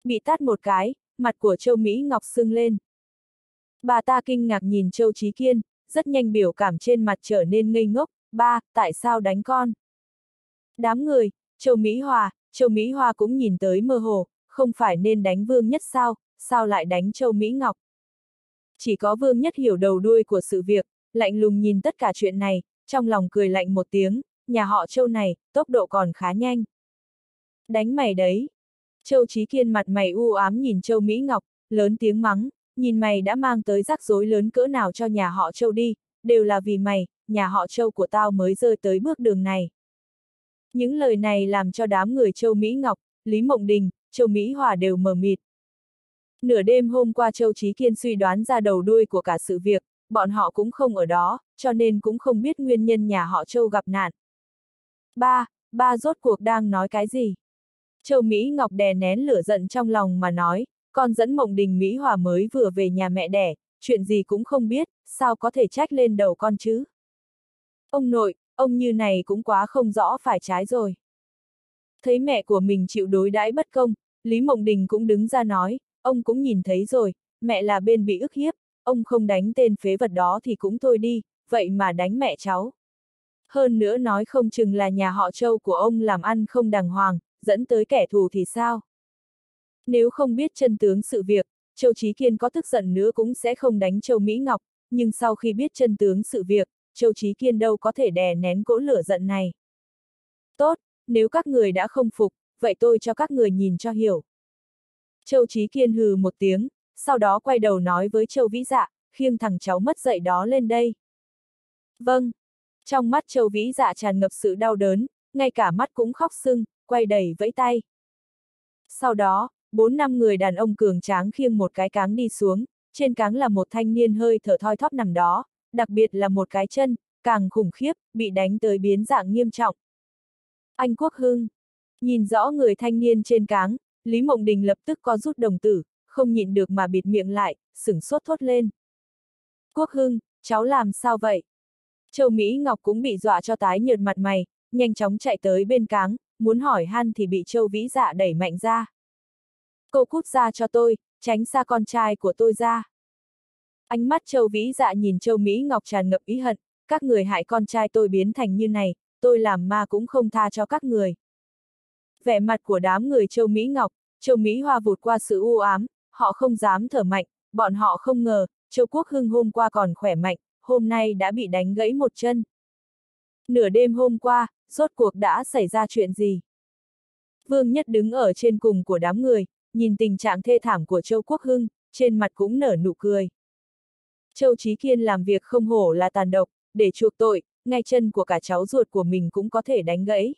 bị tát một cái, mặt của Châu Mỹ Ngọc sưng lên. Bà ta kinh ngạc nhìn Châu Chí Kiên, rất nhanh biểu cảm trên mặt trở nên ngây ngốc, ba, tại sao đánh con? Đám người, Châu Mỹ Hoa cũng nhìn tới mơ hồ, không phải nên đánh Vương Nhất sao lại đánh Châu Mỹ Ngọc? Chỉ có Vương Nhất hiểu đầu đuôi của sự việc, lạnh lùng nhìn tất cả chuyện này, trong lòng cười lạnh một tiếng, nhà họ Châu này, tốc độ còn khá nhanh. Đánh mày đấy. Châu Chí Kiên mặt mày u ám nhìn Châu Mỹ Ngọc, lớn tiếng mắng, nhìn mày đã mang tới rắc rối lớn cỡ nào cho nhà họ Châu đi, đều là vì mày, nhà họ Châu của tao mới rơi tới bước đường này. Những lời này làm cho đám người Châu Mỹ Ngọc, Lý Mộng Đình, Châu Mỹ Hòa đều mờ mịt. Nửa đêm hôm qua Châu Chí Kiên suy đoán ra đầu đuôi của cả sự việc, bọn họ cũng không ở đó, cho nên cũng không biết nguyên nhân nhà họ Châu gặp nạn. Ba rốt cuộc đang nói cái gì? Châu Mỹ Ngọc đè nén lửa giận trong lòng mà nói, con dẫn Mộng Đình Mỹ Hòa mới vừa về nhà mẹ đẻ, chuyện gì cũng không biết, sao có thể trách lên đầu con chứ? Ông nội, ông như này cũng quá không rõ phải trái rồi. Thấy mẹ của mình chịu đối đãi bất công, Lý Mộng Đình cũng đứng ra nói, ông cũng nhìn thấy rồi, mẹ là bên bị ức hiếp, ông không đánh tên phế vật đó thì cũng thôi đi, vậy mà đánh mẹ cháu. Hơn nữa nói không chừng là nhà họ Châu của ông làm ăn không đàng hoàng, dẫn tới kẻ thù thì sao? Nếu không biết chân tướng sự việc, Châu Chí Kiên có tức giận nữa cũng sẽ không đánh Châu Mỹ Ngọc, nhưng sau khi biết chân tướng sự việc, Châu Chí Kiên đâu có thể đè nén cỗ lửa giận này. Tốt, nếu các người đã không phục, vậy tôi cho các người nhìn cho hiểu. Châu Chí Kiên hừ một tiếng, sau đó quay đầu nói với Châu Vĩ Dạ, khiêng thằng cháu mất dạy đó lên đây. Vâng. Trong mắt Châu Vĩ Dạ tràn ngập sự đau đớn, ngay cả mắt cũng khóc sưng, quay đầy vẫy tay. Sau đó, 4-5 người đàn ông cường tráng khiêng một cái cáng đi xuống, trên cáng là một thanh niên hơi thở thoi thóp nằm đó, đặc biệt là một cái chân, càng khủng khiếp, bị đánh tới biến dạng nghiêm trọng. Anh Quốc Hưng. Nhìn rõ người thanh niên trên cáng, Lý Mộng Đình lập tức co rút đồng tử, không nhịn được mà bịt miệng lại, sửng sốt thốt lên. Quốc Hưng, cháu làm sao vậy? Châu Mỹ Ngọc cũng bị dọa cho tái nhợt mặt mày, nhanh chóng chạy tới bên cáng, muốn hỏi han thì bị Châu Vĩ Dạ đẩy mạnh ra. Cô cút ra cho tôi, tránh xa con trai của tôi ra. Ánh mắt Châu Vĩ Dạ nhìn Châu Mỹ Ngọc tràn ngập ý hận, các người hại con trai tôi biến thành như này, tôi làm ma cũng không tha cho các người. Vẻ mặt của đám người Châu Mỹ Ngọc, Châu Mỹ Hoa vụt qua sự u ám, họ không dám thở mạnh, bọn họ không ngờ, Châu Quốc Hưng hôm qua còn khỏe mạnh, hôm nay đã bị đánh gãy một chân. Nửa đêm hôm qua, rốt cuộc đã xảy ra chuyện gì? Vương Nhất đứng ở trên cùng của đám người, nhìn tình trạng thê thảm của Châu Quốc Hưng, trên mặt cũng nở nụ cười. Châu Chí Kiên làm việc không hổ là tàn độc, để chuộc tội, ngay chân của cả cháu ruột của mình cũng có thể đánh gãy.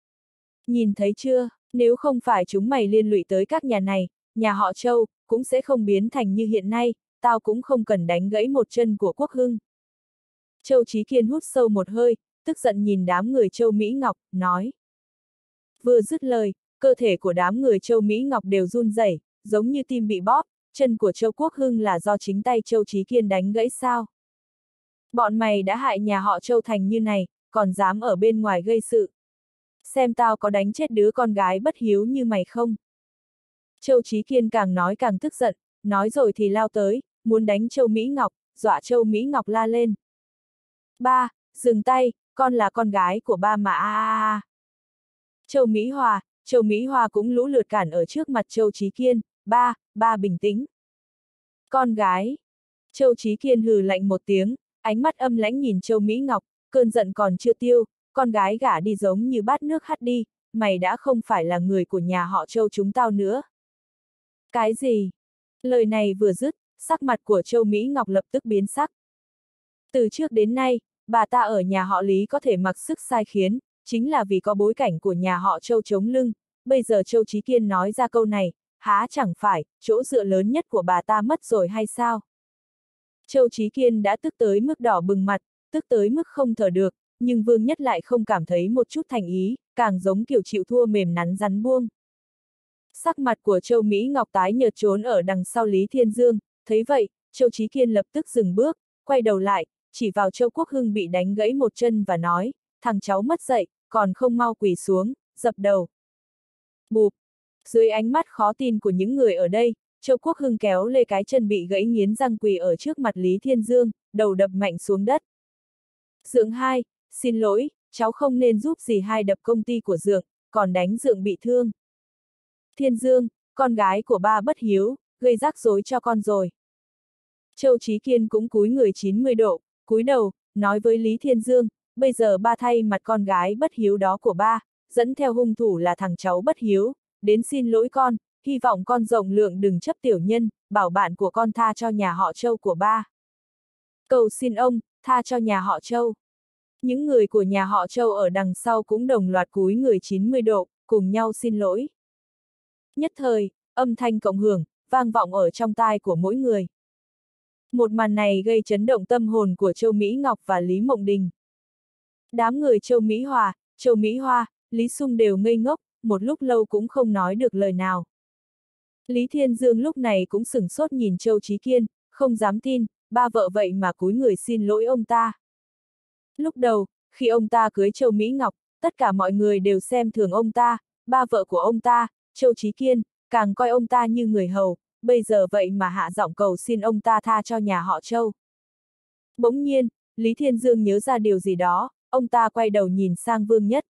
Nhìn thấy chưa, nếu không phải chúng mày liên lụy tới các nhà này, nhà họ Châu, cũng sẽ không biến thành như hiện nay, tao cũng không cần đánh gãy một chân của Quốc Hưng. Châu Chí Kiên hút sâu một hơi, tức giận nhìn đám người Châu Mỹ Ngọc, nói. Vừa dứt lời, cơ thể của đám người Châu Mỹ Ngọc đều run rẩy, giống như tim bị bóp, chân của Châu Quốc Hưng là do chính tay Châu Chí Kiên đánh gãy sao? Bọn mày đã hại nhà họ Châu thành như này, còn dám ở bên ngoài gây sự. Xem tao có đánh chết đứa con gái bất hiếu như mày không? Châu Chí Kiên càng nói càng tức giận, nói rồi thì lao tới, muốn đánh Châu Mỹ Ngọc, dọa Châu Mỹ Ngọc la lên. Ba, dừng tay, con là con gái của ba mà Châu Mỹ Hòa cũng lũ lượt cản ở trước mặt Châu Chí Kiên, ba bình tĩnh. Con gái. Châu Chí Kiên hừ lạnh một tiếng, ánh mắt âm lãnh nhìn Châu Mỹ Ngọc, cơn giận còn chưa tiêu, con gái gả đi giống như bát nước hắt đi, mày đã không phải là người của nhà họ Châu chúng tao nữa. Cái gì? Lời này vừa dứt, sắc mặt của Châu Mỹ Ngọc lập tức biến sắc. Từ trước đến nay, bà ta ở nhà họ Lý có thể mặc sức sai khiến, chính là vì có bối cảnh của nhà họ Châu chống lưng, bây giờ Châu Chí Kiên nói ra câu này, há chẳng phải, chỗ dựa lớn nhất của bà ta mất rồi hay sao? Châu Chí Kiên đã tức tới mức đỏ bừng mặt, tức tới mức không thở được, nhưng Vương Nhất lại không cảm thấy một chút thành ý, càng giống kiểu chịu thua mềm nắn rắn buông. Sắc mặt của Châu Mỹ Ngọc tái nhợt trốn ở đằng sau Lý Thiên Dương, thấy vậy, Châu Chí Kiên lập tức dừng bước, quay đầu lại, chỉ vào Châu Quốc Hưng bị đánh gãy một chân và nói, thằng cháu mất dạy, còn không mau quỳ xuống, dập đầu. Bụp. Dưới ánh mắt khó tin của những người ở đây, Châu Quốc Hưng kéo lê cái chân bị gãy nghiến răng quỳ ở trước mặt Lý Thiên Dương, đầu đập mạnh xuống đất. Dượng hai, xin lỗi, cháu không nên giúp dì hai đập công ty của Dượng, còn đánh Dượng bị thương. Thiên Dương, con gái của ba bất hiếu, gây rắc rối cho con rồi. Châu Chí Kiên cũng cúi người 90 độ, cúi đầu, nói với Lý Thiên Dương, bây giờ ba thay mặt con gái bất hiếu đó của ba, dẫn theo hung thủ là thằng cháu bất hiếu, đến xin lỗi con, hy vọng con rộng lượng đừng chấp tiểu nhân, bảo bạn của con tha cho nhà họ Châu của ba. Cầu xin ông, tha cho nhà họ Châu. Những người của nhà họ Châu ở đằng sau cũng đồng loạt cúi người 90 độ, cùng nhau xin lỗi. Nhất thời, âm thanh cộng hưởng, vang vọng ở trong tai của mỗi người. Một màn này gây chấn động tâm hồn của Châu Mỹ Ngọc và Lý Mộng Đình. Đám người Châu Mỹ Hòa, Châu Mỹ Hoa, Lý Sung đều ngây ngốc, một lúc lâu cũng không nói được lời nào. Lý Thiên Dương lúc này cũng sửng sốt nhìn Châu Chí Kiên, không dám tin, ba vợ vậy mà cúi người xin lỗi ông ta. Lúc đầu, khi ông ta cưới Châu Mỹ Ngọc, tất cả mọi người đều xem thường ông ta, ba vợ của ông ta, Châu Chí Kiên, càng coi ông ta như người hầu, bây giờ vậy mà hạ giọng cầu xin ông ta tha cho nhà họ Châu. Bỗng nhiên, Lý Thiên Dương nhớ ra điều gì đó, ông ta quay đầu nhìn sang Vương Nhất.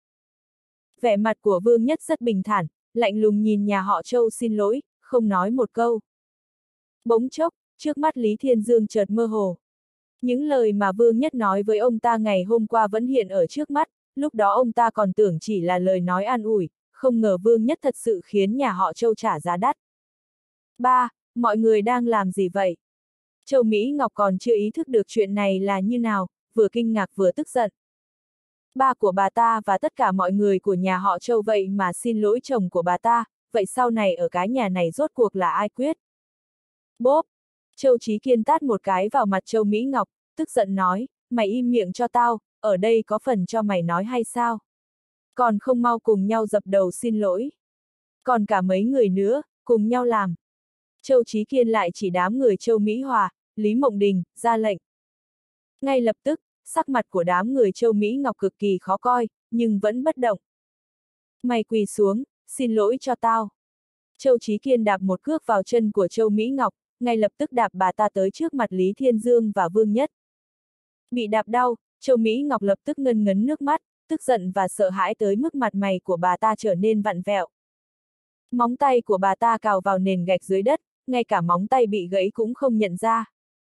Vẻ mặt của Vương Nhất rất bình thản, lạnh lùng nhìn nhà họ Châu xin lỗi, không nói một câu. Bỗng chốc, trước mắt Lý Thiên Dương chợt mơ hồ. Những lời mà Vương Nhất nói với ông ta ngày hôm qua vẫn hiện ở trước mắt, lúc đó ông ta còn tưởng chỉ là lời nói an ủi, không ngờ Vương Nhất thật sự khiến nhà họ Châu trả giá đắt. Ba, mọi người đang làm gì vậy? Châu Mỹ Ngọc còn chưa ý thức được chuyện này là như nào, vừa kinh ngạc vừa tức giận. Ba của bà ta và tất cả mọi người của nhà họ Châu vậy mà xin lỗi chồng của bà ta, vậy sau này ở cái nhà này rốt cuộc là ai quyết? Bốp! Châu Chí Kiên tát một cái vào mặt Châu Mỹ Ngọc, tức giận nói, mày im miệng cho tao, ở đây có phần cho mày nói hay sao? Còn không mau cùng nhau dập đầu xin lỗi. Còn cả mấy người nữa, cùng nhau làm. Châu Chí Kiên lại chỉ đám người Châu Mỹ Hòa, Lý Mộng Đình, ra lệnh. Ngay lập tức, sắc mặt của đám người Châu Mỹ Ngọc cực kỳ khó coi, nhưng vẫn bất động. Mày quỳ xuống, xin lỗi cho tao. Châu Chí Kiên đạp một cước vào chân của Châu Mỹ Ngọc, ngay lập tức đạp bà ta tới trước mặt Lý Thiên Dương và Vương Nhất. Bị đạp đau, Châu Mỹ Ngọc lập tức ngân ngấn nước mắt, tức giận và sợ hãi tới mức mặt mày của bà ta trở nên vặn vẹo. Móng tay của bà ta cào vào nền gạch dưới đất, ngay cả móng tay bị gãy cũng không nhận ra.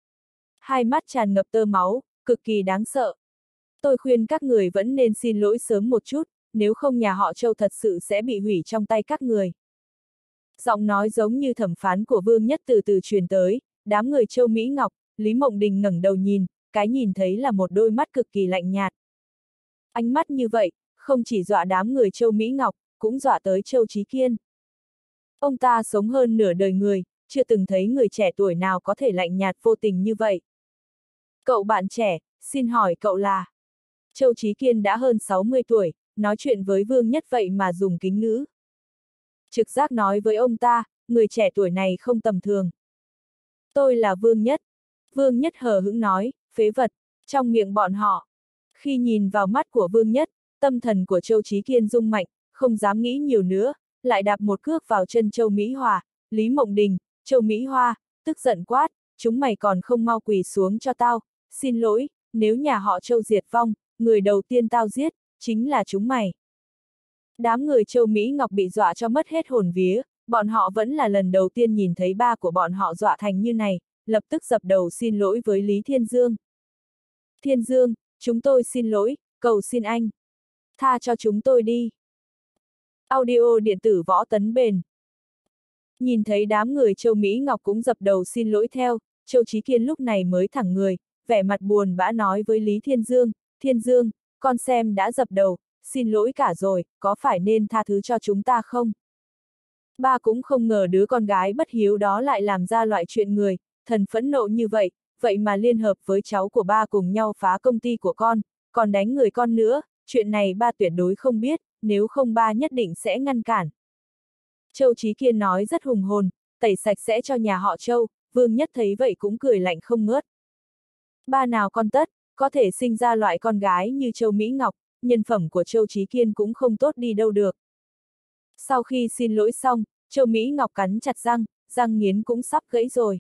Hai mắt tràn ngập tơ máu, cực kỳ đáng sợ. Tôi khuyên các người vẫn nên xin lỗi sớm một chút, nếu không nhà họ Châu thật sự sẽ bị hủy trong tay các người. Giọng nói giống như thẩm phán của Vương Nhất từ từ truyền tới, đám người Châu Mỹ Ngọc, Lý Mộng Đình ngẩng đầu nhìn, cái nhìn thấy là một đôi mắt cực kỳ lạnh nhạt. Ánh mắt như vậy, không chỉ dọa đám người Châu Mỹ Ngọc, cũng dọa tới Châu Chí Kiên. Ông ta sống hơn nửa đời người, chưa từng thấy người trẻ tuổi nào có thể lạnh nhạt vô tình như vậy. Cậu bạn trẻ, xin hỏi cậu là? Châu Chí Kiên đã hơn 60 tuổi, nói chuyện với Vương Nhất vậy mà dùng kính ngữ. Trực giác nói với ông ta, người trẻ tuổi này không tầm thường. Tôi là Vương Nhất. Vương Nhất hờ hững nói, phế vật, trong miệng bọn họ. Khi nhìn vào mắt của Vương Nhất, tâm thần của Châu Chí Kiên rung mạnh, không dám nghĩ nhiều nữa, lại đạp một cước vào chân Châu Mỹ Hòa, Lý Mộng Đình, Châu Mỹ Hoa, tức giận quát, chúng mày còn không mau quỳ xuống cho tao, xin lỗi, nếu nhà họ Châu diệt vong, người đầu tiên tao giết, chính là chúng mày. Đám người Châu Mỹ Ngọc bị dọa cho mất hết hồn vía, bọn họ vẫn là lần đầu tiên nhìn thấy ba của bọn họ dọa thành như này, lập tức dập đầu xin lỗi với Lý Thiên Dương. Thiên Dương, chúng tôi xin lỗi, cầu xin anh. Tha cho chúng tôi đi. Audio điện tử Võ Tấn Bền. Nhìn thấy đám người Châu Mỹ Ngọc cũng dập đầu xin lỗi theo, Châu Chí Kiên lúc này mới thẳng người, vẻ mặt buồn bã nói với Lý Thiên Dương, Thiên Dương, con xem đã dập đầu, xin lỗi cả rồi, có phải nên tha thứ cho chúng ta không? Ba cũng không ngờ đứa con gái bất hiếu đó lại làm ra loại chuyện người, thần phẫn nộ như vậy, vậy mà liên hợp với cháu của ba cùng nhau phá công ty của con, còn đánh người con nữa, chuyện này ba tuyệt đối không biết, nếu không ba nhất định sẽ ngăn cản. Châu Chí Kiên nói rất hùng hồn, tẩy sạch sẽ cho nhà họ Châu, Vương Nhất thấy vậy cũng cười lạnh không ngớt. Ba nào con tất, có thể sinh ra loại con gái như Châu Mỹ Ngọc, nhân phẩm của Châu Chí Kiên cũng không tốt đi đâu được. Sau khi xin lỗi xong, Châu Mỹ Ngọc cắn chặt răng, răng nghiến cũng sắp gãy rồi.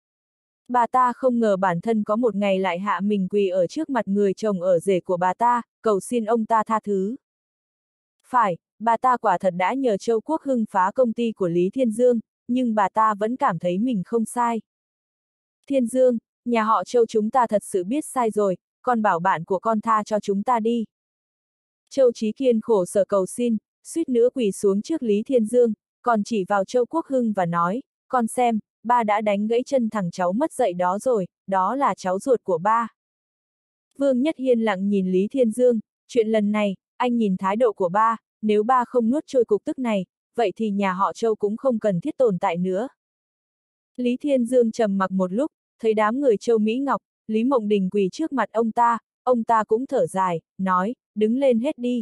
Bà ta không ngờ bản thân có một ngày lại hạ mình quỳ ở trước mặt người chồng ở rể của bà ta, cầu xin ông ta tha thứ. Phải, bà ta quả thật đã nhờ Châu Quốc Hưng phá công ty của Lý Thiên Dương, nhưng bà ta vẫn cảm thấy mình không sai. Thiên Dương, nhà họ Châu chúng ta thật sự biết sai rồi, con bảo bạn của con tha cho chúng ta đi. Châu Chí Kiên khổ sở cầu xin, suýt nữa quỳ xuống trước Lý Thiên Dương, còn chỉ vào Châu Quốc Hưng và nói, con xem, ba đã đánh gãy chân thằng cháu mất dạy đó rồi, đó là cháu ruột của ba. Vương Nhất Hiên lặng nhìn Lý Thiên Dương, chuyện lần này, anh nhìn thái độ của ba, nếu ba không nuốt trôi cục tức này, vậy thì nhà họ Châu cũng không cần thiết tồn tại nữa. Lý Thiên Dương trầm mặc một lúc, thấy đám người Châu Mỹ Ngọc, Lý Mộng Đình quỳ trước mặt ông ta cũng thở dài, nói, đứng lên hết đi.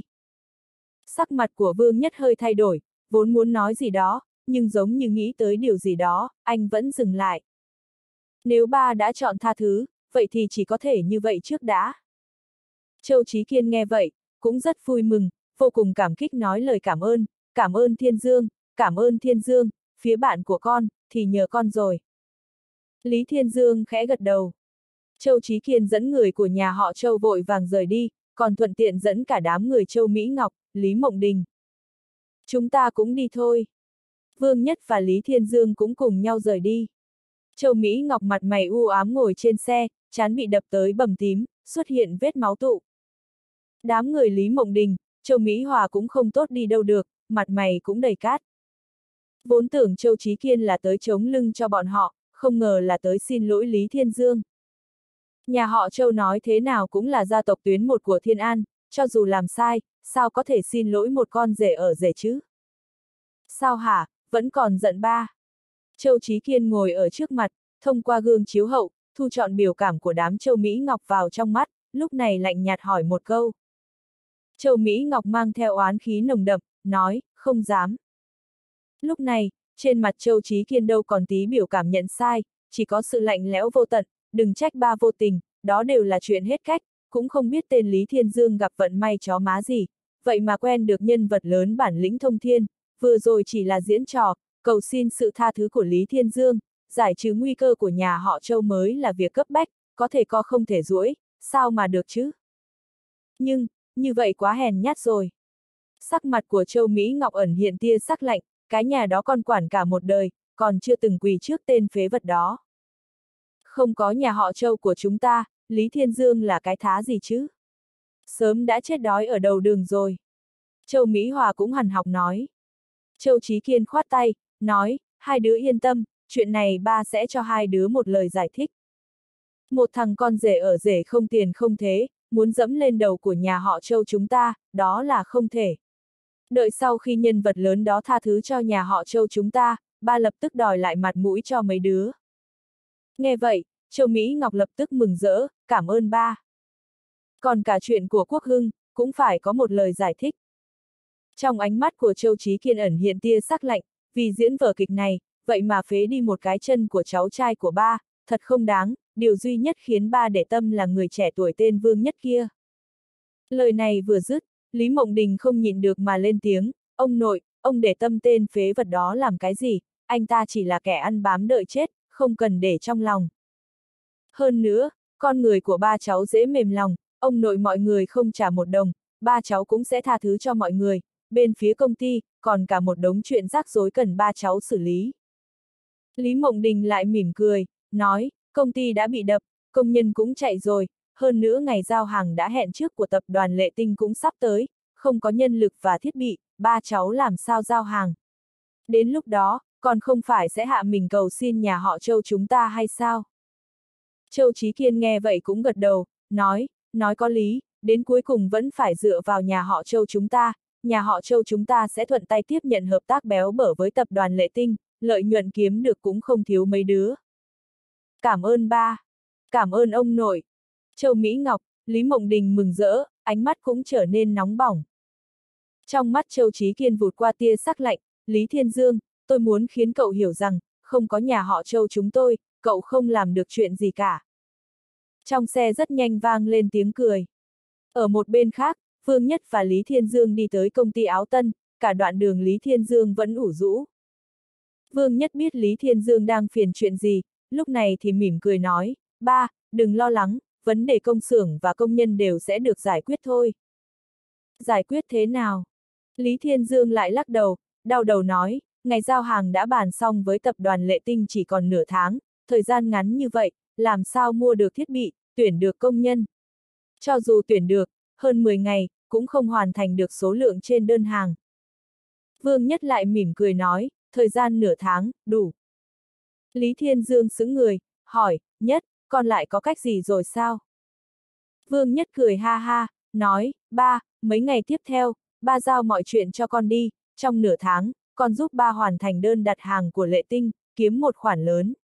Sắc mặt của Vương Nhất hơi thay đổi, vốn muốn nói gì đó, nhưng giống như nghĩ tới điều gì đó, anh vẫn dừng lại. Nếu ba đã chọn tha thứ, vậy thì chỉ có thể như vậy trước đã. Châu Chí Kiên nghe vậy, cũng rất vui mừng, vô cùng cảm kích nói lời cảm ơn Thiên Dương, phía bạn của con, thì nhờ con rồi. Lý Thiên Dương khẽ gật đầu. Châu Chí Kiên dẫn người của nhà họ Châu vội vàng rời đi, còn thuận tiện dẫn cả đám người Châu Mỹ Ngọc, Lý Mộng Đình. Chúng ta cũng đi thôi. Vương Nhất và Lý Thiên Dương cũng cùng nhau rời đi. Châu Mỹ Ngọc mặt mày u ám ngồi trên xe, trán bị đập tới bầm tím, xuất hiện vết máu tụ. Đám người Lý Mộng Đình, Châu Mỹ Hòa cũng không tốt đi đâu được, mặt mày cũng đầy cát. Vốn tưởng Châu Chí Kiên là tới chống lưng cho bọn họ, không ngờ là tới xin lỗi Lý Thiên Dương. Nhà họ Châu nói thế nào cũng là gia tộc tuyến một của Thiên An, cho dù làm sai, sao có thể xin lỗi một con rể ở rể chứ? Sao hả, vẫn còn giận ba? Châu Chí Kiên ngồi ở trước mặt, thông qua gương chiếu hậu, thu trọn biểu cảm của đám Châu Mỹ Ngọc vào trong mắt, lúc này lạnh nhạt hỏi một câu. Châu Mỹ Ngọc mang theo oán khí nồng đậm, nói, không dám. Lúc này, trên mặt Châu Chí Kiên đâu còn tí biểu cảm nhận sai, chỉ có sự lạnh lẽo vô tận, đừng trách ba vô tình, đó đều là chuyện hết cách, cũng không biết tên Lý Thiên Dương gặp vận may chó má gì, vậy mà quen được nhân vật lớn bản lĩnh thông thiên, vừa rồi chỉ là diễn trò, cầu xin sự tha thứ của Lý Thiên Dương, giải trừ nguy cơ của nhà họ Châu mới là việc cấp bách, có thể co không thể duỗi, sao mà được chứ? Nhưng, như vậy quá hèn nhát rồi. Sắc mặt của Châu Mỹ Ngọc ẩn hiện tia sắc lạnh, cái nhà đó con quản cả một đời, còn chưa từng quỳ trước tên phế vật đó. Không có nhà họ Châu của chúng ta, Lý Thiên Dương là cái thá gì chứ? Sớm đã chết đói ở đầu đường rồi. Châu Mỹ Hòa cũng hằn học nói. Châu Chí Kiên khoát tay, nói, hai đứa yên tâm, chuyện này ba sẽ cho hai đứa một lời giải thích. Một thằng con rể ở rể không tiền không thế, muốn dẫm lên đầu của nhà họ Châu chúng ta, đó là không thể. Đợi sau khi nhân vật lớn đó tha thứ cho nhà họ Châu chúng ta, ba lập tức đòi lại mặt mũi cho mấy đứa. Nghe vậy, Châu Mỹ Ngọc lập tức mừng rỡ, cảm ơn ba. Còn cả chuyện của Quốc Hưng, cũng phải có một lời giải thích. Trong ánh mắt của Châu Chí Kiên ẩn hiện tia sắc lạnh, vì diễn vở kịch này, vậy mà phế đi một cái chân của cháu trai của ba, thật không đáng, điều duy nhất khiến ba để tâm là người trẻ tuổi tên Vương Nhất kia. Lời này vừa dứt, Lý Mộng Đình không nhịn được mà lên tiếng, ông nội, ông để tâm tên phế vật đó làm cái gì, anh ta chỉ là kẻ ăn bám đợi chết, không cần để trong lòng. Hơn nữa, con người của ba cháu dễ mềm lòng, ông nội mọi người không trả một đồng, ba cháu cũng sẽ tha thứ cho mọi người, bên phía công ty, còn cả một đống chuyện rắc rối cần ba cháu xử lý. Lý Mộng Đình lại mỉm cười, nói, công ty đã bị đập, công nhân cũng chạy rồi, hơn nữa ngày giao hàng đã hẹn trước của tập đoàn Lệ Tinh cũng sắp tới, không có nhân lực và thiết bị, ba cháu làm sao giao hàng. Đến lúc đó, còn không phải sẽ hạ mình cầu xin nhà họ Châu chúng ta hay sao? Châu Chí Kiên nghe vậy cũng gật đầu, nói có lý, đến cuối cùng vẫn phải dựa vào nhà họ Châu chúng ta, nhà họ Châu chúng ta sẽ thuận tay tiếp nhận hợp tác béo bở với tập đoàn Lệ Tinh, lợi nhuận kiếm được cũng không thiếu mấy đứa. Cảm ơn ba, cảm ơn ông nội. Châu Mỹ Ngọc, Lý Mộng Đình mừng rỡ, ánh mắt cũng trở nên nóng bỏng. Trong mắt Châu Chí Kiên vụt qua tia sắc lạnh, Lý Thiên Dương, tôi muốn khiến cậu hiểu rằng, không có nhà họ Châu chúng tôi, cậu không làm được chuyện gì cả. Trong xe rất nhanh vang lên tiếng cười. Ở một bên khác, Vương Nhất và Lý Thiên Dương đi tới công ty Áo Tân, cả đoạn đường Lý Thiên Dương vẫn ủ rũ. Vương Nhất biết Lý Thiên Dương đang phiền chuyện gì, lúc này thì mỉm cười nói, ba, đừng lo lắng, vấn đề công xưởng và công nhân đều sẽ được giải quyết thôi. Giải quyết thế nào? Lý Thiên Dương lại lắc đầu, đau đầu nói, ngày giao hàng đã bàn xong với tập đoàn Lệ Tinh chỉ còn nửa tháng, thời gian ngắn như vậy, làm sao mua được thiết bị, tuyển được công nhân. Cho dù tuyển được, hơn 10 ngày, cũng không hoàn thành được số lượng trên đơn hàng. Vương Nhất lại mỉm cười nói, thời gian nửa tháng, đủ. Lý Thiên Dương sững người, hỏi, Nhất, con lại có cách gì rồi sao? Vương Nhất cười ha ha, nói, ba, mấy ngày tiếp theo, ba giao mọi chuyện cho con đi, trong nửa tháng, con giúp ba hoàn thành đơn đặt hàng của Lệ Tinh, kiếm một khoản lớn.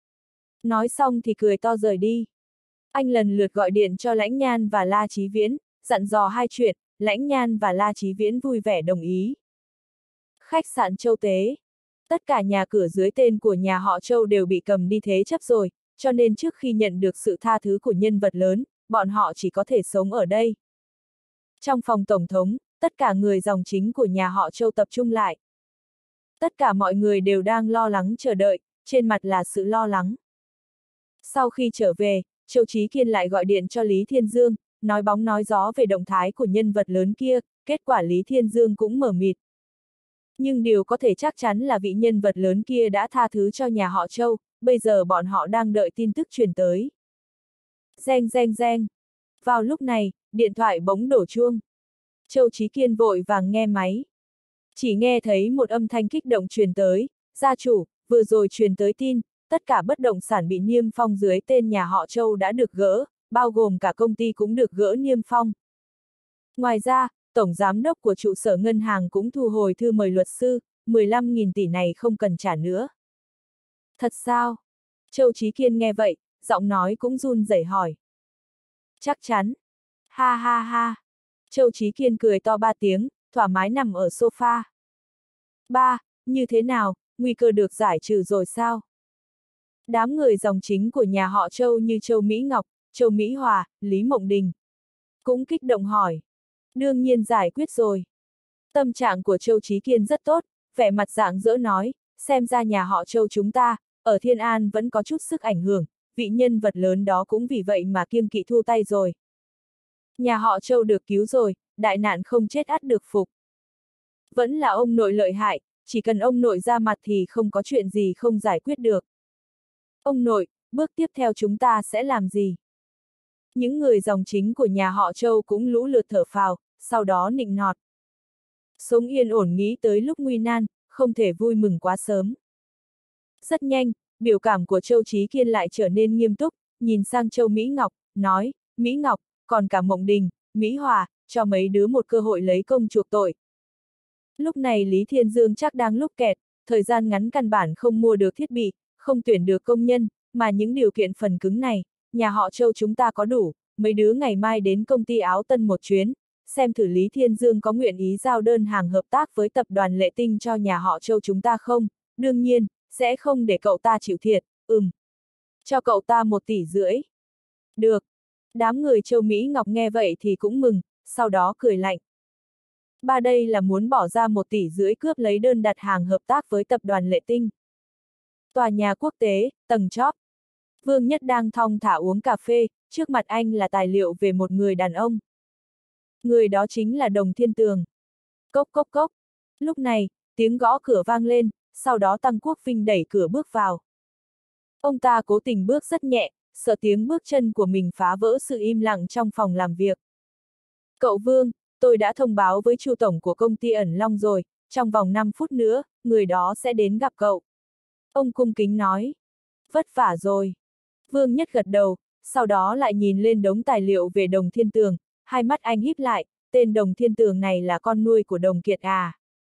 Nói xong thì cười to rời đi. Anh lần lượt gọi điện cho Lãnh Nhan và La Chí Viễn, dặn dò hai chuyện, Lãnh Nhan và La Chí Viễn vui vẻ đồng ý. Khách sạn Châu Tế. Tất cả nhà cửa dưới tên của nhà họ Châu đều bị cầm đi thế chấp rồi, cho nên trước khi nhận được sự tha thứ của nhân vật lớn, bọn họ chỉ có thể sống ở đây. Trong phòng tổng thống, tất cả người dòng chính của nhà họ Châu tập trung lại. Tất cả mọi người đều đang lo lắng chờ đợi, trên mặt là sự lo lắng. Sau khi trở về, Châu Chí Kiên lại gọi điện cho Lý Thiên Dương, nói bóng nói gió về động thái của nhân vật lớn kia, kết quả Lý Thiên Dương cũng mờ mịt. Nhưng điều có thể chắc chắn là vị nhân vật lớn kia đã tha thứ cho nhà họ Châu, bây giờ bọn họ đang đợi tin tức truyền tới. Reng reng reng. Vào lúc này, điện thoại bỗng đổ chuông. Châu Chí Kiên vội vàng nghe máy. Chỉ nghe thấy một âm thanh kích động truyền tới, gia chủ, vừa rồi truyền tới tin, tất cả bất động sản bị niêm phong dưới tên nhà họ Châu đã được gỡ, bao gồm cả công ty cũng được gỡ niêm phong. Ngoài ra, Tổng Giám đốc của trụ sở ngân hàng cũng thu hồi thư mời luật sư, 15.000 tỷ này không cần trả nữa. Thật sao? Châu Chí Kiên nghe vậy, giọng nói cũng run rẩy hỏi. Chắc chắn. Ha ha ha. Châu Chí Kiên cười to 3 tiếng, thoải mái nằm ở sofa. Ba, như thế nào, nguy cơ được giải trừ rồi sao? Đám người dòng chính của nhà họ Châu như Châu Mỹ Ngọc, Châu Mỹ Hòa, Lý Mộng Đình cũng kích động hỏi. Đương nhiên giải quyết rồi. Tâm trạng của Châu Chí Kiên rất tốt, vẻ mặt rạng rỡ nói, xem ra nhà họ Châu chúng ta, ở Thiên An vẫn có chút sức ảnh hưởng, vị nhân vật lớn đó cũng vì vậy mà kiêng kỵ thu tay rồi. Nhà họ Châu được cứu rồi, đại nạn không chết ắt được phục. Vẫn là ông nội lợi hại, chỉ cần ông nội ra mặt thì không có chuyện gì không giải quyết được. Ông nội, bước tiếp theo chúng ta sẽ làm gì? Những người dòng chính của nhà họ Châu cũng lũ lượt thở phào, sau đó nịnh nọt. Sống yên ổn nghĩ tới lúc nguy nan, không thể vui mừng quá sớm. Rất nhanh, biểu cảm của Châu Chí Kiên lại trở nên nghiêm túc, nhìn sang Châu Mỹ Ngọc, nói, Mỹ Ngọc, còn cả Mộng Đình, Mỹ Hòa, cho mấy đứa một cơ hội lấy công chuộc tội. Lúc này Lý Thiên Dương chắc đang lúc kẹt, thời gian ngắn căn bản không mua được thiết bị, không tuyển được công nhân, mà những điều kiện phần cứng này, nhà họ Châu chúng ta có đủ, mấy đứa ngày mai đến công ty Áo Tân một chuyến, xem thử Lý Thiên Dương có nguyện ý giao đơn hàng hợp tác với tập đoàn Lệ Tinh cho nhà họ Châu chúng ta không, đương nhiên, sẽ không để cậu ta chịu thiệt, cho cậu ta 1,5 tỷ. Được. Đám người Châu Mỹ Ngọc nghe vậy thì cũng mừng, sau đó cười lạnh. Ba đây là muốn bỏ ra 1,5 tỷ cướp lấy đơn đặt hàng hợp tác với tập đoàn Lệ Tinh. Tòa nhà quốc tế, tầng chóp. Vương Nhất đang thong thả uống cà phê, trước mặt anh là tài liệu về một người đàn ông. Người đó chính là Đồng Thiên Tường. Cốc cốc cốc. Lúc này, tiếng gõ cửa vang lên, sau đó Tăng Quốc Vinh đẩy cửa bước vào. Ông ta cố tình bước rất nhẹ, sợ tiếng bước chân của mình phá vỡ sự im lặng trong phòng làm việc. Cậu Vương, tôi đã thông báo với Chu tổng của công ty Ẩn Long rồi, trong vòng 5 phút nữa, người đó sẽ đến gặp cậu. Ông cung kính nói. Vất vả rồi. Vương Nhất gật đầu, sau đó lại nhìn lên đống tài liệu về Đồng Thiên Tường, hai mắt anh híp lại, tên Đồng Thiên Tường này là con nuôi của Đồng Kiệt à?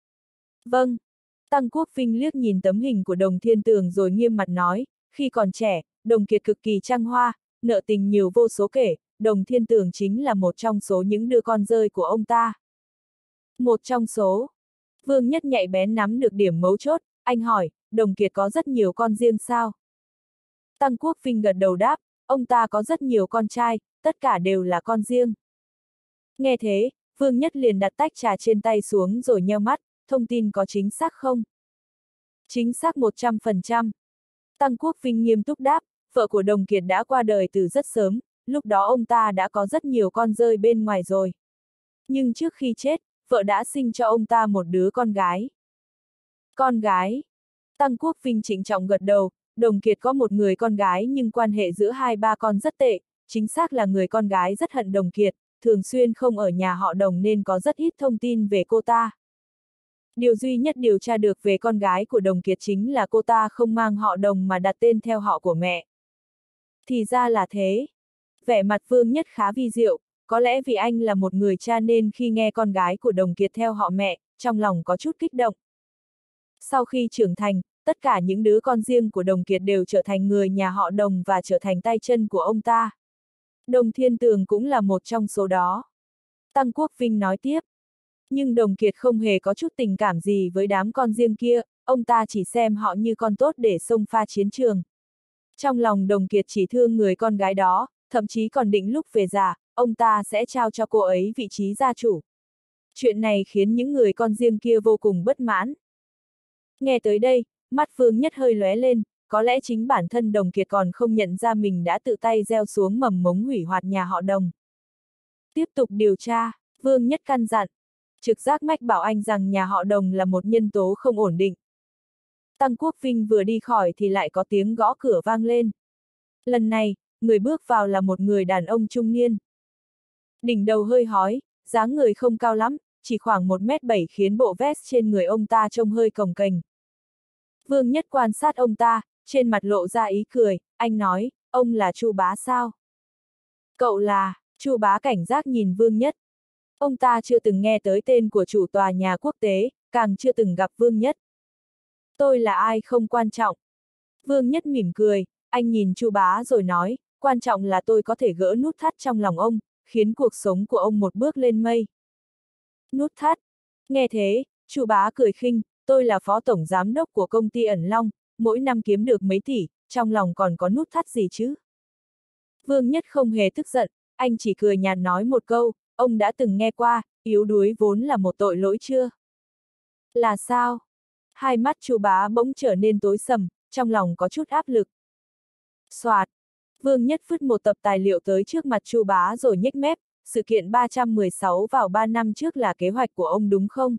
Vâng. Tăng Quốc Vinh liếc nhìn tấm hình của Đồng Thiên Tường rồi nghiêm mặt nói, khi còn trẻ, Đồng Kiệt cực kỳ trăng hoa, nợ tình nhiều vô số kể, Đồng Thiên Tường chính là một trong số những đứa con rơi của ông ta. Một trong số. Vương Nhất nhạy bén nắm được điểm mấu chốt, anh hỏi, Đồng Kiệt có rất nhiều con riêng sao? Tăng Quốc Vinh gật đầu đáp, ông ta có rất nhiều con trai, tất cả đều là con riêng. Nghe thế, Vương Nhất liền đặt tách trà trên tay xuống rồi nheo mắt, thông tin có chính xác không? Chính xác 100%. Tăng Quốc Vinh nghiêm túc đáp, vợ của Đồng Kiệt đã qua đời từ rất sớm, lúc đó ông ta đã có rất nhiều con rơi bên ngoài rồi. Nhưng trước khi chết, vợ đã sinh cho ông ta một đứa con gái. Con gái? Tăng Quốc Vinh trịnh trọng gật đầu, Đồng Kiệt có một người con gái nhưng quan hệ giữa hai ba con rất tệ, chính xác là người con gái rất hận Đồng Kiệt, thường xuyên không ở nhà họ Đồng nên có rất ít thông tin về cô ta. Điều duy nhất điều tra được về con gái của Đồng Kiệt chính là cô ta không mang họ Đồng mà đặt tên theo họ của mẹ. Thì ra là thế. Vẻ mặt Vương Nhất khá vi diệu, có lẽ vì anh là một người cha nên khi nghe con gái của Đồng Kiệt theo họ mẹ, trong lòng có chút kích động. Sau khi trưởng thành, tất cả những đứa con riêng của Đồng Kiệt đều trở thành người nhà họ Đồng và trở thành tay chân của ông ta. Đồng Thiên Tường cũng là một trong số đó. Tăng Quốc Vinh nói tiếp. Nhưng Đồng Kiệt không hề có chút tình cảm gì với đám con riêng kia, ông ta chỉ xem họ như con tốt để xông pha chiến trường. Trong lòng Đồng Kiệt chỉ thương người con gái đó, thậm chí còn định lúc về già, ông ta sẽ trao cho cô ấy vị trí gia chủ. Chuyện này khiến những người con riêng kia vô cùng bất mãn. Nghe tới đây, mắt Vương Nhất hơi lóe lên, có lẽ chính bản thân Đồng Kiệt còn không nhận ra mình đã tự tay gieo xuống mầm mống hủy hoại nhà họ Đồng. Tiếp tục điều tra, Vương Nhất căn dặn. Trực giác mách bảo anh rằng nhà họ Đồng là một nhân tố không ổn định. Tăng Quốc Vinh vừa đi khỏi thì lại có tiếng gõ cửa vang lên. Lần này, người bước vào là một người đàn ông trung niên. Đỉnh đầu hơi hói, dáng người không cao lắm, chỉ khoảng 1m7 khiến bộ vest trên người ông ta trông hơi cồng kềnh. Vương Nhất quan sát ông ta, trên mặt lộ ra ý cười, anh nói, ông là Chu Bá sao? Cậu là, Chu Bá cảnh giác nhìn Vương Nhất. Ông ta chưa từng nghe tới tên của chủ tòa nhà quốc tế, càng chưa từng gặp Vương Nhất. Tôi là ai không quan trọng. Vương Nhất mỉm cười, anh nhìn Chu Bá rồi nói, quan trọng là tôi có thể gỡ nút thắt trong lòng ông, khiến cuộc sống của ông một bước lên mây. Nút thắt. Nghe thế, Chu Bá cười khinh, tôi là phó tổng giám đốc của công ty Ẩn Long, mỗi năm kiếm được mấy tỷ, trong lòng còn có nút thắt gì chứ? Vương Nhất không hề tức giận, anh chỉ cười nhạt nói một câu, ông đã từng nghe qua, yếu đuối vốn là một tội lỗi chưa? Là sao? Hai mắt Chu Bá bỗng trở nên tối sầm, trong lòng có chút áp lực. Soạt. Vương Nhất vứt một tập tài liệu tới trước mặt Chu Bá rồi nhếch mép, sự kiện 316 vào 3 năm trước là kế hoạch của ông đúng không?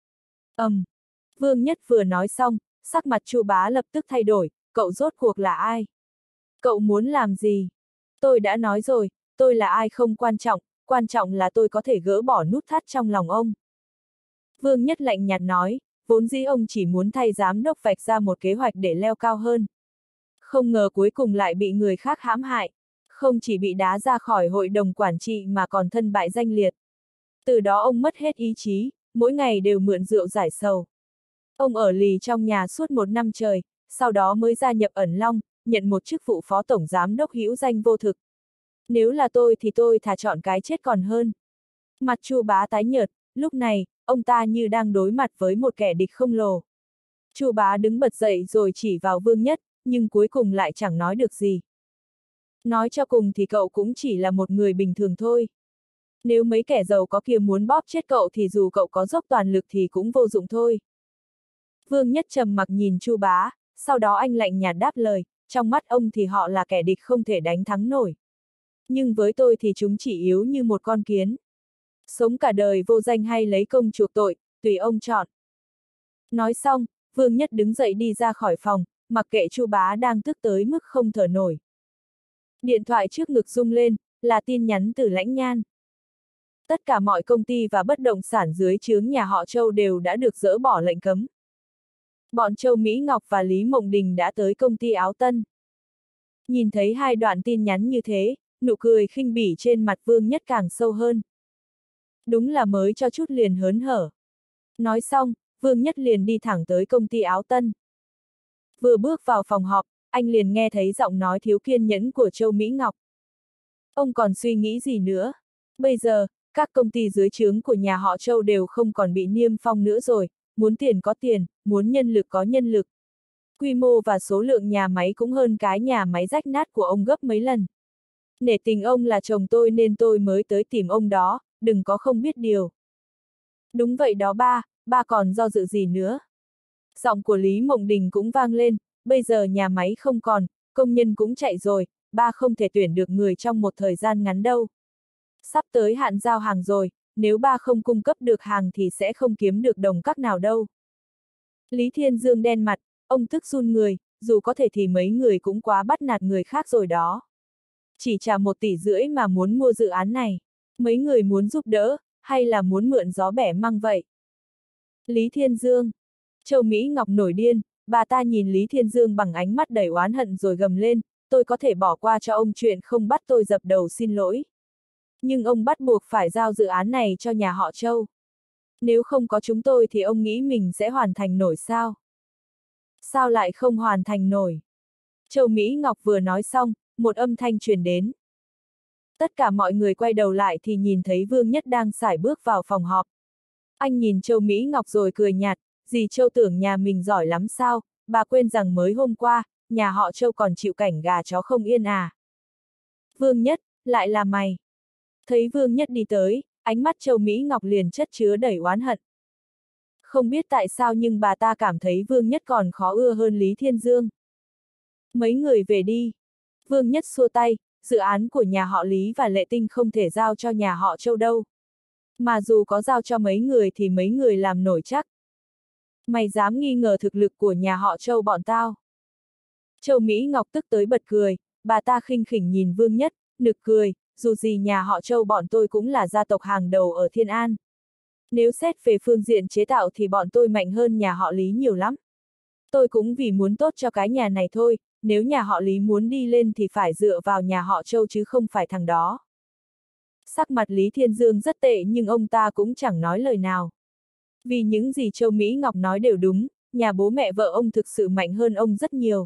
Vương Nhất vừa nói xong, sắc mặt Chu Bá lập tức thay đổi, cậu rốt cuộc là ai? Cậu muốn làm gì? Tôi đã nói rồi, tôi là ai không quan trọng là tôi có thể gỡ bỏ nút thắt trong lòng ông. Vương Nhất lạnh nhạt nói, vốn dĩ ông chỉ muốn thay giám đốc vạch ra một kế hoạch để leo cao hơn. Không ngờ cuối cùng lại bị người khác hãm hại, không chỉ bị đá ra khỏi hội đồng quản trị mà còn thân bại danh liệt. Từ đó ông mất hết ý chí, mỗi ngày đều mượn rượu giải sầu. Ông ở lì trong nhà suốt 1 năm trời, sau đó mới gia nhập Ẩn Long, nhận một chức vụ phó tổng giám đốc hữu danh vô thực. Nếu là tôi thì tôi thà chọn cái chết còn hơn. Mặt Chu Bá tái nhợt, lúc này, ông ta như đang đối mặt với một kẻ địch khổng lồ. Chu Bá đứng bật dậy rồi chỉ vào Vương Nhất, nhưng cuối cùng lại chẳng nói được gì. Nói cho cùng thì cậu cũng chỉ là một người bình thường thôi. Nếu mấy kẻ giàu có kia muốn bóp chết cậu thì dù cậu có dốc toàn lực thì cũng vô dụng thôi. Vương Nhất trầm mặc nhìn Chu Bá, sau đó anh lạnh nhạt đáp lời, trong mắt ông thì họ là kẻ địch không thể đánh thắng nổi. Nhưng với tôi thì chúng chỉ yếu như một con kiến. Sống cả đời vô danh hay lấy công chuộc tội, tùy ông chọn. Nói xong, Vương Nhất đứng dậy đi ra khỏi phòng, mặc kệ Chu Bá đang tức tới mức không thở nổi. Điện thoại trước ngực rung lên, là tin nhắn từ Lãnh Nhan. Tất cả mọi công ty và bất động sản dưới trướng nhà họ Châu đều đã được dỡ bỏ lệnh cấm. Bọn Châu Mỹ Ngọc và Lý Mộng Đình đã tới công ty Áo Tân. Nhìn thấy hai đoạn tin nhắn như thế, nụ cười khinh bỉ trên mặt Vương Nhất càng sâu hơn. Đúng là mới cho chút liền hớn hở. Nói xong, Vương Nhất liền đi thẳng tới công ty Áo Tân. Vừa bước vào phòng họp, anh liền nghe thấy giọng nói thiếu kiên nhẫn của Châu Mỹ Ngọc. Ông còn suy nghĩ gì nữa? Bây giờ, các công ty dưới trướng của nhà họ Châu đều không còn bị niêm phong nữa rồi, muốn tiền có tiền, muốn nhân lực có nhân lực. Quy mô và số lượng nhà máy cũng hơn cái nhà máy rách nát của ông gấp mấy lần. Nể tình ông là chồng tôi nên tôi mới tới tìm ông đó, đừng có không biết điều. Đúng vậy đó ba còn do dự gì nữa? Giọng của Lý Mộng Đình cũng vang lên, bây giờ nhà máy không còn, công nhân cũng chạy rồi, ba không thể tuyển được người trong một thời gian ngắn đâu. Sắp tới hạn giao hàng rồi, nếu ba không cung cấp được hàng thì sẽ không kiếm được đồng các nào đâu. Lý Thiên Dương đen mặt, ông tức run người, dù có thể thì mấy người cũng quá bắt nạt người khác rồi đó. Chỉ trả 1,5 tỷ mà muốn mua dự án này. Mấy người muốn giúp đỡ, hay là muốn mượn gió bẻ măng vậy? Lý Thiên Dương. Châu Mỹ Ngọc nổi điên, bà ta nhìn Lý Thiên Dương bằng ánh mắt đầy oán hận rồi gầm lên, tôi có thể bỏ qua cho ông chuyện không bắt tôi dập đầu xin lỗi. Nhưng ông bắt buộc phải giao dự án này cho nhà họ Châu. Nếu không có chúng tôi thì ông nghĩ mình sẽ hoàn thành nổi sao? Sao lại không hoàn thành nổi? Châu Mỹ Ngọc vừa nói xong, một âm thanh truyền đến. Tất cả mọi người quay đầu lại thì nhìn thấy Vương Nhất đang sải bước vào phòng họp. Anh nhìn Châu Mỹ Ngọc rồi cười nhạt, dì Châu tưởng nhà mình giỏi lắm sao, bà quên rằng mới hôm qua, nhà họ Châu còn chịu cảnh gà chó không yên à. Vương Nhất, lại là mày. Thấy Vương Nhất đi tới, ánh mắt Châu Mỹ Ngọc liền chất chứa đầy oán hận. Không biết tại sao nhưng bà ta cảm thấy Vương Nhất còn khó ưa hơn Lý Thiên Dương. Mấy người về đi. Vương Nhất xua tay, dự án của nhà họ Lý và Lệ Tinh không thể giao cho nhà họ Châu đâu. Mà dù có giao cho mấy người thì mấy người làm nổi chắc. Mày dám nghi ngờ thực lực của nhà họ Châu bọn tao. Châu Mỹ Ngọc tức tới bật cười, bà ta khinh khỉnh nhìn Vương Nhất, nực cười, dù gì nhà họ Châu bọn tôi cũng là gia tộc hàng đầu ở Thiên An. Nếu xét về phương diện chế tạo thì bọn tôi mạnh hơn nhà họ Lý nhiều lắm. Tôi cũng vì muốn tốt cho cái nhà này thôi, nếu nhà họ Lý muốn đi lên thì phải dựa vào nhà họ Châu chứ không phải thằng đó. Sắc mặt Lý Thiên Dương rất tệ nhưng ông ta cũng chẳng nói lời nào. Vì những gì Châu Mỹ Ngọc nói đều đúng, nhà bố mẹ vợ ông thực sự mạnh hơn ông rất nhiều.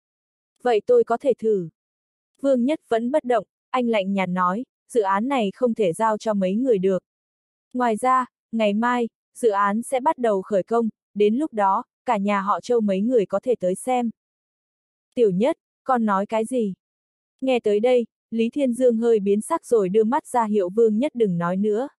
Vậy tôi có thể thử. Vương Nhất vẫn bất động, anh lạnh nhạt nói, dự án này không thể giao cho mấy người được. Ngoài ra, ngày mai, dự án sẽ bắt đầu khởi công, đến lúc đó, cả nhà họ Châu mấy người có thể tới xem. Tiểu Nhất, con nói cái gì? Nghe tới đây, Lý Thiên Dương hơi biến sắc rồi đưa mắt ra hiệu Vương Nhất đừng nói nữa.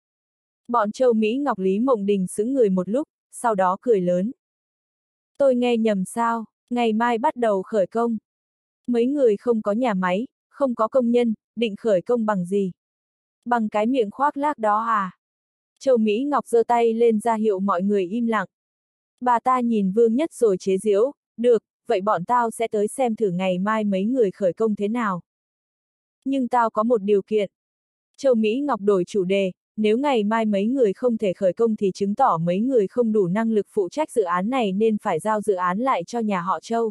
Bọn Châu Mỹ Ngọc Lý Mộng Đình sững người một lúc, sau đó cười lớn. Tôi nghe nhầm sao, ngày mai bắt đầu khởi công. Mấy người không có nhà máy, không có công nhân, định khởi công bằng gì? Bằng cái miệng khoác lác đó à? Châu Mỹ Ngọc giơ tay lên ra hiệu mọi người im lặng. Bà ta nhìn Vương Nhất rồi chế giễu, được, vậy bọn tao sẽ tới xem thử ngày mai mấy người khởi công thế nào. Nhưng tao có một điều kiện. Châu Mỹ Ngọc đổi chủ đề, nếu ngày mai mấy người không thể khởi công thì chứng tỏ mấy người không đủ năng lực phụ trách dự án này nên phải giao dự án lại cho nhà họ Châu.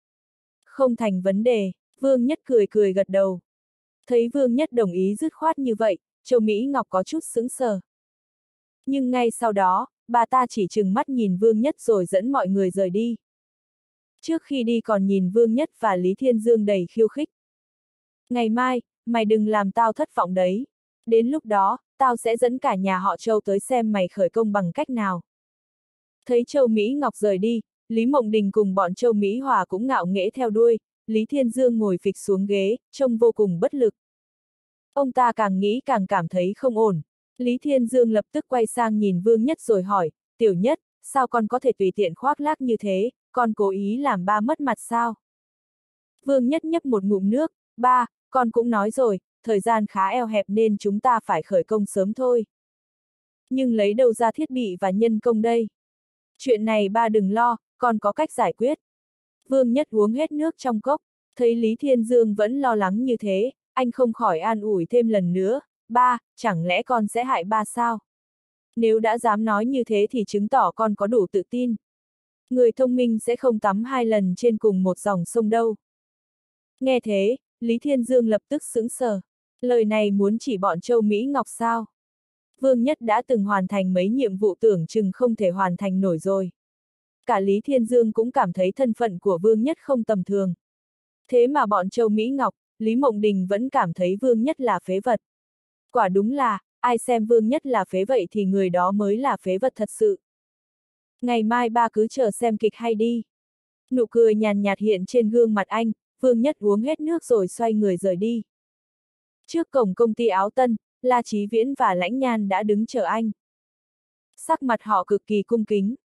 Không thành vấn đề, Vương Nhất cười cười gật đầu. Thấy Vương Nhất đồng ý dứt khoát như vậy, Châu Mỹ Ngọc có chút sững sờ. Nhưng ngay sau đó, bà ta chỉ trừng mắt nhìn Vương Nhất rồi dẫn mọi người rời đi. Trước khi đi còn nhìn Vương Nhất và Lý Thiên Dương đầy khiêu khích. Ngày mai, mày đừng làm tao thất vọng đấy. Đến lúc đó, tao sẽ dẫn cả nhà họ Châu tới xem mày khởi công bằng cách nào. Thấy Châu Mỹ Ngọc rời đi, Lý Mộng Đình cùng bọn Châu Mỹ Hòa cũng ngạo nghễ theo đuôi, Lý Thiên Dương ngồi phịch xuống ghế, trông vô cùng bất lực. Ông ta càng nghĩ càng cảm thấy không ổn. Lý Thiên Dương lập tức quay sang nhìn Vương Nhất rồi hỏi, Tiểu Nhất, sao con có thể tùy tiện khoác lác như thế, con cố ý làm ba mất mặt sao? Vương Nhất nhấp một ngụm nước, ba, con cũng nói rồi, thời gian khá eo hẹp nên chúng ta phải khởi công sớm thôi. Nhưng lấy đâu ra thiết bị và nhân công đây? Chuyện này ba đừng lo, con có cách giải quyết. Vương Nhất uống hết nước trong cốc, thấy Lý Thiên Dương vẫn lo lắng như thế, anh không khỏi an ủi thêm lần nữa, ba, chẳng lẽ con sẽ hại ba sao? Nếu đã dám nói như thế thì chứng tỏ con có đủ tự tin. Người thông minh sẽ không tắm 2 lần trên cùng một dòng sông đâu. Nghe thế, Lý Thiên Dương lập tức sững sờ. Lời này muốn chỉ bọn Châu Mỹ Ngọc sao? Vương Nhất đã từng hoàn thành mấy nhiệm vụ tưởng chừng không thể hoàn thành nổi rồi. Cả Lý Thiên Dương cũng cảm thấy thân phận của Vương Nhất không tầm thường. Thế mà bọn Châu Mỹ Ngọc, Lý Mộng Đình vẫn cảm thấy Vương Nhất là phế vật. Quả đúng là, ai xem Vương Nhất là phế vậy thì người đó mới là phế vật thật sự. Ngày mai ba cứ chờ xem kịch hay đi. Nụ cười nhàn nhạt hiện trên gương mặt anh, Vương Nhất uống hết nước rồi xoay người rời đi. Trước cổng công ty Áo Tân, La Chí Viễn và Lãnh Nhan đã đứng chờ anh. Sắc mặt họ cực kỳ cung kính.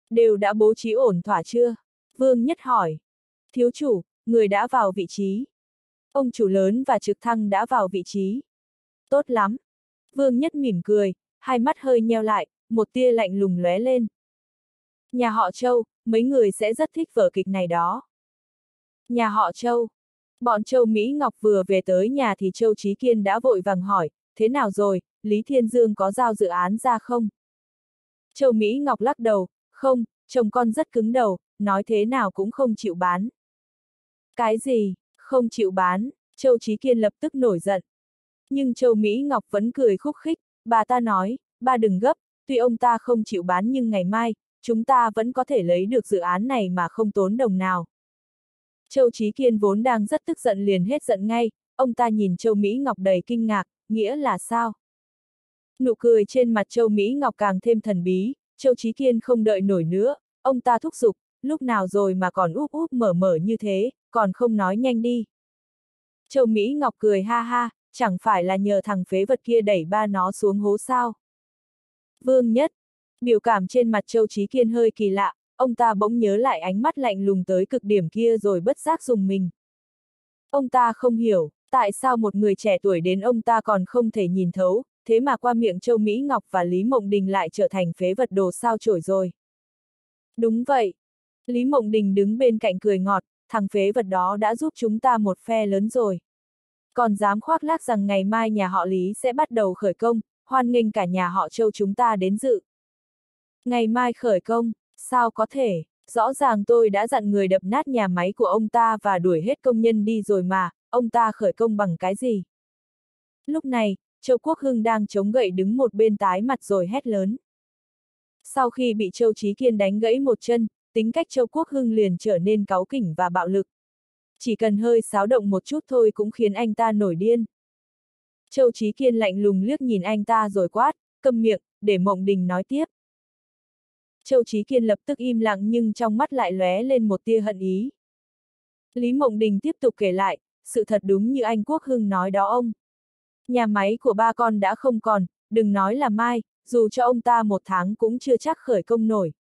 Đều đã bố trí ổn thỏa chưa? Vương Nhất hỏi. Thiếu chủ, người đã vào vị trí. Ông chủ lớn và trực thăng đã vào vị trí. Tốt lắm. Vương Nhất mỉm cười, hai mắt hơi nheo lại, một tia lạnh lùng lóe lên. Nhà họ Châu, mấy người sẽ rất thích vở kịch này đó. Nhà họ Châu. Bọn Châu Mỹ Ngọc vừa về tới nhà thì Châu Chí Kiên đã vội vàng hỏi, thế nào rồi, Lý Thiên Dương có giao dự án ra không? Châu Mỹ Ngọc lắc đầu, không, chồng con rất cứng đầu, nói thế nào cũng không chịu bán. Cái gì, không chịu bán? Châu Chí Kiên lập tức nổi giận. Nhưng Châu Mỹ Ngọc vẫn cười khúc khích, bà ta nói, ba đừng gấp, tuy ông ta không chịu bán nhưng ngày mai, chúng ta vẫn có thể lấy được dự án này mà không tốn đồng nào. Châu Chí Kiên vốn đang rất tức giận liền hết giận ngay, ông ta nhìn Châu Mỹ Ngọc đầy kinh ngạc, nghĩa là sao? Nụ cười trên mặt Châu Mỹ Ngọc càng thêm thần bí, Châu Chí Kiên không đợi nổi nữa, ông ta thúc giục, lúc nào rồi mà còn úp úp mở mở như thế, còn không nói nhanh đi. Châu Mỹ Ngọc cười ha ha, chẳng phải là nhờ thằng phế vật kia đẩy ba nó xuống hố sao? Vương Nhất, biểu cảm trên mặt Châu Chí Kiên hơi kỳ lạ, ông ta bỗng nhớ lại ánh mắt lạnh lùng tới cực điểm kia rồi bất giác rùng mình. Ông ta không hiểu, tại sao một người trẻ tuổi đến ông ta còn không thể nhìn thấu, thế mà qua miệng Châu Mỹ Ngọc và Lý Mộng Đình lại trở thành phế vật đồ sao chổi rồi. Đúng vậy. Lý Mộng Đình đứng bên cạnh cười ngọt, thằng phế vật đó đã giúp chúng ta một phe lớn rồi. Còn dám khoác lác rằng ngày mai nhà họ Lý sẽ bắt đầu khởi công, hoan nghênh cả nhà họ Châu chúng ta đến dự. Ngày mai khởi công, sao có thể, rõ ràng tôi đã dặn người đập nát nhà máy của ông ta và đuổi hết công nhân đi rồi mà, ông ta khởi công bằng cái gì? Lúc này, Châu Quốc Hưng đang chống gậy đứng một bên tái mặt rồi hét lớn. Sau khi bị Châu Chí Kiên đánh gãy một chân, tính cách Châu Quốc Hưng liền trở nên cáu kỉnh và bạo lực. Chỉ cần hơi xáo động một chút thôi cũng khiến anh ta nổi điên. Châu Chí Kiên lạnh lùng liếc nhìn anh ta rồi quát, câm miệng, để Mộng Đình nói tiếp. Châu Chí Kiên lập tức im lặng nhưng trong mắt lại lóe lên một tia hận ý. Lý Mộng Đình tiếp tục kể lại, sự thật đúng như anh Quốc Hưng nói đó ông. Nhà máy của ba con đã không còn, đừng nói là mai, dù cho ông ta một tháng cũng chưa chắc khởi công nổi.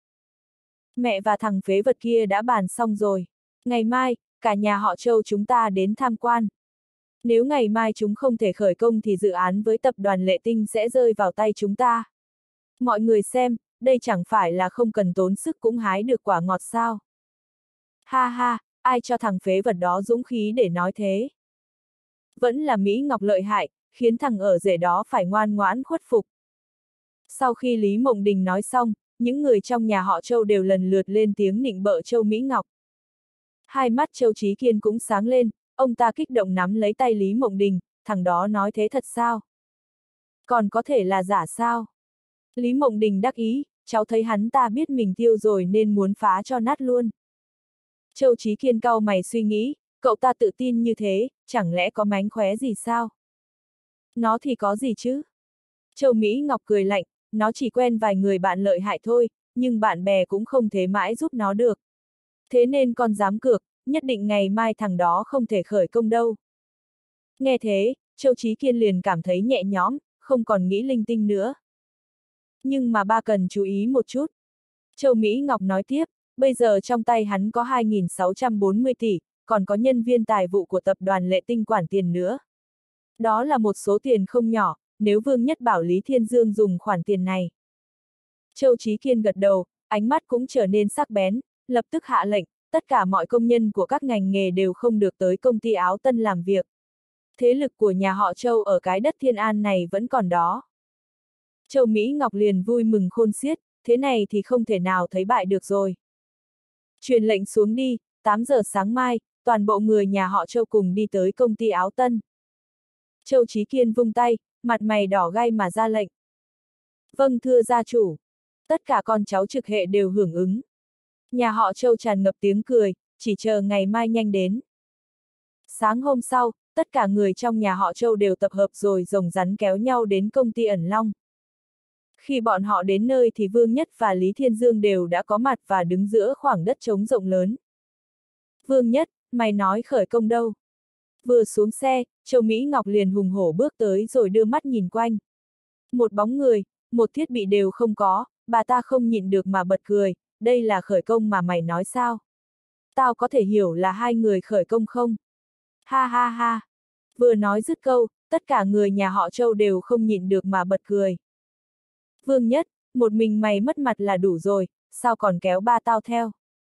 Mẹ và thằng phế vật kia đã bàn xong rồi. Ngày mai, cả nhà họ Châu chúng ta đến tham quan. Nếu ngày mai chúng không thể khởi công thì dự án với tập đoàn Lệ Tinh sẽ rơi vào tay chúng ta. Mọi người xem, đây chẳng phải là không cần tốn sức cũng hái được quả ngọt sao. Ha ha, ai cho thằng phế vật đó dũng khí để nói thế. Vẫn là Mỹ Ngọc lợi hại, khiến thằng ở rể đó phải ngoan ngoãn khuất phục. Sau khi Lý Mộng Đình nói xong, những người trong nhà họ Châu đều lần lượt lên tiếng nịnh bợ Châu Mỹ Ngọc. Hai mắt Châu Chí Kiên cũng sáng lên, ông ta kích động nắm lấy tay Lý Mộng Đình, thằng đó nói thế thật sao? Còn có thể là giả sao? Lý Mộng Đình đắc ý, cháu thấy hắn ta biết mình tiêu rồi nên muốn phá cho nát luôn. Châu Chí Kiên cau mày suy nghĩ, cậu ta tự tin như thế, chẳng lẽ có mánh khóe gì sao? Nó thì có gì chứ? Châu Mỹ Ngọc cười lạnh, nó chỉ quen vài người bạn lợi hại thôi, nhưng bạn bè cũng không thể mãi giúp nó được. Thế nên con dám cược, nhất định ngày mai thằng đó không thể khởi công đâu. Nghe thế, Châu Chí Kiên liền cảm thấy nhẹ nhõm, không còn nghĩ linh tinh nữa. Nhưng mà ba cần chú ý một chút. Châu Mỹ Ngọc nói tiếp, bây giờ trong tay hắn có 2.640 tỷ, còn có nhân viên tài vụ của tập đoàn Lệ Tinh quản tiền nữa. Đó là một số tiền không nhỏ, nếu Vương Nhất bảo Lý Thiên Dương dùng khoản tiền này. Châu Chí Kiên gật đầu, ánh mắt cũng trở nên sắc bén, lập tức hạ lệnh, tất cả mọi công nhân của các ngành nghề đều không được tới công ty Áo Tân làm việc. Thế lực của nhà họ Châu ở cái đất Thiên An này vẫn còn đó. Châu Mỹ Ngọc liền vui mừng khôn xiết, thế này thì không thể nào thấy bại được rồi. Truyền lệnh xuống đi, 8 giờ sáng mai, toàn bộ người nhà họ Châu cùng đi tới công ty Áo Tân. Châu Chí Kiên vung tay, mặt mày đỏ gai mà ra lệnh. Vâng thưa gia chủ. Tất cả con cháu trực hệ đều hưởng ứng. Nhà họ Châu tràn ngập tiếng cười, chỉ chờ ngày mai nhanh đến. Sáng hôm sau, tất cả người trong nhà họ Châu đều tập hợp rồi rồng rắn kéo nhau đến công ty Ẩn Long. Khi bọn họ đến nơi thì Vương Nhất và Lý Thiên Dương đều đã có mặt và đứng giữa khoảng đất trống rộng lớn. Vương Nhất, mày nói khởi công đâu? Vừa xuống xe, Châu Mỹ Ngọc liền hùng hổ bước tới rồi đưa mắt nhìn quanh. Một bóng người, một thiết bị đều không có, bà ta không nhịn được mà bật cười, đây là khởi công mà mày nói sao? Tao có thể hiểu là hai người khởi công không? Ha ha ha! Vừa nói dứt câu, tất cả người nhà họ Châu đều không nhịn được mà bật cười. Vương Nhất, một mình mày mất mặt là đủ rồi, sao còn kéo ba tao theo?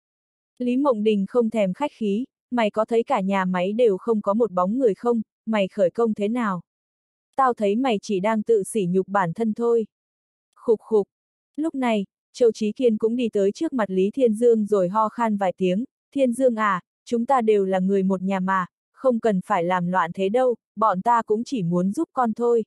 Lý Mộng Đình không thèm khách khí, mày có thấy cả nhà máy đều không có một bóng người không, mày khởi công thế nào? Tao thấy mày chỉ đang tự sỉ nhục bản thân thôi. Khục khục. Lúc này, Châu Chí Kiên cũng đi tới trước mặt Lý Thiên Dương rồi ho khan vài tiếng, Thiên Dương à, chúng ta đều là người một nhà mà, không cần phải làm loạn thế đâu, bọn ta cũng chỉ muốn giúp con thôi.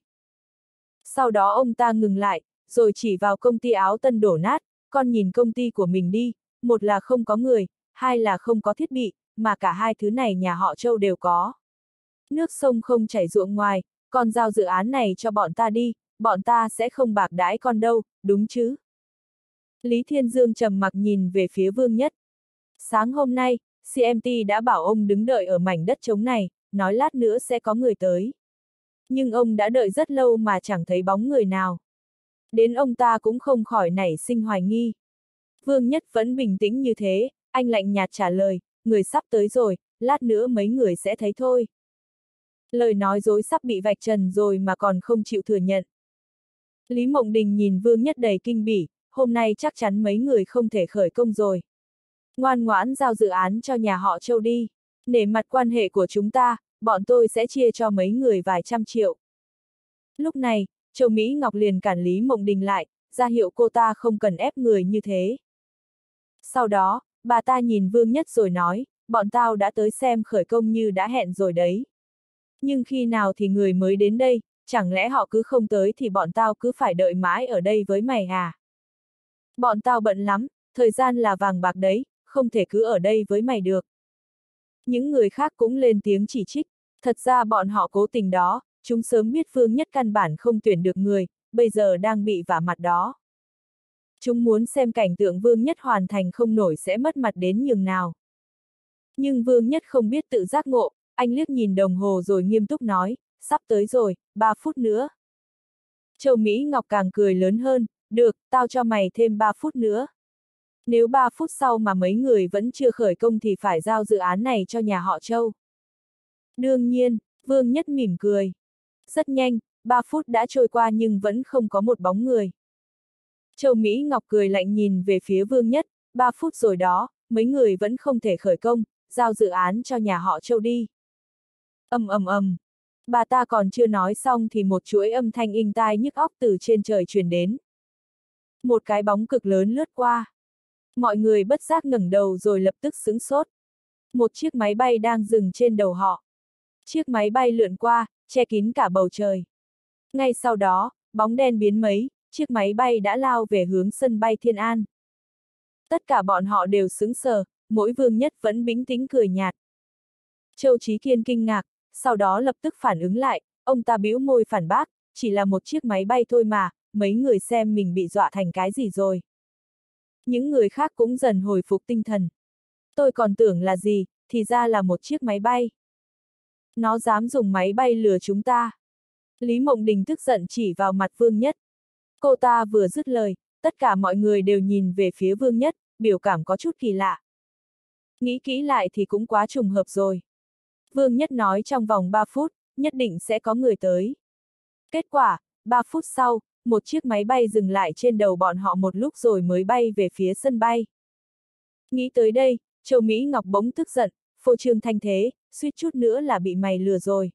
Sau đó ông ta ngừng lại, rồi chỉ vào công ty áo tân đổ nát, con nhìn công ty của mình đi, một là không có người, hai là không có thiết bị, mà cả hai thứ này nhà họ Châu đều có. Nước sông không chảy ruộng ngoài, con giao dự án này cho bọn ta đi, bọn ta sẽ không bạc đãi con đâu, đúng chứ? Lý Thiên Dương trầm mặc nhìn về phía Vương Nhất. Sáng hôm nay, CMT đã bảo ông đứng đợi ở mảnh đất trống này, nói lát nữa sẽ có người tới. Nhưng ông đã đợi rất lâu mà chẳng thấy bóng người nào. Đến ông ta cũng không khỏi nảy sinh hoài nghi. Vương Nhất vẫn bình tĩnh như thế, anh lạnh nhạt trả lời, người sắp tới rồi, lát nữa mấy người sẽ thấy thôi. Lời nói dối sắp bị vạch trần rồi mà còn không chịu thừa nhận. Lý Mộng Đình nhìn Vương Nhất đầy kinh bỉ, hôm nay chắc chắn mấy người không thể khởi công rồi. Ngoan ngoãn giao dự án cho nhà họ Châu đi. Nể mặt quan hệ của chúng ta, bọn tôi sẽ chia cho mấy người vài trăm triệu. Lúc này, Châu Mỹ Ngọc liền cản Lý Mộng Đình lại, ra hiệu cô ta không cần ép người như thế. Sau đó, bà ta nhìn Vương Nhất rồi nói, bọn tao đã tới xem khởi công như đã hẹn rồi đấy. Nhưng khi nào thì người mới đến đây, chẳng lẽ họ cứ không tới thì bọn tao cứ phải đợi mãi ở đây với mày à? Bọn tao bận lắm, thời gian là vàng bạc đấy, không thể cứ ở đây với mày được. Những người khác cũng lên tiếng chỉ trích, thật ra bọn họ cố tình đó, chúng sớm biết Vương Nhất căn bản không tuyển được người, bây giờ đang bị vả mặt đó. Chúng muốn xem cảnh tượng Vương Nhất hoàn thành không nổi sẽ mất mặt đến nhường nào. Nhưng Vương Nhất không biết tự giác ngộ, anh liếc nhìn đồng hồ rồi nghiêm túc nói, sắp tới rồi, 3 phút nữa. Châu Mỹ Ngọc càng cười lớn hơn, được, tao cho mày thêm 3 phút nữa. Nếu 3 phút sau mà mấy người vẫn chưa khởi công thì phải giao dự án này cho nhà họ Châu. Đương nhiên, Vương Nhất mỉm cười. Rất nhanh, 3 phút đã trôi qua nhưng vẫn không có một bóng người. Châu Mỹ Ngọc cười lạnh nhìn về phía Vương Nhất, 3 phút rồi đó, mấy người vẫn không thể khởi công, giao dự án cho nhà họ Châu đi. Ầm ầm ầm. Bà ta còn chưa nói xong thì một chuỗi âm thanh inh tai nhức óc từ trên trời truyền đến. Một cái bóng cực lớn lướt qua. Mọi người bất giác ngẩng đầu rồi lập tức sửng sốt. Một chiếc máy bay đang dừng trên đầu họ. Chiếc máy bay lượn qua, che kín cả bầu trời. Ngay sau đó, bóng đen biến mấy, chiếc máy bay đã lao về hướng sân bay Thiên An. Tất cả bọn họ đều sững sờ, mỗi Vương Nhất vẫn bĩnh tĩnh cười nhạt. Châu Chí Kiên kinh ngạc, sau đó lập tức phản ứng lại, ông ta bĩu môi phản bác, chỉ là một chiếc máy bay thôi mà, mấy người xem mình bị dọa thành cái gì rồi. Những người khác cũng dần hồi phục tinh thần. Tôi còn tưởng là gì, thì ra là một chiếc máy bay. Nó dám dùng máy bay lừa chúng ta. Lý Mộng Đình tức giận chỉ vào mặt Vương Nhất. Cô ta vừa dứt lời, tất cả mọi người đều nhìn về phía Vương Nhất, biểu cảm có chút kỳ lạ. Nghĩ kỹ lại thì cũng quá trùng hợp rồi. Vương Nhất nói trong vòng 3 phút, nhất định sẽ có người tới. Kết quả, 3 phút sau, một chiếc máy bay dừng lại trên đầu bọn họ một lúc rồi mới bay về phía sân bay. Nghĩ tới đây, Châu Mỹ Ngọc bỗng tức giận, phô trương thanh thế, suýt chút nữa là bị mày lừa rồi.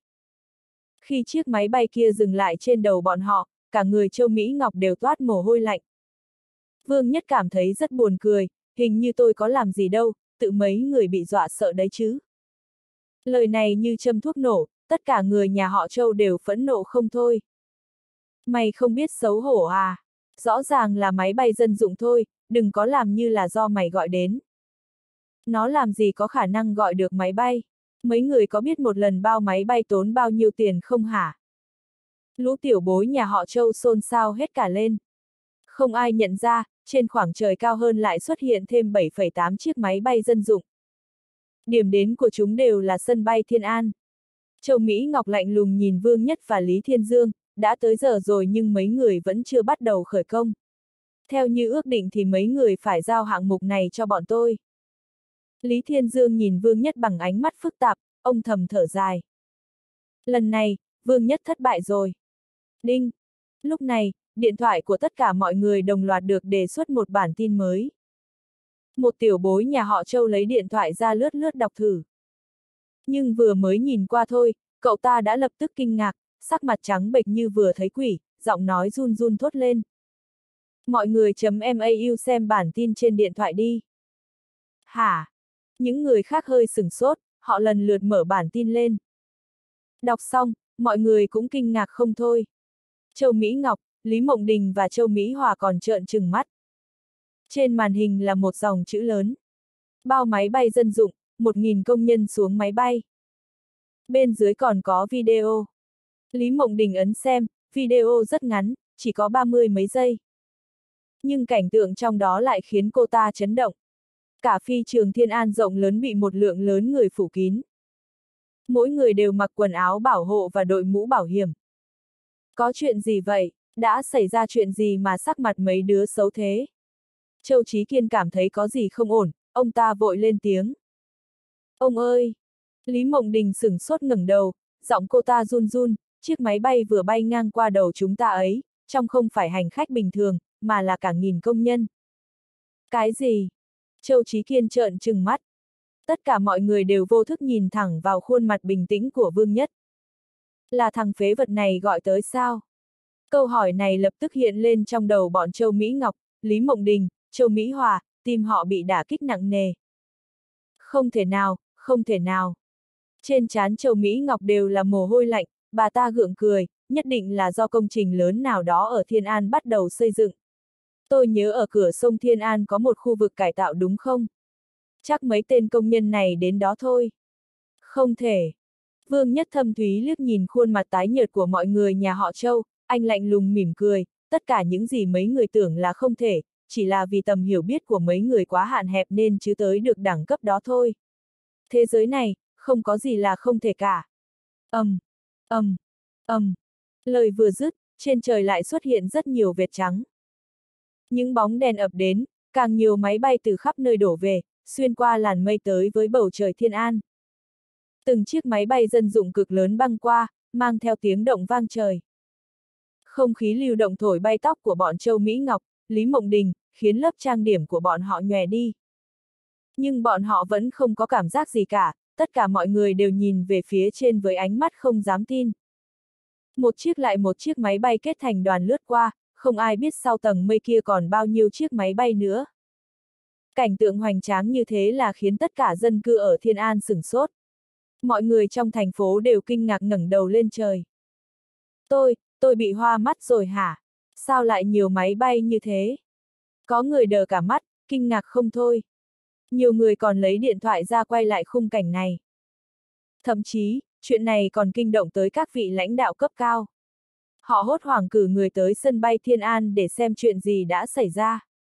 Khi chiếc máy bay kia dừng lại trên đầu bọn họ, cả người Châu Mỹ Ngọc đều toát mồ hôi lạnh. Vương Nhất cảm thấy rất buồn cười, hình như tôi có làm gì đâu, tự mấy người bị dọa sợ đấy chứ. Lời này như châm thuốc nổ, tất cả người nhà họ Châu đều phẫn nộ không thôi. Mày không biết xấu hổ à? Rõ ràng là máy bay dân dụng thôi, đừng có làm như là do mày gọi đến. Nó làm gì có khả năng gọi được máy bay? Mấy người có biết một lần bao máy bay tốn bao nhiêu tiền không hả? Lũ tiểu bối nhà họ Châu xôn xao hết cả lên. Không ai nhận ra, trên khoảng trời cao hơn lại xuất hiện thêm 7,8 chiếc máy bay dân dụng. Điểm đến của chúng đều là sân bay Thiên An. Châu Mỹ Ngọc lạnh lùng nhìn Vương Nhất và Lý Thiên Dương, đã tới giờ rồi nhưng mấy người vẫn chưa bắt đầu khởi công. Theo như ước định thì mấy người phải giao hạng mục này cho bọn tôi. Lý Thiên Dương nhìn Vương Nhất bằng ánh mắt phức tạp, ông thầm thở dài. Lần này, Vương Nhất thất bại rồi. Đinh! Lúc này, điện thoại của tất cả mọi người đồng loạt được đề xuất một bản tin mới. Một tiểu bối nhà họ Châu lấy điện thoại ra lướt lướt đọc thử. Nhưng vừa mới nhìn qua thôi, cậu ta đã lập tức kinh ngạc, sắc mặt trắng bệch như vừa thấy quỷ, giọng nói run run thốt lên. Mọi người .mau xem bản tin trên điện thoại đi. Hả? Những người khác hơi sửng sốt, họ lần lượt mở bản tin lên. Đọc xong, mọi người cũng kinh ngạc không thôi. Châu Mỹ Ngọc, Lý Mộng Đình và Châu Mỹ Hòa còn trợn trừng mắt. Trên màn hình là một dòng chữ lớn. Bao máy bay dân dụng, 1.000 công nhân xuống máy bay. Bên dưới còn có video. Lý Mộng Đình ấn xem, video rất ngắn, chỉ có 30 mấy giây. Nhưng cảnh tượng trong đó lại khiến cô ta chấn động. Cả phi trường Thiên An rộng lớn bị một lượng lớn người phủ kín. Mỗi người đều mặc quần áo bảo hộ và đội mũ bảo hiểm. Có chuyện gì vậy? Đã xảy ra chuyện gì mà sắc mặt mấy đứa xấu thế? Châu Chí Kiên cảm thấy có gì không ổn, ông ta vội lên tiếng. Ông ơi! Lý Mộng Đình sửng sốt ngẩng đầu, giọng cô ta run run, chiếc máy bay vừa bay ngang qua đầu chúng ta ấy, trong không phải hành khách bình thường, mà là cả nghìn công nhân. Cái gì? Châu Chí Kiên trợn trừng mắt. Tất cả mọi người đều vô thức nhìn thẳng vào khuôn mặt bình tĩnh của Vương Nhất. Là thằng phế vật này gọi tới sao? Câu hỏi này lập tức hiện lên trong đầu bọn Châu Mỹ Ngọc, Lý Mộng Đình, Châu Mỹ Hòa, tim họ bị đả kích nặng nề. Không thể nào, không thể nào. Trên trán Châu Mỹ Ngọc đều là mồ hôi lạnh, bà ta gượng cười, nhất định là do công trình lớn nào đó ở Thiên An bắt đầu xây dựng. Tôi nhớ ở cửa sông Thiên An có một khu vực cải tạo đúng không? Chắc mấy tên công nhân này đến đó thôi. Không thể. Vương Nhất thâm thúy liếc nhìn khuôn mặt tái nhợt của mọi người nhà họ Châu, anh lạnh lùng mỉm cười, tất cả những gì mấy người tưởng là không thể, chỉ là vì tầm hiểu biết của mấy người quá hạn hẹp nên chứ tới được đẳng cấp đó thôi. Thế giới này, không có gì là không thể cả. ầm, lời vừa dứt, trên trời lại xuất hiện rất nhiều vệt trắng. Những bóng đèn ập đến, càng nhiều máy bay từ khắp nơi đổ về, xuyên qua làn mây tới với bầu trời Thiên An. Từng chiếc máy bay dân dụng cực lớn băng qua, mang theo tiếng động vang trời. Không khí lưu động thổi bay tóc của bọn Châu Mỹ Ngọc, Lý Mộng Đình, khiến lớp trang điểm của bọn họ nhòe đi. Nhưng bọn họ vẫn không có cảm giác gì cả, tất cả mọi người đều nhìn về phía trên với ánh mắt không dám tin. Một chiếc lại một chiếc máy bay kết thành đoàn lướt qua, không ai biết sau tầng mây kia còn bao nhiêu chiếc máy bay nữa. Cảnh tượng hoành tráng như thế là khiến tất cả dân cư ở Thiên An sửng sốt. Mọi người trong thành phố đều kinh ngạc ngẩng đầu lên trời. Tôi bị hoa mắt rồi hả? Sao lại nhiều máy bay như thế? Có người đờ cả mắt, kinh ngạc không thôi. Nhiều người còn lấy điện thoại ra quay lại khung cảnh này. Thậm chí, chuyện này còn kinh động tới các vị lãnh đạo cấp cao. Họ hốt hoảng cử người tới sân bay Thiên An để xem chuyện gì đã xảy ra.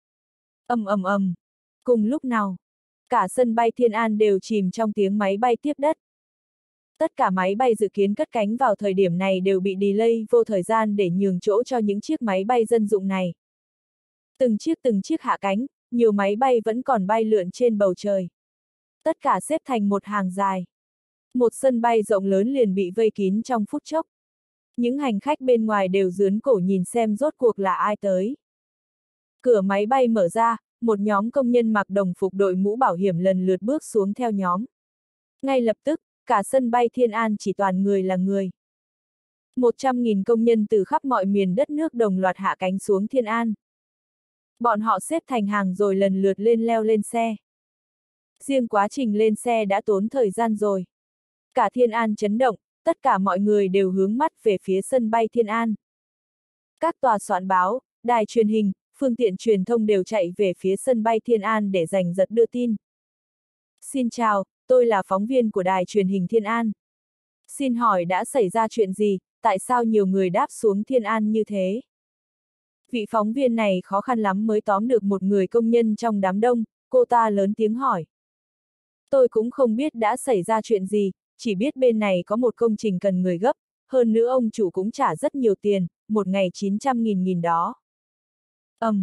ầm. Cùng lúc nào, cả sân bay Thiên An đều chìm trong tiếng máy bay tiếp đất. Tất cả máy bay dự kiến cất cánh vào thời điểm này đều bị delay vô thời gian để nhường chỗ cho những chiếc máy bay dân dụng này. Từng chiếc hạ cánh, nhiều máy bay vẫn còn bay lượn trên bầu trời. Tất cả xếp thành một hàng dài. Một sân bay rộng lớn liền bị vây kín trong phút chốc. Những hành khách bên ngoài đều giướn cổ nhìn xem rốt cuộc là ai tới. Cửa máy bay mở ra, một nhóm công nhân mặc đồng phục đội mũ bảo hiểm lần lượt bước xuống theo nhóm. Ngay lập tức, cả sân bay Thiên An chỉ toàn người là người. 100.000 công nhân từ khắp mọi miền đất nước đồng loạt hạ cánh xuống Thiên An. Bọn họ xếp thành hàng rồi lần lượt leo lên xe. Riêng quá trình lên xe đã tốn thời gian rồi. Cả Thiên An chấn động, tất cả mọi người đều hướng mắt về phía sân bay Thiên An. Các tòa soạn báo, đài truyền hình, phương tiện truyền thông đều chạy về phía sân bay Thiên An để giành giật đưa tin. Xin chào, tôi là phóng viên của đài truyền hình Thiên An. Xin hỏi đã xảy ra chuyện gì, tại sao nhiều người đáp xuống Thiên An như thế? Vị phóng viên này khó khăn lắm mới tóm được một người công nhân trong đám đông, cô ta lớn tiếng hỏi. Tôi cũng không biết đã xảy ra chuyện gì, chỉ biết bên này có một công trình cần người gấp, hơn nữa ông chủ cũng trả rất nhiều tiền, một ngày 900.000 đó.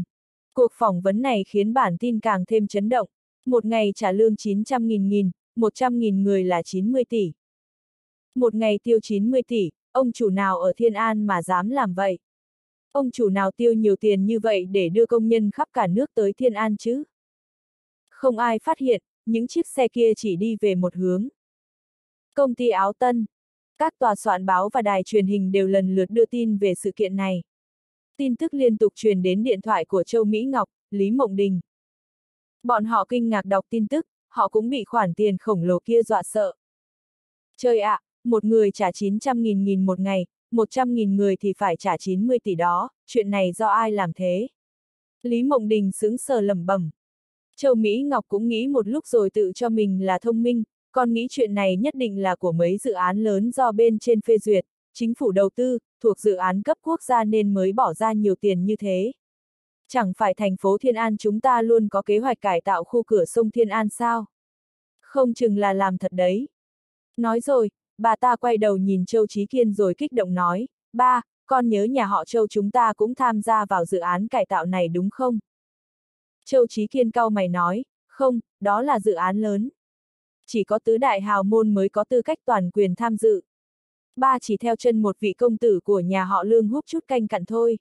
Cuộc phỏng vấn này khiến bản tin càng thêm chấn động. Một ngày trả lương 900.000, 100.000 người là 90 tỷ. Một ngày tiêu 90 tỷ, ông chủ nào ở Thiên An mà dám làm vậy? Ông chủ nào tiêu nhiều tiền như vậy để đưa công nhân khắp cả nước tới Thiên An chứ? Không ai phát hiện, những chiếc xe kia chỉ đi về một hướng. Công ty Áo Tân. Các tòa soạn báo và đài truyền hình đều lần lượt đưa tin về sự kiện này. Tin tức liên tục truyền đến điện thoại của Châu Mỹ Ngọc, Lý Mộng Đình. Bọn họ kinh ngạc đọc tin tức, họ cũng bị khoản tiền khổng lồ kia dọa sợ. Trời ạ, một người trả 900.000 một ngày, 100.000 người thì phải trả 90 tỷ đó, chuyện này do ai làm thế? Lý Mộng Đình sững sờ lẩm bẩm. Châu Mỹ Ngọc cũng nghĩ một lúc rồi tự cho mình là thông minh, còn nghĩ chuyện này nhất định là của mấy dự án lớn do bên trên phê duyệt, chính phủ đầu tư, thuộc dự án cấp quốc gia nên mới bỏ ra nhiều tiền như thế. Chẳng phải thành phố Thiên An chúng ta luôn có kế hoạch cải tạo khu cửa sông Thiên An sao? Không chừng là làm thật đấy. Nói rồi, bà ta quay đầu nhìn Châu Chí Kiên rồi kích động nói, ba, con nhớ nhà họ Châu chúng ta cũng tham gia vào dự án cải tạo này đúng không? Châu Chí Kiên cau mày nói, không, đó là dự án lớn. Chỉ có tứ đại hào môn mới có tư cách toàn quyền tham dự. Ba chỉ theo chân một vị công tử của nhà họ Lương húp chút canh cặn thôi.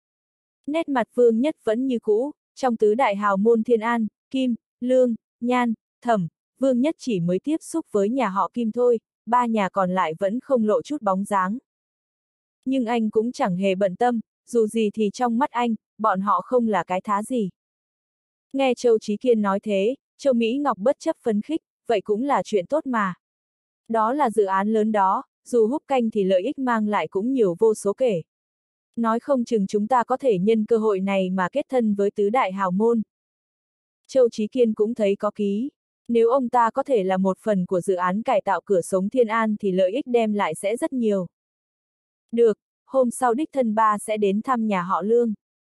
Nét mặt Vương Nhất vẫn như cũ, trong tứ đại hào môn Thiên An, Kim, Lương, Nhan, Thẩm, Vương Nhất chỉ mới tiếp xúc với nhà họ Kim thôi, ba nhà còn lại vẫn không lộ chút bóng dáng. Nhưng anh cũng chẳng hề bận tâm, dù gì thì trong mắt anh, bọn họ không là cái thá gì. Nghe Châu Chí Kiên nói thế, Châu Mỹ Ngọc bất chấp phấn khích, vậy cũng là chuyện tốt mà. Đó là dự án lớn đó, dù húp canh thì lợi ích mang lại cũng nhiều vô số kể. Nói không chừng chúng ta có thể nhân cơ hội này mà kết thân với tứ đại hào môn. Châu Chí Kiên cũng thấy có ký. Nếu ông ta có thể là một phần của dự án cải tạo cửa sống Thiên An thì lợi ích đem lại sẽ rất nhiều. Được, hôm sau đích thân ba sẽ đến thăm nhà họ Lương.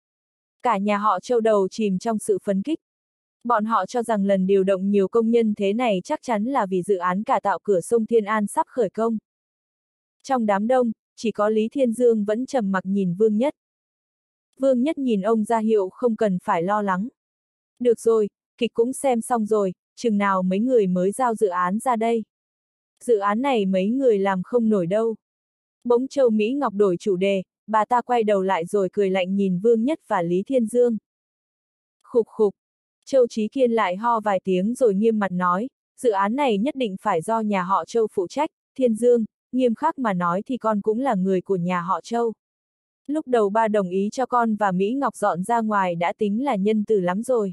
Cả nhà họ Châu đầu chìm trong sự phấn khích. Bọn họ cho rằng lần điều động nhiều công nhân thế này chắc chắn là vì dự án cải tạo cửa sông Thiên An sắp khởi công. Trong đám đông, chỉ có Lý Thiên Dương vẫn trầm mặc nhìn Vương Nhất. Vương Nhất nhìn ông ra hiệu không cần phải lo lắng. Được rồi, kịch cũng xem xong rồi, chừng nào mấy người mới giao dự án ra đây. Dự án này mấy người làm không nổi đâu. Bỗng Châu Mỹ Ngọc đổi chủ đề, bà ta quay đầu lại rồi cười lạnh nhìn Vương Nhất và Lý Thiên Dương. Khục khục. Châu Chí Kiên lại ho vài tiếng rồi nghiêm mặt nói, dự án này nhất định phải do nhà họ Châu phụ trách, Thiên Dương, nghiêm khắc mà nói thì con cũng là người của nhà họ Châu. Lúc đầu ba đồng ý cho con và Mỹ Ngọc dọn ra ngoài đã tính là nhân từ lắm rồi.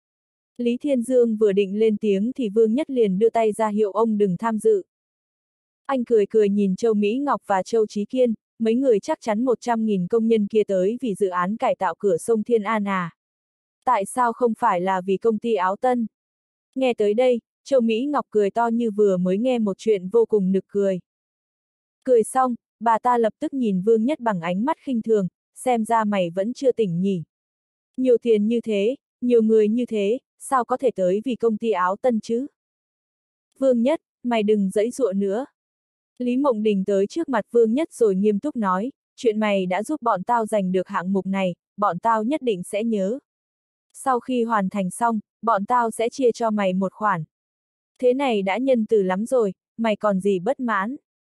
Lý Thiên Dương vừa định lên tiếng thì Vương Nhất liền đưa tay ra hiệu ông đừng tham dự. Anh cười cười nhìn Châu Mỹ Ngọc và Châu Chí Kiên, mấy người chắc chắn 100.000 công nhân kia tới vì dự án cải tạo cửa sông Thiên An à? Tại sao không phải là vì công ty Áo Tân? Nghe tới đây, Châu Mỹ Ngọc cười to như vừa mới nghe một chuyện vô cùng nực cười. Cười xong, bà ta lập tức nhìn Vương Nhất bằng ánh mắt khinh thường, xem ra mày vẫn chưa tỉnh nhỉ. Nhiều tiền như thế, nhiều người như thế, sao có thể tới vì công ty Áo Tân chứ? Vương Nhất, mày đừng giãy giụa nữa. Lý Mộng Đình tới trước mặt Vương Nhất rồi nghiêm túc nói, chuyện mày đã giúp bọn tao giành được hạng mục này, bọn tao nhất định sẽ nhớ. Sau khi hoàn thành xong, bọn tao sẽ chia cho mày một khoản. Thế này đã nhân từ lắm rồi, mày còn gì bất mãn?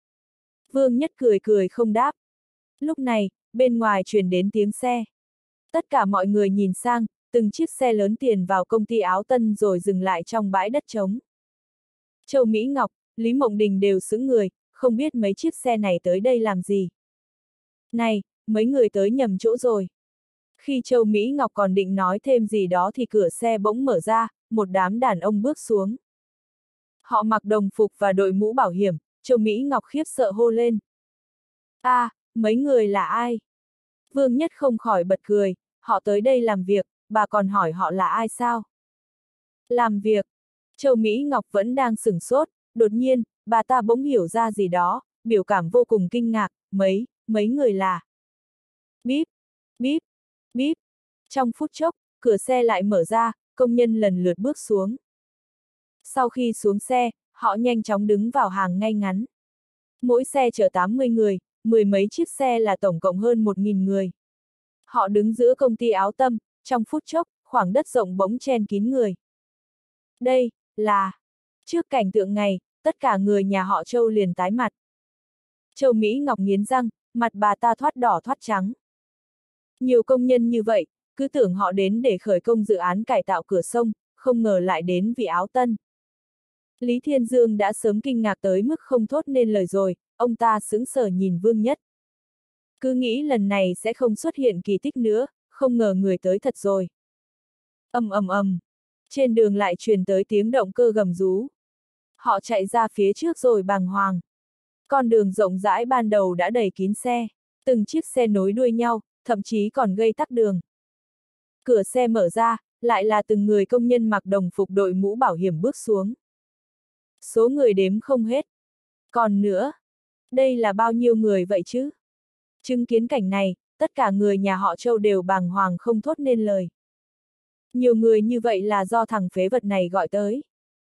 Vương Nhất cười cười không đáp. Lúc này, bên ngoài truyền đến tiếng xe. Tất cả mọi người nhìn sang, từng chiếc xe lớn tiền vào công ty Áo Tân rồi dừng lại trong bãi đất trống. Châu Mỹ Ngọc, Lý Mộng Đình đều sững người, không biết mấy chiếc xe này tới đây làm gì. Này, mấy người tới nhầm chỗ rồi. Khi Châu Mỹ Ngọc còn định nói thêm gì đó thì cửa xe bỗng mở ra, một đám đàn ông bước xuống. Họ mặc đồng phục và đội mũ bảo hiểm, Châu Mỹ Ngọc khiếp sợ hô lên. À, mấy người là ai? Vương Nhất không khỏi bật cười, họ tới đây làm việc, bà còn hỏi họ là ai sao? Làm việc. Châu Mỹ Ngọc vẫn đang sửng sốt, đột nhiên, bà ta bỗng hiểu ra gì đó, biểu cảm vô cùng kinh ngạc, mấy người là. Bíp, bíp, bíp. Trong phút chốc, cửa xe lại mở ra, công nhân lần lượt bước xuống. Sau khi xuống xe, họ nhanh chóng đứng vào hàng ngay ngắn. Mỗi xe chở 80 người, mười mấy chiếc xe là tổng cộng hơn 1.000 người. Họ đứng giữa công ty Áo Tâm, trong phút chốc, khoảng đất rộng bỗng chen kín người. Đây, là... Trước cảnh tượng này, tất cả người nhà họ Châu liền tái mặt. Châu Mỹ Ngọc nghiến răng, mặt bà ta thoát đỏ thoát trắng. Nhiều công nhân như vậy, cứ tưởng họ đến để khởi công dự án cải tạo cửa sông, không ngờ lại đến vì áo tân. Lý Thiên Dương đã sớm kinh ngạc tới mức không thốt nên lời rồi, ông ta sững sờ nhìn Vương Nhất. Cứ nghĩ lần này sẽ không xuất hiện kỳ tích nữa, không ngờ người tới thật rồi. Ầm ầm ầm, trên đường lại truyền tới tiếng động cơ gầm rú. Họ chạy ra phía trước rồi bàng hoàng. Con đường rộng rãi ban đầu đã đầy kín xe, từng chiếc xe nối đuôi nhau, thậm chí còn gây tắc đường. Cửa xe mở ra, lại là từng người công nhân mặc đồng phục đội mũ bảo hiểm bước xuống. Số người đếm không hết. Còn nữa, đây là bao nhiêu người vậy chứ? Chứng kiến cảnh này, tất cả người nhà họ Châu đều bàng hoàng không thốt nên lời. Nhiều người như vậy là do thằng phế vật này gọi tới.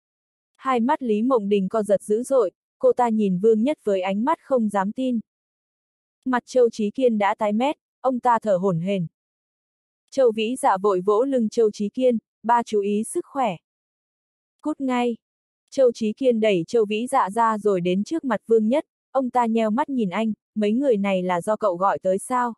Hai mắt Lý Mộng Đình co giật dữ dội, cô ta nhìn Vương Nhất với ánh mắt không dám tin. Mặt Châu Chí Kiên đã tái mét, ông ta thở hổn hển. Châu Vĩ Dạ vội vỗ lưng Châu Chí Kiên, ba chú ý sức khỏe. Cút ngay. Châu Chí Kiên đẩy Châu Vĩ Dạ ra rồi đến trước mặt Vương Nhất, ông ta nheo mắt nhìn anh, mấy người này là do cậu gọi tới sao?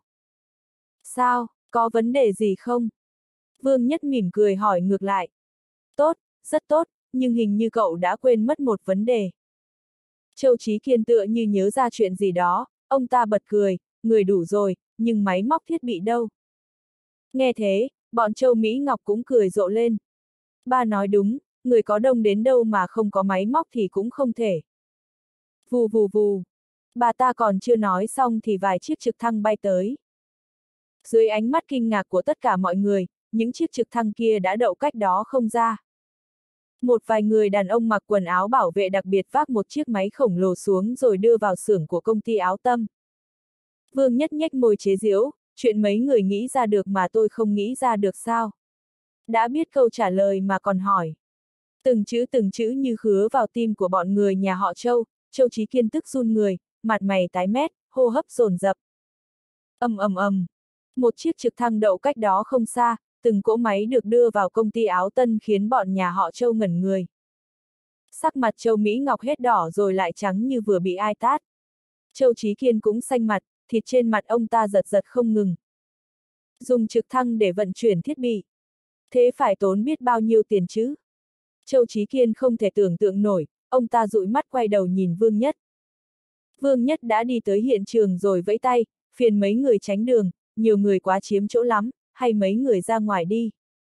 Sao, có vấn đề gì không? Vương Nhất mỉm cười hỏi ngược lại. Tốt, rất tốt, nhưng hình như cậu đã quên mất một vấn đề. Châu Chí Kiên tựa như nhớ ra chuyện gì đó, ông ta bật cười, người đủ rồi, nhưng máy móc thiết bị đâu? Nghe thế, bọn Châu Mỹ Ngọc cũng cười rộ lên. Ba nói đúng, người có đông đến đâu mà không có máy móc thì cũng không thể. Vù vù vù. Bà ta còn chưa nói xong thì vài chiếc trực thăng bay tới. Dưới ánh mắt kinh ngạc của tất cả mọi người, những chiếc trực thăng kia đã đậu cách đó không ra. Một vài người đàn ông mặc quần áo bảo vệ đặc biệt vác một chiếc máy khổng lồ xuống rồi đưa vào xưởng của công ty áo Tâm. Vương Nhất nhếch môi chế giễu, chuyện mấy người nghĩ ra được mà tôi không nghĩ ra được sao? Đã biết câu trả lời mà còn hỏi. Từng chữ như khứa vào tim của bọn người nhà họ Châu, Châu Chí Kiên tức run người, mặt mày tái mét, hô hấp dồn dập. Ầm ầm ầm. Một chiếc trực thăng đậu cách đó không xa, từng cỗ máy được đưa vào công ty áo Tân khiến bọn nhà họ Châu ngẩn người. Sắc mặt Châu Mỹ Ngọc hết đỏ rồi lại trắng như vừa bị ai tát. Châu Chí Kiên cũng xanh mặt, thịt trên mặt ông ta giật giật không ngừng. Dùng trực thăng để vận chuyển thiết bị. Thế phải tốn biết bao nhiêu tiền chứ? Châu Chí Kiên không thể tưởng tượng nổi, ông ta dụi mắt quay đầu nhìn Vương Nhất. Vương Nhất đã đi tới hiện trường rồi vẫy tay, phiền mấy người tránh đường, nhiều người quá chiếm chỗ lắm, hay mấy người ra ngoài đi.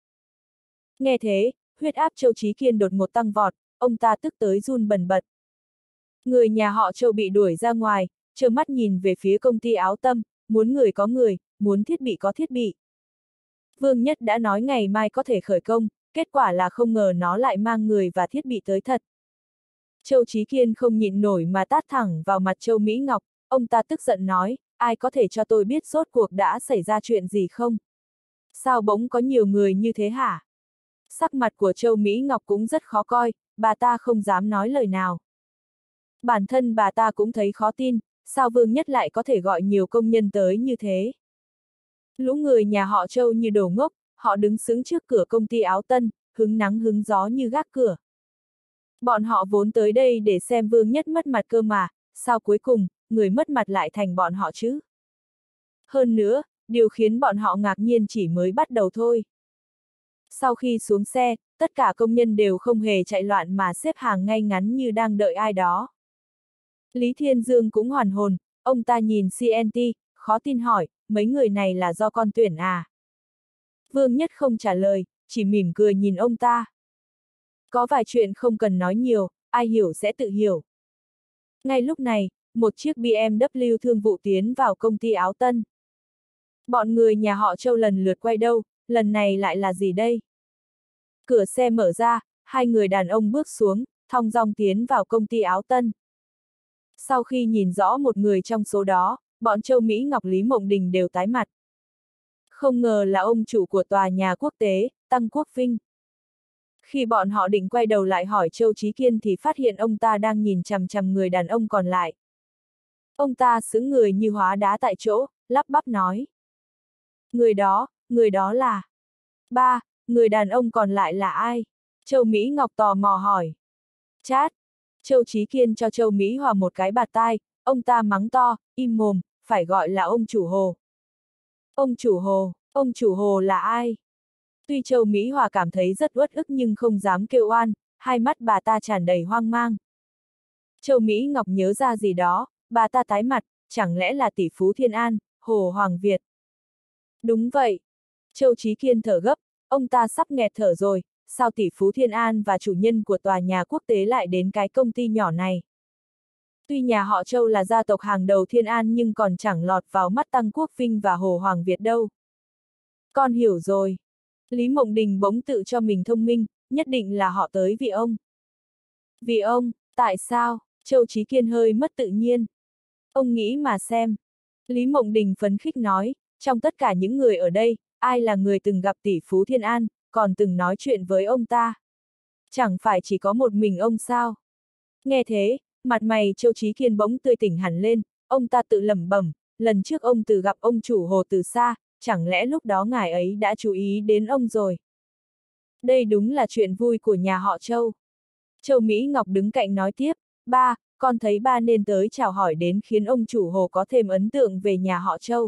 Nghe thế, huyết áp Châu Chí Kiên đột ngột tăng vọt, ông ta tức tới run bần bật. Người nhà họ Châu bị đuổi ra ngoài, trơ mắt nhìn về phía công ty áo Tâm, muốn người có người, muốn thiết bị có thiết bị. Vương Nhất đã nói ngày mai có thể khởi công, kết quả là không ngờ nó lại mang người và thiết bị tới thật. Châu Chí Kiên không nhịn nổi mà tát thẳng vào mặt Châu Mỹ Ngọc, ông ta tức giận nói, ai có thể cho tôi biết rốt cuộc đã xảy ra chuyện gì không? Sao bỗng có nhiều người như thế hả? Sắc mặt của Châu Mỹ Ngọc cũng rất khó coi, bà ta không dám nói lời nào. Bản thân bà ta cũng thấy khó tin, sao Vương Nhất lại có thể gọi nhiều công nhân tới như thế? Lũ người nhà họ Châu như đồ ngốc, họ đứng sững trước cửa công ty áo Tân, hứng nắng hứng gió như gác cửa. Bọn họ vốn tới đây để xem Vương Nhất mất mặt cơ mà, sao cuối cùng, người mất mặt lại thành bọn họ chứ? Hơn nữa, điều khiến bọn họ ngạc nhiên chỉ mới bắt đầu thôi. Sau khi xuống xe, tất cả công nhân đều không hề chạy loạn mà xếp hàng ngay ngắn như đang đợi ai đó. Lý Thiên Dương cũng hoàn hồn, ông ta nhìn CNT, khó tin hỏi, mấy người này là do con tuyển à? Vương Nhất không trả lời, chỉ mỉm cười nhìn ông ta. Có vài chuyện không cần nói nhiều, ai hiểu sẽ tự hiểu. Ngay lúc này, một chiếc BMW thương vụ tiến vào công ty áo Tân. Bọn người nhà họ Châu lần lượt quay đâu, lần này lại là gì đây? Cửa xe mở ra, hai người đàn ông bước xuống, thong dong tiến vào công ty áo Tân. Sau khi nhìn rõ một người trong số đó, bọn Châu Mỹ Ngọc Lý Mộng Đình đều tái mặt. Không ngờ là ông chủ của tòa nhà quốc tế, Tăng Quốc Vinh. Khi bọn họ định quay đầu lại hỏi Châu Chí Kiên thì phát hiện ông ta đang nhìn chằm chằm người đàn ông còn lại. Ông ta sững người như hóa đá tại chỗ, lắp bắp nói. Người đó là... Ba, người đàn ông còn lại là ai? Châu Mỹ Ngọc tò mò hỏi. Chát! Châu Chí Kiên cho Châu Mỹ Hòa một cái bạt tai, ông ta mắng to, im mồm, phải gọi là ông chủ Hồ. Ông chủ Hồ là ai? Tuy Châu Mỹ Hòa cảm thấy rất uất ức nhưng không dám kêu oan, hai mắt bà ta tràn đầy hoang mang. Châu Mỹ Ngọc nhớ ra gì đó, bà ta tái mặt, chẳng lẽ là tỷ phú Thiên An, Hồ Hoàng Việt? Đúng vậy. Châu Chí Kiên thở gấp, ông ta sắp nghẹt thở rồi, sao tỷ phú Thiên An và chủ nhân của tòa nhà quốc tế lại đến cái công ty nhỏ này? Tuy nhà họ Châu là gia tộc hàng đầu Thiên An nhưng còn chẳng lọt vào mắt Tăng Quốc Vinh và Hồ Hoàng Việt đâu. Con hiểu rồi. Lý Mộng Đình bỗng tự cho mình thông minh, nhất định là họ tới vì ông. Vì ông, tại sao? Châu Chí Kiên hơi mất tự nhiên. Ông nghĩ mà xem. Lý Mộng Đình phấn khích nói, trong tất cả những người ở đây, ai là người từng gặp tỷ phú Thiên An, còn từng nói chuyện với ông ta? Chẳng phải chỉ có một mình ông sao? Nghe thế, mặt mày Châu Chí Kiên bỗng tươi tỉnh hẳn lên, ông ta tự lẩm bẩm, lần trước ông từ gặp ông chủ Hồ từ xa, chẳng lẽ lúc đó ngài ấy đã chú ý đến ông rồi? Đây đúng là chuyện vui của nhà họ Châu. Châu Mỹ Ngọc đứng cạnh nói tiếp, ba, con thấy ba nên tới chào hỏi đến khiến ông chủ Hồ có thêm ấn tượng về nhà họ Châu.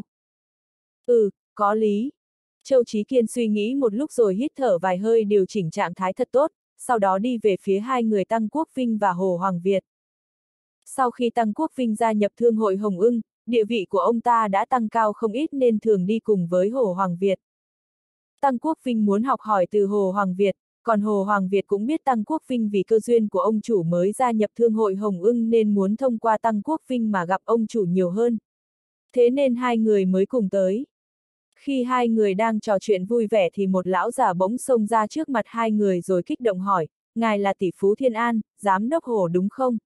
Ừ, có lý. Châu Chí Kiên suy nghĩ một lúc rồi hít thở vài hơi điều chỉnh trạng thái thật tốt, sau đó đi về phía hai người Tăng Quốc Vinh và Hồ Hoàng Việt. Sau khi Tăng Quốc Vinh gia nhập Thương hội Hồng Ưng, địa vị của ông ta đã tăng cao không ít nên thường đi cùng với Hồ Hoàng Việt. Tăng Quốc Vinh muốn học hỏi từ Hồ Hoàng Việt, còn Hồ Hoàng Việt cũng biết Tăng Quốc Vinh vì cơ duyên của ông chủ mới gia nhập Thương hội Hồng Ưng nên muốn thông qua Tăng Quốc Vinh mà gặp ông chủ nhiều hơn. Thế nên hai người mới cùng tới. Khi hai người đang trò chuyện vui vẻ thì một lão già bỗng xông ra trước mặt hai người rồi kích động hỏi, ngài là tỷ phú Thiên An, giám đốc Hồ đúng không?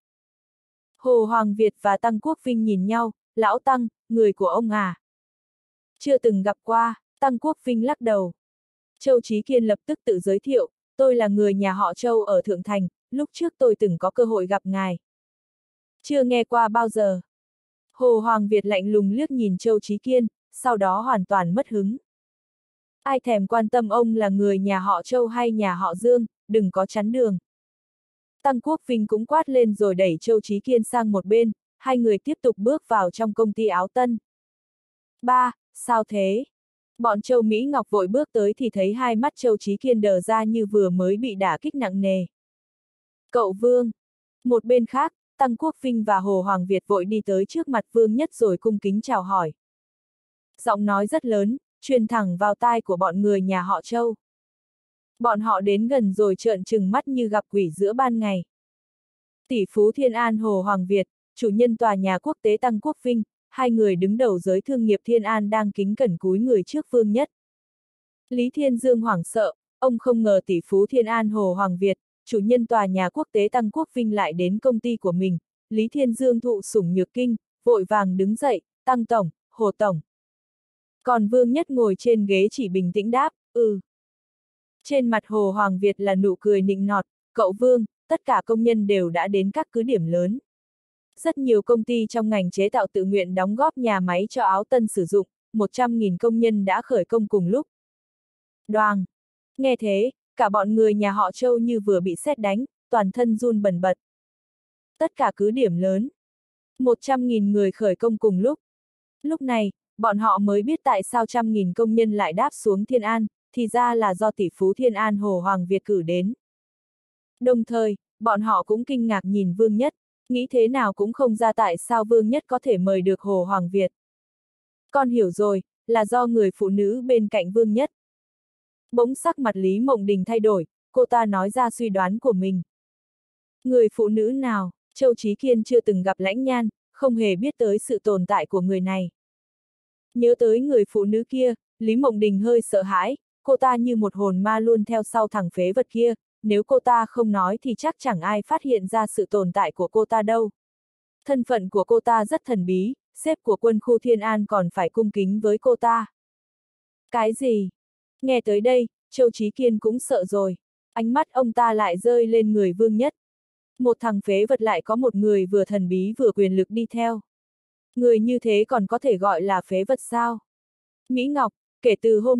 Hồ Hoàng Việt và Tăng Quốc Vinh nhìn nhau, lão Tăng, người của ông à? Chưa từng gặp qua, Tăng Quốc Vinh lắc đầu. Châu Chí Kiên lập tức tự giới thiệu, tôi là người nhà họ Châu ở Thượng Thành, lúc trước tôi từng có cơ hội gặp ngài. Chưa nghe qua bao giờ. Hồ Hoàng Việt lạnh lùng liếc nhìn Châu Chí Kiên, sau đó hoàn toàn mất hứng. Ai thèm quan tâm ông là người nhà họ Châu hay nhà họ Dương, đừng có chắn đường. Tăng Quốc Vinh cũng quát lên rồi đẩy Châu Chí Kiên sang một bên, hai người tiếp tục bước vào trong công ty áo tân. Ba, sao thế? Bọn Châu Mỹ Ngọc vội bước tới thì thấy hai mắt Châu Chí Kiên đờ ra như vừa mới bị đả kích nặng nề. Cậu Vương. Một bên khác, Tăng Quốc Vinh và Hồ Hoàng Việt vội đi tới trước mặt Vương Nhất rồi cung kính chào hỏi. Giọng nói rất lớn, truyền thẳng vào tai của bọn người nhà họ Châu. Bọn họ đến gần rồi trợn trừng mắt như gặp quỷ giữa ban ngày. Tỷ phú Thiên An Hồ Hoàng Việt, chủ nhân tòa nhà quốc tế Tăng Quốc Vinh, hai người đứng đầu giới thương nghiệp Thiên An đang kính cẩn cúi người trước Vương Nhất. Lý Thiên Dương hoảng sợ, ông không ngờ tỷ phú Thiên An Hồ Hoàng Việt, chủ nhân tòa nhà quốc tế Tăng Quốc Vinh lại đến công ty của mình. Lý Thiên Dương thụ sủng nhược kinh, vội vàng đứng dậy, Tăng Tổng, Hồ Tổng. Còn Vương Nhất ngồi trên ghế chỉ bình tĩnh đáp, ừ. Trên mặt Hồ Hoàng Việt là nụ cười nịnh nọt, cậu Vương, tất cả công nhân đều đã đến các cứ điểm lớn. Rất nhiều công ty trong ngành chế tạo tự nguyện đóng góp nhà máy cho áo tân sử dụng, 100.000 công nhân đã khởi công cùng lúc. Đoàng! Nghe thế, cả bọn người nhà họ Châu như vừa bị sét đánh, toàn thân run bần bật. Tất cả cứ điểm lớn. 100.000 người khởi công cùng lúc. Lúc này, bọn họ mới biết tại sao 100.000 công nhân lại đáp xuống Thiên An, thì ra là do tỷ phú Thiên An Hồ Hoàng Việt cử đến. Đồng thời, bọn họ cũng kinh ngạc nhìn Vương Nhất, nghĩ thế nào cũng không ra tại sao Vương Nhất có thể mời được Hồ Hoàng Việt. Con hiểu rồi, là do người phụ nữ bên cạnh Vương Nhất. Bỗng sắc mặt Lý Mộng Đình thay đổi, cô ta nói ra suy đoán của mình. Người phụ nữ nào? Châu Chí Kiên chưa từng gặp Lãnh Nhan, không hề biết tới sự tồn tại của người này. Nhớ tới người phụ nữ kia, Lý Mộng Đình hơi sợ hãi, cô ta như một hồn ma luôn theo sau thằng phế vật kia, nếu cô ta không nói thì chắc chẳng ai phát hiện ra sự tồn tại của cô ta đâu. Thân phận của cô ta rất thần bí, sếp của quân khu Thiên An còn phải cung kính với cô ta. Cái gì? Nghe tới đây, Châu Chí Kiên cũng sợ rồi, ánh mắt ông ta lại rơi lên người Vương Nhất. Một thằng phế vật lại có một người vừa thần bí vừa quyền lực đi theo. Người như thế còn có thể gọi là phế vật sao? Mỹ Ngọc, kể từ hôm nay,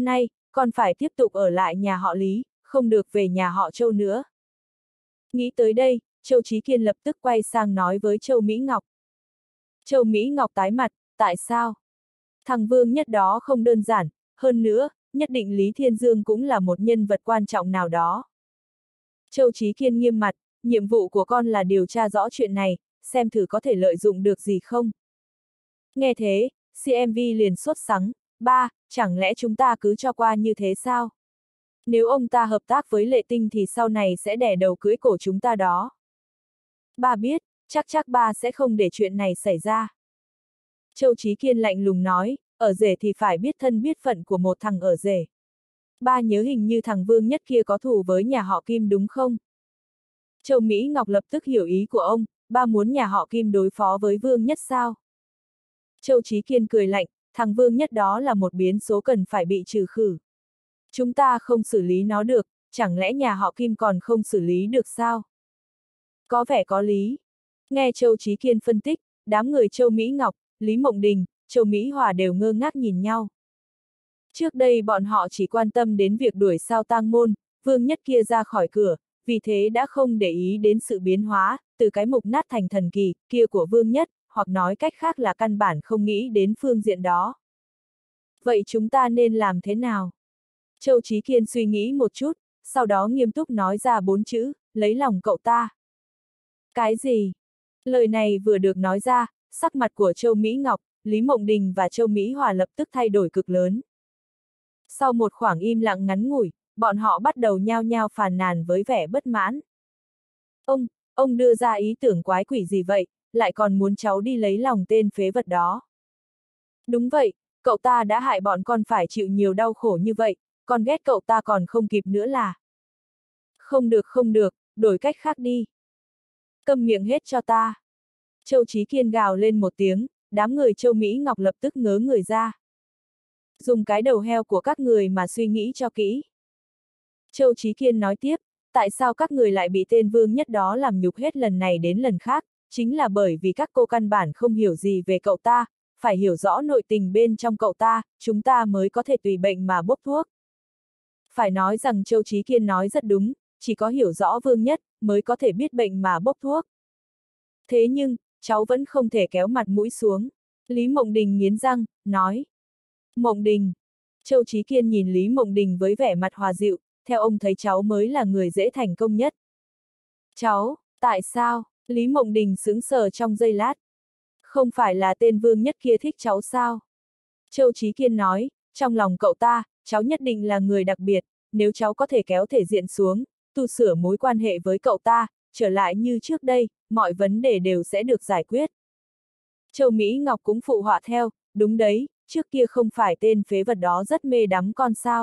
còn phải tiếp tục ở lại nhà họ Lý, không được về nhà họ Châu nữa. Nghĩ tới đây, Châu Chí Kiên lập tức quay sang nói với Châu Mỹ Ngọc. Châu Mỹ Ngọc tái mặt, tại sao? Thằng Vương Nhất đó không đơn giản, hơn nữa, nhất định Lý Thiên Dương cũng là một nhân vật quan trọng nào đó. Châu Chí Kiên nghiêm mặt, nhiệm vụ của con là điều tra rõ chuyện này, xem thử có thể lợi dụng được gì không. Nghe thế, CMV liền sốt sắng, ba, chẳng lẽ chúng ta cứ cho qua như thế sao? Nếu ông ta hợp tác với Lệ Tinh thì sau này sẽ đẻ đầu cưỡi cổ chúng ta đó. Ba biết, chắc ba sẽ không để chuyện này xảy ra. Châu Chí Kiên lạnh lùng nói, ở rể thì phải biết thân biết phận của một thằng ở rể. Ba nhớ hình như thằng Vương Nhất kia có thù với nhà họ Kim đúng không? Châu Mỹ Ngọc lập tức hiểu ý của ông, ba muốn nhà họ Kim đối phó với Vương Nhất sao? Châu Chí Kiên cười lạnh, thằng Vương Nhất đó là một biến số cần phải bị trừ khử. Chúng ta không xử lý nó được, chẳng lẽ nhà họ Kim còn không xử lý được sao? Có vẻ có lý. Nghe Châu Chí Kiên phân tích, đám người Châu Mỹ Ngọc, Lý Mộng Đình, Châu Mỹ Hòa đều ngơ ngác nhìn nhau. Trước đây bọn họ chỉ quan tâm đến việc đuổi sao Tang Môn, Vương Nhất kia ra khỏi cửa, vì thế đã không để ý đến sự biến hóa, từ cái mục nát thành thần kỳ, kia của Vương Nhất, hoặc nói cách khác là căn bản không nghĩ đến phương diện đó. Vậy chúng ta nên làm thế nào? Châu Chí Kiên suy nghĩ một chút, sau đó nghiêm túc nói ra 4 chữ, lấy lòng cậu ta. Cái gì? Lời này vừa được nói ra, sắc mặt của Châu Mỹ Ngọc, Lý Mộng Đình và Châu Mỹ Hòa lập tức thay đổi cực lớn. Sau một khoảng im lặng ngắn ngủi, bọn họ bắt đầu nhao nhao phàn nàn với vẻ bất mãn. Ông đưa ra ý tưởng quái quỷ gì vậy, lại còn muốn cháu đi lấy lòng tên phế vật đó. Đúng vậy, cậu ta đã hại bọn con phải chịu nhiều đau khổ như vậy, con ghét cậu ta còn không kịp nữa là. Không được, đổi cách khác đi. Câm miệng hết cho ta. Châu Chí Kiên gào lên một tiếng, đám người Châu Mỹ Ngọc lập tức ngớ người ra. Dùng cái đầu heo của các người mà suy nghĩ cho kỹ. Châu Chí Kiên nói tiếp, tại sao các người lại bị tên Vương Nhất đó làm nhục hết lần này đến lần khác, chính là bởi vì các cô căn bản không hiểu gì về cậu ta, phải hiểu rõ nội tình bên trong cậu ta, chúng ta mới có thể tùy bệnh mà bốc thuốc. Phải nói rằng Châu Chí Kiên nói rất đúng, chỉ có hiểu rõ Vương Nhất, mới có thể biết bệnh mà bốc thuốc. Thế nhưng, cháu vẫn không thể kéo mặt mũi xuống. Lý Mộng Đình nghiến răng, nói. Mộng Đình. Châu Chí Kiên nhìn Lý Mộng Đình với vẻ mặt hòa dịu, theo ông thấy cháu mới là người dễ thành công nhất. Cháu, tại sao? Lý Mộng Đình sững sờ trong giây lát. Không phải là tên Vương Nhất kia thích cháu sao? Châu Chí Kiên nói, trong lòng cậu ta, cháu nhất định là người đặc biệt, nếu cháu có thể kéo thể diện xuống, tu sửa mối quan hệ với cậu ta, trở lại như trước đây, mọi vấn đề đều sẽ được giải quyết. Châu Mỹ Ngọc cũng phụ họa theo, đúng đấy, trước kia không phải tên phế vật đó rất mê đắm con sao.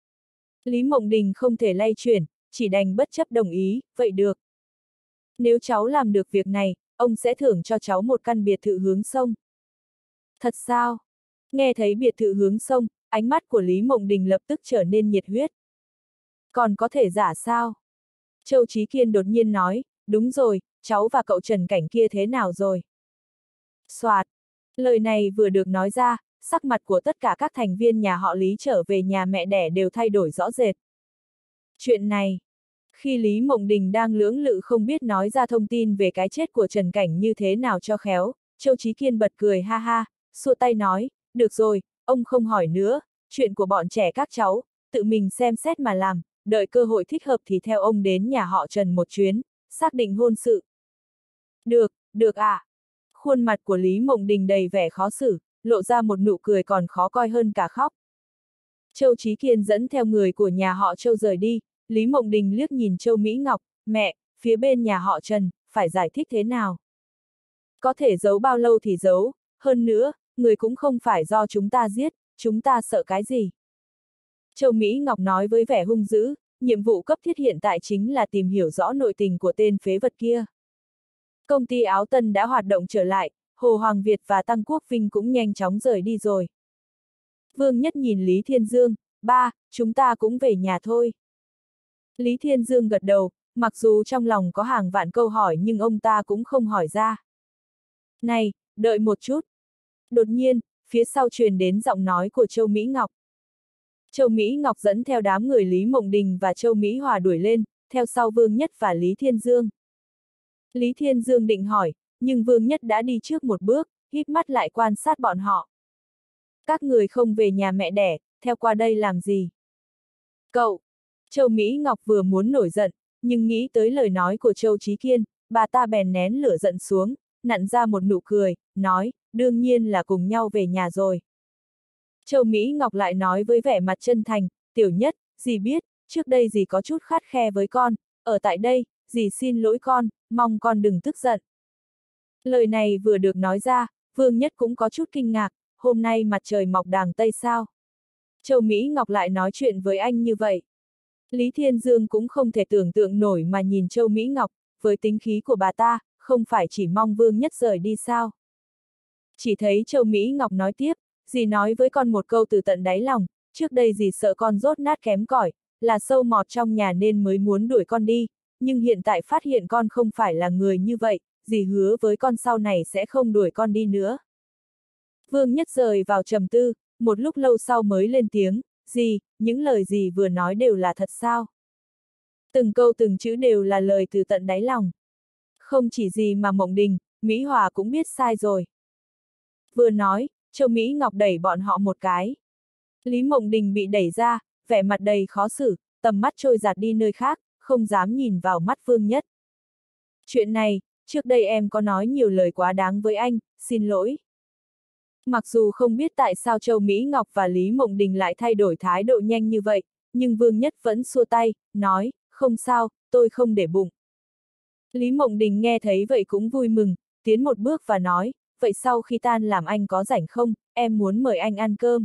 Lý Mộng Đình không thể lay chuyển, chỉ đành bất chấp đồng ý, vậy được. Nếu cháu làm được việc này, ông sẽ thưởng cho cháu một căn biệt thự hướng sông. Thật sao? Nghe thấy biệt thự hướng sông, ánh mắt của Lý Mộng Đình lập tức trở nên nhiệt huyết. Còn có thể giả sao? Châu Chí Kiên đột nhiên nói, đúng rồi, cháu và cậu Trần Cảnh kia thế nào rồi? Soạt. Lời này vừa được nói ra, sắc mặt của tất cả các thành viên nhà họ Lý trở về nhà mẹ đẻ đều thay đổi rõ rệt. Chuyện này, khi Lý Mộng Đình đang lưỡng lự không biết nói ra thông tin về cái chết của Trần Cảnh như thế nào cho khéo, Châu Chí Kiên bật cười ha ha, xua tay nói, được rồi, ông không hỏi nữa, chuyện của bọn trẻ các cháu, tự mình xem xét mà làm, đợi cơ hội thích hợp thì theo ông đến nhà họ Trần một chuyến, xác định hôn sự. Được ạ. Khuôn mặt của Lý Mộng Đình đầy vẻ khó xử, lộ ra một nụ cười còn khó coi hơn cả khóc. Châu Chí Kiên dẫn theo người của nhà họ Châu rời đi, Lý Mộng Đình liếc nhìn Châu Mỹ Ngọc, mẹ, phía bên nhà họ Trần, phải giải thích thế nào? Có thể giấu bao lâu thì giấu, hơn nữa, người cũng không phải do chúng ta giết, chúng ta sợ cái gì? Châu Mỹ Ngọc nói với vẻ hung dữ, nhiệm vụ cấp thiết hiện tại chính là tìm hiểu rõ nội tình của tên phế vật kia. Công ty Áo Tân đã hoạt động trở lại, Hồ Hoàng Việt và Tăng Quốc Vinh cũng nhanh chóng rời đi rồi. Vương Nhất nhìn Lý Thiên Dương, ba, chúng ta cũng về nhà thôi. Lý Thiên Dương gật đầu, mặc dù trong lòng có hàng vạn câu hỏi nhưng ông ta cũng không hỏi ra. Này, đợi một chút. Đột nhiên, phía sau truyền đến giọng nói của Châu Mỹ Ngọc. Châu Mỹ Ngọc dẫn theo đám người Lý Mộng Đình và Châu Mỹ Hòa đuổi lên, theo sau Vương Nhất và Lý Thiên Dương. Lý Thiên Dương định hỏi, nhưng Vương Nhất đã đi trước một bước, híp mắt lại quan sát bọn họ. Các người không về nhà mẹ đẻ, theo qua đây làm gì? Cậu! Châu Mỹ Ngọc vừa muốn nổi giận, nhưng nghĩ tới lời nói của Châu Chí Kiên, bà ta bèn nén lửa giận xuống, nặn ra một nụ cười, nói, đương nhiên là cùng nhau về nhà rồi. Châu Mỹ Ngọc lại nói với vẻ mặt chân thành, Tiểu Nhất, dì biết, trước đây dì có chút khắt khe với con, ở tại đây, dì xin lỗi con, mong con đừng tức giận. Lời này vừa được nói ra, Vương Nhất cũng có chút kinh ngạc, hôm nay mặt trời mọc đàng Tây sao? Châu Mỹ Ngọc lại nói chuyện với anh như vậy. Lý Thiên Dương cũng không thể tưởng tượng nổi mà nhìn Châu Mỹ Ngọc, với tính khí của bà ta, không phải chỉ mong Vương Nhất rời đi sao? Chỉ thấy Châu Mỹ Ngọc nói tiếp, dì nói với con một câu từ tận đáy lòng, trước đây dì sợ con dốt nát kém cỏi, là sâu mọt trong nhà nên mới muốn đuổi con đi, nhưng hiện tại phát hiện con không phải là người như vậy, dì hứa với con sau này sẽ không đuổi con đi nữa. Vương Nhất rời vào trầm tư, một lúc lâu sau mới lên tiếng, dì, những lời dì vừa nói đều là thật sao? Từng câu từng chữ đều là lời từ tận đáy lòng. Không chỉ dì mà Mộng Đình, Mỹ Hòa cũng biết sai rồi. Vừa nói, Châu Mỹ Ngọc đẩy bọn họ một cái. Lý Mộng Đình bị đẩy ra, vẻ mặt đầy khó xử, tầm mắt trôi dạt đi nơi khác, không dám nhìn vào mắt Vương Nhất. Chuyện này, trước đây em có nói nhiều lời quá đáng với anh, xin lỗi. Mặc dù không biết tại sao Châu Mỹ Ngọc và Lý Mộng Đình lại thay đổi thái độ nhanh như vậy, nhưng Vương Nhất vẫn xua tay, nói, không sao, tôi không để bụng. Lý Mộng Đình nghe thấy vậy cũng vui mừng, tiến một bước và nói, vậy sau khi tan làm anh có rảnh không, em muốn mời anh ăn cơm.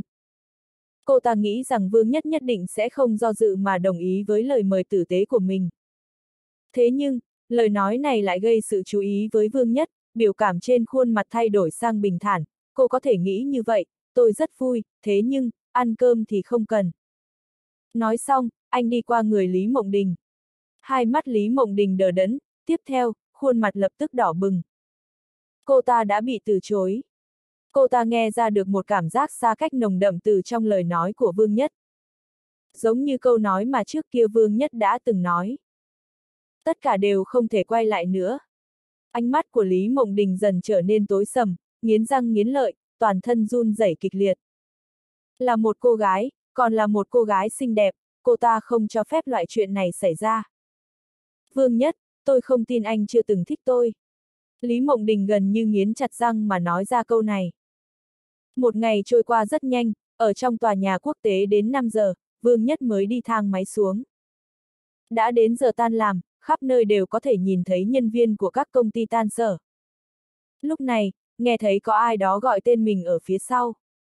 Cô ta nghĩ rằng Vương Nhất nhất định sẽ không do dự mà đồng ý với lời mời tử tế của mình. Thế nhưng, lời nói này lại gây sự chú ý với Vương Nhất, biểu cảm trên khuôn mặt thay đổi sang bình thản, cô có thể nghĩ như vậy, tôi rất vui, thế nhưng, ăn cơm thì không cần. Nói xong, anh đi qua người Lý Mộng Đình. Hai mắt Lý Mộng Đình đờ đẫn, tiếp theo, khuôn mặt lập tức đỏ bừng. Cô ta đã bị từ chối. Cô ta nghe ra được một cảm giác xa cách nồng đậm từ trong lời nói của Vương Nhất. Giống như câu nói mà trước kia Vương Nhất đã từng nói. Tất cả đều không thể quay lại nữa. Ánh mắt của Lý Mộng Đình dần trở nên tối sầm, nghiến răng nghiến lợi, toàn thân run rẩy kịch liệt. Là một cô gái, còn là một cô gái xinh đẹp, cô ta không cho phép loại chuyện này xảy ra. Vương Nhất, tôi không tin anh chưa từng thích tôi. Lý Mộng Đình gần như nghiến chặt răng mà nói ra câu này. Một ngày trôi qua rất nhanh, ở trong tòa nhà quốc tế đến 5 giờ, Vương Nhất mới đi thang máy xuống. Đã đến giờ tan làm, khắp nơi đều có thể nhìn thấy nhân viên của các công ty tan sở. Lúc này, nghe thấy có ai đó gọi tên mình ở phía sau.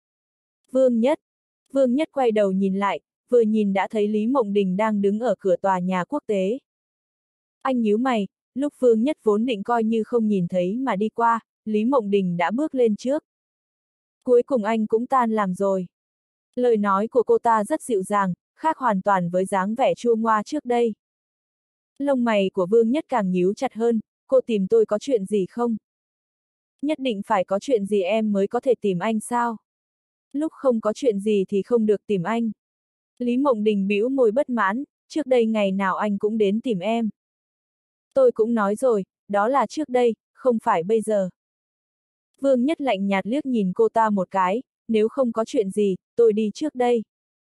Vương Nhất. Vương Nhất quay đầu nhìn lại, vừa nhìn đã thấy Lý Mộng Đình đang đứng ở cửa tòa nhà quốc tế. Anh nhíu mày, lúc Vương Nhất vốn định coi như không nhìn thấy mà đi qua, Lý Mộng Đình đã bước lên trước. Cuối cùng anh cũng tan làm rồi. Lời nói của cô ta rất dịu dàng, khác hoàn toàn với dáng vẻ chua ngoa trước đây. Lông mày của Vương Nhất càng nhíu chặt hơn, cô tìm tôi có chuyện gì không? Nhất định phải có chuyện gì em mới có thể tìm anh sao? Lúc không có chuyện gì thì không được tìm anh. Lý Mộng Đình bĩu môi bất mãn, trước đây ngày nào anh cũng đến tìm em. Tôi cũng nói rồi, đó là trước đây, không phải bây giờ. Vương Nhất lạnh nhạt liếc nhìn cô ta một cái, nếu không có chuyện gì, tôi đi trước đây.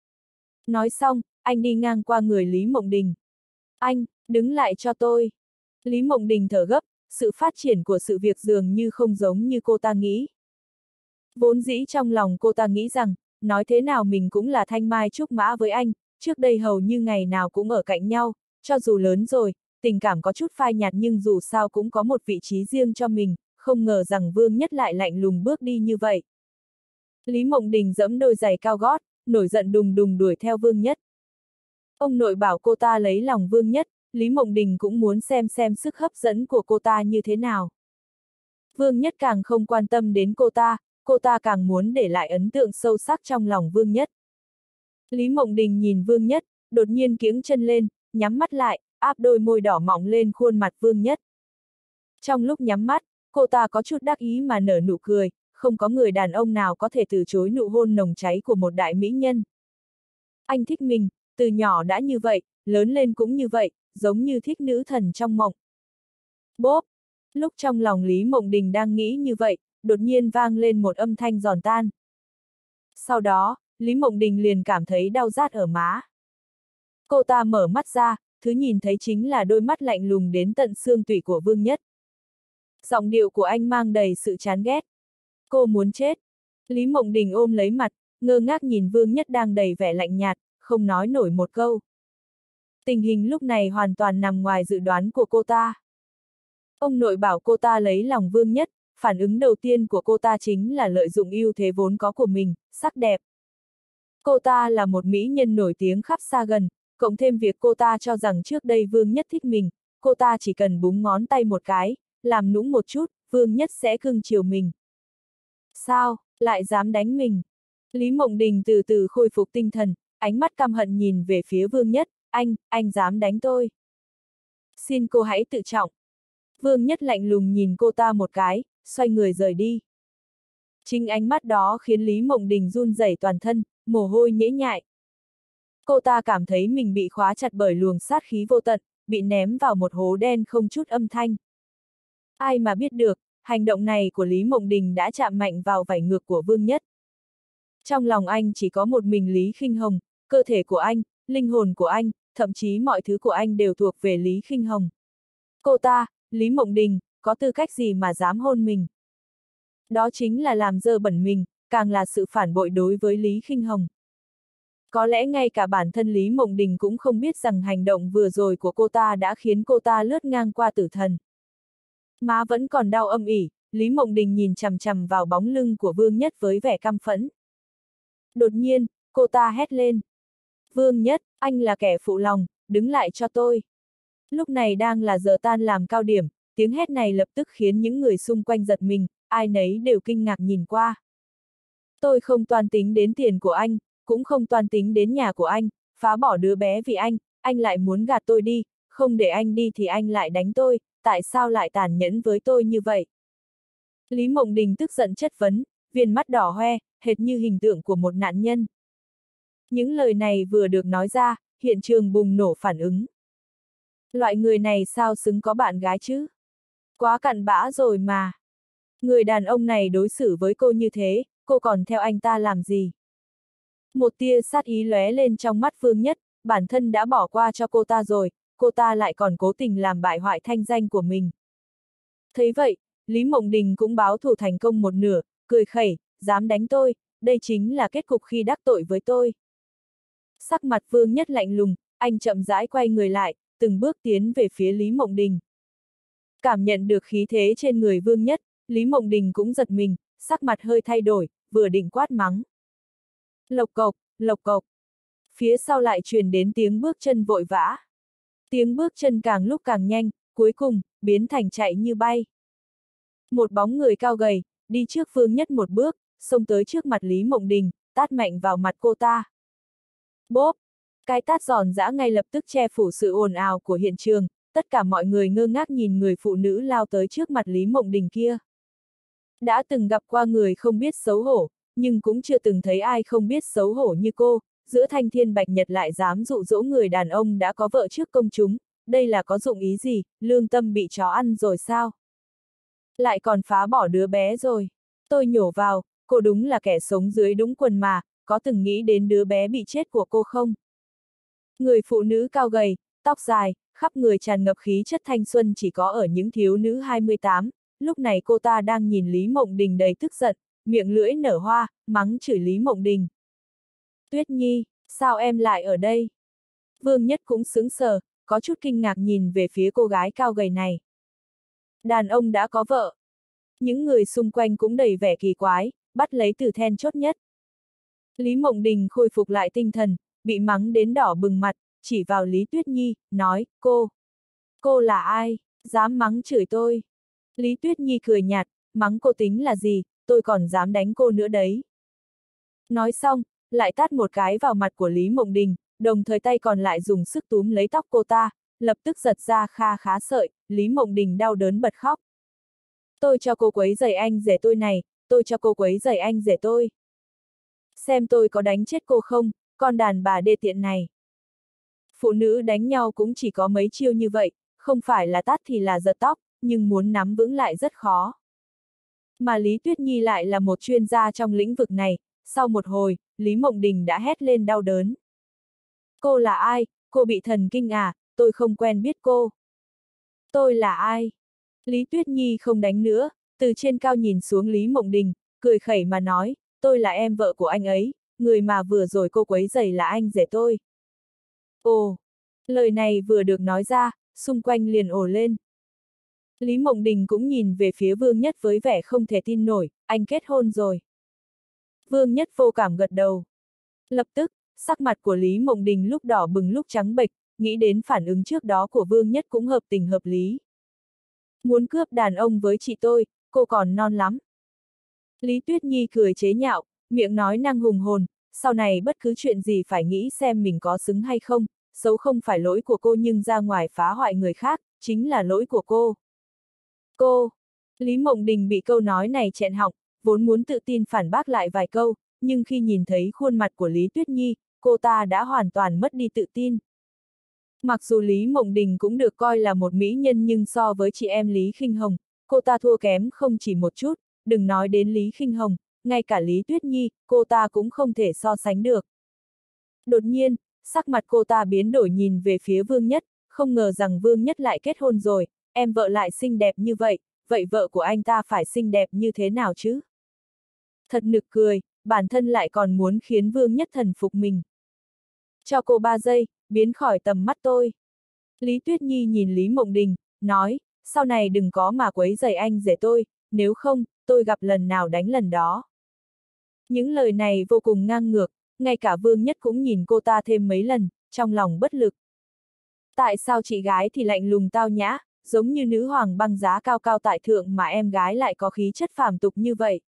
Nói xong, anh đi ngang qua người Lý Mộng Đình. Anh, đứng lại cho tôi. Lý Mộng Đình thở gấp, sự phát triển của sự việc dường như không giống như cô ta nghĩ. Vốn dĩ trong lòng cô ta nghĩ rằng, nói thế nào mình cũng là thanh mai trúc mã với anh, trước đây hầu như ngày nào cũng ở cạnh nhau, cho dù lớn rồi, tình cảm có chút phai nhạt nhưng dù sao cũng có một vị trí riêng cho mình, không ngờ rằng Vương Nhất lại lạnh lùng bước đi như vậy. Lý Mộng Đình giẫm đôi giày cao gót, nổi giận đùng đùng đuổi theo Vương Nhất. Ông nội bảo cô ta lấy lòng Vương Nhất, Lý Mộng Đình cũng muốn xem sức hấp dẫn của cô ta như thế nào. Vương Nhất càng không quan tâm đến cô ta càng muốn để lại ấn tượng sâu sắc trong lòng Vương Nhất. Lý Mộng Đình nhìn Vương Nhất, đột nhiên kiếng chân lên, nhắm mắt lại, áp đôi môi đỏ mọng lên khuôn mặt Vương Nhất. Trong lúc nhắm mắt, cô ta có chút đắc ý mà nở nụ cười, không có người đàn ông nào có thể từ chối nụ hôn nồng cháy của một đại mỹ nhân. Anh thích mình, từ nhỏ đã như vậy, lớn lên cũng như vậy, giống như thích nữ thần trong mộng. Bốp! Lúc trong lòng Lý Mộng Đình đang nghĩ như vậy, đột nhiên vang lên một âm thanh giòn tan. Sau đó, Lý Mộng Đình liền cảm thấy đau rát ở má. Cô ta mở mắt ra, thứ nhìn thấy chính là đôi mắt lạnh lùng đến tận xương tủy của Vương Nhất. Giọng điệu của anh mang đầy sự chán ghét. Cô muốn chết. Lý Mộng Đình ôm lấy mặt, ngơ ngác nhìn Vương Nhất đang đầy vẻ lạnh nhạt, không nói nổi một câu. Tình hình lúc này hoàn toàn nằm ngoài dự đoán của cô ta. Ông nội bảo cô ta lấy lòng Vương Nhất, phản ứng đầu tiên của cô ta chính là lợi dụng ưu thế vốn có của mình, sắc đẹp. Cô ta là một mỹ nhân nổi tiếng khắp xa gần, cộng thêm việc cô ta cho rằng trước đây Vương Nhất thích mình, cô ta chỉ cần búng ngón tay một cái, làm nũng một chút, Vương Nhất sẽ cưng chiều mình. Sao, lại dám đánh mình? Lý Mộng Đình từ từ khôi phục tinh thần, ánh mắt căm hận nhìn về phía Vương Nhất, anh dám đánh tôi. Xin cô hãy tự trọng. Vương Nhất lạnh lùng nhìn cô ta một cái, xoay người rời đi. Chính ánh mắt đó khiến Lý Mộng Đình run rẩy toàn thân, mồ hôi nhễ nhại. Cô ta cảm thấy mình bị khóa chặt bởi luồng sát khí vô tận, bị ném vào một hố đen không chút âm thanh. Ai mà biết được, hành động này của Lý Mộng Đình đã chạm mạnh vào vảy ngược của Vương Nhất. Trong lòng anh chỉ có một mình Lý Khinh Hồng, cơ thể của anh, linh hồn của anh, thậm chí mọi thứ của anh đều thuộc về Lý Khinh Hồng. Cô ta, Lý Mộng Đình, có tư cách gì mà dám hôn mình? Đó chính là làm dơ bẩn mình, càng là sự phản bội đối với Lý Khinh Hồng. Có lẽ ngay cả bản thân Lý Mộng Đình cũng không biết rằng hành động vừa rồi của cô ta đã khiến cô ta lướt ngang qua tử thần. Má vẫn còn đau âm ỉ, Lý Mộng Đình nhìn chằm chằm vào bóng lưng của Vương Nhất với vẻ căm phẫn. Đột nhiên, cô ta hét lên. Vương Nhất, anh là kẻ phụ lòng, đứng lại cho tôi. Lúc này đang là giờ tan làm cao điểm, tiếng hét này lập tức khiến những người xung quanh giật mình, ai nấy đều kinh ngạc nhìn qua. Tôi không toan tính đến tiền của anh, cũng không toan tính đến nhà của anh, phá bỏ đứa bé vì anh lại muốn gạt tôi đi, không để anh đi thì anh lại đánh tôi, tại sao lại tàn nhẫn với tôi như vậy? Lý Mộng Đình tức giận chất vấn, viền mắt đỏ hoe, hệt như hình tượng của một nạn nhân. Những lời này vừa được nói ra, hiện trường bùng nổ phản ứng. Loại người này sao xứng có bạn gái chứ? Quá cặn bã rồi mà. Người đàn ông này đối xử với cô như thế, cô còn theo anh ta làm gì? Một tia sát ý lóe lên trong mắt Vương Nhất, bản thân đã bỏ qua cho cô ta rồi, cô ta lại còn cố tình làm bại hoại thanh danh của mình. Thấy vậy, Lý Mộng Đình cũng báo thù thành công một nửa, cười khẩy, dám đánh tôi, đây chính là kết cục khi đắc tội với tôi. Sắc mặt Vương Nhất lạnh lùng, anh chậm rãi quay người lại, từng bước tiến về phía Lý Mộng Đình. Cảm nhận được khí thế trên người Vương Nhất, Lý Mộng Đình cũng giật mình, sắc mặt hơi thay đổi, vừa định quát mắng. Lộc cộc, lộc cộc. Phía sau lại truyền đến tiếng bước chân vội vã. Tiếng bước chân càng lúc càng nhanh, cuối cùng, biến thành chạy như bay. Một bóng người cao gầy, đi trước Vương Nhất một bước, xông tới trước mặt Lý Mộng Đình, tát mạnh vào mặt cô ta. Bốp! Cái tát giòn giã ngay lập tức che phủ sự ồn ào của hiện trường, tất cả mọi người ngơ ngác nhìn người phụ nữ lao tới trước mặt Lý Mộng Đình kia. Đã từng gặp qua người không biết xấu hổ, nhưng cũng chưa từng thấy ai không biết xấu hổ như cô, giữa thanh thiên bạch nhật lại dám dụ dỗ người đàn ông đã có vợ trước công chúng, đây là có dụng ý gì, lương tâm bị chó ăn rồi sao? Lại còn phá bỏ đứa bé rồi. Tôi nhổ vào, cô đúng là kẻ sống dưới đúng quần mà, có từng nghĩ đến đứa bé bị chết của cô không? Người phụ nữ cao gầy, tóc dài, khắp người tràn ngập khí chất thanh xuân chỉ có ở những thiếu nữ 28, lúc này cô ta đang nhìn Lý Mộng Đình đầy tức giận, miệng lưỡi nở hoa, mắng chửi Lý Mộng Đình. Tuyết Nhi, sao em lại ở đây? Vương Nhất cũng sững sờ, có chút kinh ngạc nhìn về phía cô gái cao gầy này. Đàn ông đã có vợ. Những người xung quanh cũng đầy vẻ kỳ quái, bắt lấy từ then chốt nhất. Lý Mộng Đình khôi phục lại tinh thần, bị mắng đến đỏ bừng mặt, chỉ vào Lý Tuyết Nhi, nói, cô là ai, dám mắng chửi tôi. Lý Tuyết Nhi cười nhạt, mắng cô tính là gì, tôi còn dám đánh cô nữa đấy. Nói xong, lại tát một cái vào mặt của Lý Mộng Đình, đồng thời tay còn lại dùng sức túm lấy tóc cô ta, lập tức giật ra kha khá sợi, Lý Mộng Đình đau đớn bật khóc. Tôi cho cô quấy rầy anh rể tôi này, tôi cho cô quấy rầy anh rể tôi. Xem tôi có đánh chết cô không, con đàn bà đê tiện này. Phụ nữ đánh nhau cũng chỉ có mấy chiêu như vậy, không phải là tát thì là giật tóc, nhưng muốn nắm vững lại rất khó. Mà Lý Tuyết Nhi lại là một chuyên gia trong lĩnh vực này, sau một hồi, Lý Mộng Đình đã hét lên đau đớn. Cô là ai? Cô bị thần kinh à? Tôi không quen biết cô. Tôi là ai? Lý Tuyết Nhi không đánh nữa, từ trên cao nhìn xuống Lý Mộng Đình, cười khẩy mà nói, tôi là em vợ của anh ấy, người mà vừa rồi cô quấy rầy là anh rể tôi. Ồ, lời này vừa được nói ra, xung quanh liền ồ lên. Lý Mộng Đình cũng nhìn về phía Vương Nhất với vẻ không thể tin nổi, anh kết hôn rồi. Vương Nhất vô cảm gật đầu. Lập tức, sắc mặt của Lý Mộng Đình lúc đỏ bừng lúc trắng bệch, nghĩ đến phản ứng trước đó của Vương Nhất cũng hợp tình hợp lý. Muốn cướp đàn ông với chị tôi, cô còn non lắm. Lý Tuyết Nhi cười chế nhạo, miệng nói năng hùng hồn, sau này bất cứ chuyện gì phải nghĩ xem mình có xứng hay không, xấu không phải lỗi của cô nhưng ra ngoài phá hoại người khác, chính là lỗi của cô. Cô! Lý Mộng Đình bị câu nói này nghẹn họng, vốn muốn tự tin phản bác lại vài câu, nhưng khi nhìn thấy khuôn mặt của Lý Tuyết Nhi, cô ta đã hoàn toàn mất đi tự tin. Mặc dù Lý Mộng Đình cũng được coi là một mỹ nhân nhưng so với chị em Lý Khinh Hồng, cô ta thua kém không chỉ một chút, đừng nói đến Lý Khinh Hồng, ngay cả Lý Tuyết Nhi, cô ta cũng không thể so sánh được. Đột nhiên, sắc mặt cô ta biến đổi nhìn về phía Vương Nhất, không ngờ rằng Vương Nhất lại kết hôn rồi, em vợ lại xinh đẹp như vậy, vậy vợ của anh ta phải xinh đẹp như thế nào chứ? Thật nực cười, bản thân lại còn muốn khiến Vương Nhất thần phục mình. Cho cô 3 giây, biến khỏi tầm mắt tôi. Lý Tuyết Nhi nhìn Lý Mộng Đình, nói, sau này đừng có mà quấy rầy anh rể tôi, nếu không, tôi gặp lần nào đánh lần đó. Những lời này vô cùng ngang ngược, ngay cả Vương Nhất cũng nhìn cô ta thêm mấy lần, trong lòng bất lực. Tại sao chị gái thì lạnh lùng tao nhã, giống như nữ hoàng băng giá cao cao tại thượng mà em gái lại có khí chất phàm tục như vậy?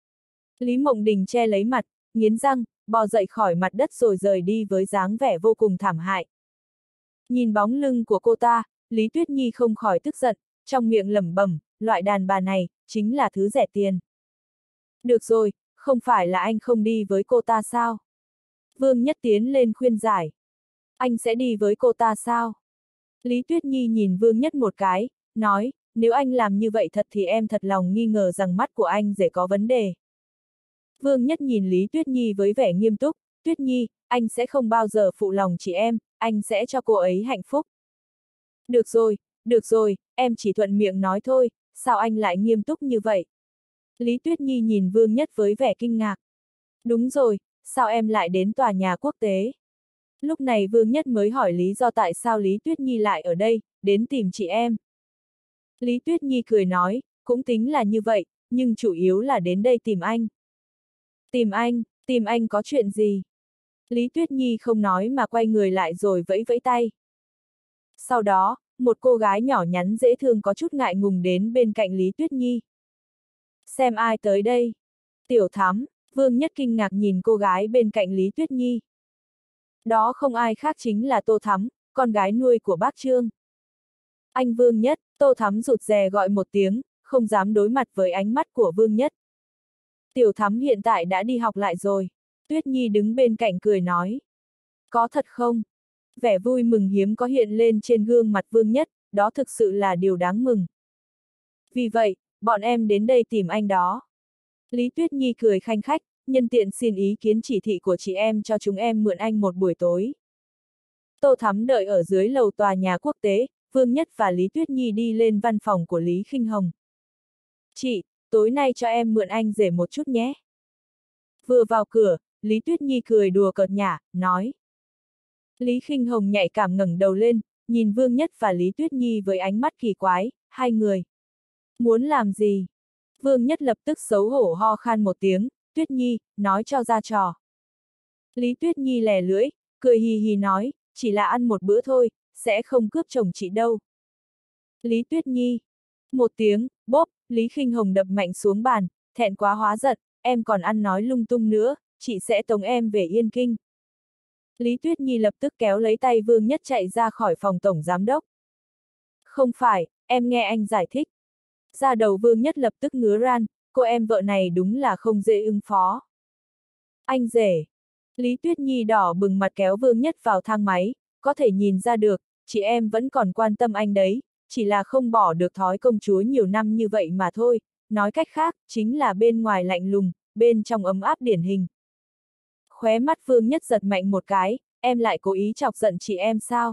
Lý Mộng Đình che lấy mặt, nghiến răng, bò dậy khỏi mặt đất rồi rời đi với dáng vẻ vô cùng thảm hại. Nhìn bóng lưng của cô ta, Lý Tuyết Nhi không khỏi tức giận, trong miệng lẩm bẩm, loại đàn bà này, chính là thứ rẻ tiền. Được rồi, không phải là anh không đi với cô ta sao? Vương Nhất tiến lên khuyên giải. Anh sẽ đi với cô ta sao? Lý Tuyết Nhi nhìn Vương Nhất một cái, nói, nếu anh làm như vậy thật thì em thật lòng nghi ngờ rằng mắt của anh rể có vấn đề. Vương Nhất nhìn Lý Tuyết Nhi với vẻ nghiêm túc, Tuyết Nhi, anh sẽ không bao giờ phụ lòng chị em, anh sẽ cho cô ấy hạnh phúc. Được rồi, em chỉ thuận miệng nói thôi, sao anh lại nghiêm túc như vậy? Lý Tuyết Nhi nhìn Vương Nhất với vẻ kinh ngạc. Đúng rồi, sao em lại đến tòa nhà quốc tế? Lúc này Vương Nhất mới hỏi lý do tại sao Lý Tuyết Nhi lại ở đây, đến tìm chị em. Lý Tuyết Nhi cười nói, cũng tính là như vậy, nhưng chủ yếu là đến đây tìm anh. Tìm anh có chuyện gì? Lý Tuyết Nhi không nói mà quay người lại rồi vẫy vẫy tay. Sau đó, một cô gái nhỏ nhắn dễ thương có chút ngại ngùng đến bên cạnh Lý Tuyết Nhi. Xem ai tới đây? Tiểu Thắm, Vương Nhất kinh ngạc nhìn cô gái bên cạnh Lý Tuyết Nhi. Đó không ai khác chính là Tô Thắm, con gái nuôi của bác Trương. Anh Vương Nhất, Tô Thắm rụt rè gọi một tiếng, không dám đối mặt với ánh mắt của Vương Nhất. Tiểu Thắm hiện tại đã đi học lại rồi. Tuyết Nhi đứng bên cạnh cười nói. Có thật không? Vẻ vui mừng hiếm có hiện lên trên gương mặt Vương Nhất, đó thực sự là điều đáng mừng. Vì vậy, bọn em đến đây tìm anh đó. Lý Tuyết Nhi cười khanh khách, nhân tiện xin ý kiến chỉ thị của chị em cho chúng em mượn anh một buổi tối. Tô Thắm đợi ở dưới lầu tòa nhà quốc tế, Vương Nhất và Lý Tuyết Nhi đi lên văn phòng của Lý Khinh Hồng. Chị, tối nay cho em mượn anh rể một chút nhé. Vừa vào cửa, Lý Tuyết Nhi cười đùa cợt nhả, nói. Lý Khinh Hồng nhạy cảm ngẩng đầu lên, nhìn Vương Nhất và Lý Tuyết Nhi với ánh mắt kỳ quái, hai người. Muốn làm gì? Vương Nhất lập tức xấu hổ ho khan một tiếng, Tuyết Nhi, nói cho ra trò. Lý Tuyết Nhi lè lưỡi, cười hì hì nói, chỉ là ăn một bữa thôi, sẽ không cướp chồng chị đâu. Lý Tuyết Nhi. Một tiếng, bốp, Lý Khinh Hồng đập mạnh xuống bàn, thẹn quá hóa giận, em còn ăn nói lung tung nữa, chị sẽ tống em về Yên Kinh. Lý Tuyết Nhi lập tức kéo lấy tay Vương Nhất chạy ra khỏi phòng tổng giám đốc. Không phải, em nghe anh giải thích. Da đầu Vương Nhất lập tức ngứa ran, cô em vợ này đúng là không dễ ứng phó. Anh rể. Lý Tuyết Nhi đỏ bừng mặt kéo Vương Nhất vào thang máy, có thể nhìn ra được, chị em vẫn còn quan tâm anh đấy, chỉ là không bỏ được thói công chúa nhiều năm như vậy mà thôi, nói cách khác, chính là bên ngoài lạnh lùng, bên trong ấm áp điển hình. Khóe mắt Vương Nhất giật mạnh một cái, em lại cố ý chọc giận chị em sao?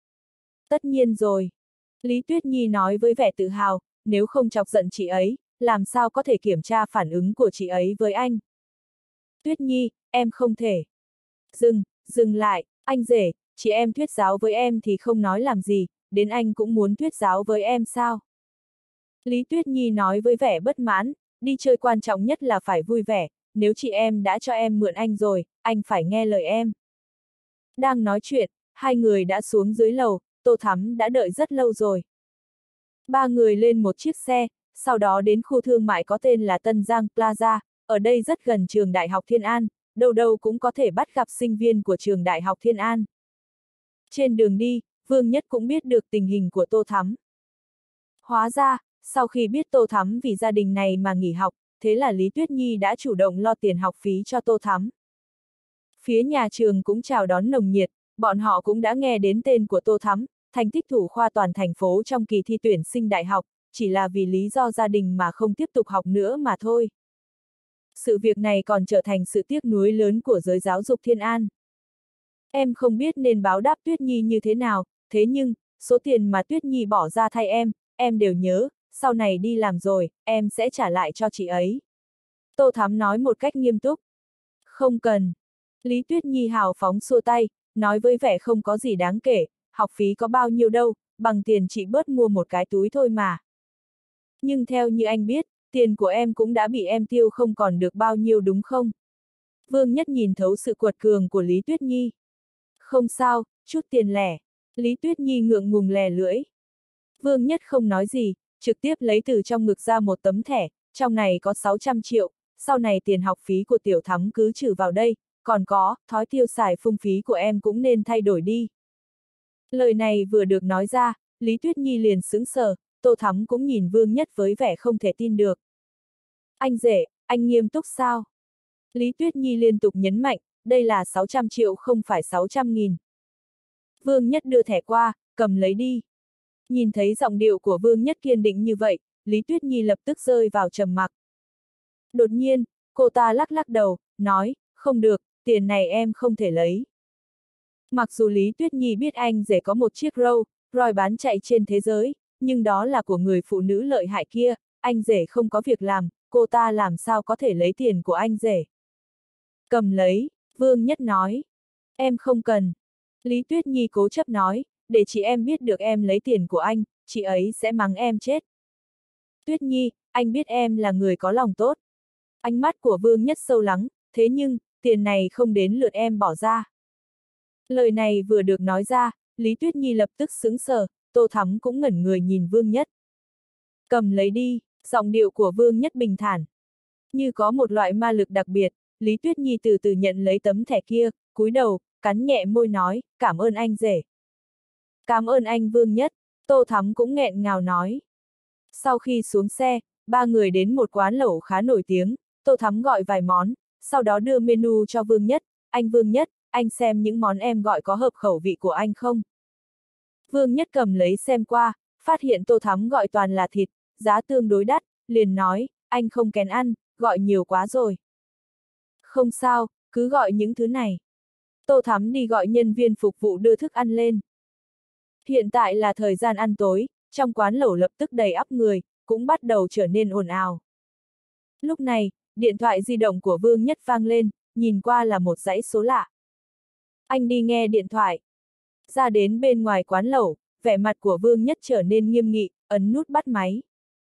Tất nhiên rồi. Lý Tuyết Nhi nói với vẻ tự hào, nếu không chọc giận chị ấy, làm sao có thể kiểm tra phản ứng của chị ấy với anh? Tuyết Nhi, em không thể. Dừng lại, anh rể, chị em thuyết giáo với em thì không nói làm gì, đến anh cũng muốn thuyết giáo với em sao? Lý Tuyết Nhi nói với vẻ bất mãn, đi chơi quan trọng nhất là phải vui vẻ, nếu chị em đã cho em mượn anh rồi, anh phải nghe lời em. Đang nói chuyện, hai người đã xuống dưới lầu, Tô Thắm đã đợi rất lâu rồi. Ba người lên một chiếc xe, sau đó đến khu thương mại có tên là Tân Giang Plaza, ở đây rất gần trường Đại học Thiên An, đâu đâu cũng có thể bắt gặp sinh viên của trường Đại học Thiên An. Trên đường đi, Vương Nhất cũng biết được tình hình của Tô Thắm. Hóa ra, sau khi biết Tô Thắm vì gia đình này mà nghỉ học, thế là Lý Tuyết Nhi đã chủ động lo tiền học phí cho Tô Thắm. Phía nhà trường cũng chào đón nồng nhiệt, bọn họ cũng đã nghe đến tên của Tô Thắm, thành tích thủ khoa toàn thành phố trong kỳ thi tuyển sinh đại học, chỉ là vì lý do gia đình mà không tiếp tục học nữa mà thôi. Sự việc này còn trở thành sự tiếc nuối lớn của giới giáo dục Thiên An. Em không biết nên báo đáp Tuyết Nhi như thế nào, thế nhưng, số tiền mà Tuyết Nhi bỏ ra thay em đều nhớ, sau này đi làm rồi, em sẽ trả lại cho chị ấy. Tô Thắm nói một cách nghiêm túc. Không cần. Lý Tuyết Nhi hào phóng xua tay, nói với vẻ không có gì đáng kể, học phí có bao nhiêu đâu, bằng tiền chị bớt mua một cái túi thôi mà. Nhưng theo như anh biết, tiền của em cũng đã bị em tiêu không còn được bao nhiêu đúng không? Vương Nhất nhìn thấu sự quật cường của Lý Tuyết Nhi. Không sao, chút tiền lẻ. Lý Tuyết Nhi ngượng ngùng lè lưỡi. Vương Nhất không nói gì, trực tiếp lấy từ trong ngực ra một tấm thẻ, trong này có 600 triệu, sau này tiền học phí của Tiểu Thắm cứ trừ vào đây, còn có, thói tiêu xài phung phí của em cũng nên thay đổi đi. Lời này vừa được nói ra, Lý Tuyết Nhi liền sững sờ, Tô Thắm cũng nhìn Vương Nhất với vẻ không thể tin được. Anh rể, anh nghiêm túc sao? Lý Tuyết Nhi liên tục nhấn mạnh, đây là 600 triệu không phải 600.000. Vương Nhất đưa thẻ qua, cầm lấy đi. Nhìn thấy giọng điệu của Vương Nhất kiên định như vậy, Lý Tuyết Nhi lập tức rơi vào trầm mặc. Đột nhiên, cô ta lắc lắc đầu, nói, không được, tiền này em không thể lấy. Mặc dù Lý Tuyết Nhi biết anh rể có một chiếc Rolls Royce bán chạy trên thế giới, nhưng đó là của người phụ nữ lợi hại kia, anh rể không có việc làm, cô ta làm sao có thể lấy tiền của anh rể. Cầm lấy, Vương Nhất nói. Em không cần. Lý Tuyết Nhi cố chấp nói, để chị em biết được em lấy tiền của anh, chị ấy sẽ mắng em chết. Tuyết Nhi, anh biết em là người có lòng tốt. Ánh mắt của Vương Nhất sâu lắng, thế nhưng, tiền này không đến lượt em bỏ ra. Lời này vừa được nói ra, Lý Tuyết Nhi lập tức sững sờ, Tô Thắm cũng ngẩn người nhìn Vương Nhất. Cầm lấy đi, giọng điệu của Vương Nhất bình thản. Như có một loại ma lực đặc biệt, Lý Tuyết Nhi từ từ nhận lấy tấm thẻ kia, cúi đầu, cắn nhẹ môi nói, cảm ơn anh rể. Cảm ơn anh Vương Nhất, Tô Thắm cũng nghẹn ngào nói. Sau khi xuống xe, ba người đến một quán lẩu khá nổi tiếng, Tô Thắm gọi vài món, sau đó đưa menu cho Vương Nhất, anh Vương Nhất, anh xem những món em gọi có hợp khẩu vị của anh không? Vương Nhất cầm lấy xem qua, phát hiện Tô Thắm gọi toàn là thịt, giá tương đối đắt, liền nói, anh không kén ăn, gọi nhiều quá rồi. Không sao, cứ gọi những thứ này. Tô Thắm đi gọi nhân viên phục vụ đưa thức ăn lên. Hiện tại là thời gian ăn tối, trong quán lẩu lập tức đầy ắp người, cũng bắt đầu trở nên ồn ào. Lúc này, điện thoại di động của Vương Nhất vang lên, nhìn qua là một dãy số lạ. Anh đi nghe điện thoại. Ra đến bên ngoài quán lẩu, vẻ mặt của Vương Nhất trở nên nghiêm nghị, ấn nút bắt máy.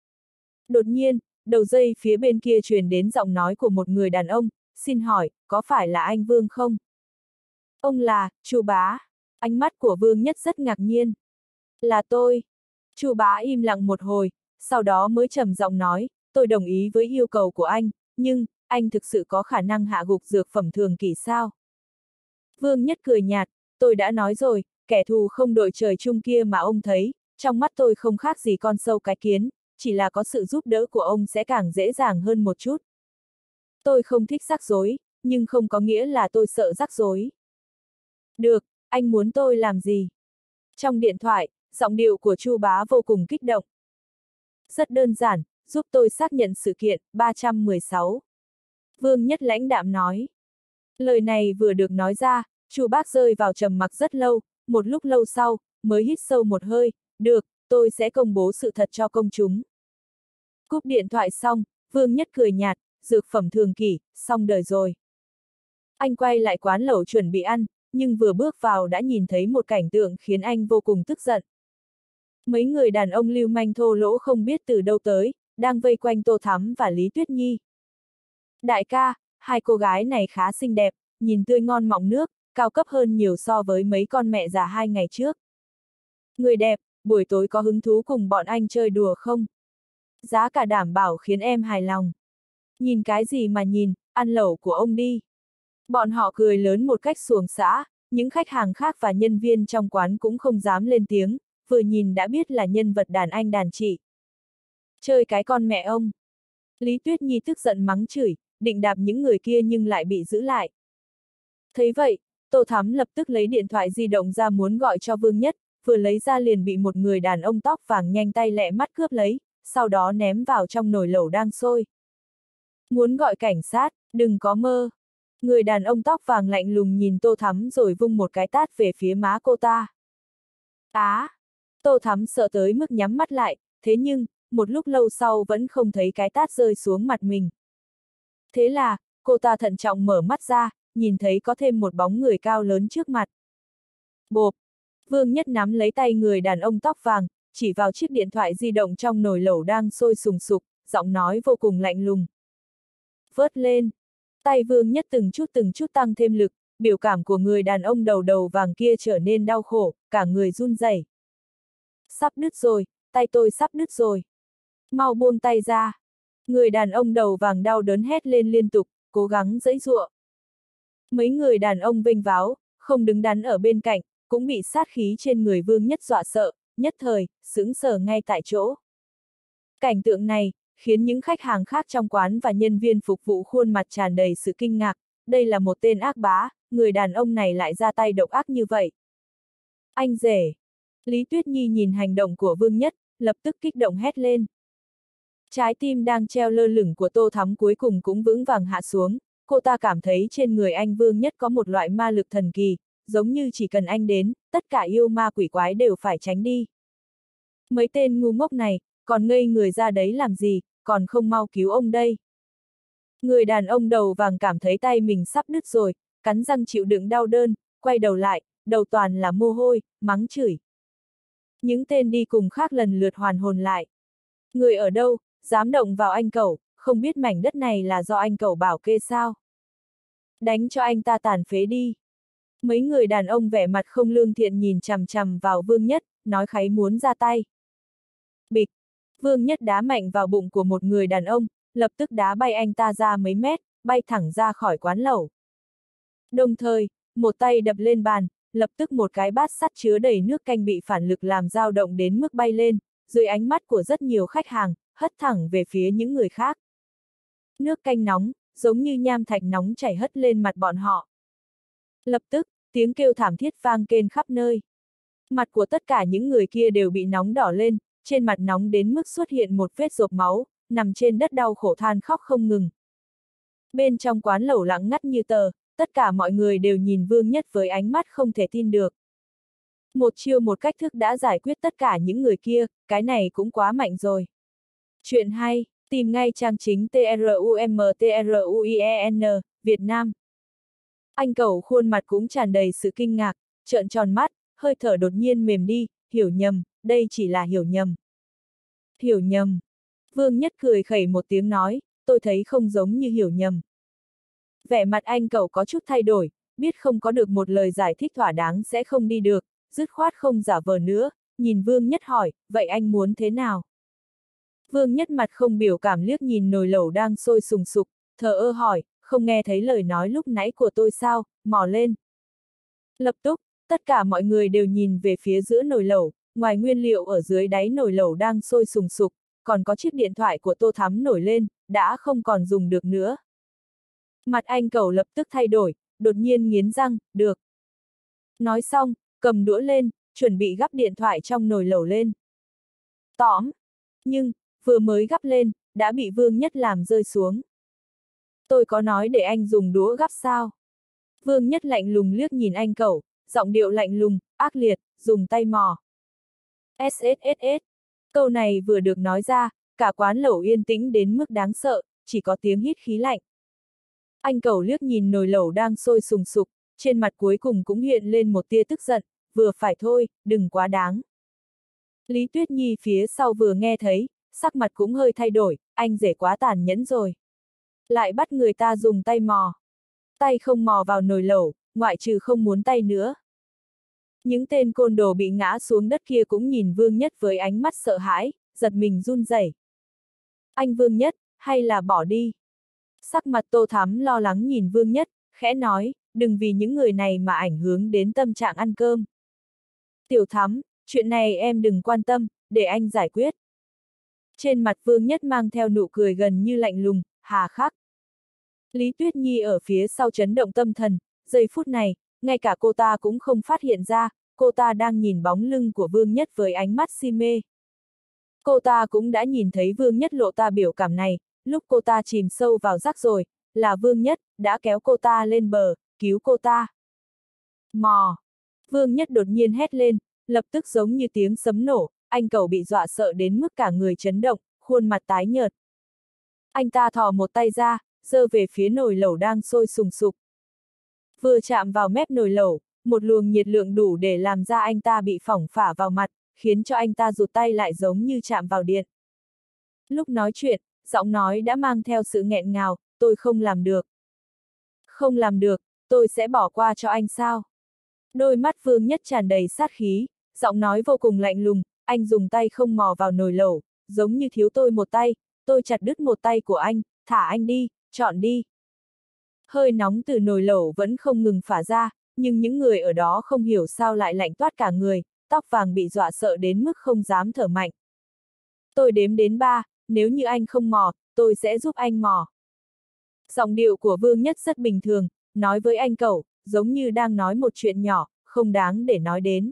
Đột nhiên, đầu dây phía bên kia truyền đến giọng nói của một người đàn ông, xin hỏi, có phải là anh Vương không? Ông là, Chu Bá. Ánh mắt của Vương Nhất rất ngạc nhiên. Là tôi. Chu Bá im lặng một hồi, sau đó mới trầm giọng nói, tôi đồng ý với yêu cầu của anh, nhưng, anh thực sự có khả năng hạ gục dược phẩm thường kỷ sao? Vương Nhất cười nhạt, tôi đã nói rồi, kẻ thù không đội trời chung kia mà ông thấy, trong mắt tôi không khác gì con sâu cái kiến, chỉ là có sự giúp đỡ của ông sẽ càng dễ dàng hơn một chút. Tôi không thích rắc rối, nhưng không có nghĩa là tôi sợ rắc rối. Được, anh muốn tôi làm gì? Trong điện thoại, giọng điệu của Chu Bá vô cùng kích động. Rất đơn giản, giúp tôi xác nhận sự kiện, 316. Vương Nhất lãnh đạm nói. Lời này vừa được nói ra, Chu Bác rơi vào trầm mặc rất lâu, một lúc lâu sau, mới hít sâu một hơi, được, tôi sẽ công bố sự thật cho công chúng. Cúp điện thoại xong, Vương Nhất cười nhạt, dược phẩm thường kỷ, xong đời rồi. Anh quay lại quán lẩu chuẩn bị ăn, nhưng vừa bước vào đã nhìn thấy một cảnh tượng khiến anh vô cùng tức giận. Mấy người đàn ông lưu manh thô lỗ không biết từ đâu tới, đang vây quanh Tô Thắm và Lý Tuyết Nhi. Đại ca, hai cô gái này khá xinh đẹp, nhìn tươi ngon mọng nước, cao cấp hơn nhiều so với mấy con mẹ già 2 ngày trước. Người đẹp, buổi tối có hứng thú cùng bọn anh chơi đùa không? Giá cả đảm bảo khiến em hài lòng. Nhìn cái gì mà nhìn, ăn lẩu của ông đi. Bọn họ cười lớn một cách xuồng xã, những khách hàng khác và nhân viên trong quán cũng không dám lên tiếng, vừa nhìn đã biết là nhân vật đàn anh đàn chị. Chơi cái con mẹ ông. Lý Tuyết Nhi tức giận mắng chửi, định đạp những người kia nhưng lại bị giữ lại. Thấy vậy, Tô Thắm lập tức lấy điện thoại di động ra muốn gọi cho Vương Nhất, vừa lấy ra liền bị một người đàn ông tóc vàng nhanh tay lẹ mắt cướp lấy, sau đó ném vào trong nồi lẩu đang sôi. Muốn gọi cảnh sát, đừng có mơ. Người đàn ông tóc vàng lạnh lùng nhìn Tô Thắm rồi vung một cái tát về phía má cô ta. Tô Thắm sợ tới mức nhắm mắt lại, thế nhưng, một lúc lâu sau vẫn không thấy cái tát rơi xuống mặt mình. Thế là, cô ta thận trọng mở mắt ra, nhìn thấy có thêm một bóng người cao lớn trước mặt. Bộp! Vương Nhất nắm lấy tay người đàn ông tóc vàng, chỉ vào chiếc điện thoại di động trong nồi lẩu đang sôi sùng sục, giọng nói vô cùng lạnh lùng. Vớt lên! Tay Vương Nhất từng chút tăng thêm lực, biểu cảm của người đàn ông đầu đầu vàng kia trở nên đau khổ, cả người run rẩy. Sắp đứt rồi, tay tôi sắp đứt rồi. Mau buông tay ra. Người đàn ông đầu vàng đau đớn hét lên liên tục, cố gắng giãy giụa. Mấy người đàn ông vênh váo, không đứng đắn ở bên cạnh, cũng bị sát khí trên người Vương Nhất dọa sợ, nhất thời, sững sờ ngay tại chỗ. Cảnh tượng này, khiến những khách hàng khác trong quán và nhân viên phục vụ khuôn mặt tràn đầy sự kinh ngạc, đây là một tên ác bá, người đàn ông này lại ra tay độc ác như vậy. Anh rể! Lý Tuyết Nhi nhìn hành động của Vương Nhất, lập tức kích động hét lên. Trái tim đang treo lơ lửng của Tô Thắm cuối cùng cũng vững vàng hạ xuống, cô ta cảm thấy trên người anh Vương Nhất có một loại ma lực thần kỳ, giống như chỉ cần anh đến, tất cả yêu ma quỷ quái đều phải tránh đi. Mấy tên ngu ngốc này, còn ngây người ra đấy làm gì, còn không mau cứu ông đây. Người đàn ông đầu vàng cảm thấy tay mình sắp đứt rồi, cắn răng chịu đựng đau đớn, quay đầu lại, đầu toàn là mồ hôi, mắng chửi. Những tên đi cùng khác lần lượt hoàn hồn lại. Người ở đâu, dám động vào anh cẩu, không biết mảnh đất này là do anh cẩu bảo kê sao? Đánh cho anh ta tàn phế đi. Mấy người đàn ông vẻ mặt không lương thiện nhìn chằm chằm vào Vương Nhất, nói kháy muốn ra tay. Bịch! Vương Nhất đá mạnh vào bụng của một người đàn ông, lập tức đá bay anh ta ra mấy mét, bay thẳng ra khỏi quán lẩu. Đồng thời, một tay đập lên bàn, lập tức một cái bát sắt chứa đầy nước canh bị phản lực làm dao động đến mức bay lên, dưới ánh mắt của rất nhiều khách hàng, hất thẳng về phía những người khác. Nước canh nóng, giống như nham thạch nóng chảy hất lên mặt bọn họ. Lập tức, tiếng kêu thảm thiết vang kên khắp nơi. Mặt của tất cả những người kia đều bị nóng đỏ lên, trên mặt nóng đến mức xuất hiện một vết rộp máu, nằm trên đất đau khổ than khóc không ngừng. Bên trong quán lẩu lặng ngắt như tờ, tất cả mọi người đều nhìn Vương Nhất với ánh mắt không thể tin được. Một chiêu một cách thức đã giải quyết tất cả những người kia, cái này cũng quá mạnh rồi. Chuyện hay, tìm ngay trang chính TRUMTRUIEN, Việt Nam. Anh cẩu khuôn mặt cũng tràn đầy sự kinh ngạc, trợn tròn mắt, hơi thở đột nhiên mềm đi, hiểu nhầm, đây chỉ là hiểu nhầm. Hiểu nhầm. Vương Nhất cười khẩy một tiếng nói, tôi thấy không giống như hiểu nhầm. Vẻ mặt anh cậu có chút thay đổi, biết không có được một lời giải thích thỏa đáng sẽ không đi được, dứt khoát không giả vờ nữa, nhìn Vương Nhất hỏi, vậy anh muốn thế nào? Vương Nhất mặt không biểu cảm liếc nhìn nồi lẩu đang sôi sùng sục, thờ ơ hỏi, không nghe thấy lời nói lúc nãy của tôi sao, mò lên. Lập tức, tất cả mọi người đều nhìn về phía giữa nồi lẩu, ngoài nguyên liệu ở dưới đáy nồi lẩu đang sôi sùng sục, còn có chiếc điện thoại của Tô Thắm nổi lên, đã không còn dùng được nữa. Mặt anh Cẩu lập tức thay đổi, đột nhiên nghiến răng, được. Nói xong, cầm đũa lên, chuẩn bị gắp điện thoại trong nồi lẩu lên. Tóm! Nhưng, vừa mới gắp lên, đã bị Vương Nhất làm rơi xuống. Tôi có nói để anh dùng đũa gắp sao? Vương Nhất lạnh lùng liếc nhìn anh Cẩu, giọng điệu lạnh lùng, ác liệt, dùng tay mò. SSSS. Câu này vừa được nói ra, cả quán lẩu yên tĩnh đến mức đáng sợ, chỉ có tiếng hít khí lạnh. Anh Cẩu liếc nhìn nồi lẩu đang sôi sùng sục, trên mặt cuối cùng cũng hiện lên một tia tức giận, vừa phải thôi, đừng quá đáng. Lý Tuyết Nhi phía sau vừa nghe thấy, sắc mặt cũng hơi thay đổi, anh rể quá tàn nhẫn rồi. Lại bắt người ta dùng tay mò. Tay không mò vào nồi lẩu, ngoại trừ không muốn tay nữa. Những tên côn đồ bị ngã xuống đất kia cũng nhìn Vương Nhất với ánh mắt sợ hãi, giật mình run rẩy. Anh Vương Nhất, hay là bỏ đi? Sắc mặt Tô Thắm lo lắng nhìn Vương Nhất, khẽ nói, đừng vì những người này mà ảnh hưởng đến tâm trạng ăn cơm. Tiểu Thắm, chuyện này em đừng quan tâm, để anh giải quyết. Trên mặt Vương Nhất mang theo nụ cười gần như lạnh lùng, hà khắc. Lý Tuyết Nhi ở phía sau chấn động tâm thần, giây phút này, ngay cả cô ta cũng không phát hiện ra, cô ta đang nhìn bóng lưng của Vương Nhất với ánh mắt si mê. Cô ta cũng đã nhìn thấy Vương Nhất lộ ta biểu cảm này, lúc cô ta chìm sâu vào rác rồi, là Vương Nhất, đã kéo cô ta lên bờ, cứu cô ta. Mò! Vương Nhất đột nhiên hét lên, lập tức giống như tiếng sấm nổ, anh Cẩu bị dọa sợ đến mức cả người chấn động, khuôn mặt tái nhợt. Anh ta thò một tay ra, giơ về phía nồi lẩu đang sôi sùng sục. Vừa chạm vào mép nồi lẩu, một luồng nhiệt lượng đủ để làm da anh ta bị phỏng phả vào mặt, khiến cho anh ta rụt tay lại giống như chạm vào điện. Lúc nói chuyện, giọng nói đã mang theo sự nghẹn ngào, tôi không làm được. Không làm được, tôi sẽ bỏ qua cho anh sao? Đôi mắt Vương Nhất tràn đầy sát khí, giọng nói vô cùng lạnh lùng, anh dùng tay không mò vào nồi lẩu, giống như thiếu tôi một tay, tôi chặt đứt một tay của anh, thả anh đi, chọn đi. Hơi nóng từ nồi lẩu vẫn không ngừng phả ra, nhưng những người ở đó không hiểu sao lại lạnh toát cả người, tóc vàng bị dọa sợ đến mức không dám thở mạnh. Tôi đếm đến 3, nếu như anh không mò, tôi sẽ giúp anh mò. Giọng điệu của Vương Nhất rất bình thường, nói với anh Cẩu, giống như đang nói một chuyện nhỏ, không đáng để nói đến.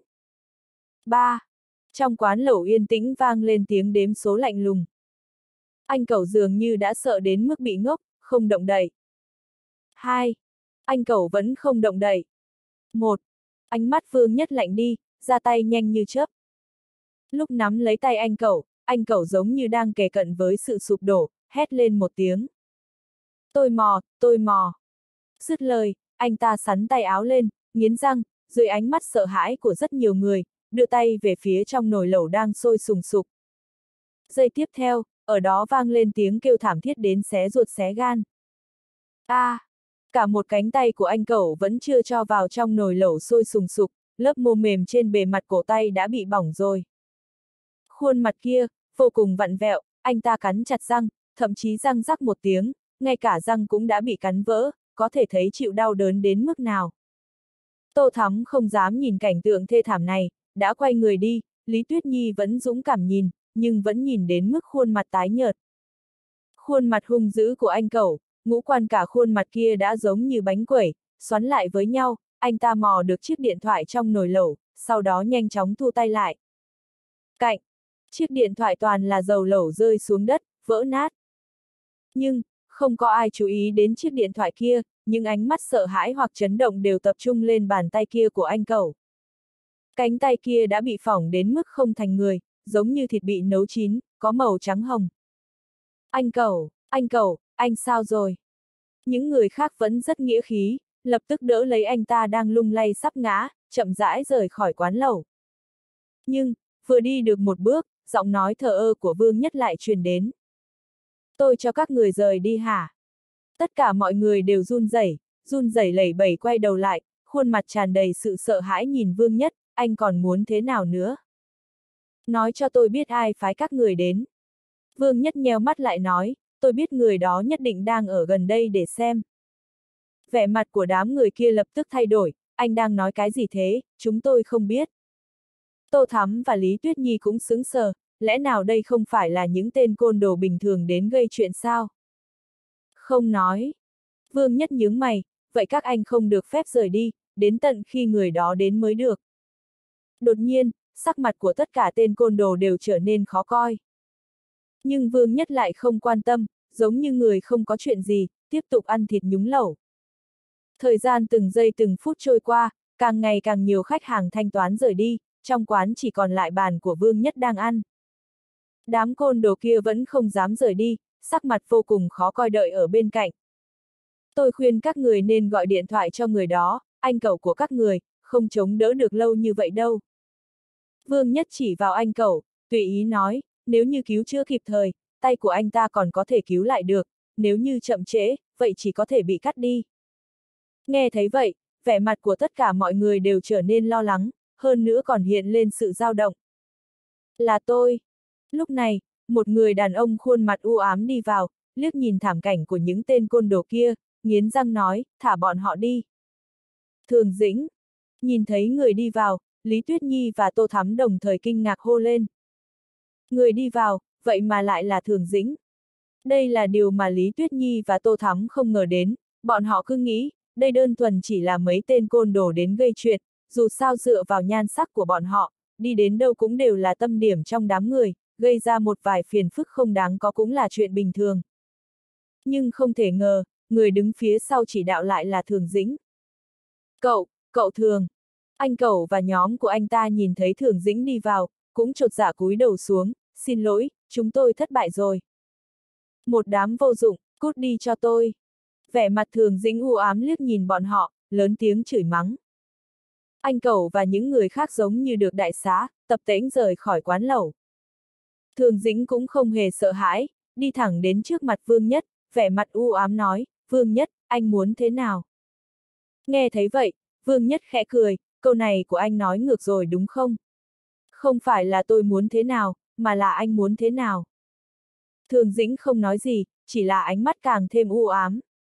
3. Trong quán lẩu yên tĩnh vang lên tiếng đếm số lạnh lùng. Anh Cẩu dường như đã sợ đến mức bị ngốc, không động đậy. 2. Anh Cẩu vẫn không động đậy. 1. Ánh mắt Vương Nhất lạnh đi, ra tay nhanh như chớp. Lúc nắm lấy tay anh Cẩu giống như đang kề cận với sự sụp đổ, hét lên một tiếng. Tôi mò, tôi mò. Dứt lời, anh ta xắn tay áo lên, nghiến răng, dưới ánh mắt sợ hãi của rất nhiều người, đưa tay về phía trong nồi lẩu đang sôi sùng sục. Giây tiếp theo, ở đó vang lên tiếng kêu thảm thiết đến xé ruột xé gan. Cả một cánh tay của anh Cẩu vẫn chưa cho vào trong nồi lẩu sôi sùng sục, lớp mô mềm trên bề mặt cổ tay đã bị bỏng rồi. Khuôn mặt kia, vô cùng vặn vẹo, anh ta cắn chặt răng, thậm chí răng rắc một tiếng, ngay cả răng cũng đã bị cắn vỡ, có thể thấy chịu đau đớn đến mức nào. Tô Thắm không dám nhìn cảnh tượng thê thảm này, đã quay người đi, Lý Tuyết Nhi vẫn dũng cảm nhìn, nhưng vẫn nhìn đến mức khuôn mặt tái nhợt. Khuôn mặt hung dữ của anh Cẩu, ngũ quan cả khuôn mặt kia đã giống như bánh quẩy, xoắn lại với nhau, anh ta mò được chiếc điện thoại trong nồi lẩu, sau đó nhanh chóng thu tay lại. Cạnh, chiếc điện thoại toàn là dầu lẩu rơi xuống đất, vỡ nát. Nhưng, không có ai chú ý đến chiếc điện thoại kia, những ánh mắt sợ hãi hoặc chấn động đều tập trung lên bàn tay kia của anh Cẩu. Cánh tay kia đã bị phỏng đến mức không thành người, giống như thịt bị nấu chín, có màu trắng hồng. Anh Cẩu, anh sao rồi? Những người khác vẫn rất nghĩa khí, lập tức đỡ lấy anh ta đang lung lay sắp ngã, chậm rãi rời khỏi quán lẩu. Nhưng, vừa đi được một bước, giọng nói thờ ơ của Vương Nhất lại truyền đến. Tôi cho các người rời đi hả? Tất cả mọi người đều run rẩy lẩy bẩy quay đầu lại, khuôn mặt tràn đầy sự sợ hãi nhìn Vương Nhất, anh còn muốn thế nào nữa? Nói cho tôi biết ai phái các người đến. Vương Nhất nheo mắt lại nói, tôi biết người đó nhất định đang ở gần đây để xem. Vẻ mặt của đám người kia lập tức thay đổi, anh đang nói cái gì thế, chúng tôi không biết. Tô Thắm và Lý Tuyết Nhi cũng sững sờ, lẽ nào đây không phải là những tên côn đồ bình thường đến gây chuyện sao? Không nói. Vương Nhất nhướng mày, vậy các anh không được phép rời đi, đến tận khi người đó đến mới được. Đột nhiên, sắc mặt của tất cả tên côn đồ đều trở nên khó coi. Nhưng Vương Nhất lại không quan tâm, giống như người không có chuyện gì, tiếp tục ăn thịt nhúng lẩu. Thời gian từng giây từng phút trôi qua, càng ngày càng nhiều khách hàng thanh toán rời đi, trong quán chỉ còn lại bàn của Vương Nhất đang ăn. Đám côn đồ kia vẫn không dám rời đi, sắc mặt vô cùng khó coi đợi ở bên cạnh. Tôi khuyên các người nên gọi điện thoại cho người đó, anh cậu của các người, không chống đỡ được lâu như vậy đâu. Vương Nhất chỉ vào anh cậu, tùy ý nói, nếu như cứu chữa kịp thời, tay của anh ta còn có thể cứu lại được, nếu như chậm trễ, vậy chỉ có thể bị cắt đi. Nghe thấy vậy, vẻ mặt của tất cả mọi người đều trở nên lo lắng, hơn nữa còn hiện lên sự dao động. Là tôi. Lúc này, một người đàn ông khuôn mặt u ám đi vào, liếc nhìn thảm cảnh của những tên côn đồ kia, nghiến răng nói, thả bọn họ đi. Thường Dĩnh. Nhìn thấy người đi vào, Lý Tuyết Nhi và Tô Thắm đồng thời kinh ngạc hô lên. Người đi vào, vậy mà lại là Thường Dĩnh. Đây là điều mà Lý Tuyết Nhi và Tô Thắm không ngờ đến, bọn họ cứ nghĩ, đây đơn thuần chỉ là mấy tên côn đồ đến gây chuyện, dù sao dựa vào nhan sắc của bọn họ, đi đến đâu cũng đều là tâm điểm trong đám người, gây ra một vài phiền phức không đáng có cũng là chuyện bình thường. Nhưng không thể ngờ, người đứng phía sau chỉ đạo lại là Thường Dĩnh. Cậu Thường. Anh cậu và nhóm của anh ta nhìn thấy Thường Dĩnh đi vào, cũng chột dạ cúi đầu xuống, xin lỗi, chúng tôi thất bại rồi. Một đám vô dụng, cút đi cho tôi. Vẻ mặt Thường Dĩnh u ám liếc nhìn bọn họ, lớn tiếng chửi mắng. Anh cậu và những người khác giống như được đại xá, tập tễnh rời khỏi quán lẩu. Thường Dĩnh cũng không hề sợ hãi, đi thẳng đến trước mặt Vương Nhất, vẻ mặt u ám nói, Vương Nhất, anh muốn thế nào? Nghe thấy vậy, Vương Nhất khẽ cười, câu này của anh nói ngược rồi đúng không? Không phải là tôi muốn thế nào, mà là anh muốn thế nào? Thường Dĩnh không nói gì, chỉ là ánh mắt càng thêm u ám.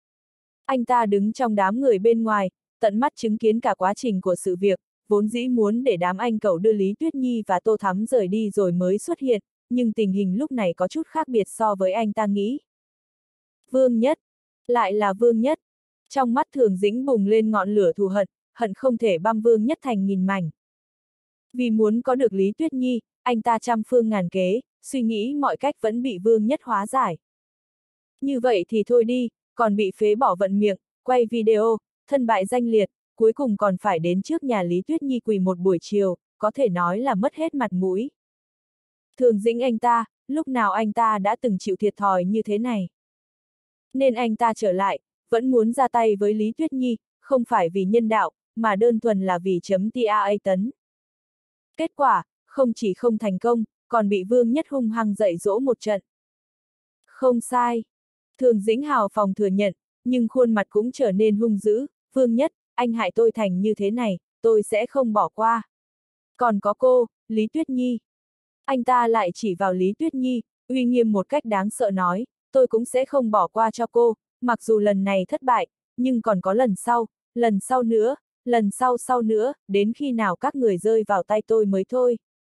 Anh ta đứng trong đám người bên ngoài, tận mắt chứng kiến cả quá trình của sự việc, vốn dĩ muốn để đám anh cậu đưa Lý Tuyết Nhi và Tô Thắm rời đi rồi mới xuất hiện, nhưng tình hình lúc này có chút khác biệt so với anh ta nghĩ. Vương Nhất. Lại là Vương Nhất. Trong mắt Thường Dĩnh bùng lên ngọn lửa thù hận, hận không thể băm Vương Nhất thành nghìn mảnh. Vì muốn có được Lý Tuyết Nhi, anh ta trăm phương ngàn kế, suy nghĩ mọi cách vẫn bị Vương Nhất hóa giải. Như vậy thì thôi đi, còn bị phế bỏ vận miệng, quay video, thân bại danh liệt, cuối cùng còn phải đến trước nhà Lý Tuyết Nhi quỳ một buổi chiều, có thể nói là mất hết mặt mũi. Thường Dĩnh anh ta, lúc nào anh ta đã từng chịu thiệt thòi như thế này. Nên anh ta trở lại, vẫn muốn ra tay với Lý Tuyết Nhi, không phải vì nhân đạo, mà đơn thuần là vì .tia tấn. Kết quả, không chỉ không thành công, còn bị Vương Nhất hung hăng dạy dỗ một trận. Không sai. Thường Dĩnh hào phóng thừa nhận, nhưng khuôn mặt cũng trở nên hung dữ, Vương Nhất, anh hại tôi thành như thế này, tôi sẽ không bỏ qua. Còn có cô, Lý Tuyết Nhi. Anh ta lại chỉ vào Lý Tuyết Nhi, uy nghiêm một cách đáng sợ nói, tôi cũng sẽ không bỏ qua cho cô, mặc dù lần này thất bại, nhưng còn có lần sau nữa, lần sau nữa, đến khi nào các người rơi vào tay tôi mới thôi.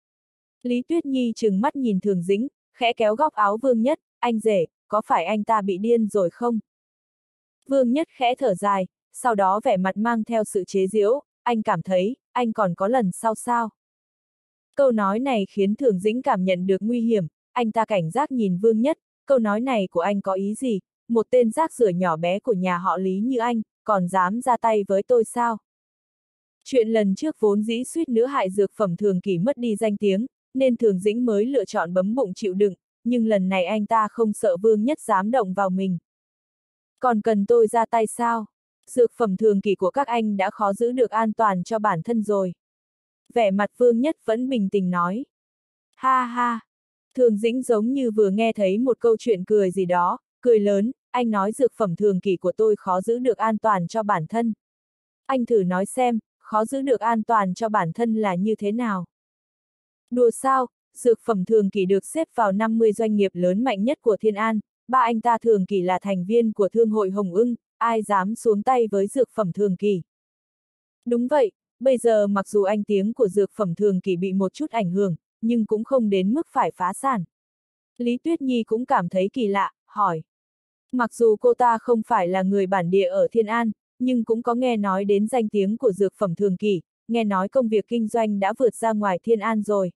Lý Tuyết Nhi trừng mắt nhìn Thường Dĩnh, khẽ kéo góc áo Vương Nhất, anh rể, có phải anh ta bị điên rồi không? Vương Nhất khẽ thở dài, sau đó vẻ mặt mang theo sự chế giễu, anh cảm thấy, anh còn có lần sau sao? Câu nói này khiến Thường Dĩnh cảm nhận được nguy hiểm, anh ta cảnh giác nhìn Vương Nhất, câu nói này của anh có ý gì? Một tên rác rưởi nhỏ bé của nhà họ Lý như anh, còn dám ra tay với tôi sao? Chuyện lần trước vốn dĩ suýt nữa hại dược phẩm Thường Kỳ mất đi danh tiếng, nên Thường Dĩnh mới lựa chọn bấm bụng chịu đựng, nhưng lần này anh ta không sợ Vương Nhất dám động vào mình. Còn cần tôi ra tay sao? Dược phẩm Thường Kỳ của các anh đã khó giữ được an toàn cho bản thân rồi. Vẻ mặt Vương Nhất vẫn bình tĩnh nói. Ha ha! Thường Dĩnh giống như vừa nghe thấy một câu chuyện cười gì đó, cười lớn, anh nói dược phẩm Thường Kỳ của tôi khó giữ được an toàn cho bản thân. Anh thử nói xem, khó giữ được an toàn cho bản thân là như thế nào? Đùa sao, dược phẩm Thường Kỳ được xếp vào 50 doanh nghiệp lớn mạnh nhất của Thiên An, ba anh ta Thường Kỳ là thành viên của Thương hội Hồng Ưng, ai dám xuống tay với dược phẩm Thường Kỳ? Đúng vậy, bây giờ mặc dù anh tiếng của dược phẩm Thường Kỳ bị một chút ảnh hưởng, nhưng cũng không đến mức phải phá sản. Lý Tuyết Nhi cũng cảm thấy kỳ lạ, hỏi. Mặc dù cô ta không phải là người bản địa ở Thiên An, nhưng cũng có nghe nói đến danh tiếng của dược phẩm Thường Kỷ, nghe nói công việc kinh doanh đã vượt ra ngoài Thiên An rồi.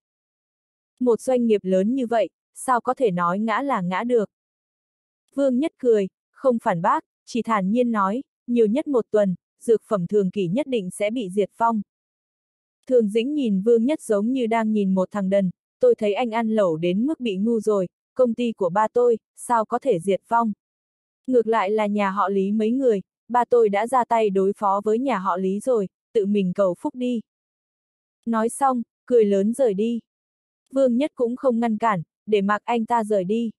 Một doanh nghiệp lớn như vậy, sao có thể nói ngã là ngã được? Vương Nhất cười, không phản bác, chỉ thản nhiên nói, nhiều nhất một tuần, dược phẩm Thường Kỷ nhất định sẽ bị diệt vong. Thường Dĩnh nhìn Vương Nhất giống như đang nhìn một thằng đần, tôi thấy anh ăn lẩu đến mức bị ngu rồi, công ty của ba tôi, sao có thể diệt vong? Ngược lại là nhà họ Lý mấy người, ba tôi đã ra tay đối phó với nhà họ Lý rồi, tự mình cầu phúc đi. Nói xong, cười lớn rời đi. Vương Nhất cũng không ngăn cản, để mặc anh ta rời đi.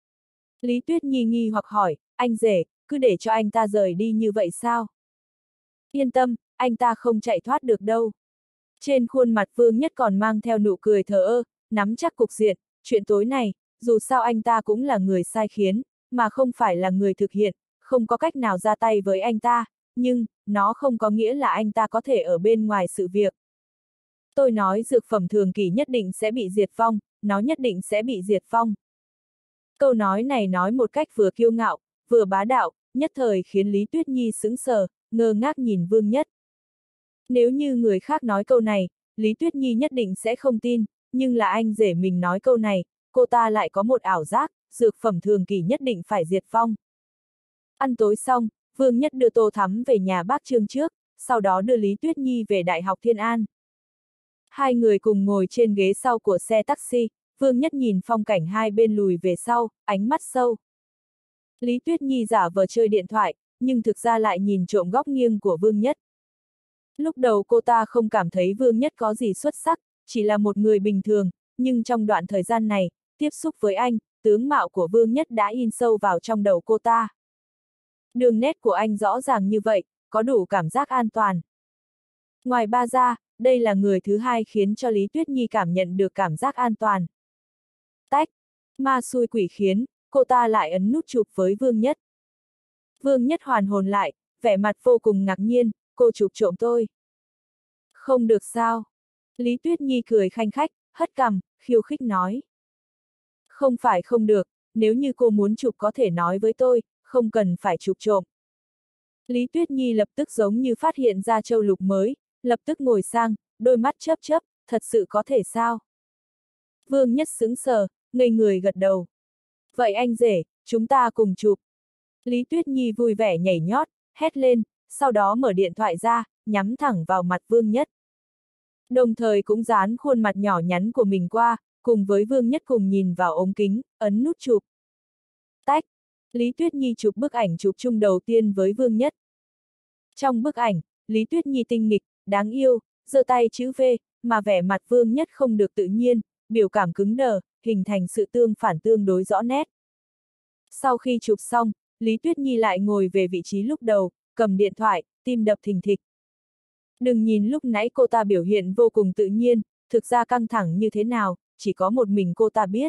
Lý Tuyết Nhi nghi hoặc hỏi, anh rể, cứ để cho anh ta rời đi như vậy sao? Yên tâm, anh ta không chạy thoát được đâu. Trên khuôn mặt Vương Nhất còn mang theo nụ cười thờ ơ, nắm chắc cục diện, chuyện tối này, dù sao anh ta cũng là người sai khiến, mà không phải là người thực hiện, không có cách nào ra tay với anh ta, nhưng, nó không có nghĩa là anh ta có thể ở bên ngoài sự việc. Tôi nói dược phẩm Thường Kỷ nhất định sẽ bị diệt vong, nó nhất định sẽ bị diệt vong. Câu nói này nói một cách vừa kiêu ngạo, vừa bá đạo, nhất thời khiến Lý Tuyết Nhi sững sờ, ngơ ngác nhìn Vương Nhất. Nếu như người khác nói câu này, Lý Tuyết Nhi nhất định sẽ không tin, nhưng là anh rể mình nói câu này, cô ta lại có một ảo giác, dược phẩm Thường Kỷ nhất định phải diệt vong. Ăn tối xong, Vương Nhất đưa Tô Thắm về nhà bác Trương trước, sau đó đưa Lý Tuyết Nhi về Đại học Thiên An. Hai người cùng ngồi trên ghế sau của xe taxi, Vương Nhất nhìn phong cảnh hai bên lùi về sau, ánh mắt sâu. Lý Tuyết Nhi giả vờ chơi điện thoại, nhưng thực ra lại nhìn trộm góc nghiêng của Vương Nhất. Lúc đầu cô ta không cảm thấy Vương Nhất có gì xuất sắc, chỉ là một người bình thường, nhưng trong đoạn thời gian này, tiếp xúc với anh, tướng mạo của Vương Nhất đã in sâu vào trong đầu cô ta. Đường nét của anh rõ ràng như vậy, có đủ cảm giác an toàn. Ngoài ba ra, đây là người thứ hai khiến cho Lý Tuyết Nhi cảm nhận được cảm giác an toàn. Tách, ma xui quỷ khiến, cô ta lại ấn nút chụp với Vương Nhất. Vương Nhất hoàn hồn lại, vẻ mặt vô cùng ngạc nhiên, cô chụp trộm tôi. Không được sao? Lý Tuyết Nhi cười khanh khách, hất cằm, khiêu khích nói. Không phải không được, nếu như cô muốn chụp có thể nói với tôi, không cần phải chụp trộm. Lý Tuyết Nhi lập tức giống như phát hiện ra châu lục mới, lập tức ngồi sang, đôi mắt chớp chớp, thật sự có thể sao? Vương Nhất sững sờ, ngây người gật đầu. Vậy anh rể, chúng ta cùng chụp. Lý Tuyết Nhi vui vẻ nhảy nhót, hét lên, sau đó mở điện thoại ra, nhắm thẳng vào mặt Vương Nhất. Đồng thời cũng dán khuôn mặt nhỏ nhắn của mình qua, cùng với Vương Nhất cùng nhìn vào ống kính, ấn nút chụp. Tách, Lý Tuyết Nhi chụp bức ảnh chụp chung đầu tiên với Vương Nhất. Trong bức ảnh, Lý Tuyết Nhi tinh nghịch, đáng yêu, giơ tay chữ V, mà vẻ mặt Vương Nhất không được tự nhiên, biểu cảm cứng đờ, hình thành sự tương phản tương đối rõ nét. Sau khi chụp xong, Lý Tuyết Nhi lại ngồi về vị trí lúc đầu, cầm điện thoại, tim đập thình thịch. Đừng nhìn lúc nãy cô ta biểu hiện vô cùng tự nhiên, thực ra căng thẳng như thế nào, chỉ có một mình cô ta biết.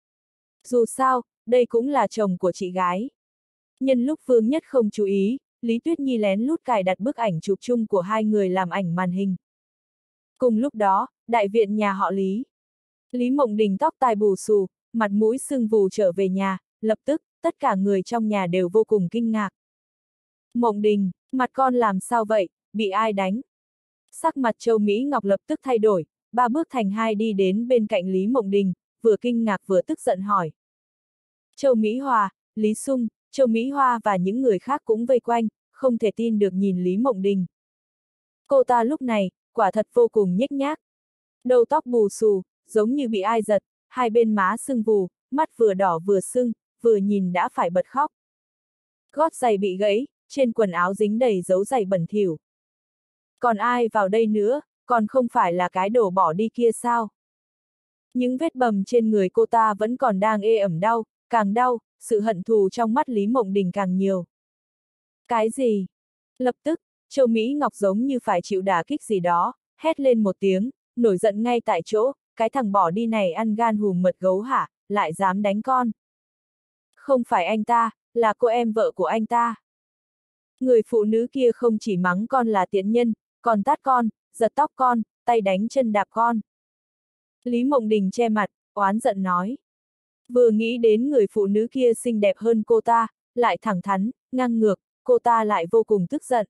Dù sao, đây cũng là chồng của chị gái. Nhân lúc Vương Nhất không chú ý, Lý Tuyết Nhi lén lút cài đặt bức ảnh chụp chung của hai người làm ảnh màn hình. Cùng lúc đó, đại viện nhà họ Lý. Lý Mộng Đình tóc tai bù xù, mặt mũi sưng vù trở về nhà, lập tức, tất cả người trong nhà đều vô cùng kinh ngạc. Mộng Đình, mặt con làm sao vậy, bị ai đánh? Sắc mặt Châu Mỹ Ngọc lập tức thay đổi, ba bước thành hai đi đến bên cạnh Lý Mộng Đình, vừa kinh ngạc vừa tức giận hỏi. Châu Mỹ Hòa, Lý Sung, Châu Mỹ Hoa và những người khác cũng vây quanh, không thể tin được nhìn Lý Mộng Đình. Cô ta lúc này, quả thật vô cùng nhếch nhác. Đầu tóc bù xù, giống như bị ai giật, hai bên má sưng vù, mắt vừa đỏ vừa sưng, vừa nhìn đã phải bật khóc. Gót giày bị gãy, trên quần áo dính đầy dấu giày bẩn thỉu. Còn ai vào đây nữa, còn không phải là cái đồ bỏ đi kia sao? Những vết bầm trên người cô ta vẫn còn đang ê ẩm đau, càng đau, sự hận thù trong mắt Lý Mộng Đình càng nhiều. Cái gì? Lập tức, Châu Mỹ Ngọc giống như phải chịu đả kích gì đó, hét lên một tiếng, nổi giận ngay tại chỗ, cái thằng bỏ đi này ăn gan hùm mật gấu hả, lại dám đánh con. Không phải anh ta, là cô em vợ của anh ta. Người phụ nữ kia không chỉ mắng con là tiện nhân, còn tát con, giật tóc con, tay đánh chân đạp con. Lý Mộng Đình che mặt, oán giận nói. Vừa nghĩ đến người phụ nữ kia xinh đẹp hơn cô ta, lại thẳng thắn, ngang ngược, cô ta lại vô cùng tức giận.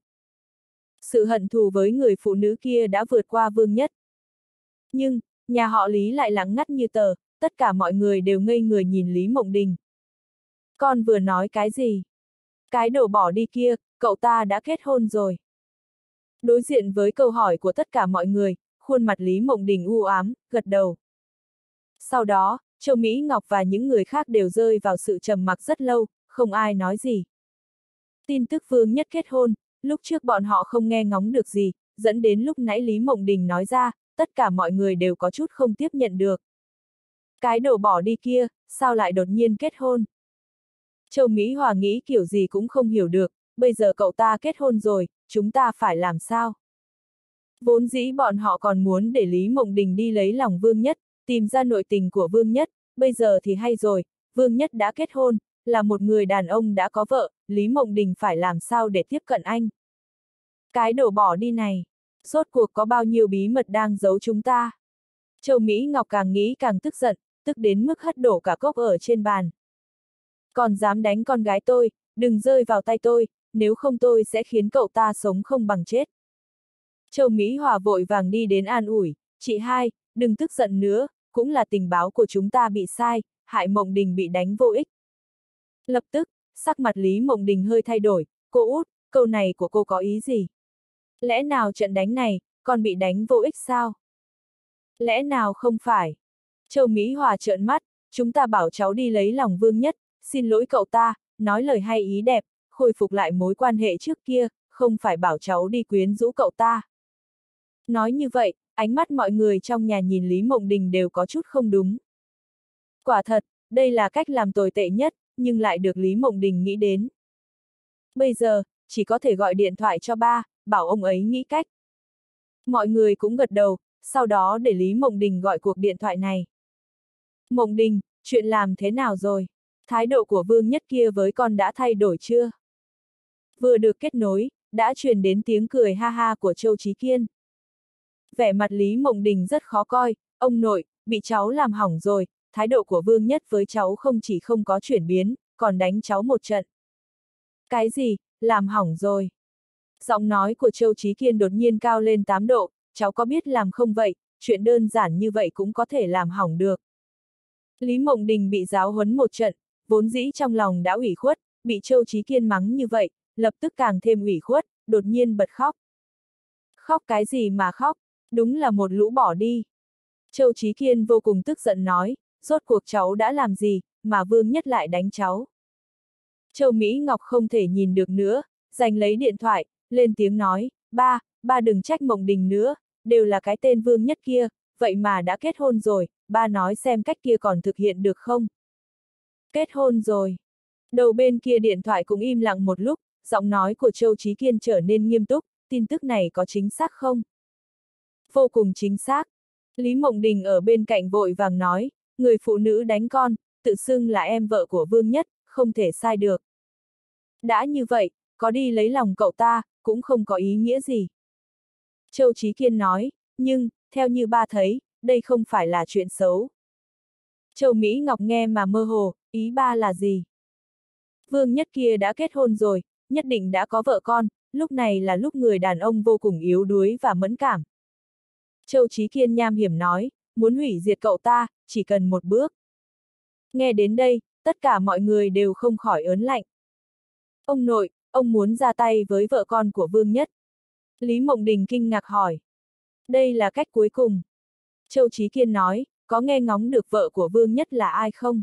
Sự hận thù với người phụ nữ kia đã vượt qua Vương Nhất. Nhưng, nhà họ Lý lại lặng ngắt như tờ, tất cả mọi người đều ngây người nhìn Lý Mộng Đình. Con vừa nói cái gì? Cái đồ bỏ đi kia, cậu ta đã kết hôn rồi. Đối diện với câu hỏi của tất cả mọi người, khuôn mặt Lý Mộng Đình u ám, gật đầu. Sau đó, Châu Mỹ Ngọc và những người khác đều rơi vào sự trầm mặc rất lâu, không ai nói gì. Tin tức Vương Nhất kết hôn, lúc trước bọn họ không nghe ngóng được gì, dẫn đến lúc nãy Lý Mộng Đình nói ra, tất cả mọi người đều có chút không tiếp nhận được. Cái đồ bỏ đi kia, sao lại đột nhiên kết hôn? Châu Mỹ Hòa nghĩ kiểu gì cũng không hiểu được, bây giờ cậu ta kết hôn rồi, chúng ta phải làm sao? Vốn dĩ bọn họ còn muốn để Lý Mộng Đình đi lấy lòng Vương Nhất, tìm ra nội tình của Vương Nhất, bây giờ thì hay rồi, Vương Nhất đã kết hôn, là một người đàn ông đã có vợ, Lý Mộng Đình phải làm sao để tiếp cận anh? Cái đồ bỏ đi này, rốt cuộc có bao nhiêu bí mật đang giấu chúng ta? Châu Mỹ Ngọc càng nghĩ càng tức giận, tức đến mức hất đổ cả cốc ở trên bàn. Còn dám đánh con gái tôi, đừng rơi vào tay tôi, nếu không tôi sẽ khiến cậu ta sống không bằng chết. Châu Mỹ Hòa vội vàng đi đến an ủi, chị hai, đừng tức giận nữa, cũng là tình báo của chúng ta bị sai, hại Mộng Đình bị đánh vô ích. Lập tức, sắc mặt Lý Mộng Đình hơi thay đổi, cô út, câu này của cô có ý gì? Lẽ nào trận đánh này, con bị đánh vô ích sao? Lẽ nào không phải? Châu Mỹ Hòa trợn mắt, chúng ta bảo cháu đi lấy lòng Vương Nhất, xin lỗi cậu ta, nói lời hay ý đẹp, khôi phục lại mối quan hệ trước kia, không phải bảo cháu đi quyến rũ cậu ta. Nói như vậy, ánh mắt mọi người trong nhà nhìn Lý Mộng Đình đều có chút không đúng. Quả thật, đây là cách làm tồi tệ nhất, nhưng lại được Lý Mộng Đình nghĩ đến. Bây giờ, chỉ có thể gọi điện thoại cho ba, bảo ông ấy nghĩ cách. Mọi người cũng gật đầu, sau đó để Lý Mộng Đình gọi cuộc điện thoại này. Mộng Đình, chuyện làm thế nào rồi? Thái độ của Vương Nhất kia với con đã thay đổi chưa? Vừa được kết nối, đã truyền đến tiếng cười ha ha của Châu Chí Kiên. Vẻ mặt Lý Mộng Đình rất khó coi, ông nội, bị cháu làm hỏng rồi, thái độ của Vương Nhất với cháu không chỉ không có chuyển biến, còn đánh cháu một trận. Cái gì, làm hỏng rồi? Giọng nói của Châu Chí Kiên đột nhiên cao lên 8 độ, cháu có biết làm không vậy, chuyện đơn giản như vậy cũng có thể làm hỏng được. Lý Mộng Đình bị giáo huấn một trận, vốn dĩ trong lòng đã ủy khuất, bị Châu Chí Kiên mắng như vậy, lập tức càng thêm ủy khuất, đột nhiên bật khóc. Khóc cái gì mà khóc, đúng là một lũ bỏ đi. Châu Chí Kiên vô cùng tức giận nói, rốt cuộc cháu đã làm gì, mà Vương Nhất lại đánh cháu. Châu Mỹ Ngọc không thể nhìn được nữa, giành lấy điện thoại, lên tiếng nói, ba đừng trách Mộng Đình nữa, đều là cái tên Vương Nhất kia, vậy mà đã kết hôn rồi, ba nói xem cách kia còn thực hiện được không? Kết hôn rồi. Đầu bên kia điện thoại cũng im lặng một lúc, giọng nói của Châu Chí Kiên trở nên nghiêm túc, tin tức này có chính xác không? Vô cùng chính xác. Lý Mộng Đình ở bên cạnh vội vàng nói, người phụ nữ đánh con, tự xưng là em vợ của Vương Nhất, không thể sai được. Đã như vậy, có đi lấy lòng cậu ta, cũng không có ý nghĩa gì. Châu Chí Kiên nói, nhưng, theo như ba thấy, đây không phải là chuyện xấu. Châu Mỹ Ngọc nghe mà mơ hồ, ý ba là gì? Vương Nhất kia đã kết hôn rồi, nhất định đã có vợ con, lúc này là lúc người đàn ông vô cùng yếu đuối và mẫn cảm. Châu Chí Kiên nham hiểm nói, muốn hủy diệt cậu ta, chỉ cần một bước. Nghe đến đây, tất cả mọi người đều không khỏi ớn lạnh. Ông nội, ông muốn ra tay với vợ con của Vương Nhất. Lý Mộng Đình kinh ngạc hỏi. Đây là cách cuối cùng. Châu Chí Kiên nói, có nghe ngóng được vợ của Vương Nhất là ai không?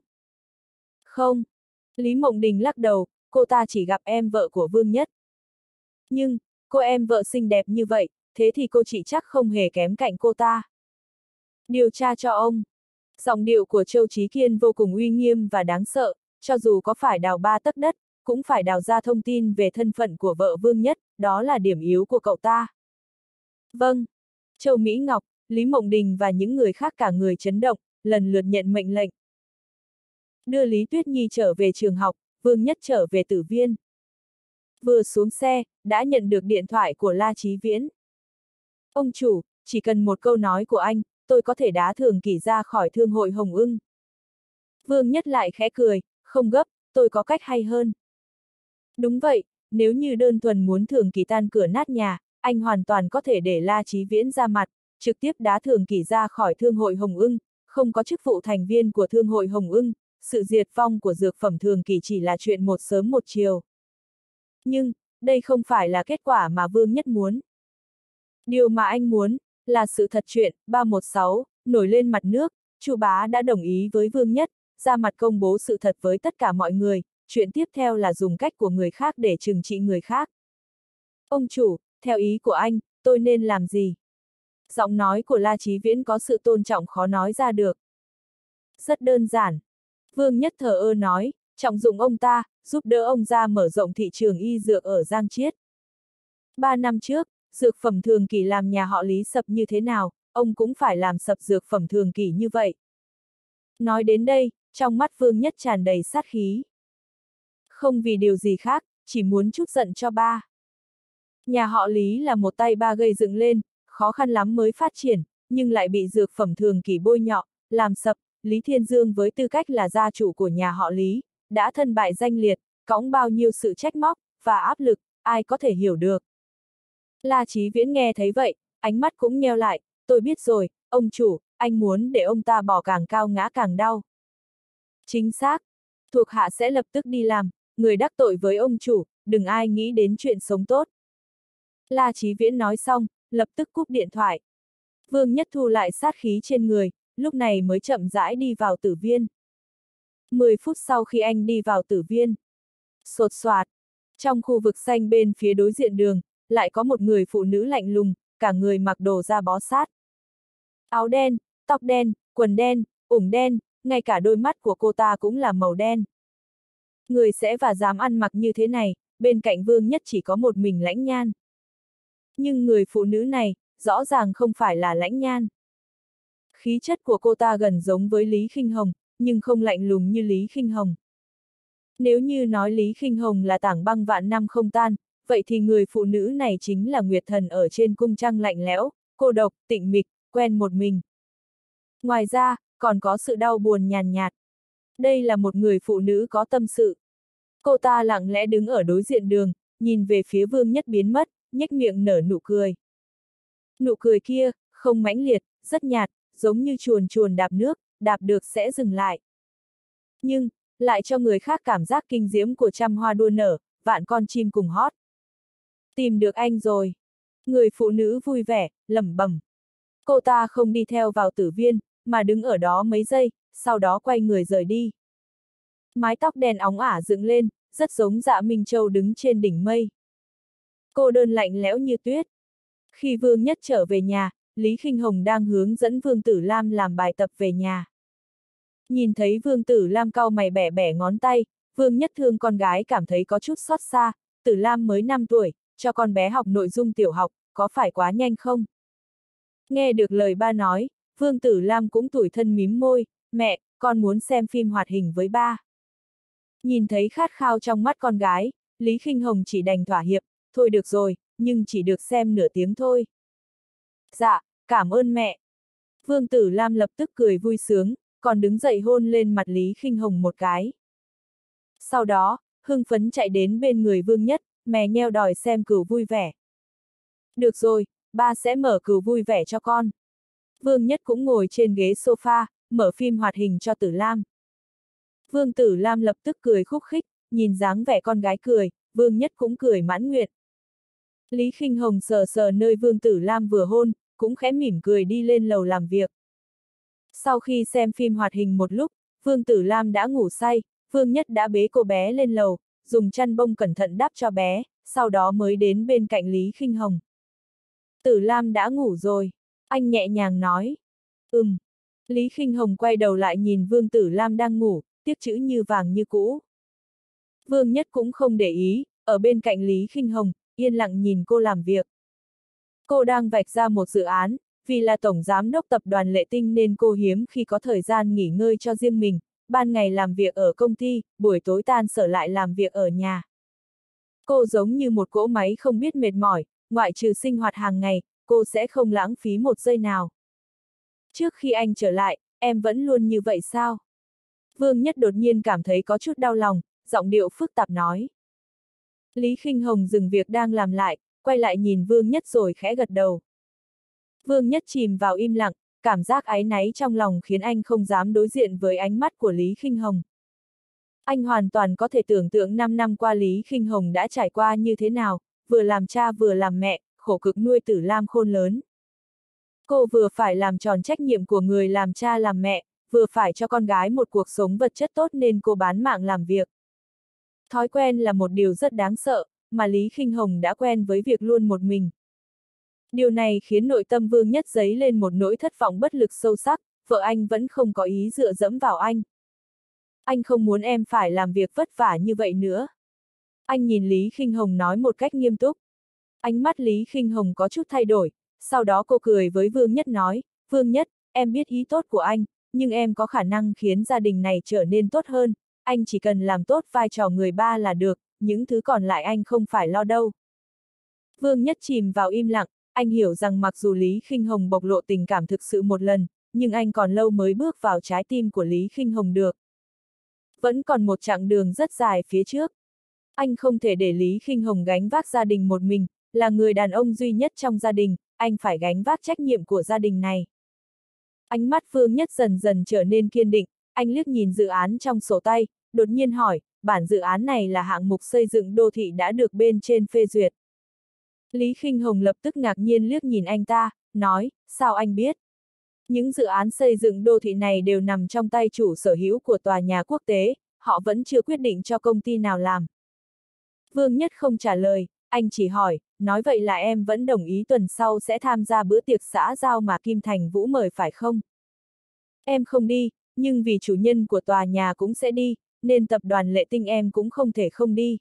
Không. Lý Mộng Đình lắc đầu, cô ta chỉ gặp em vợ của Vương Nhất. Nhưng, cô em vợ xinh đẹp như vậy, thế thì cô chị chắc không hề kém cạnh cô ta. Điều tra cho ông. Giọng điệu của Châu Chí Kiên vô cùng uy nghiêm và đáng sợ, cho dù có phải đào 3 tấc đất, cũng phải đào ra thông tin về thân phận của vợ Vương Nhất, đó là điểm yếu của cậu ta. Vâng. Châu Mỹ Ngọc, Lý Mộng Đình và những người khác cả người chấn động, lần lượt nhận mệnh lệnh. Đưa Lý Tuyết Nhi trở về trường học, Vương Nhất trở về tử viên. Vừa xuống xe, đã nhận được điện thoại của La Chí Viễn. Ông chủ, chỉ cần một câu nói của anh, tôi có thể đá Thường Kỷ ra khỏi thương hội Hồng Ưng. Vương Nhất lại khẽ cười, không gấp, tôi có cách hay hơn. Đúng vậy, nếu như đơn thuần muốn Thường Kỳ tan cửa nát nhà, anh hoàn toàn có thể để La Chí Viễn ra mặt, trực tiếp đá Thường Kỳ ra khỏi Thương hội Hồng Ưng, không có chức vụ thành viên của Thương hội Hồng Ưng, sự diệt vong của dược phẩm Thường Kỳ chỉ là chuyện một sớm một chiều. Nhưng, đây không phải là kết quả mà Vương Nhất muốn. Điều mà anh muốn, là sự thật chuyện, 316, nổi lên mặt nước, Chu Bá đã đồng ý với Vương Nhất, ra mặt công bố sự thật với tất cả mọi người, chuyện tiếp theo là dùng cách của người khác để trừng trị người khác. Ông chủ, theo ý của anh, tôi nên làm gì? Giọng nói của La Chí Viễn có sự tôn trọng khó nói ra được. Rất đơn giản. Vương Nhất thờ ơ nói, trọng dụng ông ta, giúp đỡ ông ra mở rộng thị trường y dược ở Giang Chiết. 3 năm trước, dược phẩm Thường Kỳ làm nhà họ Lý sập như thế nào, ông cũng phải làm sập dược phẩm Thường Kỳ như vậy. Nói đến đây, trong mắt Vương Nhất tràn đầy sát khí. Không vì điều gì khác, chỉ muốn trút giận cho ba. Nhà họ Lý là một tay ba gây dựng lên, khó khăn lắm mới phát triển, nhưng lại bị dược phẩm Thường Kỳ bôi nhọ, làm sập. Lý Thiên Dương với tư cách là gia chủ của nhà họ Lý, đã thân bại danh liệt, cõng bao nhiêu sự trách móc và áp lực, ai có thể hiểu được. La Chí Viễn nghe thấy vậy, ánh mắt cũng nheo lại, tôi biết rồi, ông chủ, anh muốn để ông ta bò càng cao ngã càng đau. Chính xác, thuộc hạ sẽ lập tức đi làm, người đắc tội với ông chủ, đừng ai nghĩ đến chuyện sống tốt. La Chí Viễn nói xong, lập tức cúp điện thoại. Vương Nhất thu lại sát khí trên người, lúc này mới chậm rãi đi vào tử viên. 10 phút sau khi anh đi vào tử viên, sột soạt, trong khu vực xanh bên phía đối diện đường, lại có một người phụ nữ lạnh lùng, cả người mặc đồ da bó sát. Áo đen, tóc đen, quần đen, ủng đen, ngay cả đôi mắt của cô ta cũng là màu đen. Người sẽ và dám ăn mặc như thế này, bên cạnh Vương Nhất chỉ có một mình Lãnh Nhan. Nhưng người phụ nữ này, rõ ràng không phải là Lãnh Nhan. Khí chất của cô ta gần giống với Lý Khinh Hồng, nhưng không lạnh lùng như Lý Khinh Hồng. Nếu như nói Lý Khinh Hồng là tảng băng vạn năm không tan, vậy thì người phụ nữ này chính là Nguyệt Thần ở trên cung trăng lạnh lẽo, cô độc, tịnh mịch, quen một mình. Ngoài ra, còn có sự đau buồn nhàn nhạt. Đây là một người phụ nữ có tâm sự. Cô ta lặng lẽ đứng ở đối diện đường, nhìn về phía Vương Nhất biến mất, nhếch miệng nở nụ cười. Nụ cười kia, không mãnh liệt, rất nhạt, giống như chuồn chuồn đạp nước, đạp được sẽ dừng lại. Nhưng, lại cho người khác cảm giác kinh diễm của trăm hoa đua nở, vạn con chim cùng hót. Tìm được anh rồi. Người phụ nữ vui vẻ, lẩm bẩm. Cô ta không đi theo vào tử viên, mà đứng ở đó mấy giây, sau đó quay người rời đi. Mái tóc đen óng ả dựng lên, rất giống Dạ Minh Châu đứng trên đỉnh mây. Cô đơn lạnh lẽo như tuyết. Khi Vương Nhất trở về nhà, Lý Khinh Hồng đang hướng dẫn Vương Tử Lam làm bài tập về nhà. Nhìn thấy Vương Tử Lam cau mày bẻ bẻ ngón tay, Vương Nhất thương con gái cảm thấy có chút xót xa, Tử Lam mới 5 tuổi, cho con bé học nội dung tiểu học, có phải quá nhanh không? Nghe được lời ba nói, Vương Tử Lam cũng tủi thân mím môi, mẹ, con muốn xem phim hoạt hình với ba. Nhìn thấy khát khao trong mắt con gái, Lý Khinh Hồng chỉ đành thỏa hiệp, thôi được rồi, nhưng chỉ được xem nửa tiếng thôi. Dạ, cảm ơn mẹ. Vương Tử Lam lập tức cười vui sướng, còn đứng dậy hôn lên mặt Lý Khinh Hồng một cái. Sau đó, hưng phấn chạy đến bên người Vương Nhất, mè nheo đòi xem Cừu vui vẻ. Được rồi, ba sẽ mở Cừu vui vẻ cho con. Vương Nhất cũng ngồi trên ghế sofa, mở phim hoạt hình cho Tử Lam. Vương Tử Lam lập tức cười khúc khích, nhìn dáng vẻ con gái cười, Vương Nhất cũng cười mãn nguyện. Lý Khinh Hồng sờ sờ nơi Vương Tử Lam vừa hôn, cũng khẽ mỉm cười đi lên lầu làm việc. Sau khi xem phim hoạt hình một lúc, Vương Tử Lam đã ngủ say, Vương Nhất đã bế cô bé lên lầu, dùng chăn bông cẩn thận đắp cho bé, sau đó mới đến bên cạnh Lý Khinh Hồng. Tử Lam đã ngủ rồi, anh nhẹ nhàng nói. Lý Khinh Hồng quay đầu lại nhìn Vương Tử Lam đang ngủ, tiếc chữ như vàng như cũ. Vương Nhất cũng không để ý, ở bên cạnh Lý Khinh Hồng, yên lặng nhìn cô làm việc. Cô đang vạch ra một dự án, vì là tổng giám đốc tập đoàn Lệ Tinh nên cô hiếm khi có thời gian nghỉ ngơi cho riêng mình, ban ngày làm việc ở công ty, buổi tối tan sở lại làm việc ở nhà. Cô giống như một cỗ máy không biết mệt mỏi, ngoại trừ sinh hoạt hàng ngày, cô sẽ không lãng phí một giây nào. Trước khi anh trở lại, em vẫn luôn như vậy sao? Vương Nhất đột nhiên cảm thấy có chút đau lòng, giọng điệu phức tạp nói. Lý Khinh Hồng dừng việc đang làm lại, quay lại nhìn Vương Nhất rồi khẽ gật đầu. Vương Nhất chìm vào im lặng, cảm giác áy náy trong lòng khiến anh không dám đối diện với ánh mắt của Lý Khinh Hồng. Anh hoàn toàn có thể tưởng tượng 5 năm qua Lý Khinh Hồng đã trải qua như thế nào, vừa làm cha vừa làm mẹ, khổ cực nuôi Tử Lam khôn lớn. Cô vừa phải làm tròn trách nhiệm của người làm cha làm mẹ, vừa phải cho con gái một cuộc sống vật chất tốt nên cô bán mạng làm việc. Thói quen là một điều rất đáng sợ, mà Lý Khinh Hồng đã quen với việc luôn một mình. Điều này khiến nội tâm Vương Nhất dấy lên một nỗi thất vọng bất lực sâu sắc, vợ anh vẫn không có ý dựa dẫm vào anh. Anh không muốn em phải làm việc vất vả như vậy nữa. Anh nhìn Lý Khinh Hồng nói một cách nghiêm túc. Ánh mắt Lý Khinh Hồng có chút thay đổi, sau đó cô cười với Vương Nhất nói, Vương Nhất, em biết ý tốt của anh, nhưng em có khả năng khiến gia đình này trở nên tốt hơn, anh chỉ cần làm tốt vai trò người ba là được, những thứ còn lại anh không phải lo đâu. Vương Nhất chìm vào im lặng, anh hiểu rằng mặc dù Lý Khinh Hồng bộc lộ tình cảm thực sự một lần, nhưng anh còn lâu mới bước vào trái tim của Lý Khinh Hồng được. Vẫn còn một chặng đường rất dài phía trước. Anh không thể để Lý Khinh Hồng gánh vác gia đình một mình, là người đàn ông duy nhất trong gia đình, anh phải gánh vác trách nhiệm của gia đình này. Ánh mắt Vương Nhất dần dần trở nên kiên định, anh liếc nhìn dự án trong sổ tay, đột nhiên hỏi, bản dự án này là hạng mục xây dựng đô thị đã được bên trên phê duyệt. Lý Khinh Hồng lập tức ngạc nhiên liếc nhìn anh ta, nói, sao anh biết? Những dự án xây dựng đô thị này đều nằm trong tay chủ sở hữu của tòa nhà quốc tế, họ vẫn chưa quyết định cho công ty nào làm. Vương Nhất không trả lời, anh chỉ hỏi, nói vậy là em vẫn đồng ý tuần sau sẽ tham gia bữa tiệc xã giao mà Kim Thành Vũ mời phải không? Em không đi, nhưng vì chủ nhân của tòa nhà cũng sẽ đi, nên tập đoàn Lệ Tinh em cũng không thể không đi.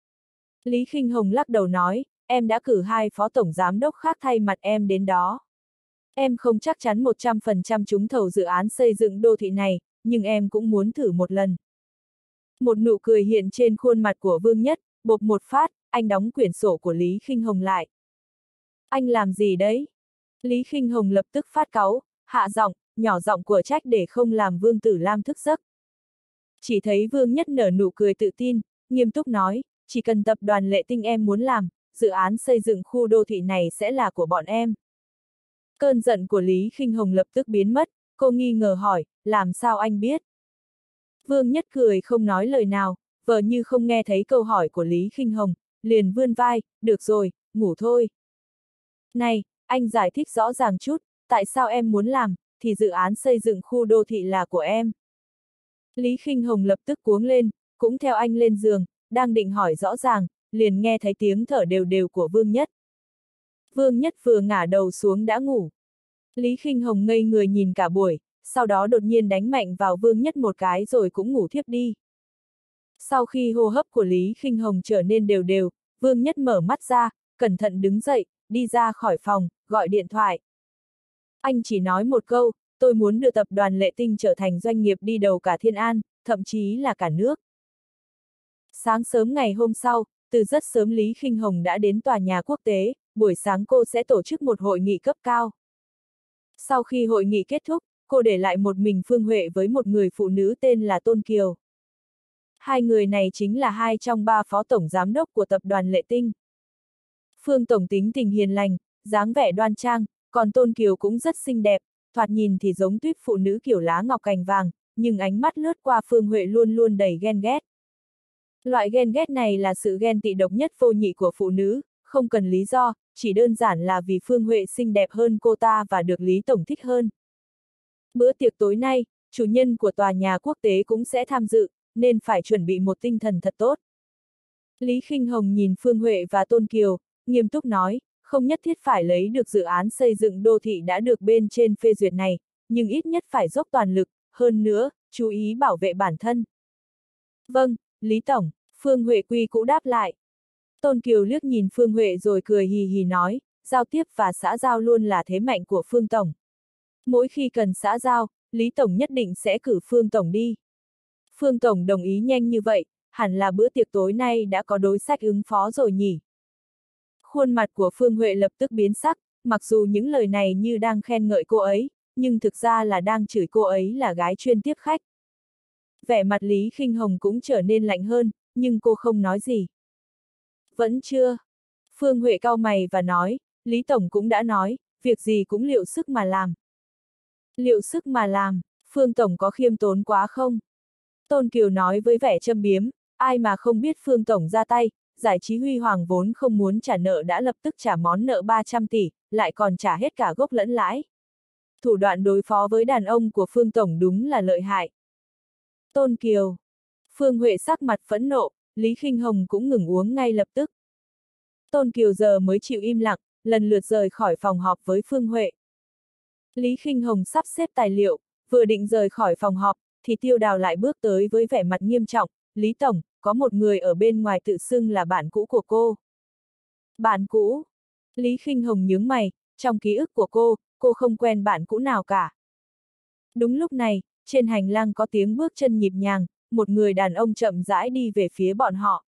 Lý Khinh Hồng lắc đầu nói, em đã cử 2 phó tổng giám đốc khác thay mặt em đến đó. Em không chắc chắn 100% trúng thầu dự án xây dựng đô thị này, nhưng em cũng muốn thử một lần. Một nụ cười hiện trên khuôn mặt của Vương Nhất, bộp một phát, anh đóng quyển sổ của Lý Khinh Hồng lại. Anh làm gì đấy? Lý Khinh Hồng lập tức phát cáu, hạ giọng, nhỏ giọng của trách để không làm Vương Tử Lam thức giấc. Chỉ thấy Vương Nhất nở nụ cười tự tin, nghiêm túc nói, chỉ cần tập đoàn Lệ Tinh em muốn làm, dự án xây dựng khu đô thị này sẽ là của bọn em. Cơn giận của Lý Khinh Hồng lập tức biến mất, cô nghi ngờ hỏi, làm sao anh biết? Vương Nhất cười không nói lời nào, vờ như không nghe thấy câu hỏi của Lý Khinh Hồng, liền vươn vai, được rồi, ngủ thôi. Này, anh giải thích rõ ràng chút, tại sao em muốn làm, thì dự án xây dựng khu đô thị là của em. Lý Khinh Hồng lập tức cuống lên, cũng theo anh lên giường, đang định hỏi rõ ràng, liền nghe thấy tiếng thở đều đều của Vương Nhất. Vương Nhất vừa ngả đầu xuống đã ngủ. Lý Khinh Hồng ngây người nhìn cả buổi, sau đó đột nhiên đánh mạnh vào Vương Nhất một cái rồi cũng ngủ thiếp đi. Sau khi hô hấp của Lý Khinh Hồng trở nên đều đều, Vương Nhất mở mắt ra, cẩn thận đứng dậy, đi ra khỏi phòng, gọi điện thoại. Anh chỉ nói một câu, tôi muốn đưa tập đoàn Lệ Tinh trở thành doanh nghiệp đi đầu cả Thiên An, thậm chí là cả nước. Sáng sớm ngày hôm sau, từ rất sớm Lý Khinh Hồng đã đến tòa nhà quốc tế, buổi sáng cô sẽ tổ chức một hội nghị cấp cao. Sau khi hội nghị kết thúc, cô để lại một mình Phương Huệ với một người phụ nữ tên là Tôn Kiều. Hai người này chính là 2 trong 3 phó tổng giám đốc của tập đoàn Lệ Tinh. Phương tổng tính tình hiền lành, dáng vẻ đoan trang, còn Tôn Kiều cũng rất xinh đẹp, thoạt nhìn thì giống tuýp phụ nữ kiểu lá ngọc cành vàng, nhưng ánh mắt lướt qua Phương Huệ luôn luôn đầy ghen ghét. Loại ghen ghét này là sự ghen tị độc nhất vô nhị của phụ nữ, không cần lý do, chỉ đơn giản là vì Phương Huệ xinh đẹp hơn cô ta và được Lý Tổng thích hơn. Bữa tiệc tối nay, chủ nhân của tòa nhà quốc tế cũng sẽ tham dự, nên phải chuẩn bị một tinh thần thật tốt. Lý Khinh Hồng nhìn Phương Huệ và Tôn Kiều, nghiêm túc nói, không nhất thiết phải lấy được dự án xây dựng đô thị đã được bên trên phê duyệt này, nhưng ít nhất phải dốc toàn lực, hơn nữa, chú ý bảo vệ bản thân. Vâng, Lý Tổng, Phương Huệ quy cũ đáp lại. Tôn Kiều liếc nhìn Phương Huệ rồi cười hì hì nói, giao tiếp và xã giao luôn là thế mạnh của Phương Tổng. Mỗi khi cần xã giao, Lý Tổng nhất định sẽ cử Phương Tổng đi. Phương Tổng đồng ý nhanh như vậy, hẳn là bữa tiệc tối nay đã có đối sách ứng phó rồi nhỉ. Khuôn mặt của Phương Huệ lập tức biến sắc, mặc dù những lời này như đang khen ngợi cô ấy, nhưng thực ra là đang chửi cô ấy là gái chuyên tiếp khách. Vẻ mặt Lý Khinh Hồng cũng trở nên lạnh hơn, nhưng cô không nói gì. Vẫn chưa. Phương Huệ cau mày và nói, Lý Tổng cũng đã nói, việc gì cũng liệu sức mà làm. Liệu sức mà làm, Phương Tổng có khiêm tốn quá không? Tôn Kiều nói với vẻ châm biếm, ai mà không biết Phương Tổng ra tay, Giải Trí Huy Hoàng vốn không muốn trả nợ đã lập tức trả món nợ 300 tỷ, lại còn trả hết cả gốc lẫn lãi. Thủ đoạn đối phó với đàn ông của Phương Tổng đúng là lợi hại. Tôn Kiều. Phương Huệ sắc mặt phẫn nộ, Lý Khinh Hồng cũng ngừng uống ngay lập tức. Tôn Kiều giờ mới chịu im lặng, lần lượt rời khỏi phòng họp với Phương Huệ. Lý Khinh Hồng sắp xếp tài liệu, vừa định rời khỏi phòng họp, thì Tiêu Đào lại bước tới với vẻ mặt nghiêm trọng, Lý Tổng, có một người ở bên ngoài tự xưng là bạn cũ của cô. Bạn cũ? Lý Khinh Hồng nhướng mày, trong ký ức của cô không quen bạn cũ nào cả. Đúng lúc này, trên hành lang có tiếng bước chân nhịp nhàng, một người đàn ông chậm rãi đi về phía bọn họ.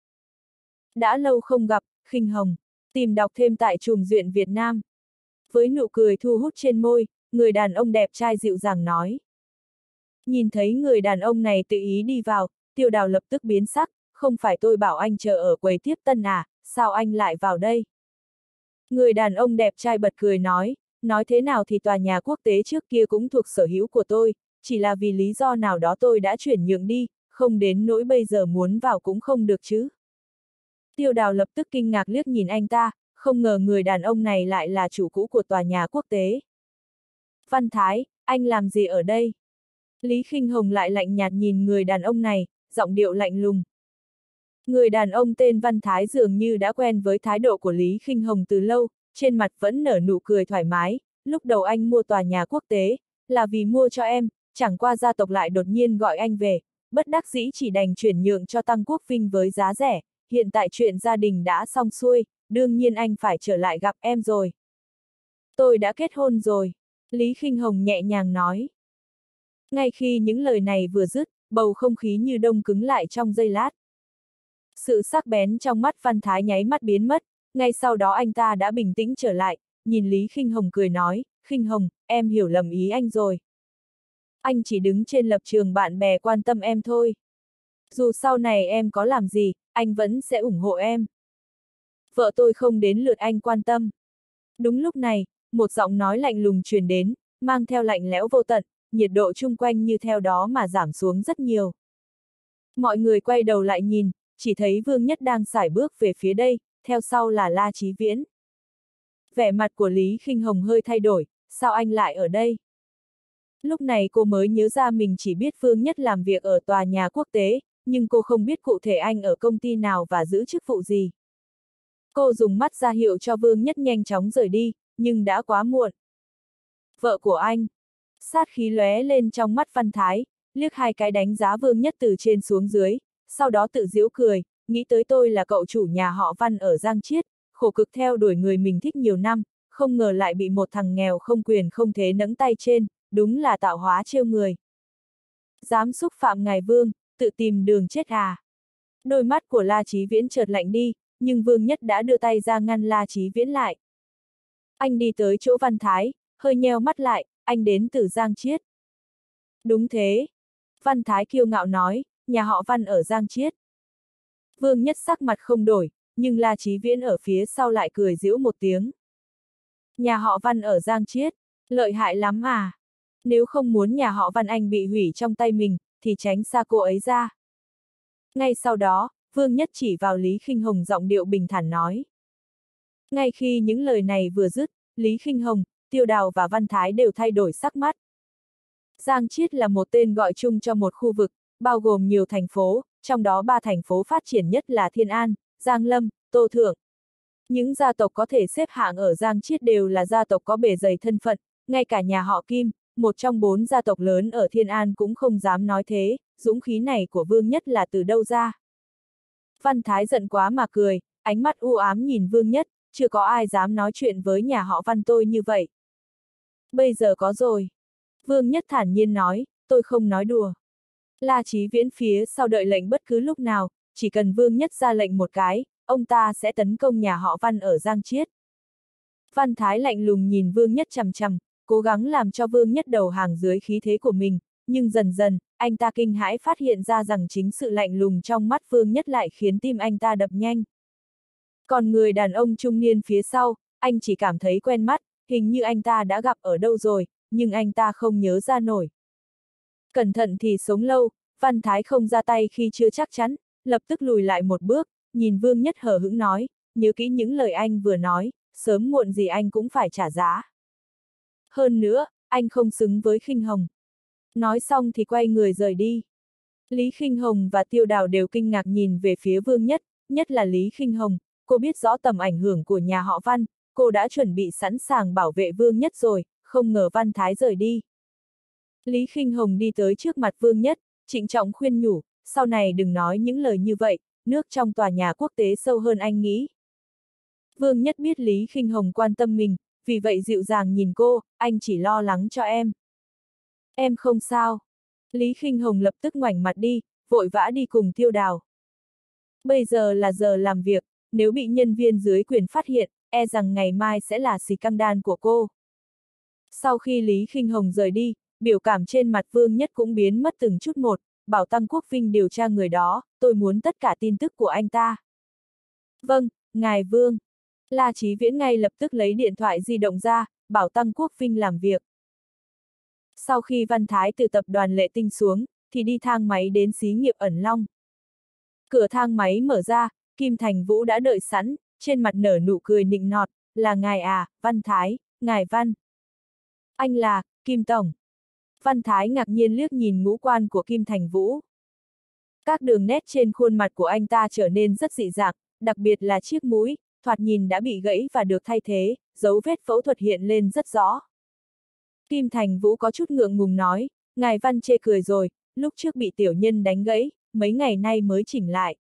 Đã lâu không gặp, Khinh Hồng, tìm đọc thêm tại Trùm Duyện Việt Nam. Với nụ cười thu hút trên môi, người đàn ông đẹp trai dịu dàng nói. Nhìn thấy người đàn ông này tự ý đi vào, Tiêu Đào lập tức biến sắc, không phải tôi bảo anh chờ ở quầy tiếp tân à, sao anh lại vào đây? Người đàn ông đẹp trai bật cười nói thế nào thì tòa nhà quốc tế trước kia cũng thuộc sở hữu của tôi, chỉ là vì lý do nào đó tôi đã chuyển nhượng đi, không đến nỗi bây giờ muốn vào cũng không được chứ. Tiêu Đào lập tức kinh ngạc liếc nhìn anh ta, không ngờ người đàn ông này lại là chủ cũ của tòa nhà quốc tế. Văn Thái, anh làm gì ở đây? Lý Khinh Hồng lại lạnh nhạt nhìn người đàn ông này, giọng điệu lạnh lùng. Người đàn ông tên Văn Thái dường như đã quen với thái độ của Lý Khinh Hồng từ lâu, trên mặt vẫn nở nụ cười thoải mái, lúc đầu anh mua tòa nhà quốc tế, là vì mua cho em, chẳng qua gia tộc lại đột nhiên gọi anh về, bất đắc dĩ chỉ đành chuyển nhượng cho Tăng Quốc Vinh với giá rẻ, hiện tại chuyện gia đình đã xong xuôi, đương nhiên anh phải trở lại gặp em rồi. Tôi đã kết hôn rồi, Lý Khinh Hồng nhẹ nhàng nói. Ngay khi những lời này vừa dứt, bầu không khí như đông cứng lại trong giây lát. Sự sắc bén trong mắt Văn Thái nháy mắt biến mất, ngay sau đó anh ta đã bình tĩnh trở lại, nhìn Lý Khinh Hồng cười nói, Khinh Hồng, em hiểu lầm ý anh rồi. Anh chỉ đứng trên lập trường bạn bè quan tâm em thôi. Dù sau này em có làm gì, anh vẫn sẽ ủng hộ em. Vợ tôi không đến lượt anh quan tâm. Đúng lúc này, một giọng nói lạnh lùng truyền đến, mang theo lạnh lẽo vô tận, nhiệt độ chung quanh như theo đó mà giảm xuống rất nhiều. Mọi người quay đầu lại nhìn, chỉ thấy Vương Nhất đang sải bước về phía đây, theo sau là La Chí Viễn. Vẻ mặt của Lý Khinh Hồng hơi thay đổi, sao anh lại ở đây? Lúc này cô mới nhớ ra mình chỉ biết Vương Nhất làm việc ở tòa nhà quốc tế, nhưng cô không biết cụ thể anh ở công ty nào và giữ chức vụ gì. Cô dùng mắt ra hiệu cho Vương Nhất nhanh chóng rời đi, nhưng đã quá muộn. Vợ của anh. Sát khí lóe lên trong mắt Văn Thái, liếc hai cái đánh giá Vương Nhất từ trên xuống dưới, sau đó tự giễu cười, nghĩ tới tôi là cậu chủ nhà họ Văn ở Giang Chiết, khổ cực theo đuổi người mình thích nhiều năm, không ngờ lại bị một thằng nghèo không quyền không thế nẫng tay trên, đúng là tạo hóa trêu người. Dám xúc phạm ngài Vương, tự tìm đường chết à? Đôi mắt của La Chí Viễn chợt lạnh đi, nhưng Vương Nhất đã đưa tay ra ngăn La Chí Viễn lại. Anh đi tới chỗ Văn Thái, hơi nheo mắt lại, anh đến từ Giang Chiết. Đúng thế. Văn Thái kiêu ngạo nói, nhà họ Văn ở Giang Chiết. Vương Nhất sắc mặt không đổi, nhưng La Chí Viễn ở phía sau lại cười giễu một tiếng. Nhà họ Văn ở Giang Chiết, lợi hại lắm à? Nếu không muốn nhà họ Văn anh bị hủy trong tay mình, thì tránh xa cô ấy ra. Ngay sau đó, Vương Nhất chỉ vào Lý Khinh Hồng giọng điệu bình thản nói. Ngay khi những lời này vừa dứt, Lý Khinh Hồng, Tiêu Đào và Văn Thái đều thay đổi sắc mắt. Giang Chiết là một tên gọi chung cho một khu vực, bao gồm nhiều thành phố, trong đó 3 thành phố phát triển nhất là Thiên An, Giang Lâm, Tô Thượng. Những gia tộc có thể xếp hạng ở Giang Chiết đều là gia tộc có bề dày thân phận, ngay cả nhà họ Kim, một trong 4 gia tộc lớn ở Thiên An cũng không dám nói thế, dũng khí này của Vương Nhất là từ đâu ra. Văn Thái giận quá mà cười, ánh mắt u ám nhìn Vương Nhất, chưa có ai dám nói chuyện với nhà họ Văn tôi như vậy. Bây giờ có rồi. Vương Nhất thản nhiên nói, tôi không nói đùa. La Chí Viễn phía sau đợi lệnh bất cứ lúc nào, chỉ cần Vương Nhất ra lệnh một cái, ông ta sẽ tấn công nhà họ Văn ở Giang Chiết. Văn Thái lạnh lùng nhìn Vương Nhất chằm chằm, cố gắng làm cho Vương Nhất đầu hàng dưới khí thế của mình, nhưng dần dần, anh ta kinh hãi phát hiện ra rằng chính sự lạnh lùng trong mắt Vương Nhất lại khiến tim anh ta đập nhanh. Còn người đàn ông trung niên phía sau, anh chỉ cảm thấy quen mắt, hình như anh ta đã gặp ở đâu rồi, nhưng anh ta không nhớ ra nổi. Cẩn thận thì sống lâu, Văn Thái không ra tay khi chưa chắc chắn, lập tức lùi lại một bước, nhìn Vương Nhất hờ hững nói, nhớ kỹ những lời anh vừa nói, sớm muộn gì anh cũng phải trả giá. Hơn nữa, anh không xứng với Khinh Hồng. Nói xong thì quay người rời đi. Lý Khinh Hồng và Tiêu Đào đều kinh ngạc nhìn về phía Vương Nhất, nhất là Lý Khinh Hồng, cô biết rõ tầm ảnh hưởng của nhà họ Văn, cô đã chuẩn bị sẵn sàng bảo vệ Vương Nhất rồi, không ngờ Văn Thái rời đi. Lý Khinh Hồng đi tới trước mặt Vương Nhất, trịnh trọng khuyên nhủ, sau này đừng nói những lời như vậy, nước trong tòa nhà quốc tế sâu hơn anh nghĩ. Vương Nhất biết Lý Khinh Hồng quan tâm mình, vì vậy dịu dàng nhìn cô, anh chỉ lo lắng cho em. Em không sao. Lý Khinh Hồng lập tức ngoảnh mặt đi, vội vã đi cùng Tiêu Đào. Bây giờ là giờ làm việc, nếu bị nhân viên dưới quyền phát hiện, e rằng ngày mai sẽ là xì căng đan của cô. Sau khi Lý Khinh Hồng rời đi, biểu cảm trên mặt Vương Nhất cũng biến mất từng chút một, bảo Tăng Quốc Vinh điều tra người đó, tôi muốn tất cả tin tức của anh ta. Vâng, ngài Vương. La Chí Viễn ngay lập tức lấy điện thoại di động ra, bảo Tăng Quốc Vinh làm việc. Sau khi Văn Thái từ tập đoàn Lệ Tinh xuống, thì đi thang máy đến xí nghiệp Ẩn Long. Cửa thang máy mở ra, Kim Thành Vũ đã đợi sẵn, trên mặt nở nụ cười nịnh nọt, là ngài à, Văn Thái, ngài Văn. Anh là, Kim Tổng. Văn Thái ngạc nhiên liếc nhìn ngũ quan của Kim Thành Vũ. Các đường nét trên khuôn mặt của anh ta trở nên rất dị dạng, đặc biệt là chiếc mũi, thoạt nhìn đã bị gãy và được thay thế, dấu vết phẫu thuật hiện lên rất rõ. Kim Thành Vũ có chút ngượng ngùng nói, ngài Văn chê cười rồi, lúc trước bị tiểu nhân đánh gãy, mấy ngày nay mới chỉnh lại.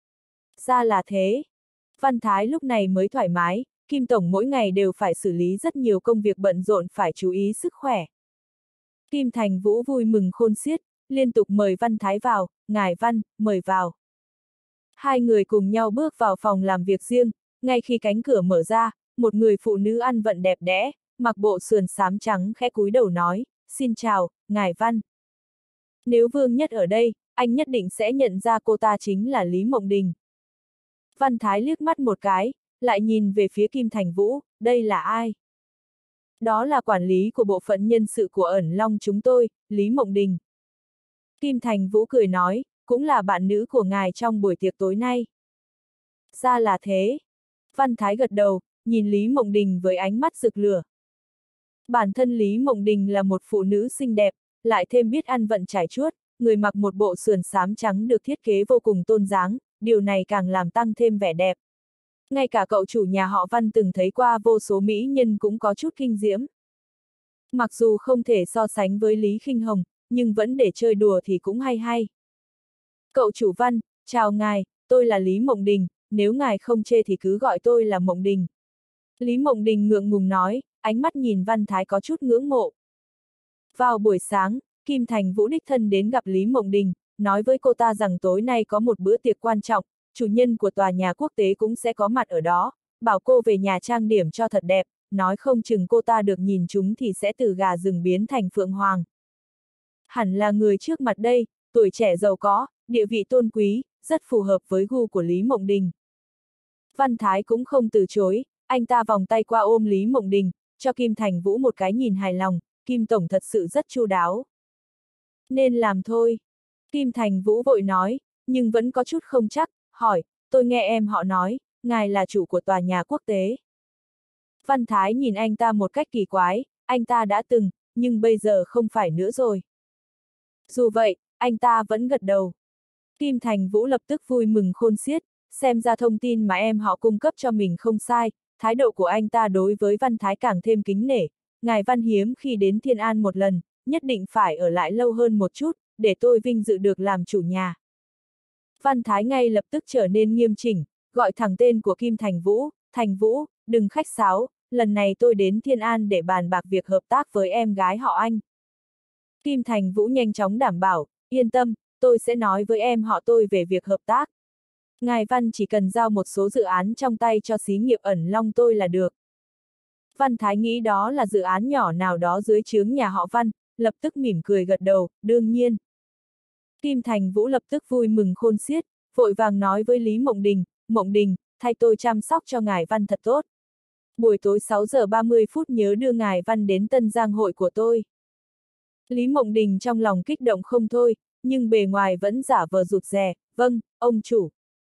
Ra là thế. Văn Thái lúc này mới thoải mái, Kim Tổng mỗi ngày đều phải xử lý rất nhiều công việc bận rộn phải chú ý sức khỏe. Kim Thành Vũ vui mừng khôn xiết, liên tục mời Văn Thái vào, ngài Văn, mời vào. Hai người cùng nhau bước vào phòng làm việc riêng, ngay khi cánh cửa mở ra, một người phụ nữ ăn vận đẹp đẽ, mặc bộ sườn xám trắng khẽ cúi đầu nói, xin chào, ngài Văn. Nếu Vương Nhất ở đây, anh nhất định sẽ nhận ra cô ta chính là Lý Mộng Đình. Văn Thái liếc mắt một cái, lại nhìn về phía Kim Thành Vũ, đây là ai? Đó là quản lý của bộ phận nhân sự của Ẩn Long chúng tôi, Lý Mộng Đình. Kim Thành Vũ cười nói, cũng là bạn nữ của ngài trong buổi tiệc tối nay. Ra là thế. Văn Thái gật đầu, nhìn Lý Mộng Đình với ánh mắt rực lửa. Bản thân Lý Mộng Đình là một phụ nữ xinh đẹp, lại thêm biết ăn vận trải chuốt, người mặc một bộ sườn xám trắng được thiết kế vô cùng tôn dáng, điều này càng làm tăng thêm vẻ đẹp. Ngay cả cậu chủ nhà họ Văn từng thấy qua vô số mỹ nhân cũng có chút kinh diễm. Mặc dù không thể so sánh với Lý Khinh Hồng, nhưng vẫn để chơi đùa thì cũng hay hay. Cậu chủ Văn, chào ngài, tôi là Lý Mộng Đình, nếu ngài không chê thì cứ gọi tôi là Mộng Đình. Lý Mộng Đình ngượng ngùng nói, ánh mắt nhìn Văn Thái có chút ngưỡng mộ. Vào buổi sáng, Kim Thành Vũ đích thân đến gặp Lý Mộng Đình, nói với cô ta rằng tối nay có một bữa tiệc quan trọng, chủ nhân của tòa nhà quốc tế cũng sẽ có mặt ở đó, bảo cô về nhà trang điểm cho thật đẹp, nói không chừng cô ta được nhìn chúng thì sẽ từ gà rừng biến thành phượng hoàng. Hẳn là người trước mặt đây, tuổi trẻ giàu có, địa vị tôn quý, rất phù hợp với gu của Lý Mộng Đình. Văn Thái cũng không từ chối, anh ta vòng tay qua ôm Lý Mộng Đình, cho Kim Thành Vũ một cái nhìn hài lòng, Kim Tổng thật sự rất chu đáo. Nên làm thôi. Kim Thành Vũ vội nói, nhưng vẫn có chút không chắc, hỏi, tôi nghe em họ nói, ngài là chủ của tòa nhà quốc tế. Văn Thái nhìn anh ta một cách kỳ quái, anh ta đã từng, nhưng bây giờ không phải nữa rồi. Dù vậy, anh ta vẫn gật đầu. Kim Thành Vũ lập tức vui mừng khôn xiết, xem ra thông tin mà em họ cung cấp cho mình không sai, thái độ của anh ta đối với Văn Thái càng thêm kính nể. Ngài Văn hiếm khi đến Thiên An một lần, nhất định phải ở lại lâu hơn một chút, để tôi vinh dự được làm chủ nhà. Văn Thái ngay lập tức trở nên nghiêm chỉnh, gọi thẳng tên của Kim Thành Vũ, đừng khách sáo, lần này tôi đến Thiên An để bàn bạc việc hợp tác với em gái họ Anh. Kim Thành Vũ nhanh chóng đảm bảo, yên tâm, tôi sẽ nói với em họ tôi về việc hợp tác. Ngài Văn chỉ cần giao một số dự án trong tay cho xí nghiệp Ẩn Long tôi là được. Văn Thái nghĩ đó là dự án nhỏ nào đó dưới trướng nhà họ Văn, lập tức mỉm cười gật đầu, đương nhiên. Kim Thành Vũ lập tức vui mừng khôn xiết, vội vàng nói với Lý Mộng Đình, thay tôi chăm sóc cho ngài Văn thật tốt. Buổi tối 6 giờ 30 phút nhớ đưa ngài Văn đến Tân Giang hội của tôi. Lý Mộng Đình trong lòng kích động không thôi, nhưng bề ngoài vẫn giả vờ rụt rè, vâng, ông chủ.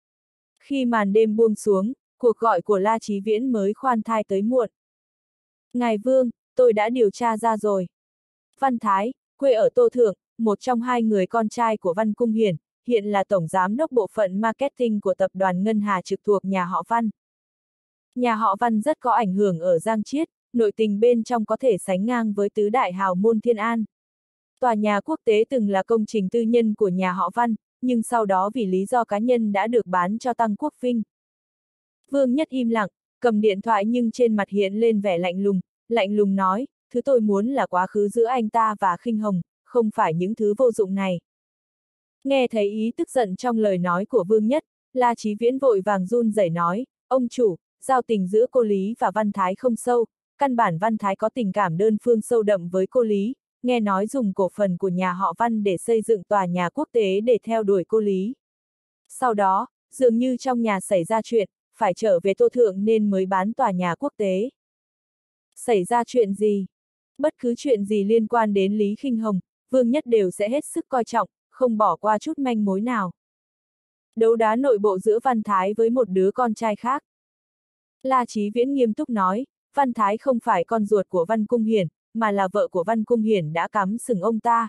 Khi màn đêm buông xuống, cuộc gọi của La Chí Viễn mới khoan thai tới muộn. Ngài Vương, tôi đã điều tra ra rồi. Văn Thái, quê ở Tô Thượng, một trong hai người con trai của Văn Cung Hiển, hiện là tổng giám đốc bộ phận marketing của tập đoàn Ngân Hà trực thuộc nhà họ Văn. Nhà họ Văn rất có ảnh hưởng ở Giang Chiết, nội tình bên trong có thể sánh ngang với tứ đại hào môn Thiên An. Tòa nhà quốc tế từng là công trình tư nhân của nhà họ Văn, nhưng sau đó vì lý do cá nhân đã được bán cho Tăng Quốc Vinh. Vương Nhất im lặng, cầm điện thoại nhưng trên mặt hiện lên vẻ lạnh lùng nói, thứ tôi muốn là quá khứ giữa anh ta và Khinh Hồng, không phải những thứ vô dụng này. Nghe thấy ý tức giận trong lời nói của Vương Nhất, La Chí Viễn vội vàng run rẩy nói, ông chủ, giao tình giữa cô Lý và Văn Thái không sâu, căn bản Văn Thái có tình cảm đơn phương sâu đậm với cô Lý, nghe nói dùng cổ phần của nhà họ Văn để xây dựng tòa nhà quốc tế để theo đuổi cô Lý. Sau đó, dường như trong nhà xảy ra chuyện, phải trở về Tô Thượng nên mới bán tòa nhà quốc tế. Xảy ra chuyện gì? Bất cứ chuyện gì liên quan đến Lý Khinh Hồng, Vương Nhất đều sẽ hết sức coi trọng, không bỏ qua chút manh mối nào. Đấu đá nội bộ giữa Văn Thái với một đứa con trai khác. La Chí Viễn nghiêm túc nói, Văn Thái không phải con ruột của Văn Cung Hiển, mà là vợ của Văn Cung Hiển đã cắm sừng ông ta.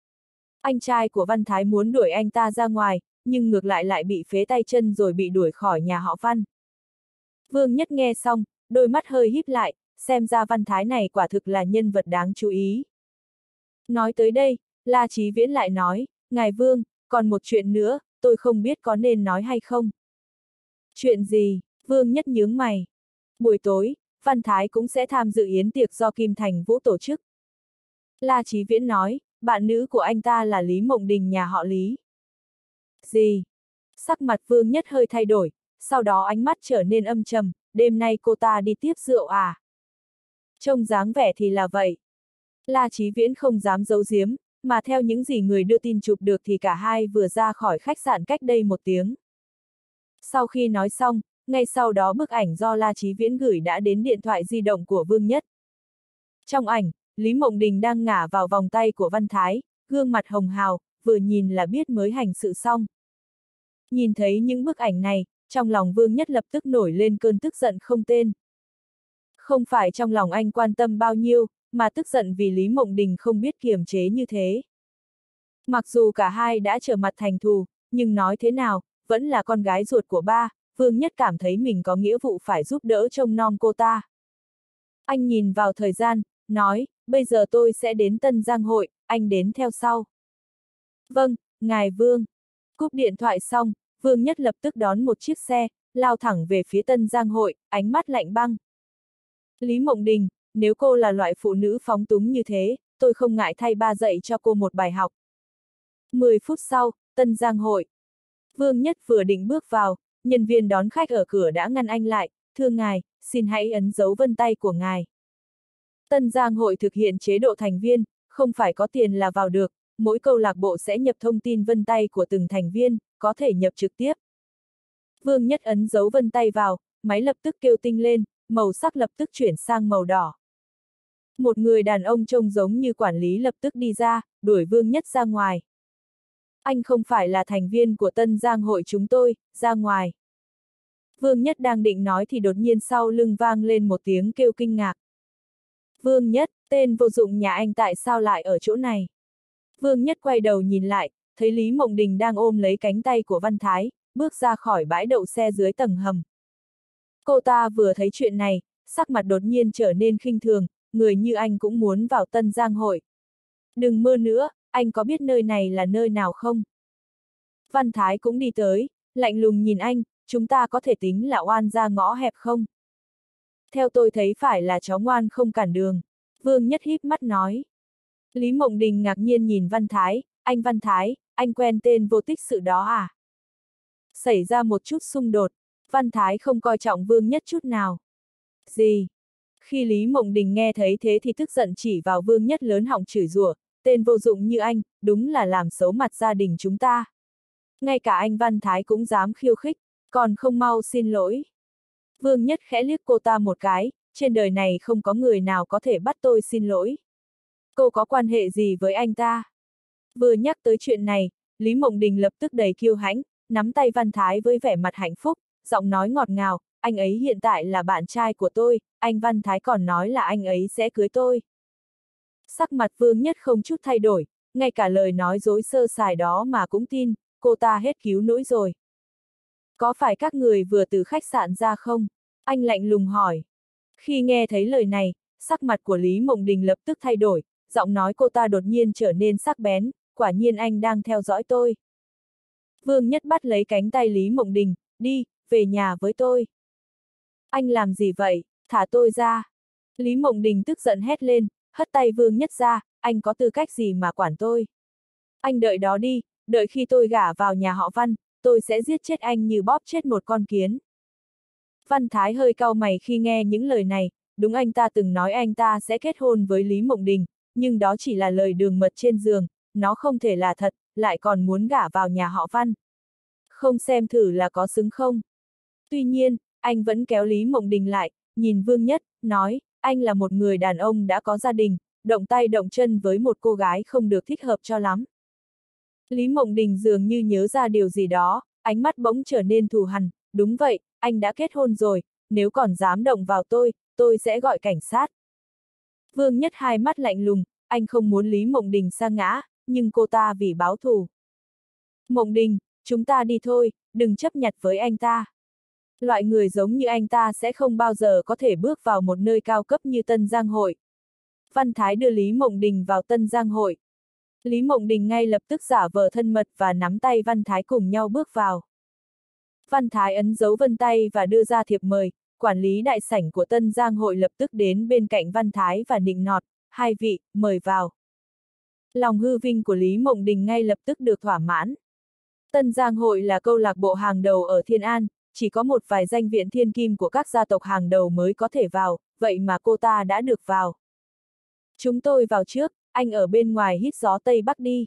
Anh trai của Văn Thái muốn đuổi anh ta ra ngoài, nhưng ngược lại bị phế tay chân rồi bị đuổi khỏi nhà họ Văn. Vương Nhất nghe xong, đôi mắt hơi híp lại, xem ra Văn Thái này quả thực là nhân vật đáng chú ý. Nói tới đây, La Chí Viễn lại nói, ngài Vương, còn một chuyện nữa, tôi không biết có nên nói hay không. Chuyện gì? Vương Nhất nhướng mày. Buổi tối, Văn Thái cũng sẽ tham dự yến tiệc do Kim Thành Vũ tổ chức. La Chí Viễn nói, bạn nữ của anh ta là Lý Mộng Đình nhà họ Lý. Gì? Sắc mặt Vương Nhất hơi thay đổi, sau đó ánh mắt trở nên âm trầm, đêm nay cô ta đi tiếp rượu à? Trông dáng vẻ thì là vậy. La Chí Viễn không dám giấu giếm, mà theo những gì người đưa tin chụp được thì cả hai vừa ra khỏi khách sạn cách đây 1 tiếng. Sau khi nói xong, ngay sau đó bức ảnh do La Chí Viễn gửi đã đến điện thoại di động của Vương Nhất. Trong ảnh, Lý Mộng Đình đang ngả vào vòng tay của Văn Thái, gương mặt hồng hào, vừa nhìn là biết mới hành sự xong. Nhìn thấy những bức ảnh này, trong lòng Vương Nhất lập tức nổi lên cơn tức giận không tên. Không phải trong lòng anh quan tâm bao nhiêu, mà tức giận vì Lý Mộng Đình không biết kiềm chế như thế. Mặc dù cả hai đã trở mặt thành thù, nhưng nói thế nào, vẫn là con gái ruột của ba, Vương Nhất cảm thấy mình có nghĩa vụ phải giúp đỡ trông nom cô ta. Anh nhìn vào thời gian, nói, bây giờ tôi sẽ đến Tân Giang hội, anh đến theo sau. Vâng, ngài Vương. Cúp điện thoại xong, Vương Nhất lập tức đón một chiếc xe, lao thẳng về phía Tân Giang hội, ánh mắt lạnh băng. Lý Mộng Đình, nếu cô là loại phụ nữ phóng túng như thế, tôi không ngại thay ba dạy cho cô một bài học. 10 phút sau, Tân Giang hội. Vương Nhất vừa định bước vào, nhân viên đón khách ở cửa đã ngăn anh lại, thưa ngài, xin hãy ấn dấu vân tay của ngài. Tân Giang hội thực hiện chế độ thành viên, không phải có tiền là vào được, mỗi câu lạc bộ sẽ nhập thông tin vân tay của từng thành viên, có thể nhập trực tiếp. Vương Nhất ấn dấu vân tay vào, máy lập tức kêu tinh lên, màu sắc lập tức chuyển sang màu đỏ. Một người đàn ông trông giống như quản lý lập tức đi ra, đuổi Vương Nhất ra ngoài. Anh không phải là thành viên của Tân Giang hội chúng tôi, ra ngoài. Vương Nhất đang định nói thì đột nhiên sau lưng vang lên một tiếng kêu kinh ngạc. Vương Nhất, tên vô dụng nhà anh tại sao lại ở chỗ này? Vương Nhất quay đầu nhìn lại, thấy Lý Mộng Đình đang ôm lấy cánh tay của Văn Thái, bước ra khỏi bãi đậu xe dưới tầng hầm. Cô ta vừa thấy chuyện này, sắc mặt đột nhiên trở nên khinh thường, người như anh cũng muốn vào Tân Giang hội. Đừng mơ nữa, anh có biết nơi này là nơi nào không? Văn Thái cũng đi tới, lạnh lùng nhìn anh, chúng ta có thể tính là oan ra ngõ hẹp không? Theo tôi thấy phải là chó ngoan không cản đường. Vương Nhất híp mắt nói. Lý Mộng Đình ngạc nhiên nhìn Văn Thái, anh Văn Thái, anh quen tên vô tích sự đó à? Xảy ra một chút xung đột, Văn Thái không coi trọng Vương Nhất chút nào. Gì? Khi Lý Mộng Đình nghe thấy thế thì tức giận chỉ vào Vương Nhất lớn họng chửi rủa, tên vô dụng như anh, đúng là làm xấu mặt gia đình chúng ta. Ngay cả anh Văn Thái cũng dám khiêu khích, Còn không mau xin lỗi. Vương Nhất khẽ liếc cô ta một cái, trên đời này không có người nào có thể bắt tôi xin lỗi. Cô có quan hệ gì với anh ta? Vừa nhắc tới chuyện này, Lý Mộng Đình lập tức đầy kiêu hãnh, nắm tay Văn Thái với vẻ mặt hạnh phúc, giọng nói ngọt ngào, anh ấy hiện tại là bạn trai của tôi, anh Văn Thái còn nói là anh ấy sẽ cưới tôi. Sắc mặt Vương Nhất không chút thay đổi, ngay cả lời nói dối sơ sài đó mà cũng tin, cô ta hết cứu nỗi rồi. Có phải các người vừa từ khách sạn ra không? Anh lạnh lùng hỏi. Khi nghe thấy lời này, sắc mặt của Lý Mộng Đình lập tức thay đổi, giọng nói cô ta đột nhiên trở nên sắc bén, quả nhiên anh đang theo dõi tôi. Vương Nhất bắt lấy cánh tay Lý Mộng Đình, đi, về nhà với tôi. Anh làm gì vậy, thả tôi ra. Lý Mộng Đình tức giận hét lên, hất tay Vương Nhất ra, anh có tư cách gì mà quản tôi. Anh đợi đó đi, đợi khi tôi gả vào nhà họ Văn, tôi sẽ giết chết anh như bóp chết một con kiến. Văn Thái hơi cau mày khi nghe những lời này, đúng anh ta từng nói anh ta sẽ kết hôn với Lý Mộng Đình, nhưng đó chỉ là lời đường mật trên giường, nó không thể là thật, lại còn muốn gả vào nhà họ Văn. Không xem thử là có xứng không? Tuy nhiên, anh vẫn kéo Lý Mộng Đình lại, nhìn Vương Nhất, nói, anh là một người đàn ông đã có gia đình, động tay động chân với một cô gái không được thích hợp cho lắm. Lý Mộng Đình dường như nhớ ra điều gì đó, ánh mắt bỗng trở nên thù hằn, đúng vậy, anh đã kết hôn rồi, nếu còn dám động vào tôi sẽ gọi cảnh sát. Vương Nhất hai mắt lạnh lùng, anh không muốn Lý Mộng Đình sa ngã, nhưng cô ta vì báo thù. Mộng Đình, chúng ta đi thôi, đừng chấp nhặt với anh ta. Loại người giống như anh ta sẽ không bao giờ có thể bước vào một nơi cao cấp như Tân Giang Hội. Văn Thái đưa Lý Mộng Đình vào Tân Giang Hội. Lý Mộng Đình ngay lập tức giả vờ thân mật và nắm tay Văn Thái cùng nhau bước vào. Văn Thái ấn dấu vân tay và đưa ra thiệp mời, quản lý đại sảnh của Tân Giang Hội lập tức đến bên cạnh Văn Thái và nịnh nọt, hai vị, mời vào. Lòng hư vinh của Lý Mộng Đình ngay lập tức được thỏa mãn. Tân Giang Hội là câu lạc bộ hàng đầu ở Thiên An, chỉ có một vài danh viện thiên kim của các gia tộc hàng đầu mới có thể vào, vậy mà cô ta đã được vào. Chúng tôi vào trước, anh ở bên ngoài hít gió Tây Bắc đi.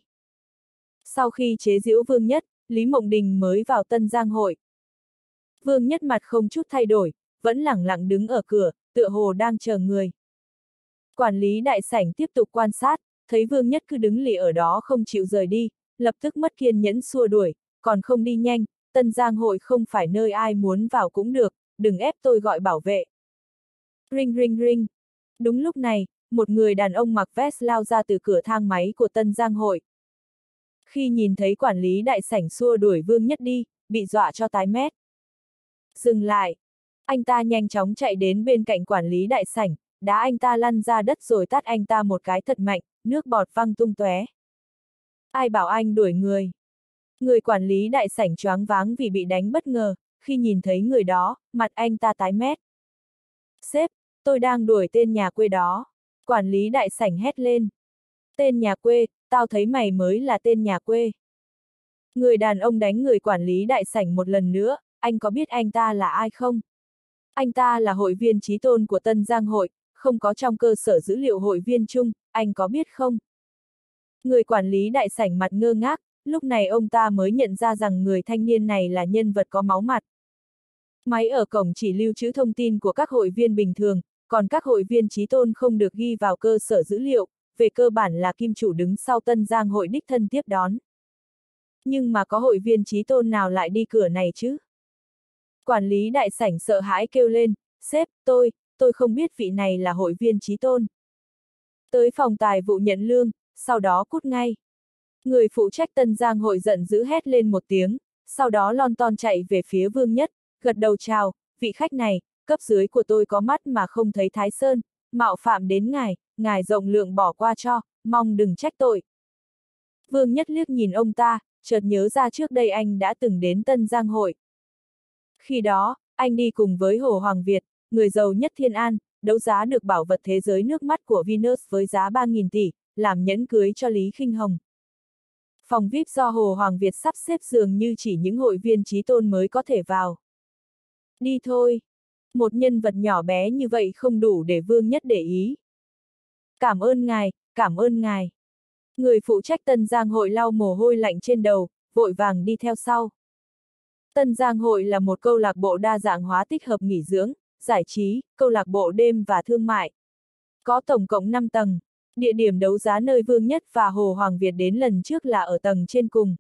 Sau khi chế giễu Vương Nhất, Lý Mộng Đình mới vào Tân Giang Hội. Vương Nhất mặt không chút thay đổi, vẫn lẳng lặng đứng ở cửa, tựa hồ đang chờ người. Quản lý đại sảnh tiếp tục quan sát, thấy Vương Nhất cứ đứng lì ở đó không chịu rời đi, lập tức mất kiên nhẫn xua đuổi, còn không đi nhanh, Tân Giang Hội không phải nơi ai muốn vào cũng được, đừng ép tôi gọi bảo vệ. Ring ring ring. Đúng lúc này, một người đàn ông mặc vest lao ra từ cửa thang máy của Tân Giang Hội. Khi nhìn thấy quản lý đại sảnh xua đuổi Vương Nhất đi, bị dọa cho tái mét. Dừng lại. Anh ta nhanh chóng chạy đến bên cạnh quản lý đại sảnh, đá anh ta lăn ra đất rồi tát anh ta một cái thật mạnh, nước bọt văng tung tóe. Ai bảo anh đuổi người? Người quản lý đại sảnh choáng váng vì bị đánh bất ngờ, khi nhìn thấy người đó, mặt anh ta tái mét. Sếp, tôi đang đuổi tên nhà quê đó. Quản lý đại sảnh hét lên. Tên nhà quê, tao thấy mày mới là tên nhà quê. Người đàn ông đánh người quản lý đại sảnh một lần nữa, anh có biết anh ta là ai không? Anh ta là hội viên chí tôn của Tân Giang Hội, không có trong cơ sở dữ liệu hội viên chung, anh có biết không? Người quản lý đại sảnh mặt ngơ ngác, lúc này ông ta mới nhận ra rằng người thanh niên này là nhân vật có máu mặt. Máy ở cổng chỉ lưu trữ thông tin của các hội viên bình thường, còn các hội viên chí tôn không được ghi vào cơ sở dữ liệu, về cơ bản là kim chủ đứng sau Tân Giang Hội đích thân tiếp đón. Nhưng mà có hội viên chí tôn nào lại đi cửa này chứ? Quản lý đại sảnh sợ hãi kêu lên, sếp, tôi không biết vị này là hội viên chí tôn. Tới phòng tài vụ nhận lương, sau đó cút ngay. Người phụ trách Tân Giang Hội giận dữ hét lên một tiếng, sau đó lon ton chạy về phía Vương Nhất, gật đầu chào, vị khách này, cấp dưới của tôi có mắt mà không thấy Thái Sơn, mạo phạm đến ngài rộng lượng bỏ qua cho, mong đừng trách tội. Vương Nhất liếc nhìn ông ta, chợt nhớ ra trước đây anh đã từng đến Tân Giang Hội. Khi đó, anh đi cùng với Hồ Hoàng Việt, người giàu nhất Thiên An, đấu giá được bảo vật thế giới nước mắt của Venus với giá 3.000 tỷ, làm nhẫn cưới cho Lý Khinh Hồng. Phòng VIP do Hồ Hoàng Việt sắp xếp dường như chỉ những hội viên chí tôn mới có thể vào. Đi thôi. Một nhân vật nhỏ bé như vậy không đủ để Vương Nhất để ý. Cảm ơn ngài, cảm ơn ngài. Người phụ trách Tân Giang Hội lau mồ hôi lạnh trên đầu, vội vàng đi theo sau. Tân Giang Hội là một câu lạc bộ đa dạng hóa tích hợp nghỉ dưỡng, giải trí, câu lạc bộ đêm và thương mại. Có tổng cộng 5 tầng. Địa điểm đấu giá nơi Vương Nhất và Hồ Hoàng Việt đến lần trước là ở tầng trên cùng.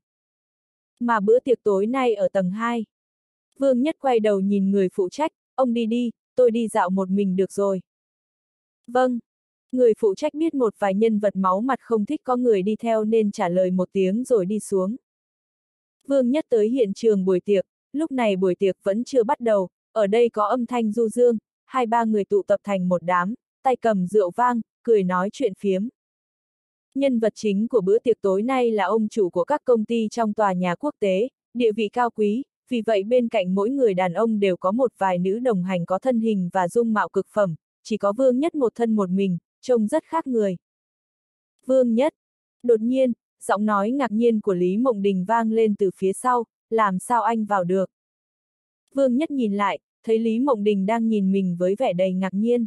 Mà bữa tiệc tối nay ở tầng 2. Vương Nhất quay đầu nhìn người phụ trách, ông đi đi, tôi đi dạo một mình được rồi. Vâng. Người phụ trách biết một vài nhân vật máu mặt không thích có người đi theo nên trả lời một tiếng rồi đi xuống. Vương Nhất tới hiện trường buổi tiệc, lúc này buổi tiệc vẫn chưa bắt đầu, ở đây có âm thanh du dương, 2-3 người tụ tập thành một đám, tay cầm rượu vang, cười nói chuyện phiếm. Nhân vật chính của bữa tiệc tối nay là ông chủ của các công ty trong tòa nhà quốc tế, địa vị cao quý, vì vậy bên cạnh mỗi người đàn ông đều có một vài nữ đồng hành có thân hình và dung mạo cực phẩm, chỉ có Vương Nhất một thân một mình, trông rất khác người. Vương Nhất. Đột nhiên, giọng nói ngạc nhiên của Lý Mộng Đình vang lên từ phía sau, làm sao anh vào được? Vương Nhất nhìn lại, thấy Lý Mộng Đình đang nhìn mình với vẻ đầy ngạc nhiên.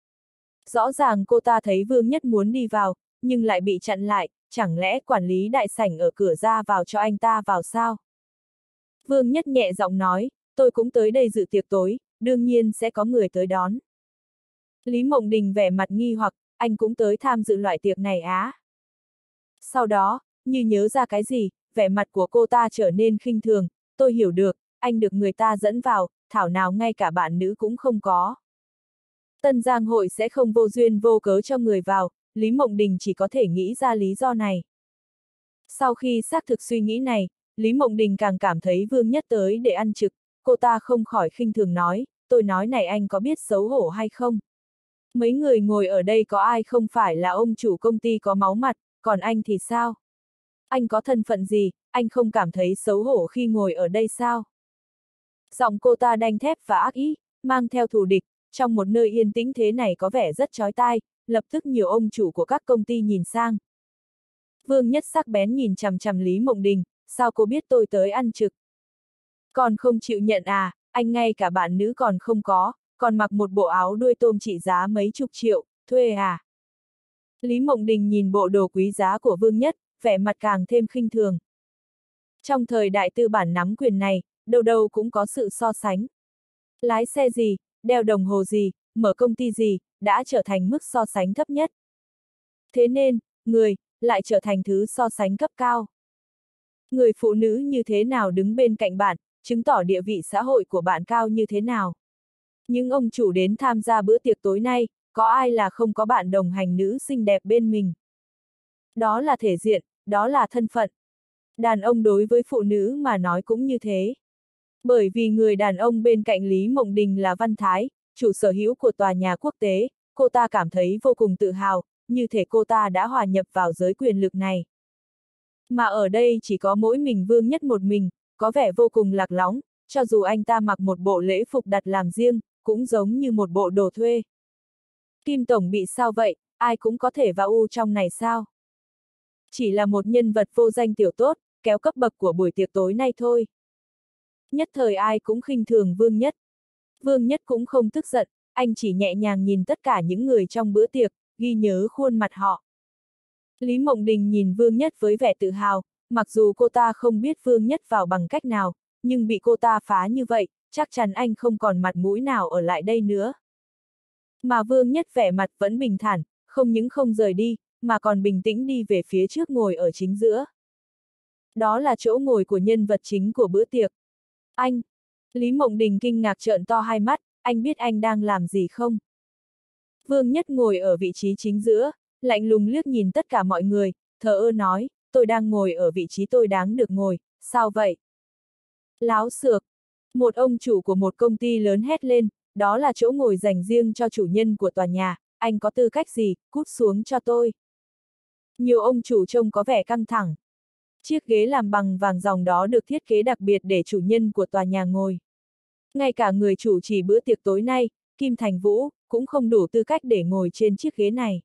Rõ ràng cô ta thấy Vương Nhất muốn đi vào, nhưng lại bị chặn lại, chẳng lẽ quản lý đại sảnh ở cửa ra vào cho anh ta vào sao? Vương Nhất nhẹ giọng nói, tôi cũng tới đây dự tiệc tối, đương nhiên sẽ có người tới đón. Lý Mộng Đình vẻ mặt nghi hoặc, anh cũng tới tham dự loại tiệc này á? Sau đó, như nhớ ra cái gì, vẻ mặt của cô ta trở nên khinh thường, tôi hiểu được, anh được người ta dẫn vào, thảo nào ngay cả bạn nữ cũng không có. Tân Giang Hội sẽ không vô duyên vô cớ cho người vào, Lý Mộng Đình chỉ có thể nghĩ ra lý do này. Sau khi xác thực suy nghĩ này, Lý Mộng Đình càng cảm thấy Vương Nhất tới để ăn trực, cô ta không khỏi khinh thường nói, tôi nói này anh có biết xấu hổ hay không? Mấy người ngồi ở đây có ai không phải là ông chủ công ty có máu mặt, còn anh thì sao? Anh có thân phận gì, anh không cảm thấy xấu hổ khi ngồi ở đây sao? Giọng cô ta đanh thép và ác ý, mang theo thù địch, trong một nơi yên tĩnh thế này có vẻ rất chói tai, lập tức nhiều ông chủ của các công ty nhìn sang. Vương Nhất sắc bén nhìn chằm chằm Lý Mộng Đình, sao cô biết tôi tới ăn trực? Còn không chịu nhận à, anh ngay cả bạn nữ còn không có, còn mặc một bộ áo đuôi tôm trị giá mấy chục triệu, thuê à? Lý Mộng Đình nhìn bộ đồ quý giá của Vương Nhất, vẻ mặt càng thêm khinh thường. Trong thời đại tư bản nắm quyền này, đâu đâu cũng có sự so sánh. Lái xe gì, đeo đồng hồ gì, mở công ty gì, đã trở thành mức so sánh thấp nhất. Thế nên, người, lại trở thành thứ so sánh cấp cao. Người phụ nữ như thế nào đứng bên cạnh bạn, chứng tỏ địa vị xã hội của bạn cao như thế nào. Những ông chủ đến tham gia bữa tiệc tối nay, có ai là không có bạn đồng hành nữ xinh đẹp bên mình. Đó là thể diện, đó là thân phận. Đàn ông đối với phụ nữ mà nói cũng như thế. Bởi vì người đàn ông bên cạnh Lý Mộng Đình là Văn Thái, chủ sở hữu của tòa nhà quốc tế, cô ta cảm thấy vô cùng tự hào, như thể cô ta đã hòa nhập vào giới quyền lực này. Mà ở đây chỉ có mỗi mình Vương Nhất một mình, có vẻ vô cùng lạc lõng, cho dù anh ta mặc một bộ lễ phục đặt làm riêng, cũng giống như một bộ đồ thuê. Kim Tổng bị sao vậy, ai cũng có thể vào u trong này sao? Chỉ là một nhân vật vô danh tiểu tốt, kéo cấp bậc của buổi tiệc tối nay thôi. Nhất thời ai cũng khinh thường Vương Nhất. Vương Nhất cũng không tức giận, anh chỉ nhẹ nhàng nhìn tất cả những người trong bữa tiệc, ghi nhớ khuôn mặt họ. Lý Mộng Đình nhìn Vương Nhất với vẻ tự hào, mặc dù cô ta không biết Vương Nhất vào bằng cách nào, nhưng bị cô ta phá như vậy, chắc chắn anh không còn mặt mũi nào ở lại đây nữa. Mà Vương Nhất vẻ mặt vẫn bình thản, không những không rời đi, mà còn bình tĩnh đi về phía trước ngồi ở chính giữa. Đó là chỗ ngồi của nhân vật chính của bữa tiệc. Anh! Lý Mộng Đình kinh ngạc trợn to hai mắt, anh biết anh đang làm gì không? Vương Nhất ngồi ở vị trí chính giữa, lạnh lùng liếc nhìn tất cả mọi người, thờ ơ nói, tôi đang ngồi ở vị trí tôi đáng được ngồi, sao vậy? Láo xược! Một ông chủ của một công ty lớn hét lên, đó là chỗ ngồi dành riêng cho chủ nhân của tòa nhà, anh có tư cách gì, cút xuống cho tôi. Nhiều ông chủ trông có vẻ căng thẳng. Chiếc ghế làm bằng vàng ròng đó được thiết kế đặc biệt để chủ nhân của tòa nhà ngồi. Ngay cả người chủ trì bữa tiệc tối nay, Kim Thành Vũ, cũng không đủ tư cách để ngồi trên chiếc ghế này.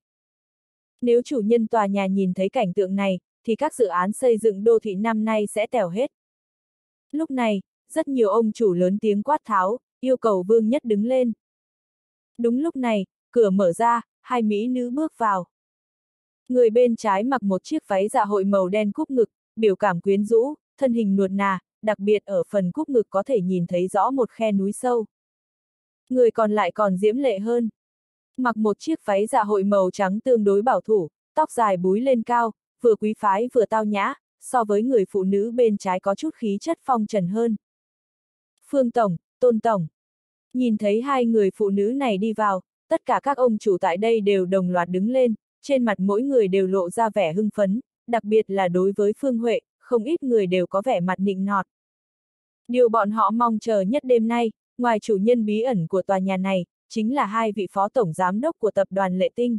Nếu chủ nhân tòa nhà nhìn thấy cảnh tượng này, thì các dự án xây dựng đô thị năm nay sẽ tèo hết. Lúc này, rất nhiều ông chủ lớn tiếng quát tháo, yêu cầu Vương Nhất đứng lên. Đúng lúc này, cửa mở ra, hai mỹ nữ bước vào. Người bên trái mặc một chiếc váy dạ hội màu đen cúp ngực, biểu cảm quyến rũ, thân hình nuột nà, đặc biệt ở phần cúc ngực có thể nhìn thấy rõ một khe núi sâu. Người còn lại còn diễm lệ hơn. Mặc một chiếc váy dạ hội màu trắng tương đối bảo thủ, tóc dài búi lên cao, vừa quý phái vừa tao nhã, so với người phụ nữ bên trái có chút khí chất phong trần hơn. Phương Tổng, Tôn Tổng. Nhìn thấy hai người phụ nữ này đi vào, tất cả các ông chủ tại đây đều đồng loạt đứng lên, trên mặt mỗi người đều lộ ra vẻ hưng phấn, đặc biệt là đối với Phương Huệ, không ít người đều có vẻ mặt nịnh nọt. Điều bọn họ mong chờ nhất đêm nay, ngoài chủ nhân bí ẩn của tòa nhà này, chính là hai vị phó tổng giám đốc của tập đoàn Lệ Tinh.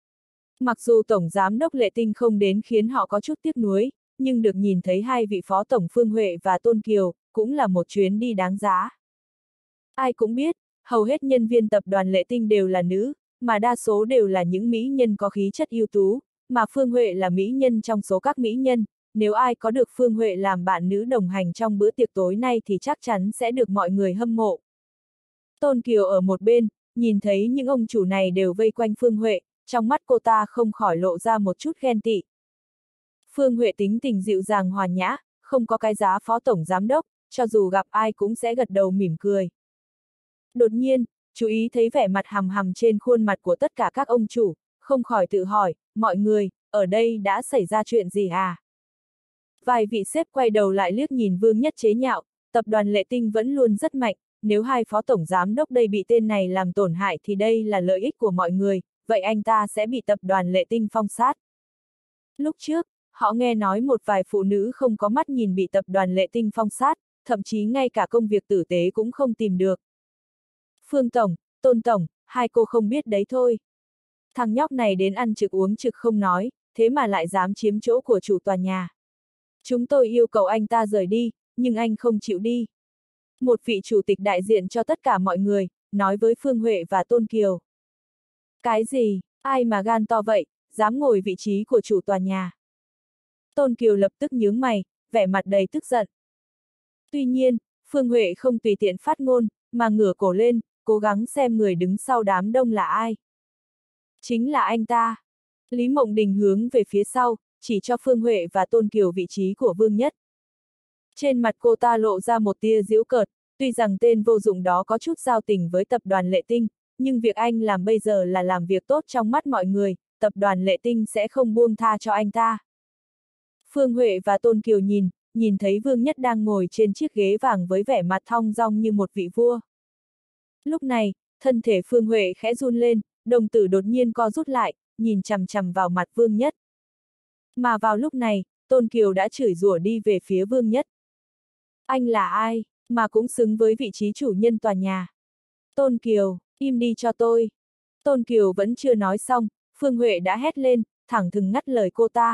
Mặc dù tổng giám đốc Lệ Tinh không đến khiến họ có chút tiếc nuối, nhưng được nhìn thấy hai vị phó tổng Phương Huệ và Tôn Kiều, cũng là một chuyến đi đáng giá. Ai cũng biết, hầu hết nhân viên tập đoàn Lệ Tinh đều là nữ, mà đa số đều là những mỹ nhân có khí chất ưu tú, mà Phương Huệ là mỹ nhân trong số các mỹ nhân, nếu ai có được Phương Huệ làm bạn nữ đồng hành trong bữa tiệc tối nay thì chắc chắn sẽ được mọi người hâm mộ. Tôn Kiều ở một bên, nhìn thấy những ông chủ này đều vây quanh Phương Huệ, trong mắt cô ta không khỏi lộ ra một chút ghen tị. Phương Huệ tính tình dịu dàng hòa nhã, không có cái giá phó tổng giám đốc, cho dù gặp ai cũng sẽ gật đầu mỉm cười. Đột nhiên, chú ý thấy vẻ mặt hằm hằm trên khuôn mặt của tất cả các ông chủ, không khỏi tự hỏi, mọi người, ở đây đã xảy ra chuyện gì à? Vài vị sếp quay đầu lại liếc nhìn Vương Nhất chế nhạo, tập đoàn Lệ Tinh vẫn luôn rất mạnh, nếu hai phó tổng giám đốc đây bị tên này làm tổn hại thì đây là lợi ích của mọi người, vậy anh ta sẽ bị tập đoàn Lệ Tinh phong sát. Lúc trước, họ nghe nói một vài phụ nữ không có mắt nhìn bị tập đoàn Lệ Tinh phong sát, thậm chí ngay cả công việc tử tế cũng không tìm được. Phương Tổng, Tôn Tổng, hai cô không biết đấy thôi. Thằng nhóc này đến ăn trực uống trực không nói, thế mà lại dám chiếm chỗ của chủ tòa nhà. Chúng tôi yêu cầu anh ta rời đi, nhưng anh không chịu đi. Một vị chủ tịch đại diện cho tất cả mọi người, nói với Phương Huệ và Tôn Kiều. Cái gì, ai mà gan to vậy, dám ngồi vị trí của chủ tòa nhà. Tôn Kiều lập tức nhướng mày, vẻ mặt đầy tức giận. Tuy nhiên, Phương Huệ không tùy tiện phát ngôn, mà ngửa cổ lên, cố gắng xem người đứng sau đám đông là ai. Chính là anh ta. Lý Mộng Đình hướng về phía sau, chỉ cho Phương Huệ và Tôn Kiều vị trí của Vương Nhất. Trên mặt cô ta lộ ra một tia giễu cợt, tuy rằng tên vô dụng đó có chút giao tình với tập đoàn Lệ Tinh, nhưng việc anh làm bây giờ là làm việc tốt trong mắt mọi người, tập đoàn Lệ Tinh sẽ không buông tha cho anh ta. Phương Huệ và Tôn Kiều nhìn thấy Vương Nhất đang ngồi trên chiếc ghế vàng với vẻ mặt thong dong như một vị vua. Lúc này, thân thể Phương Huệ khẽ run lên, đồng tử đột nhiên co rút lại, nhìn chằm chằm vào mặt Vương Nhất. Mà vào lúc này, Tôn Kiều đã chửi rủa đi về phía Vương Nhất. Anh là ai, mà cũng xứng với vị trí chủ nhân tòa nhà. Tôn Kiều, im đi cho tôi. Tôn Kiều vẫn chưa nói xong, Phương Huệ đã hét lên, thẳng thừng ngắt lời cô ta.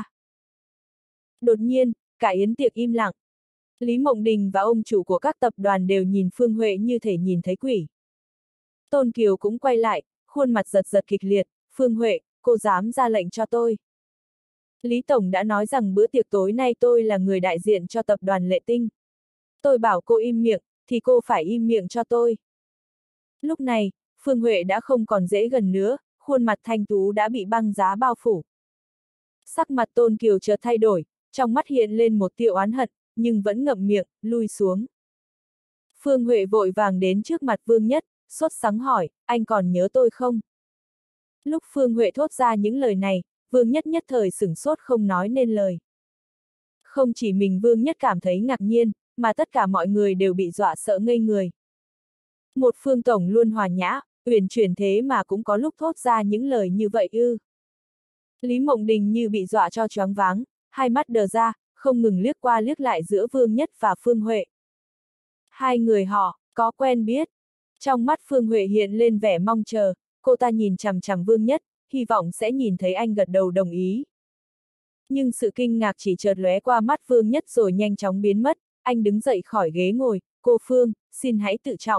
Đột nhiên, cả yến tiệc im lặng. Lý Mộng Đình và ông chủ của các tập đoàn đều nhìn Phương Huệ như thể nhìn thấy quỷ. Tôn Kiều cũng quay lại, khuôn mặt giật giật kịch liệt, Phương Huệ, cô dám ra lệnh cho tôi. Lý Tổng đã nói rằng bữa tiệc tối nay tôi là người đại diện cho tập đoàn Lệ Tinh. Tôi bảo cô im miệng, thì cô phải im miệng cho tôi. Lúc này, Phương Huệ đã không còn dễ gần nữa, khuôn mặt thanh tú đã bị băng giá bao phủ. Sắc mặt Tôn Kiều chợt thay đổi, trong mắt hiện lên một tia oán hận, nhưng vẫn ngậm miệng, lui xuống. Phương Huệ vội vàng đến trước mặt Vương Nhất, sốt sắng hỏi, anh còn nhớ tôi không? Lúc Phương Huệ thốt ra những lời này, Vương Nhất nhất thời sửng sốt không nói nên lời. Không chỉ mình Vương Nhất cảm thấy ngạc nhiên, mà tất cả mọi người đều bị dọa sợ ngây người. Một Phương Tổng luôn hòa nhã, uyển chuyển thế mà cũng có lúc thốt ra những lời như vậy ư. Lý Mộng Đình như bị dọa cho choáng váng, hai mắt đờ ra, không ngừng liếc qua liếc lại giữa Vương Nhất và Phương Huệ. Hai người họ, có quen biết. Trong mắt Phương Huệ hiện lên vẻ mong chờ, cô ta nhìn chằm chằm Vương Nhất, hy vọng sẽ nhìn thấy anh gật đầu đồng ý. Nhưng sự kinh ngạc chỉ chợt lóe qua mắt Vương Nhất rồi nhanh chóng biến mất, anh đứng dậy khỏi ghế ngồi, cô Phương, xin hãy tự trọng.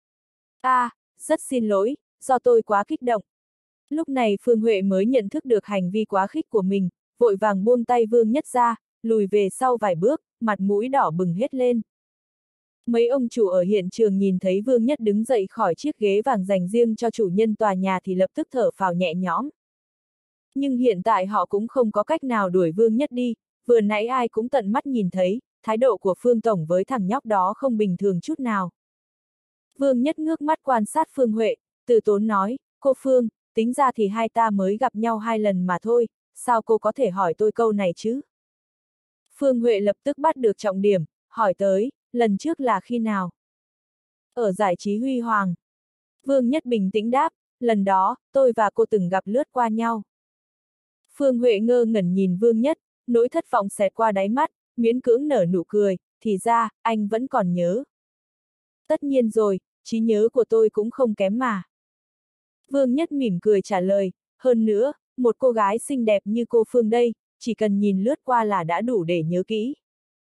Rất xin lỗi, do tôi quá kích động. Lúc này Phương Huệ mới nhận thức được hành vi quá khích của mình, vội vàng buông tay Vương Nhất ra, lùi về sau vài bước, mặt mũi đỏ bừng hết lên. Mấy ông chủ ở hiện trường nhìn thấy Vương Nhất đứng dậy khỏi chiếc ghế vàng dành riêng cho chủ nhân tòa nhà thì lập tức thở phào nhẹ nhõm. Nhưng hiện tại họ cũng không có cách nào đuổi Vương Nhất đi, vừa nãy ai cũng tận mắt nhìn thấy, thái độ của Phương Tổng với thằng nhóc đó không bình thường chút nào. Vương Nhất ngước mắt quan sát Phương Huệ, từ tốn nói, cô Phương, tính ra thì hai ta mới gặp nhau 2 lần mà thôi, sao cô có thể hỏi tôi câu này chứ? Phương Huệ lập tức bắt được trọng điểm, hỏi tới, lần trước là khi nào? Ở giải trí Huy Hoàng. Vương Nhất bình tĩnh đáp, lần đó, tôi và cô từng gặp lướt qua nhau. Phương Huệ ngơ ngẩn nhìn Vương Nhất, nỗi thất vọng xẹt qua đáy mắt, miễn cưỡng nở nụ cười, thì ra, anh vẫn còn nhớ. Tất nhiên rồi, trí nhớ của tôi cũng không kém mà. Vương Nhất mỉm cười trả lời, hơn nữa, một cô gái xinh đẹp như cô Phương đây, chỉ cần nhìn lướt qua là đã đủ để nhớ kỹ.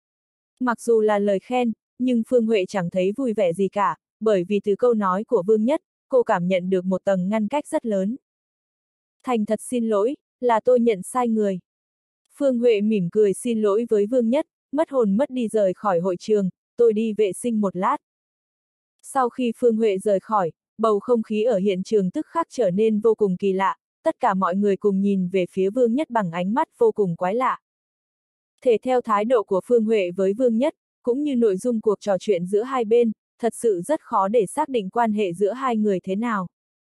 Mặc dù là lời khen, nhưng Phương Huệ chẳng thấy vui vẻ gì cả, bởi vì từ câu nói của Vương Nhất, cô cảm nhận được một tầng ngăn cách rất lớn. Thành thật xin lỗi, là tôi nhận sai người. Phương Huệ mỉm cười xin lỗi với Vương Nhất, mất hồn mất đi rời khỏi hội trường, tôi đi vệ sinh một lát. Sau khi Phương Huệ rời khỏi, bầu không khí ở hiện trường tức khắc trở nên vô cùng kỳ lạ, tất cả mọi người cùng nhìn về phía Vương Nhất bằng ánh mắt vô cùng quái lạ. Thể theo thái độ của Phương Huệ với Vương Nhất, cũng như nội dung cuộc trò chuyện giữa hai bên, thật sự rất khó để xác định quan hệ giữa hai người thế nào.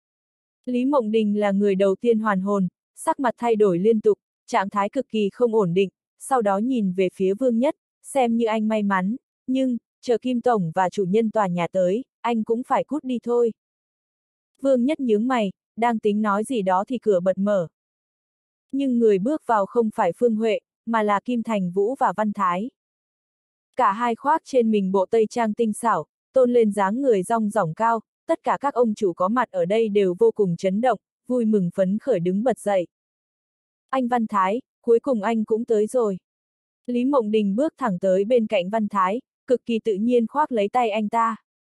Lý Mộng Đình là người đầu tiên hoàn hồn, sắc mặt thay đổi liên tục, trạng thái cực kỳ không ổn định, sau đó nhìn về phía Vương Nhất, xem như anh may mắn, nhưng, chờ Kim Tổng và chủ nhân tòa nhà tới, anh cũng phải cút đi thôi. Vương Nhất nhướng mày, đang tính nói gì đó thì cửa bật mở. Nhưng người bước vào không phải Phương Huệ, mà là Kim Thành Vũ và Văn Thái. Cả hai khoác trên mình bộ tây trang tinh xảo, tôn lên dáng người rong ròng cao, tất cả các ông chủ có mặt ở đây đều vô cùng chấn động, vui mừng phấn khởi đứng bật dậy. Anh Văn Thái, cuối cùng anh cũng tới rồi. Lý Mộng Đình bước thẳng tới bên cạnh Văn Thái, cực kỳ tự nhiên khoác lấy tay anh ta.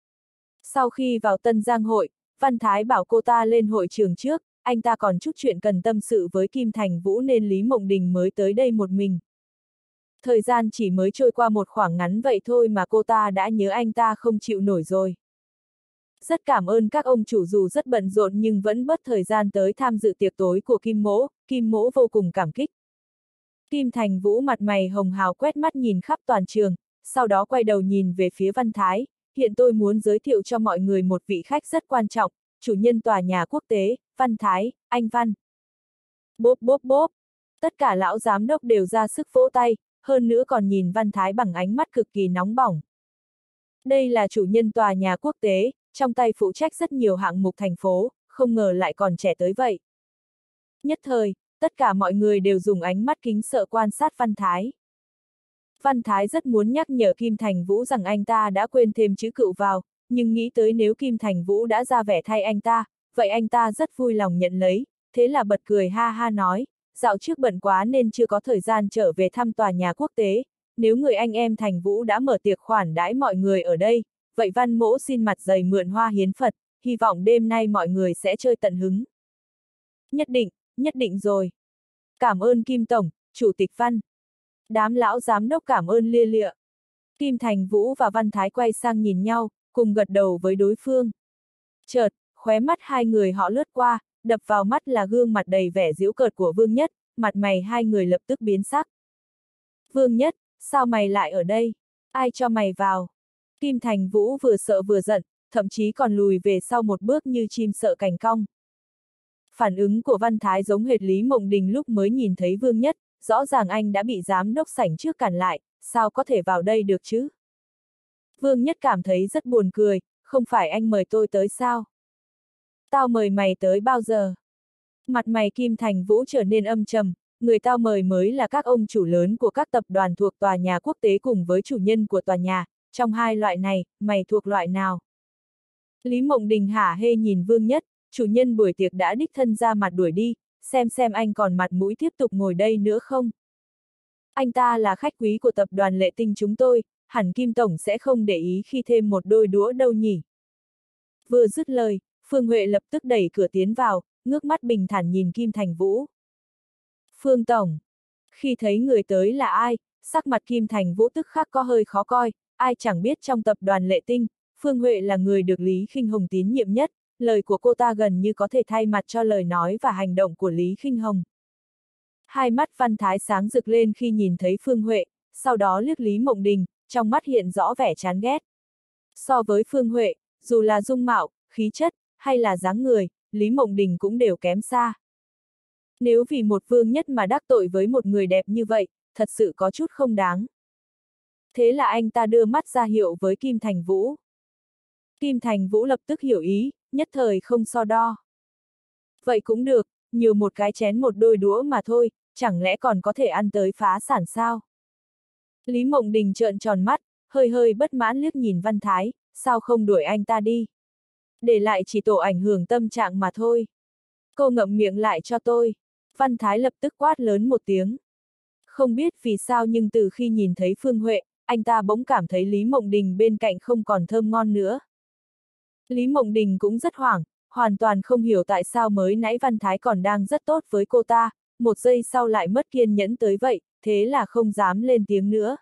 Sau khi vào Tân Giang hội, Văn Thái bảo cô ta lên hội trường trước, anh ta còn chút chuyện cần tâm sự với Kim Thành Vũ nên Lý Mộng Đình mới tới đây một mình. Thời gian chỉ mới trôi qua một khoảng ngắn vậy thôi mà cô ta đã nhớ anh ta không chịu nổi rồi. Rất cảm ơn các ông chủ dù rất bận rộn nhưng vẫn bớt thời gian tới tham dự tiệc tối của Kim Mỗ vô cùng cảm kích. Kim Thành Vũ mặt mày hồng hào quét mắt nhìn khắp toàn trường, sau đó quay đầu nhìn về phía Văn Thái, hiện tôi muốn giới thiệu cho mọi người một vị khách rất quan trọng, chủ nhân tòa nhà quốc tế, Văn Thái, anh Văn. Bốp bốp bốp, tất cả lão giám đốc đều ra sức vỗ tay, hơn nữa còn nhìn Văn Thái bằng ánh mắt cực kỳ nóng bỏng. Đây là chủ nhân tòa nhà quốc tế, trong tay phụ trách rất nhiều hạng mục thành phố, không ngờ lại còn trẻ tới vậy. Nhất thời, tất cả mọi người đều dùng ánh mắt kính sợ quan sát Văn Thái. Văn Thái rất muốn nhắc nhở Kim Thành Vũ rằng anh ta đã quên thêm chữ cựu vào, nhưng nghĩ tới nếu Kim Thành Vũ đã ra vẻ thay anh ta, vậy anh ta rất vui lòng nhận lấy, thế là bật cười ha ha nói, dạo trước bận quá nên chưa có thời gian trở về thăm tòa nhà quốc tế, nếu người anh em Thành Vũ đã mở tiệc khoản đãi mọi người ở đây, vậy Văn Mỗ xin mặt dày mượn hoa hiến Phật, hy vọng đêm nay mọi người sẽ chơi tận hứng. Nhất định rồi. Cảm ơn Kim Tổng, Chủ tịch Văn. Đám lão giám đốc cảm ơn lia lịa. Kim Thành Vũ và Văn Thái quay sang nhìn nhau, cùng gật đầu với đối phương. Chợt, khóe mắt hai người họ lướt qua, đập vào mắt là gương mặt đầy vẻ giễu cợt của Vương Nhất, mặt mày hai người lập tức biến sắc. Vương Nhất, sao mày lại ở đây? Ai cho mày vào? Kim Thành Vũ vừa sợ vừa giận, thậm chí còn lùi về sau một bước như chim sợ cành cong. Phản ứng của Văn Thái giống hệt Lý Mộng Đình lúc mới nhìn thấy Vương Nhất, rõ ràng anh đã bị giám đốc sảnh trước cản lại, sao có thể vào đây được chứ? Vương Nhất cảm thấy rất buồn cười, không phải anh mời tôi tới sao? Tao mời mày tới bao giờ? Mặt mày Kim Thành Vũ trở nên âm trầm, người tao mời mới là các ông chủ lớn của các tập đoàn thuộc tòa nhà quốc tế cùng với chủ nhân của tòa nhà, trong hai loại này, mày thuộc loại nào? Lý Mộng Đình hả hê nhìn Vương Nhất, chủ nhân buổi tiệc đã đích thân ra mặt đuổi đi, xem anh còn mặt mũi tiếp tục ngồi đây nữa không? Anh ta là khách quý của tập đoàn Lệ Tinh chúng tôi, hẳn Kim Tổng sẽ không để ý khi thêm một đôi đũa đâu nhỉ? Vừa dứt lời, Phương Huệ lập tức đẩy cửa tiến vào, ngước mắt bình thản nhìn Kim Thành Vũ. Phương Tổng. Khi thấy người tới là ai, sắc mặt Kim Thành Vũ tức khắc có hơi khó coi, ai chẳng biết trong tập đoàn Lệ Tinh, Phương Huệ là người được Lý Khinh Hồng tín nhiệm nhất, lời của cô ta gần như có thể thay mặt cho lời nói và hành động của Lý Khinh Hồng. Hai mắt Văn Thái sáng rực lên khi nhìn thấy Phương Huệ, sau đó liếc Lý Mộng Đình, trong mắt hiện rõ vẻ chán ghét. So với Phương Huệ, dù là dung mạo, khí chất, hay là dáng người, Lý Mộng Đình cũng đều kém xa. Nếu vì một Vương Nhất mà đắc tội với một người đẹp như vậy, thật sự có chút không đáng. Thế là anh ta đưa mắt ra hiệu với Kim Thành Vũ. Kim Thành Vũ lập tức hiểu ý, nhất thời không so đo. Vậy cũng được, nhiều một cái chén một đôi đũa mà thôi, chẳng lẽ còn có thể ăn tới phá sản sao? Lý Mộng Đình trợn tròn mắt, hơi hơi bất mãn liếc nhìn Văn Thái, sao không đuổi anh ta đi? Để lại chỉ tổ ảnh hưởng tâm trạng mà thôi. Cô ngậm miệng lại cho tôi. Văn Thái lập tức quát lớn một tiếng. Không biết vì sao nhưng từ khi nhìn thấy Phương Huệ, anh ta bỗng cảm thấy Lý Mộng Đình bên cạnh không còn thơm ngon nữa. Lý Mộng Đình cũng rất hoảng, hoàn toàn không hiểu tại sao mới nãy Văn Thái còn đang rất tốt với cô ta, một giây sau lại mất kiên nhẫn tới vậy, thế là không dám lên tiếng nữa.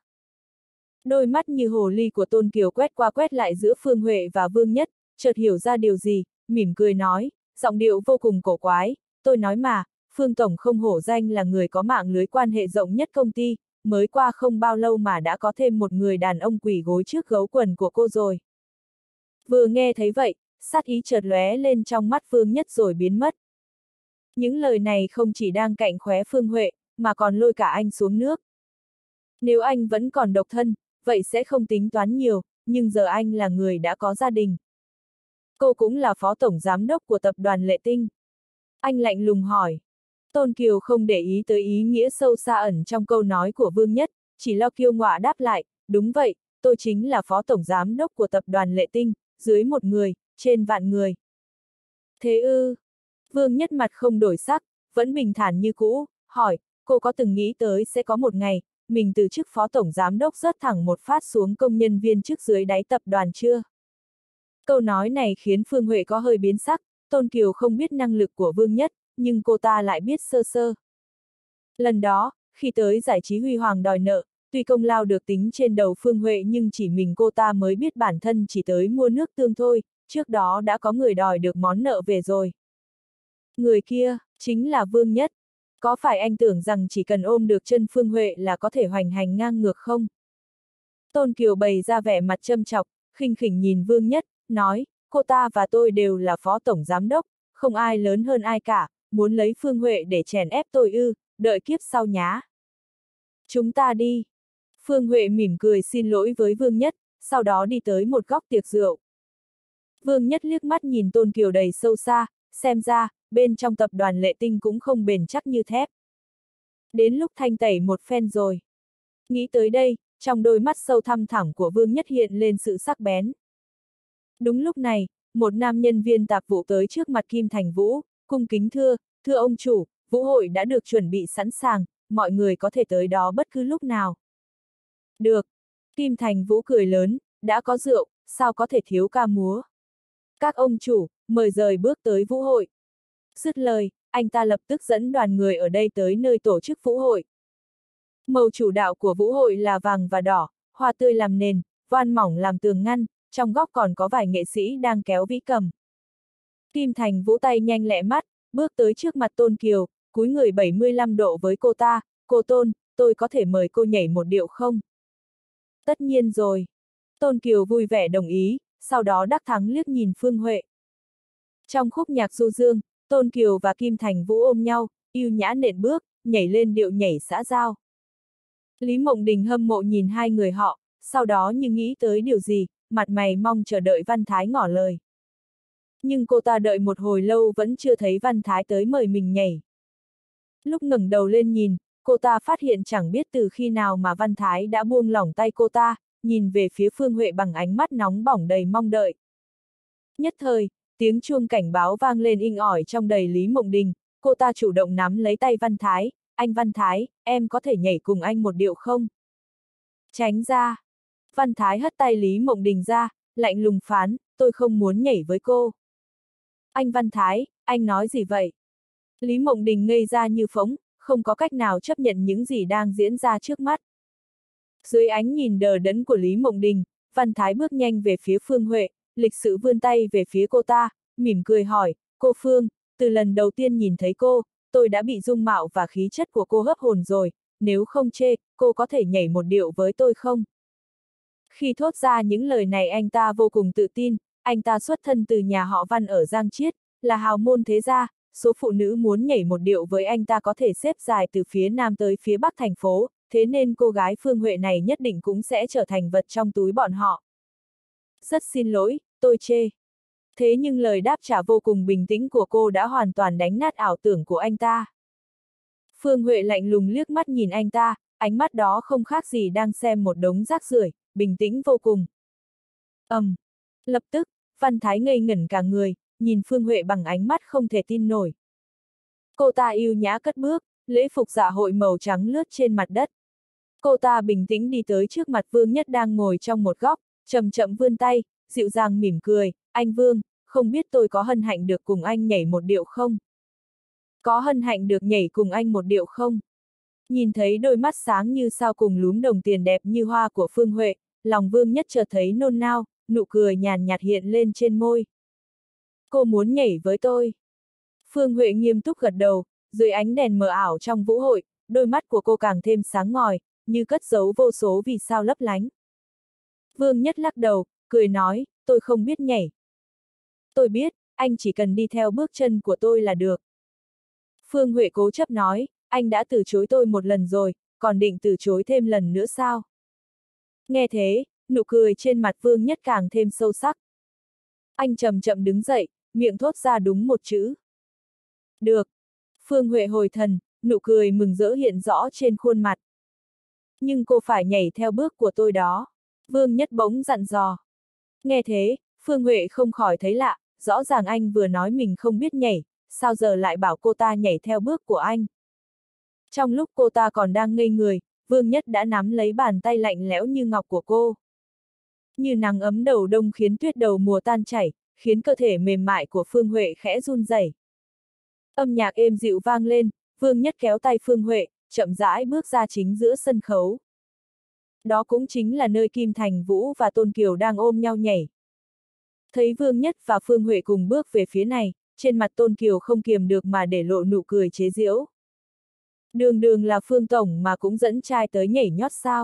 Đôi mắt như hồ ly của Tôn Kiều quét qua quét lại giữa Phương Huệ và Vương Nhất, chợt hiểu ra điều gì, mỉm cười nói, giọng điệu vô cùng cổ quái, tôi nói mà, Phương Tổng không hổ danh là người có mạng lưới quan hệ rộng nhất công ty, mới qua không bao lâu mà đã có thêm một người đàn ông quỳ gối trước gấu quần của cô rồi. Vừa nghe thấy vậy, sát ý chợt lóe lên trong mắt Vương Nhất rồi biến mất. Những lời này không chỉ đang cạnh khóe Phương Huệ, mà còn lôi cả anh xuống nước. Nếu anh vẫn còn độc thân, vậy sẽ không tính toán nhiều, nhưng giờ anh là người đã có gia đình. Cô cũng là phó tổng giám đốc của tập đoàn Lệ Tinh. Anh lạnh lùng hỏi. Tôn Kiều không để ý tới ý nghĩa sâu xa ẩn trong câu nói của Vương Nhất, chỉ lo kiêu ngọa đáp lại, đúng vậy, tôi chính là phó tổng giám đốc của tập đoàn Lệ Tinh, dưới một người, trên vạn người. Thế ư? Vương Nhất mặt không đổi sắc, vẫn bình thản như cũ, hỏi, cô có từng nghĩ tới sẽ có một ngày, mình từ chức phó tổng giám đốc rớt thẳng một phát xuống công nhân viên chức dưới đáy tập đoàn chưa? Câu nói này khiến Phương Huệ có hơi biến sắc, Tôn Kiều không biết năng lực của Vương Nhất, nhưng cô ta lại biết sơ sơ. Lần đó, khi tới giải trí huy hoàng đòi nợ, tuy công lao được tính trên đầu Phương Huệ nhưng chỉ mình cô ta mới biết bản thân chỉ tới mua nước tương thôi, trước đó đã có người đòi được món nợ về rồi. Người kia, chính là Vương Nhất. Có phải anh tưởng rằng chỉ cần ôm được chân Phương Huệ là có thể hoành hành ngang ngược không? Tôn Kiều bày ra vẻ mặt châm chọc, khinh khỉnh nhìn Vương Nhất, nói, cô ta và tôi đều là phó tổng giám đốc, không ai lớn hơn ai cả, muốn lấy Phương Huệ để chèn ép tôi ư, đợi kiếp sau nhá. Chúng ta đi. Phương Huệ mỉm cười xin lỗi với Vương Nhất, sau đó đi tới một góc tiệc rượu. Vương Nhất liếc mắt nhìn Tôn Kiều đầy sâu xa, xem ra, bên trong tập đoàn Lệ Tinh cũng không bền chắc như thép. Đến lúc thanh tẩy một phen rồi. Nghĩ tới đây, trong đôi mắt sâu thăm thẳm của Vương Nhất hiện lên sự sắc bén. Đúng lúc này, một nam nhân viên tạp vụ tới trước mặt Kim Thành Vũ, cung kính thưa ông chủ, vũ hội đã được chuẩn bị sẵn sàng, mọi người có thể tới đó bất cứ lúc nào. Được. Kim Thành Vũ cười lớn, đã có rượu, sao có thể thiếu ca múa. Các ông chủ, mời rời bước tới vũ hội. Dứt lời, anh ta lập tức dẫn đoàn người ở đây tới nơi tổ chức vũ hội. Màu chủ đạo của vũ hội là vàng và đỏ, hoa tươi làm nền, voan mỏng làm tường ngăn, trong góc còn có vài nghệ sĩ đang kéo vĩ cầm. Kim Thành Vũ tay nhanh lẹ mắt, bước tới trước mặt Tôn Kiều, cúi người 75 độ với cô ta, cô Tôn, tôi có thể mời cô nhảy một điệu không? Tất nhiên rồi. Tôn Kiều vui vẻ đồng ý, sau đó đắc thắng liếc nhìn Phương Huệ. Trong khúc nhạc du dương, Tôn Kiều và Kim Thành Vũ ôm nhau, yêu nhã nện bước, nhảy lên điệu nhảy xã giao. Lý Mộng Đình hâm mộ nhìn hai người họ, sau đó như nghĩ tới điều gì, mặt mày mong chờ đợi Văn Thái ngỏ lời. Nhưng cô ta đợi một hồi lâu vẫn chưa thấy Văn Thái tới mời mình nhảy. Lúc ngẩng đầu lên nhìn, cô ta phát hiện chẳng biết từ khi nào mà Văn Thái đã buông lỏng tay cô ta, nhìn về phía Phương Huệ bằng ánh mắt nóng bỏng đầy mong đợi. Nhất thời, tiếng chuông cảnh báo vang lên inh ỏi trong đầy Lý Mộng Đình, cô ta chủ động nắm lấy tay Văn Thái, anh Văn Thái, em có thể nhảy cùng anh một điệu không? Tránh ra. Văn Thái hất tay Lý Mộng Đình ra, lạnh lùng phán, tôi không muốn nhảy với cô. Anh Văn Thái, anh nói gì vậy? Lý Mộng Đình ngây ra như phỗng, không có cách nào chấp nhận những gì đang diễn ra trước mắt. Dưới ánh nhìn đờ đẫn của Lý Mộng Đình, Văn Thái bước nhanh về phía Phương Huệ, lịch sự vươn tay về phía cô ta, mỉm cười hỏi, cô Phương, từ lần đầu tiên nhìn thấy cô, tôi đã bị dung mạo và khí chất của cô hấp hồn rồi, nếu không chê, cô có thể nhảy một điệu với tôi không? Khi thốt ra những lời này anh ta vô cùng tự tin, anh ta xuất thân từ nhà họ Văn ở Giang Chiết, là hào môn thế gia, số phụ nữ muốn nhảy một điệu với anh ta có thể xếp dài từ phía nam tới phía bắc thành phố, thế nên cô gái Phương Huệ này nhất định cũng sẽ trở thành vật trong túi bọn họ. Rất xin lỗi, tôi chê. Thế nhưng lời đáp trả vô cùng bình tĩnh của cô đã hoàn toàn đánh nát ảo tưởng của anh ta. Phương Huệ lạnh lùng liếc mắt nhìn anh ta, ánh mắt đó không khác gì đang xem một đống rác rưởi, bình tĩnh vô cùng. Lập tức, Văn Thái ngây ngẩn cả người, nhìn Phương Huệ bằng ánh mắt không thể tin nổi. Cô ta yêu nhã cất bước, lễ phục dạ hội màu trắng lướt trên mặt đất. Cô ta bình tĩnh đi tới trước mặt Vương Nhất đang ngồi trong một góc, chậm chậm vươn tay, dịu dàng mỉm cười, anh Vương, không biết tôi có hân hạnh được cùng anh nhảy một điệu không? Có hân hạnh được nhảy cùng anh một điệu không? Nhìn thấy đôi mắt sáng như sao cùng lúm đồng tiền đẹp như hoa của Phương Huệ, lòng Vương Nhất chợt thấy nôn nao, nụ cười nhàn nhạt hiện lên trên môi. Cô muốn nhảy với tôi. Phương Huệ nghiêm túc gật đầu, dưới ánh đèn mờ ảo trong vũ hội, đôi mắt của cô càng thêm sáng ngời, như cất giấu vô số vì sao lấp lánh. Vương Nhất lắc đầu, cười nói, tôi không biết nhảy. Tôi biết, anh chỉ cần đi theo bước chân của tôi là được. Phương Huệ cố chấp nói, anh đã từ chối tôi một lần rồi, còn định từ chối thêm lần nữa sao? Nghe thế, nụ cười trên mặt Vương Nhất càng thêm sâu sắc. Anh chậm chậm đứng dậy, miệng thốt ra đúng một chữ. Được. Phương Huệ hồi thần, nụ cười mừng rỡ hiện rõ trên khuôn mặt. Nhưng cô phải nhảy theo bước của tôi đó. Vương Nhất bỗng dặn dò. Nghe thế, Phương Huệ không khỏi thấy lạ, rõ ràng anh vừa nói mình không biết nhảy, sao giờ lại bảo cô ta nhảy theo bước của anh. Trong lúc cô ta còn đang ngây người, Vương Nhất đã nắm lấy bàn tay lạnh lẽo như ngọc của cô. Như nắng ấm đầu đông khiến tuyết đầu mùa tan chảy, khiến cơ thể mềm mại của Phương Huệ khẽ run rẩy. Âm nhạc êm dịu vang lên, Vương Nhất kéo tay Phương Huệ, chậm rãi bước ra chính giữa sân khấu. Đó cũng chính là nơi Kim Thành Vũ và Tôn Kiều đang ôm nhau nhảy. Thấy Vương Nhất và Phương Huệ cùng bước về phía này, trên mặt Tôn Kiều không kiềm được mà để lộ nụ cười chế giễu. Đường đường là Phương Tổng mà cũng dẫn trai tới nhảy nhót sao?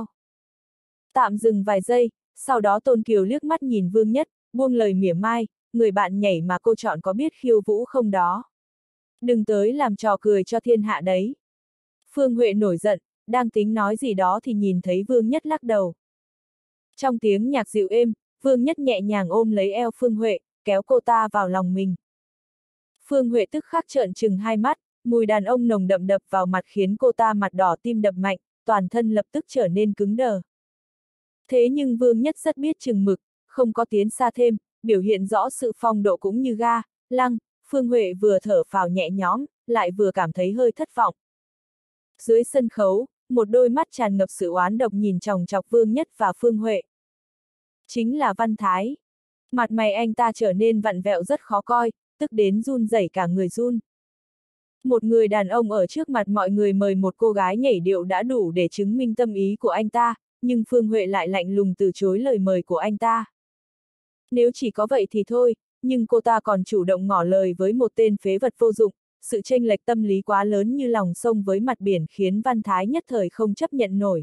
Tạm dừng vài giây, sau đó Tôn Kiều liếc mắt nhìn Vương Nhất, buông lời mỉa mai, người bạn nhảy mà cô chọn có biết khiêu vũ không đó? Đừng tới làm trò cười cho thiên hạ đấy. Phương Huệ nổi giận, đang tính nói gì đó thì nhìn thấy Vương Nhất lắc đầu. Trong tiếng nhạc dịu êm, Vương Nhất nhẹ nhàng ôm lấy eo Phương Huệ, kéo cô ta vào lòng mình. Phương Huệ tức khắc trợn trừng hai mắt, mùi đàn ông nồng đậm đập vào mặt khiến cô ta mặt đỏ tim đập mạnh, toàn thân lập tức trở nên cứng đờ. Thế nhưng Vương Nhất rất biết chừng mực, không có tiến xa thêm, biểu hiện rõ sự phong độ cũng như ga, lăng. Phương Huệ vừa thở phào nhẹ nhõm, lại vừa cảm thấy hơi thất vọng. Dưới sân khấu, một đôi mắt tràn ngập sự oán độc nhìn chòng chọc Vương Nhất và Phương Huệ. Chính là Văn Thái. Mặt mày anh ta trở nên vặn vẹo rất khó coi, tức đến run rẩy cả người run. Một người đàn ông ở trước mặt mọi người mời một cô gái nhảy điệu đã đủ để chứng minh tâm ý của anh ta, nhưng Phương Huệ lại lạnh lùng từ chối lời mời của anh ta. Nếu chỉ có vậy thì thôi, nhưng cô ta còn chủ động ngỏ lời với một tên phế vật vô dụng, sự chênh lệch tâm lý quá lớn như lòng sông với mặt biển khiến Văn Thái nhất thời không chấp nhận nổi.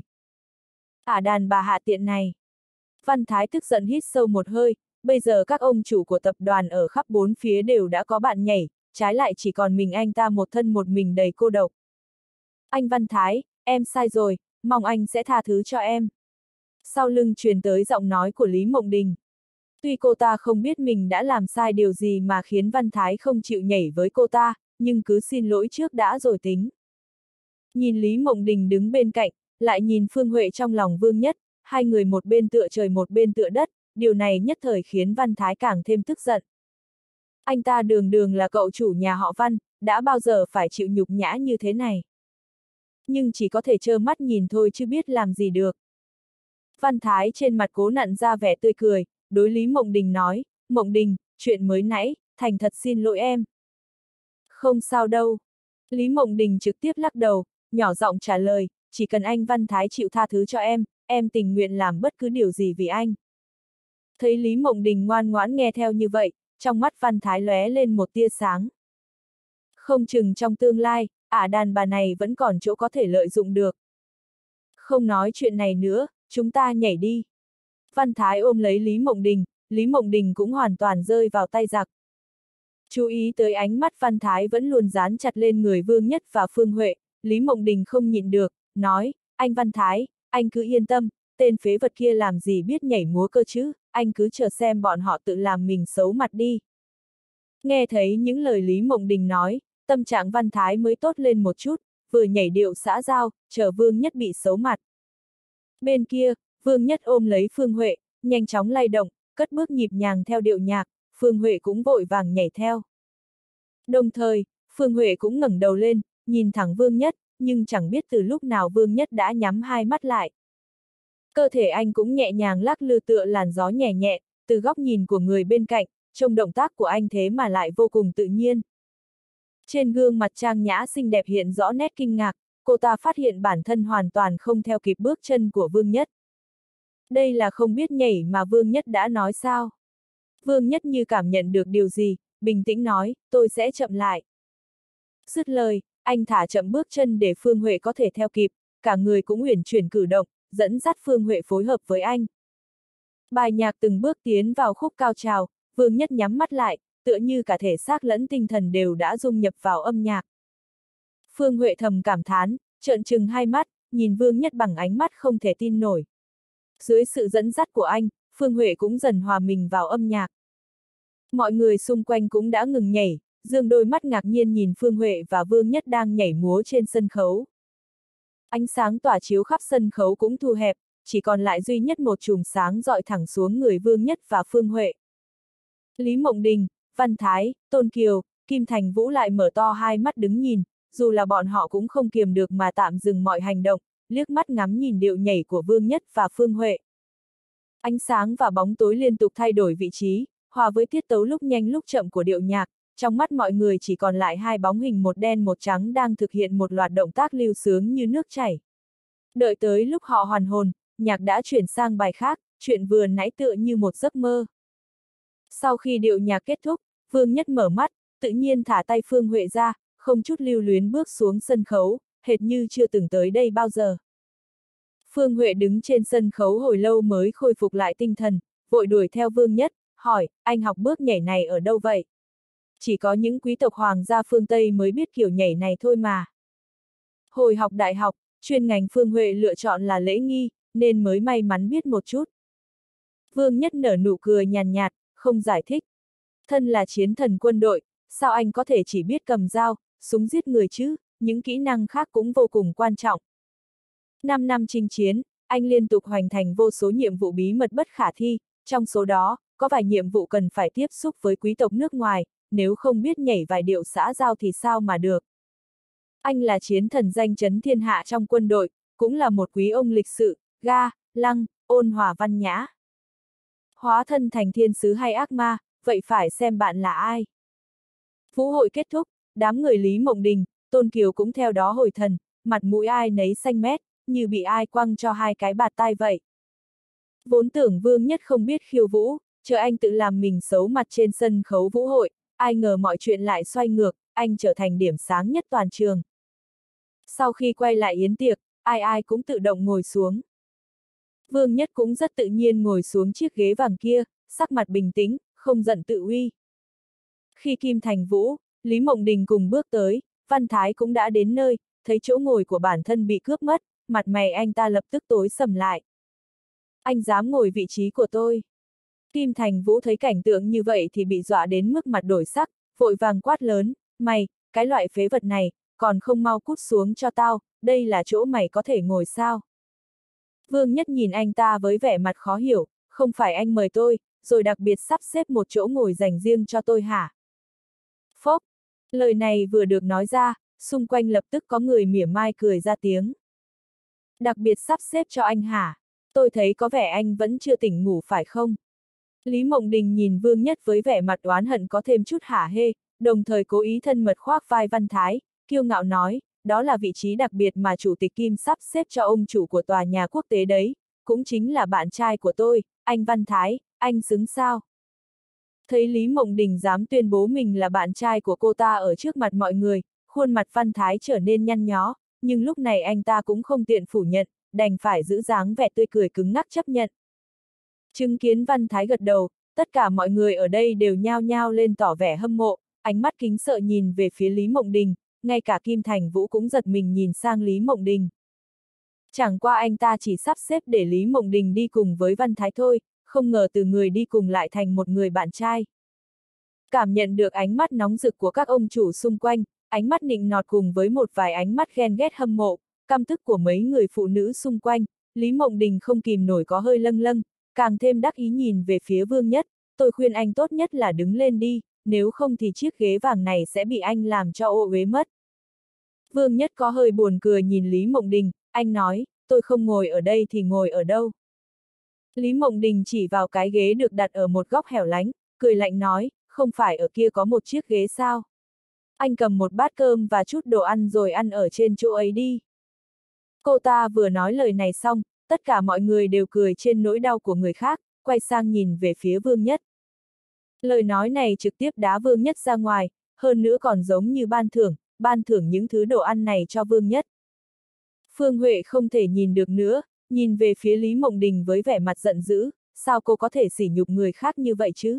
Đàn bà hạ tiện này. Văn Thái tức giận hít sâu một hơi, bây giờ các ông chủ của tập đoàn ở khắp bốn phía đều đã có bạn nhảy, trái lại chỉ còn mình anh ta một thân một mình đầy cô độc. Anh Văn Thái, em sai rồi, mong anh sẽ tha thứ cho em. Sau lưng truyền tới giọng nói của Lý Mộng Đình. Tuy cô ta không biết mình đã làm sai điều gì mà khiến Văn Thái không chịu nhảy với cô ta, nhưng cứ xin lỗi trước đã rồi tính. Nhìn Lý Mộng Đình đứng bên cạnh, lại nhìn Phương Huệ trong lòng Vương Nhất, hai người một bên tựa trời một bên tựa đất, điều này nhất thời khiến Văn Thái càng thêm tức giận. Anh ta đường đường là cậu chủ nhà họ Văn, đã bao giờ phải chịu nhục nhã như thế này. Nhưng chỉ có thể trơ mắt nhìn thôi chứ biết làm gì được. Văn Thái trên mặt cố nặn ra vẻ tươi cười, đối Lý Mộng Đình nói, Mộng Đình, chuyện mới nãy, thành thật xin lỗi em. Không sao đâu. Lý Mộng Đình trực tiếp lắc đầu, nhỏ giọng trả lời, chỉ cần anh Văn Thái chịu tha thứ cho em tình nguyện làm bất cứ điều gì vì anh. Thấy Lý Mộng Đình ngoan ngoãn nghe theo như vậy, trong mắt Văn Thái lóe lên một tia sáng. Không chừng trong tương lai, đàn bà này vẫn còn chỗ có thể lợi dụng được. Không nói chuyện này nữa, chúng ta nhảy đi. Văn Thái ôm lấy Lý Mộng Đình cũng hoàn toàn rơi vào tay giặc. Chú ý tới ánh mắt Văn Thái vẫn luôn dán chặt lên người Vương Nhất và Phương Huệ, Lý Mộng Đình không nhịn được, nói, anh Văn Thái, anh cứ yên tâm, tên phế vật kia làm gì biết nhảy múa cơ chứ, anh cứ chờ xem bọn họ tự làm mình xấu mặt đi. Nghe thấy những lời Lý Mộng Đình nói, tâm trạng Văn Thái mới tốt lên một chút, vừa nhảy điệu xã giao, chờ Vương Nhất bị xấu mặt. Bên kia, Vương Nhất ôm lấy Phương Huệ, nhanh chóng lay động, cất bước nhịp nhàng theo điệu nhạc, Phương Huệ cũng vội vàng nhảy theo. Đồng thời, Phương Huệ cũng ngẩng đầu lên, nhìn thẳng Vương Nhất, nhưng chẳng biết từ lúc nào Vương Nhất đã nhắm hai mắt lại. Cơ thể anh cũng nhẹ nhàng lắc lư tựa làn gió nhẹ nhẹ, từ góc nhìn của người bên cạnh, trông động tác của anh thế mà lại vô cùng tự nhiên. Trên gương mặt trang nhã xinh đẹp hiện rõ nét kinh ngạc, cô ta phát hiện bản thân hoàn toàn không theo kịp bước chân của Vương Nhất. Đây là không biết nhảy mà Vương Nhất đã nói sao? Vương Nhất như cảm nhận được điều gì, bình tĩnh nói, tôi sẽ chậm lại. Dứt lời, anh thả chậm bước chân để Phương Huệ có thể theo kịp, cả người cũng uyển chuyển cử động, dẫn dắt Phương Huệ phối hợp với anh. Bài nhạc từng bước tiến vào khúc cao trào, Vương Nhất nhắm mắt lại, tựa như cả thể xác lẫn tinh thần đều đã dung nhập vào âm nhạc. Phương Huệ thầm cảm thán, trợn trừng hai mắt, nhìn Vương Nhất bằng ánh mắt không thể tin nổi. Dưới sự dẫn dắt của anh, Phương Huệ cũng dần hòa mình vào âm nhạc. Mọi người xung quanh cũng đã ngừng nhảy, dương đôi mắt ngạc nhiên nhìn Phương Huệ và Vương Nhất đang nhảy múa trên sân khấu. Ánh sáng tỏa chiếu khắp sân khấu cũng thu hẹp, chỉ còn lại duy nhất một chùm sáng dọi thẳng xuống người Vương Nhất và Phương Huệ. Lý Mộng Đình, Văn Thái, Tôn Kiều, Kim Thành Vũ lại mở to hai mắt đứng nhìn, dù là bọn họ cũng không kiềm được mà tạm dừng mọi hành động, liếc mắt ngắm nhìn điệu nhảy của Vương Nhất và Phương Huệ. Ánh sáng và bóng tối liên tục thay đổi vị trí, hòa với tiết tấu lúc nhanh lúc chậm của điệu nhạc, trong mắt mọi người chỉ còn lại hai bóng hình một đen một trắng đang thực hiện một loạt động tác lưu sướng như nước chảy. Đợi tới lúc họ hoàn hồn, nhạc đã chuyển sang bài khác, chuyện vừa nãy tựa như một giấc mơ. Sau khi điệu nhạc kết thúc, Vương Nhất mở mắt, tự nhiên thả tay Phương Huệ ra, không chút lưu luyến bước xuống sân khấu, hệt như chưa từng tới đây bao giờ. Phương Huệ đứng trên sân khấu hồi lâu mới khôi phục lại tinh thần, vội đuổi theo Vương Nhất, hỏi, anh học bước nhảy này ở đâu vậy? Chỉ có những quý tộc hoàng gia phương Tây mới biết kiểu nhảy này thôi mà. Hồi học đại học, chuyên ngành Phương Huệ lựa chọn là lễ nghi, nên mới may mắn biết một chút. Vương Nhất nở nụ cười nhàn nhạt, không giải thích. Thân là chiến thần quân đội, sao anh có thể chỉ biết cầm dao, súng giết người chứ, những kỹ năng khác cũng vô cùng quan trọng. 5 năm chinh chiến, anh liên tục hoàn thành vô số nhiệm vụ bí mật bất khả thi, trong số đó, có vài nhiệm vụ cần phải tiếp xúc với quý tộc nước ngoài, nếu không biết nhảy vài điệu xã giao thì sao mà được. Anh là chiến thần danh chấn thiên hạ trong quân đội, cũng là một quý ông lịch sự, ga, lăng, ôn hòa văn nhã. Hóa thân thành thiên sứ hay ác ma, vậy phải xem bạn là ai. Vũ hội kết thúc, đám người Lý Mộng Đình, Tôn Kiều cũng theo đó hồi thần, mặt mũi ai nấy xanh mét, như bị ai quăng cho hai cái bạt tai vậy. Vốn tưởng Vương Nhất không biết khiêu vũ, chờ anh tự làm mình xấu mặt trên sân khấu vũ hội, ai ngờ mọi chuyện lại xoay ngược, anh trở thành điểm sáng nhất toàn trường. Sau khi quay lại yến tiệc, ai ai cũng tự động ngồi xuống. Vương Nhất cũng rất tự nhiên ngồi xuống chiếc ghế vàng kia, sắc mặt bình tĩnh, không giận tự uy. Khi Kim Thành Vũ, Lý Mộng Đình cùng bước tới, Văn Thái cũng đã đến nơi, thấy chỗ ngồi của bản thân bị cướp mất, mặt mày anh ta lập tức tối sầm lại. Anh dám ngồi vị trí của tôi. Kim Thành Vũ thấy cảnh tượng như vậy thì bị dọa đến mức mặt đổi sắc, vội vàng quát lớn, mày, cái loại phế vật này, còn không mau cút xuống cho tao, đây là chỗ mày có thể ngồi sao? Vương Nhất nhìn anh ta với vẻ mặt khó hiểu, không phải anh mời tôi, rồi đặc biệt sắp xếp một chỗ ngồi dành riêng cho tôi hả? Phốc, lời này vừa được nói ra, xung quanh lập tức có người mỉa mai cười ra tiếng. Đặc biệt sắp xếp cho anh hả? Tôi thấy có vẻ anh vẫn chưa tỉnh ngủ phải không? Lý Mộng Đình nhìn Vương Nhất với vẻ mặt oán hận có thêm chút hả hê, đồng thời cố ý thân mật khoác vai Văn Thái, kiêu ngạo nói, đó là vị trí đặc biệt mà Chủ tịch Kim sắp xếp cho ông chủ của tòa nhà quốc tế đấy, cũng chính là bạn trai của tôi, anh Văn Thái, anh xứng sao? Thấy Lý Mộng Đình dám tuyên bố mình là bạn trai của cô ta ở trước mặt mọi người, khuôn mặt Văn Thái trở nên nhăn nhó, nhưng lúc này anh ta cũng không tiện phủ nhận, đành phải giữ dáng vẻ tươi cười cứng ngắc chấp nhận. Chứng kiến Văn Thái gật đầu, tất cả mọi người ở đây đều nhao nhao lên tỏ vẻ hâm mộ, ánh mắt kính sợ nhìn về phía Lý Mộng Đình, ngay cả Kim Thành Vũ cũng giật mình nhìn sang Lý Mộng Đình. Chẳng qua anh ta chỉ sắp xếp để Lý Mộng Đình đi cùng với Văn Thái thôi, không ngờ từ người đi cùng lại thành một người bạn trai. Cảm nhận được ánh mắt nóng rực của các ông chủ xung quanh, ánh mắt nịnh nọt cùng với một vài ánh mắt ghen ghét hâm mộ, căm tức của mấy người phụ nữ xung quanh, Lý Mộng Đình không kìm nổi có hơi lâng lâng, càng thêm đắc ý nhìn về phía Vương Nhất, tôi khuyên anh tốt nhất là đứng lên đi, nếu không thì chiếc ghế vàng này sẽ bị anh làm cho ô uế mất. Vương Nhất có hơi buồn cười nhìn Lý Mộng Đình, anh nói, tôi không ngồi ở đây thì ngồi ở đâu. Lý Mộng Đình chỉ vào cái ghế được đặt ở một góc hẻo lánh, cười lạnh nói, không phải ở kia có một chiếc ghế sao? Anh cầm một bát cơm và chút đồ ăn rồi ăn ở trên chỗ ấy đi. Cô ta vừa nói lời này xong, tất cả mọi người đều cười trên nỗi đau của người khác, quay sang nhìn về phía Vương Nhất. Lời nói này trực tiếp đá Vương Nhất ra ngoài, hơn nữa còn giống như ban thưởng những thứ đồ ăn này cho Vương Nhất. Phương Huệ không thể nhìn được nữa, nhìn về phía Lý Mộng Đình với vẻ mặt giận dữ, sao cô có thể sỉ nhục người khác như vậy chứ?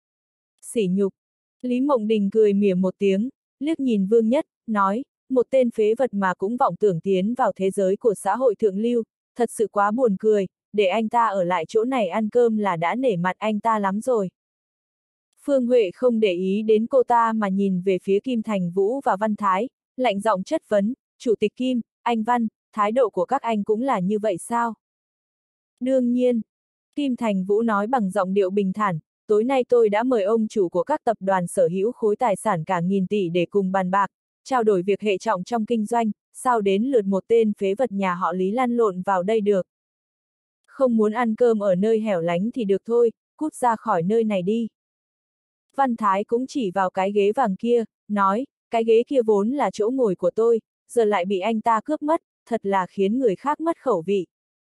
Sỉ nhục. Lý Mộng Đình cười mỉa một tiếng, liếc nhìn Vương Nhất, nói, một tên phế vật mà cũng vọng tưởng tiến vào thế giới của xã hội thượng lưu, thật sự quá buồn cười, để anh ta ở lại chỗ này ăn cơm là đã nể mặt anh ta lắm rồi. Phương Huệ không để ý đến cô ta mà nhìn về phía Kim Thành Vũ và Văn Thái, lạnh giọng chất vấn, Chủ tịch Kim, anh Văn, thái độ của các anh cũng là như vậy sao? Đương nhiên. Kim Thành Vũ nói bằng giọng điệu bình thản, tối nay tôi đã mời ông chủ của các tập đoàn sở hữu khối tài sản cả nghìn tỷ để cùng bàn bạc, trao đổi việc hệ trọng trong kinh doanh, sao đến lượt một tên phế vật nhà họ Lý lăn lộn vào đây được. Không muốn ăn cơm ở nơi hẻo lánh thì được thôi, cút ra khỏi nơi này đi. Văn Thái cũng chỉ vào cái ghế vàng kia, nói, cái ghế kia vốn là chỗ ngồi của tôi, giờ lại bị anh ta cướp mất, thật là khiến người khác mất khẩu vị.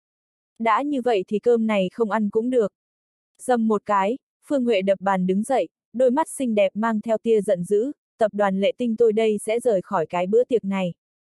Đã như vậy thì cơm này không ăn cũng được. Dầm một cái, Phương Huệ đập bàn đứng dậy, đôi mắt xinh đẹp mang theo tia giận dữ, tập đoàn Lệ Tinh tôi đây sẽ rời khỏi cái bữa tiệc này.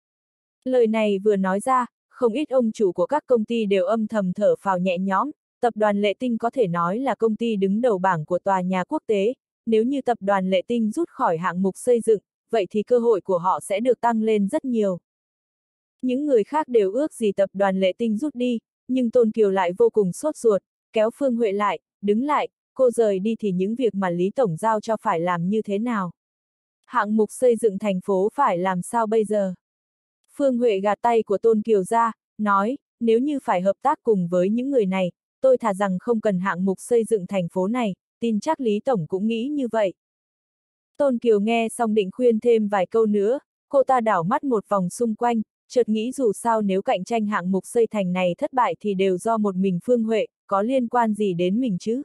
Lời này vừa nói ra, không ít ông chủ của các công ty đều âm thầm thở phào nhẹ nhõm, tập đoàn Lệ Tinh có thể nói là công ty đứng đầu bảng của tòa nhà quốc tế, nếu như tập đoàn Lệ Tinh rút khỏi hạng mục xây dựng, vậy thì cơ hội của họ sẽ được tăng lên rất nhiều. Những người khác đều ước gì tập đoàn Lệ Tinh rút đi, nhưng Tôn Kiều lại vô cùng sốt ruột, kéo Phương Huệ lại, đứng lại, cô rời đi thì những việc mà Lý Tổng giao cho phải làm như thế nào? Hạng mục xây dựng thành phố phải làm sao bây giờ? Phương Huệ gạt tay của Tôn Kiều ra, nói, nếu như phải hợp tác cùng với những người này, tôi thà rằng không cần hạng mục xây dựng thành phố này, tin chắc Lý Tổng cũng nghĩ như vậy. Tôn Kiều nghe xong định khuyên thêm vài câu nữa, cô ta đảo mắt một vòng xung quanh, chợt nghĩ dù sao nếu cạnh tranh hạng mục xây thành này thất bại thì đều do một mình Phương Huệ, có liên quan gì đến mình chứ?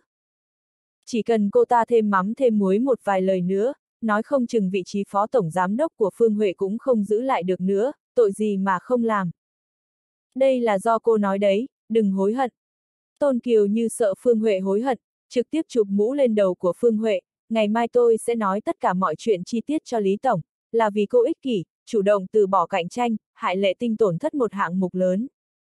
Chỉ cần cô ta thêm mắm thêm muối một vài lời nữa, nói không chừng vị trí phó tổng giám đốc của Phương Huệ cũng không giữ lại được nữa, tội gì mà không làm. Đây là do cô nói đấy, đừng hối hận. Tôn Kiều như sợ Phương Huệ hối hận, trực tiếp chụp mũ lên đầu của Phương Huệ, ngày mai tôi sẽ nói tất cả mọi chuyện chi tiết cho Lý Tổng, là vì cô ích kỷ, chủ động từ bỏ cạnh tranh, hại Lệ Tinh tổn thất một hạng mục lớn.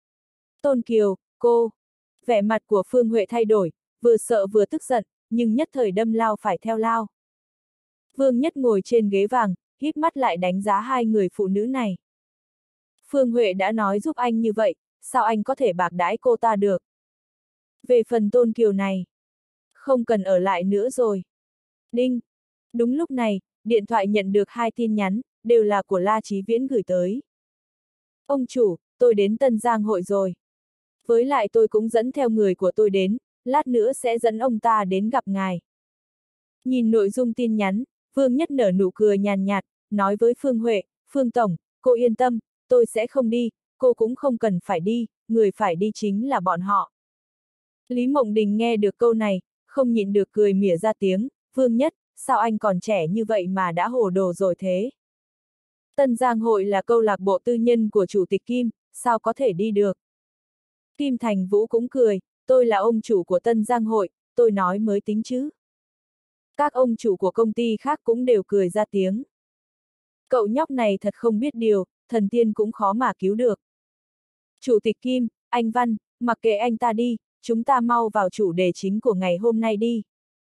Tôn Kiều, cô, vẻ mặt của Phương Huệ thay đổi, vừa sợ vừa tức giận, nhưng nhất thời đâm lao phải theo lao. Vương Nhất ngồi trên ghế vàng, híp mắt lại đánh giá hai người phụ nữ này. Phương Huệ đã nói giúp anh như vậy, sao anh có thể bạc đãi cô ta được? Về phần Tôn Kiều này, không cần ở lại nữa rồi. Đinh! Đúng lúc này, điện thoại nhận được hai tin nhắn, đều là của La Chí Viễn gửi tới. Ông chủ, tôi đến Tân Giang hội rồi. Với lại tôi cũng dẫn theo người của tôi đến, lát nữa sẽ dẫn ông ta đến gặp ngài. Nhìn nội dung tin nhắn, Vương Nhất nở nụ cười nhàn nhạt, nói với Phương Huệ, Phương Tổng, cô yên tâm, tôi sẽ không đi, cô cũng không cần phải đi, người phải đi chính là bọn họ. Lý Mộng Đình nghe được câu này, không nhịn được cười mỉa ra tiếng, Vương Nhất, sao anh còn trẻ như vậy mà đã hồ đồ rồi thế? Tân Giang hội là câu lạc bộ tư nhân của Chủ tịch Kim, sao có thể đi được? Kim Thành Vũ cũng cười, tôi là ông chủ của Tân Giang hội, tôi nói mới tính chứ. Các ông chủ của công ty khác cũng đều cười ra tiếng. Cậu nhóc này thật không biết điều, thần tiên cũng khó mà cứu được. Chủ tịch Kim, anh Văn, mặc kệ anh ta đi, chúng ta mau vào chủ đề chính của ngày hôm nay đi.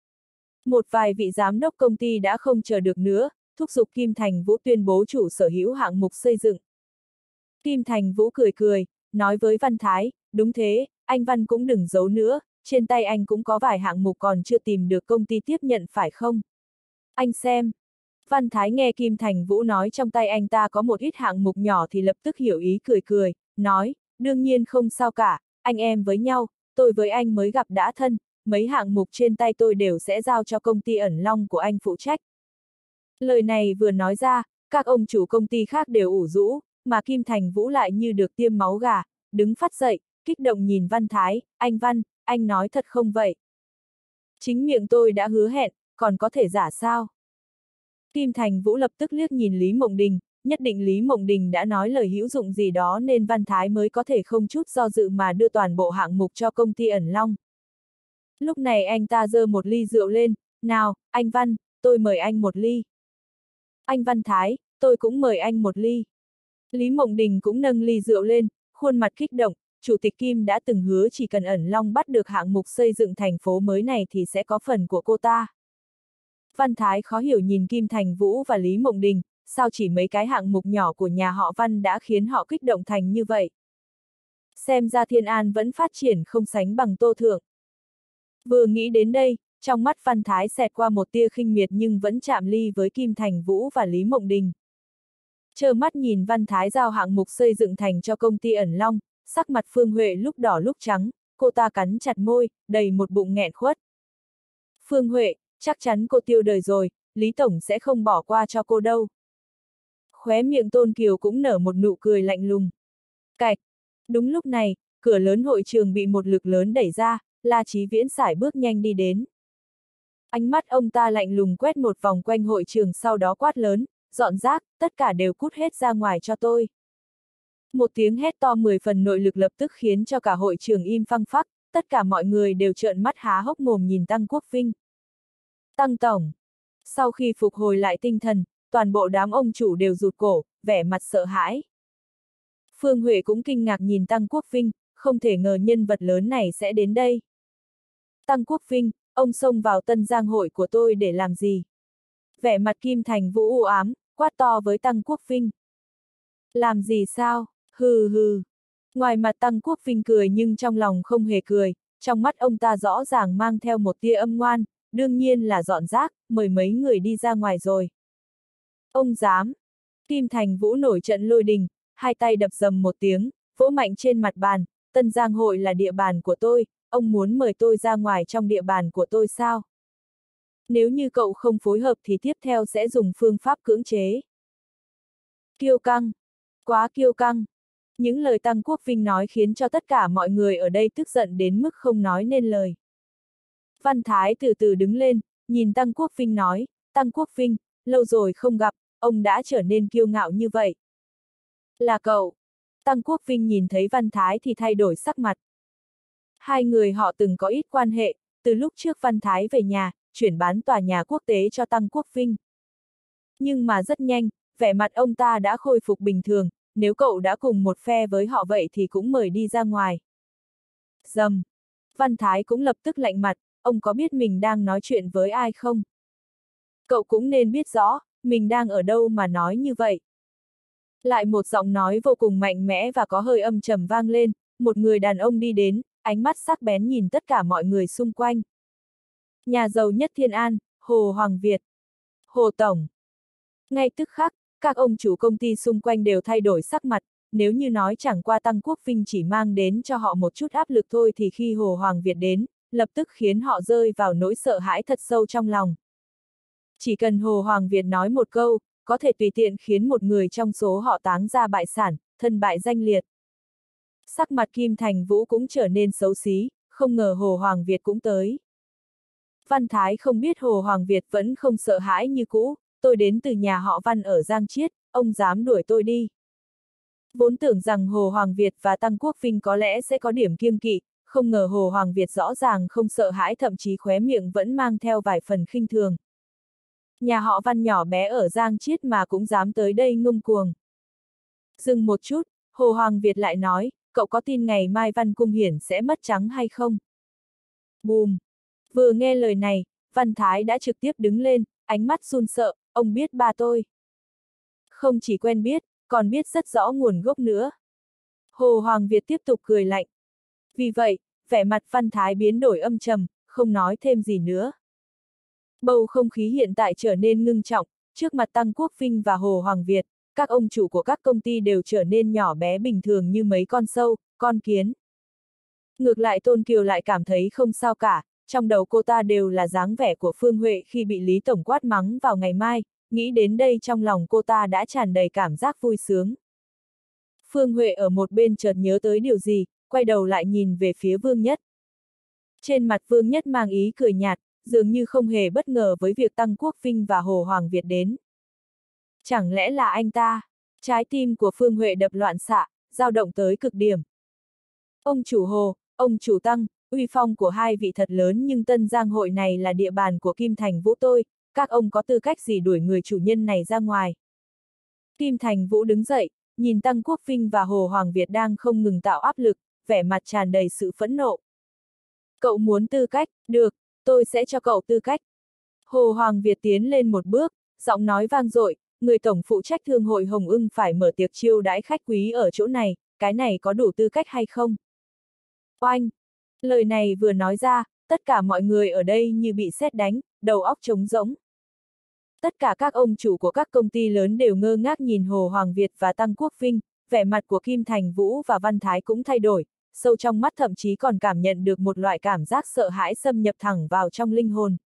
Một vài vị giám đốc công ty đã không chờ được nữa, thúc giục Kim Thành Vũ tuyên bố chủ sở hữu hạng mục xây dựng. Kim Thành Vũ cười cười, nói với Văn Thái, đúng thế, anh Văn cũng đừng giấu nữa, trên tay anh cũng có vài hạng mục còn chưa tìm được công ty tiếp nhận phải không? Anh xem. Văn Thái nghe Kim Thành Vũ nói trong tay anh ta có một ít hạng mục nhỏ thì lập tức hiểu ý cười cười, nói, đương nhiên không sao cả, anh em với nhau, tôi với anh mới gặp đã thân, mấy hạng mục trên tay tôi đều sẽ giao cho công ty ẩn long của anh phụ trách. Lời này vừa nói ra, các ông chủ công ty khác đều ủ rũ, mà Kim Thành Vũ lại như được tiêm máu gà, đứng phát dậy, kích động nhìn Văn Thái, anh Văn, anh nói thật không vậy? Chính miệng tôi đã hứa hẹn, còn có thể giả sao? Kim Thành Vũ lập tức liếc nhìn Lý Mộng Đình, nhất định Lý Mộng Đình đã nói lời hữu dụng gì đó nên Văn Thái mới có thể không chút do dự mà đưa toàn bộ hạng mục cho công ty ẩn long. Lúc này anh ta giơ một ly rượu lên, nào, anh Văn, tôi mời anh một ly. Anh Văn Thái, tôi cũng mời anh một ly. Lý Mộng Đình cũng nâng ly rượu lên, khuôn mặt kích động, Chủ tịch Kim đã từng hứa chỉ cần ẩn long bắt được hạng mục xây dựng thành phố mới này thì sẽ có phần của cô ta. Văn Thái khó hiểu nhìn Kim Thành Vũ và Lý Mộng Đình, sao chỉ mấy cái hạng mục nhỏ của nhà họ Văn đã khiến họ kích động thành như vậy. Xem ra Thiên An vẫn phát triển không sánh bằng Tô Thượng. Vừa nghĩ đến đây, trong mắt Văn Thái xẹt qua một tia khinh miệt nhưng vẫn chạm ly với Kim Thành Vũ và Lý Mộng Đình. Trơ mắt nhìn Văn Thái giao hạng mục xây dựng thành cho công ty ẩn long, sắc mặt Phương Huệ lúc đỏ lúc trắng, cô ta cắn chặt môi, đầy một bụng nghẹn khuất. Phương Huệ, chắc chắn cô tiêu đời rồi, Lý Tổng sẽ không bỏ qua cho cô đâu. Khóe miệng Tôn Kiều cũng nở một nụ cười lạnh lùng. Cạch! Đúng lúc này, cửa lớn hội trường bị một lực lớn đẩy ra, La Chí Viễn sải bước nhanh đi đến. Ánh mắt ông ta lạnh lùng quét một vòng quanh hội trường sau đó quát lớn, dọn rác, tất cả đều cút hết ra ngoài cho tôi. Một tiếng hét to 10 phần nội lực lập tức khiến cho cả hội trường im phăng phắc, tất cả mọi người đều trợn mắt há hốc mồm nhìn Tăng Quốc Vinh. Tăng Tổng. Sau khi phục hồi lại tinh thần, toàn bộ đám ông chủ đều rụt cổ, vẻ mặt sợ hãi. Phương Huệ cũng kinh ngạc nhìn Tăng Quốc Vinh, không thể ngờ nhân vật lớn này sẽ đến đây. Tăng Quốc Vinh, ông xông vào Tân Giang hội của tôi để làm gì? Vẻ mặt Kim Thành Vũ u ám, quát to với Tăng Quốc Vinh. Làm gì sao? Hừ hừ. Ngoài mặt Tăng Quốc Vinh cười nhưng trong lòng không hề cười, trong mắt ông ta rõ ràng mang theo một tia âm ngoan, đương nhiên là dọn rác, mời mấy người đi ra ngoài rồi. Ông dám! Kim Thành Vũ nổi trận lôi đình, hai tay đập dầm một tiếng, vỗ mạnh trên mặt bàn, Tân Giang hội là địa bàn của tôi, ông muốn mời tôi ra ngoài trong địa bàn của tôi sao? Nếu như cậu không phối hợp thì tiếp theo sẽ dùng phương pháp cưỡng chế. Kiêu căng! Quá kiêu căng! Những lời Tăng Quốc Vinh nói khiến cho tất cả mọi người ở đây tức giận đến mức không nói nên lời. Văn Thái từ từ đứng lên, nhìn Tăng Quốc Vinh nói, Tăng Quốc Vinh, lâu rồi không gặp, ông đã trở nên kiêu ngạo như vậy. Là cậu. Tăng Quốc Vinh nhìn thấy Văn Thái thì thay đổi sắc mặt. Hai người họ từng có ít quan hệ, từ lúc trước Văn Thái về nhà, chuyển bán tòa nhà quốc tế cho Tăng Quốc Vinh. Nhưng mà rất nhanh, vẻ mặt ông ta đã khôi phục bình thường, nếu cậu đã cùng một phe với họ vậy thì cũng mời đi ra ngoài. Dầm. Văn Thái cũng lập tức lạnh mặt, ông có biết mình đang nói chuyện với ai không? Cậu cũng nên biết rõ, mình đang ở đâu mà nói như vậy. Lại một giọng nói vô cùng mạnh mẽ và có hơi âm trầm vang lên, một người đàn ông đi đến, ánh mắt sắc bén nhìn tất cả mọi người xung quanh. Nhà giàu nhất Thiên An, Hồ Hoàng Việt. Hồ Tổng. Ngay tức khắc, các ông chủ công ty xung quanh đều thay đổi sắc mặt, nếu như nói chẳng qua Tăng Quốc Vinh chỉ mang đến cho họ một chút áp lực thôi thì khi Hồ Hoàng Việt đến, lập tức khiến họ rơi vào nỗi sợ hãi thật sâu trong lòng. Chỉ cần Hồ Hoàng Việt nói một câu, có thể tùy tiện khiến một người trong số họ táng ra bại sản, thân bại danh liệt. Sắc mặt Kim Thành Vũ cũng trở nên xấu xí, không ngờ Hồ Hoàng Việt cũng tới. Văn Thái không biết Hồ Hoàng Việt vẫn không sợ hãi như cũ, tôi đến từ nhà họ Văn ở Giang Chiết, ông dám đuổi tôi đi. Vốn tưởng rằng Hồ Hoàng Việt và Tăng Quốc Vinh có lẽ sẽ có điểm kiêng kỵ, không ngờ Hồ Hoàng Việt rõ ràng không sợ hãi, thậm chí khóe miệng vẫn mang theo vài phần khinh thường. Nhà họ Văn nhỏ bé ở Giang Chiết mà cũng dám tới đây ngông cuồng. Dừng một chút, Hồ Hoàng Việt lại nói, cậu có tin ngày mai Văn Cung Hiển sẽ mất trắng hay không? Bùm! Vừa nghe lời này, Văn Thái đã trực tiếp đứng lên, ánh mắt run sợ, ông biết ba tôi. Không chỉ quen biết, còn biết rất rõ nguồn gốc nữa. Hồ Hoàng Việt tiếp tục cười lạnh. Vì vậy, vẻ mặt Văn Thái biến đổi âm trầm, không nói thêm gì nữa. Bầu không khí hiện tại trở nên ngưng trọng, trước mặt Tăng Quốc Vinh và Hồ Hoàng Việt, các ông chủ của các công ty đều trở nên nhỏ bé bình thường như mấy con sâu, con kiến. Ngược lại Tôn Kiều lại cảm thấy không sao cả, trong đầu cô ta đều là dáng vẻ của Phương Huệ khi bị Lý Tổng quát mắng vào ngày mai, nghĩ đến đây trong lòng cô ta đã tràn đầy cảm giác vui sướng. Phương Huệ ở một bên chợt nhớ tới điều gì, quay đầu lại nhìn về phía Vương Nhất. Trên mặt Vương Nhất mang ý cười nhạt, dường như không hề bất ngờ với việc Tăng Quốc Vinh và Hồ Hoàng Việt đến. Chẳng lẽ là anh ta? Trái tim của Phương Huệ đập loạn xạ, dao động tới cực điểm. Ông chủ Hồ, ông chủ Tăng, uy phong của hai vị thật lớn nhưng Tân Giang hội này là địa bàn của Kim Thành Vũ tôi, các ông có tư cách gì đuổi người chủ nhân này ra ngoài? Kim Thành Vũ đứng dậy, nhìn Tăng Quốc Vinh và Hồ Hoàng Việt đang không ngừng tạo áp lực, vẻ mặt tràn đầy sự phẫn nộ. Cậu muốn tư cách, được, tôi sẽ cho cậu tư cách. Hồ Hoàng Việt tiến lên một bước, giọng nói vang dội, người tổng phụ trách thương hội Hồng Ưng phải mở tiệc chiêu đãi khách quý ở chỗ này, cái này có đủ tư cách hay không? Oanh! Lời này vừa nói ra, tất cả mọi người ở đây như bị sét đánh, đầu óc trống rỗng. Tất cả các ông chủ của các công ty lớn đều ngơ ngác nhìn Hồ Hoàng Việt và Tăng Quốc Vinh, vẻ mặt của Kim Thành Vũ và Văn Thái cũng thay đổi, sâu trong mắt thậm chí còn cảm nhận được một loại cảm giác sợ hãi xâm nhập thẳng vào trong linh hồn.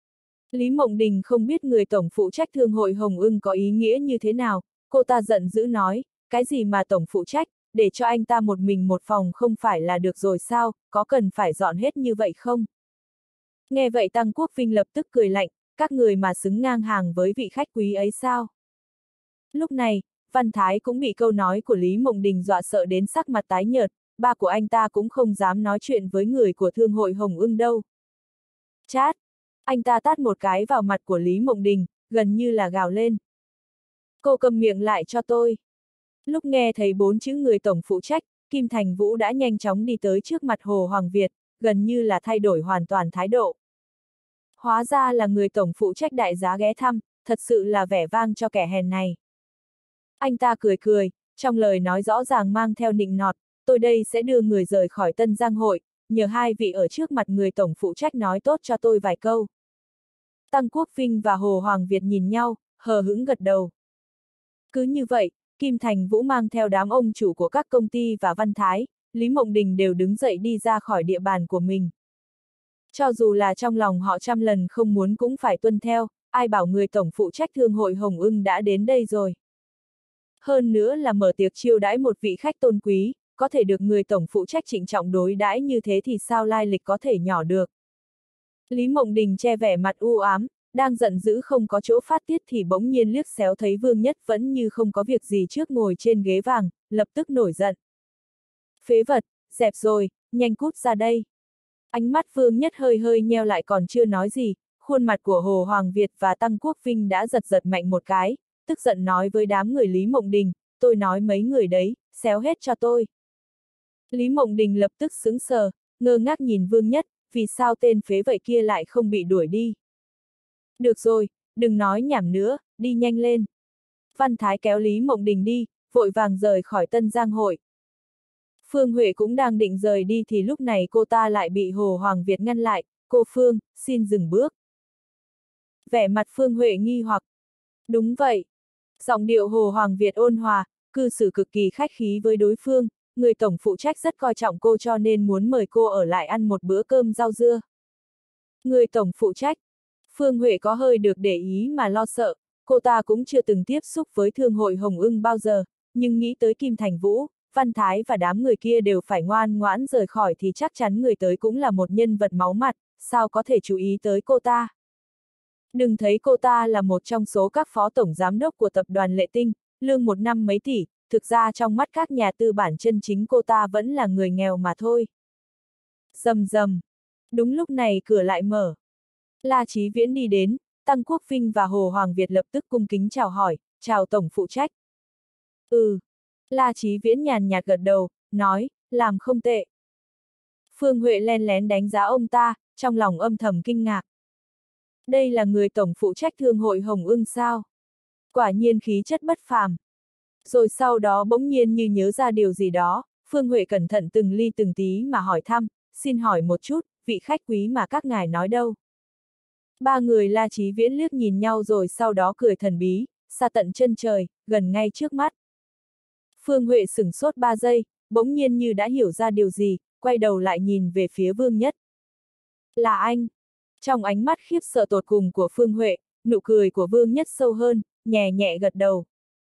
Lý Mộng Đình không biết người tổng phụ trách thương hội Hồng Ưng có ý nghĩa như thế nào, cô ta giận dữ nói, cái gì mà tổng phụ trách, để cho anh ta một mình một phòng không phải là được rồi sao, có cần phải dọn hết như vậy không? Nghe vậy Tăng Quốc Vinh lập tức cười lạnh, các người mà xứng ngang hàng với vị khách quý ấy sao? Lúc này, Văn Thái cũng bị câu nói của Lý Mộng Đình dọa sợ đến sắc mặt tái nhợt, ba của anh ta cũng không dám nói chuyện với người của thương hội Hồng Ưng đâu. Chát! Anh ta tát một cái vào mặt của Lý Mộng Đình, gần như là gào lên. Cô cầm miệng lại cho tôi. Lúc nghe thấy 4 chữ người tổng phụ trách, Kim Thành Vũ đã nhanh chóng đi tới trước mặt Hồ Hoàng Việt, gần như là thay đổi hoàn toàn thái độ. Hóa ra là người tổng phụ trách đại giá ghé thăm, thật sự là vẻ vang cho kẻ hèn này. Anh ta cười cười, trong lời nói rõ ràng mang theo nịnh nọt, tôi đây sẽ đưa người rời khỏi Tân Giang hội, nhờ hai vị ở trước mặt người tổng phụ trách nói tốt cho tôi vài câu. Tăng Quốc Vinh và Hồ Hoàng Việt nhìn nhau, hờ hững gật đầu. Cứ như vậy, Kim Thành Vũ mang theo đám ông chủ của các công ty và Văn Thái, Lý Mộng Đình đều đứng dậy đi ra khỏi địa bàn của mình. Cho dù là trong lòng họ trăm lần không muốn cũng phải tuân theo, ai bảo người tổng phụ trách thương hội Hồng Ưng đã đến đây rồi. Hơn nữa là mở tiệc chiêu đãi một vị khách tôn quý, có thể được người tổng phụ trách trịnh trọng đối đãi như thế thì sao lai lịch có thể nhỏ được. Lý Mộng Đình che vẻ mặt u ám, đang giận dữ không có chỗ phát tiết thì bỗng nhiên liếc xéo thấy Vương Nhất vẫn như không có việc gì trước ngồi trên ghế vàng, lập tức nổi giận. Phế vật, dẹp rồi, nhanh cút ra đây. Ánh mắt Vương Nhất hơi hơi nheo lại còn chưa nói gì, khuôn mặt của Hồ Hoàng Việt và Tăng Quốc Vinh đã giật giật mạnh một cái, tức giận nói với đám người Lý Mộng Đình, tôi nói mấy người đấy, xéo hết cho tôi. Lý Mộng Đình lập tức sững sờ, ngơ ngác nhìn Vương Nhất, vì sao tên phế vậy kia lại không bị đuổi đi. Được rồi, đừng nói nhảm nữa, đi nhanh lên. Văn Thái kéo Lý Mộng Đình đi, vội vàng rời khỏi Tân Giang hội. Phương Huệ cũng đang định rời đi thì lúc này cô ta lại bị Hồ Hoàng Việt ngăn lại, cô Phương, xin dừng bước. Vẻ mặt Phương Huệ nghi hoặc. Đúng vậy. Giọng điệu Hồ Hoàng Việt ôn hòa, cư xử cực kỳ khách khí với đối phương, người tổng phụ trách rất coi trọng cô cho nên muốn mời cô ở lại ăn một bữa cơm rau dưa. Người tổng phụ trách. Phương Huệ có hơi được để ý mà lo sợ, cô ta cũng chưa từng tiếp xúc với thương hội Hồng Ưng bao giờ, nhưng nghĩ tới Kim Thành Vũ, Văn Thái và đám người kia đều phải ngoan ngoãn rời khỏi thì chắc chắn người tới cũng là một nhân vật máu mặt, sao có thể chú ý tới cô ta. Đừng thấy cô ta là một trong số các phó tổng giám đốc của tập đoàn Lệ Tinh, lương một năm mấy tỷ, thực ra trong mắt các nhà tư bản chân chính cô ta vẫn là người nghèo mà thôi. Rầm rầm. Đúng lúc này cửa lại mở. La Chí Viễn đi đến, Tăng Quốc Vinh và Hồ Hoàng Việt lập tức cung kính chào hỏi, chào tổng phụ trách. La Chí Viễn nhàn nhạt gật đầu, nói, làm không tệ. Phương Huệ len lén đánh giá ông ta, trong lòng âm thầm kinh ngạc. Đây là người tổng phụ trách thương hội Hồng Ưng sao? Quả nhiên khí chất bất phàm. Rồi sau đó bỗng nhiên như nhớ ra điều gì đó, Phương Huệ cẩn thận từng ly từng tí mà hỏi thăm, xin hỏi một chút, vị khách quý mà các ngài nói đâu? Ba người La Chí Viễn liếc nhìn nhau rồi sau đó cười thần bí, xa tận chân trời, gần ngay trước mắt. Phương Huệ sửng sốt 3 giây, bỗng nhiên như đã hiểu ra điều gì, quay đầu lại nhìn về phía Vương Nhất. Là anh. Trong ánh mắt khiếp sợ tột cùng của Phương Huệ, nụ cười của Vương Nhất sâu hơn, nhẹ nhẹ gật đầu.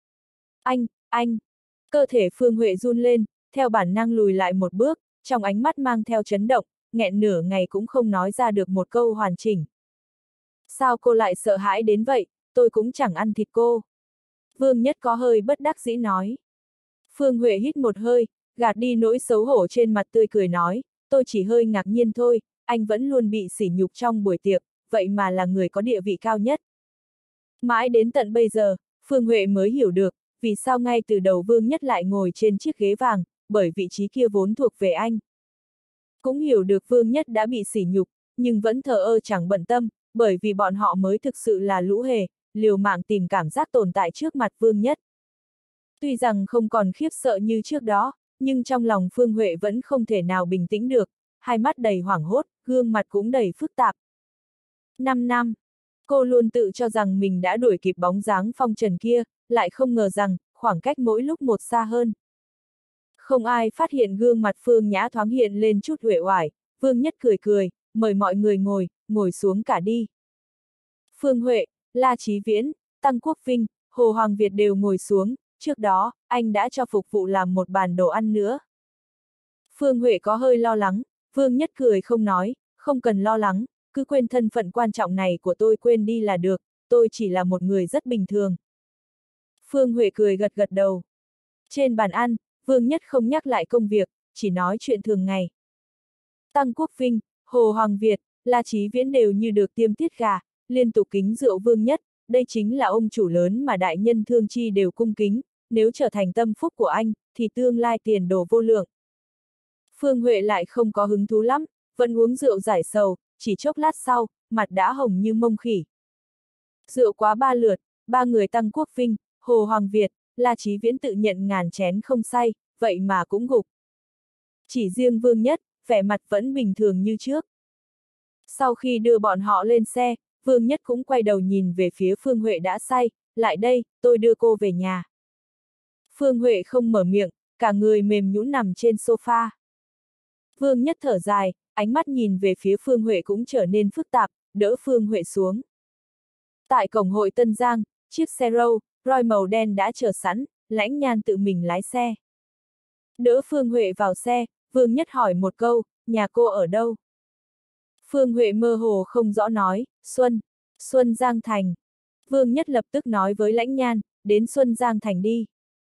Anh. Cơ thể Phương Huệ run lên, theo bản năng lùi lại một bước, trong ánh mắt mang theo chấn động, nghẹn nửa ngày cũng không nói ra được một câu hoàn chỉnh. Sao cô lại sợ hãi đến vậy, tôi cũng chẳng ăn thịt cô. Vương Nhất có hơi bất đắc dĩ nói. Phương Huệ hít một hơi, gạt đi nỗi xấu hổ trên mặt tươi cười nói, tôi chỉ hơi ngạc nhiên thôi, anh vẫn luôn bị sỉ nhục trong buổi tiệc, vậy mà là người có địa vị cao nhất. Mãi đến tận bây giờ, Phương Huệ mới hiểu được, vì sao ngay từ đầu Vương Nhất lại ngồi trên chiếc ghế vàng, bởi vị trí kia vốn thuộc về anh. Cũng hiểu được Vương Nhất đã bị sỉ nhục, nhưng vẫn thờ ơ chẳng bận tâm, bởi vì bọn họ mới thực sự là lũ hề, liều mạng tìm cảm giác tồn tại trước mặt Vương Nhất. Tuy rằng không còn khiếp sợ như trước đó, nhưng trong lòng Phương Huệ vẫn không thể nào bình tĩnh được, hai mắt đầy hoảng hốt, gương mặt cũng đầy phức tạp. 5 năm, cô luôn tự cho rằng mình đã đuổi kịp bóng dáng phong trần kia, lại không ngờ rằng, khoảng cách mỗi lúc một xa hơn. Không ai phát hiện gương mặt Phương Nhã thoáng hiện lên chút uể oải, Vương Nhất cười cười, mời mọi người ngồi xuống cả đi. Phương Huệ, La Chí Viễn, Tăng Quốc Vinh, Hồ Hoàng Việt đều ngồi xuống, trước đó, anh đã cho phục vụ làm một bàn đồ ăn nữa. Phương Huệ có hơi lo lắng, Vương Nhất cười không nói, không cần lo lắng, cứ quên thân phận quan trọng này của tôi quên đi là được, tôi chỉ là một người rất bình thường. Phương Huệ cười gật gật đầu. Trên bàn ăn, Vương Nhất không nhắc lại công việc, chỉ nói chuyện thường ngày. Tăng Quốc Vinh, Hồ Hoàng Việt, La Chí Viễn đều như được tiêm tiết gà, liên tục kính rượu Vương Nhất, đây chính là ông chủ lớn mà đại nhân thương chi đều cung kính, nếu trở thành tâm phúc của anh, thì tương lai tiền đồ vô lượng. Phương Huệ lại không có hứng thú lắm, vẫn uống rượu giải sầu, chỉ chốc lát sau, mặt đã hồng như mông khỉ. Rượu quá 3 lượt, ba người Tăng Quốc Vinh, Hồ Hoàng Việt, La Chí Viễn tự nhận ngàn chén không say, vậy mà cũng gục. Chỉ riêng Vương Nhất, vẻ mặt vẫn bình thường như trước. Sau khi đưa bọn họ lên xe, Vương Nhất cũng quay đầu nhìn về phía Phương Huệ đã say, lại đây, tôi đưa cô về nhà. Phương Huệ không mở miệng, cả người mềm nhũn nằm trên sofa. Vương Nhất thở dài, ánh mắt nhìn về phía Phương Huệ cũng trở nên phức tạp, đỡ Phương Huệ xuống. Tại cổng hội Tân Giang, chiếc xe Rolls Royce màu đen đã chờ sẵn, Lãnh Nhan tự mình lái xe. Đỡ Phương Huệ vào xe, Vương Nhất hỏi một câu, nhà cô ở đâu? Phương Huệ mơ hồ không rõ nói, Xuân Giang Thành. Vương Nhất lập tức nói với Lãnh Nhan, đến Xuân Giang Thành đi.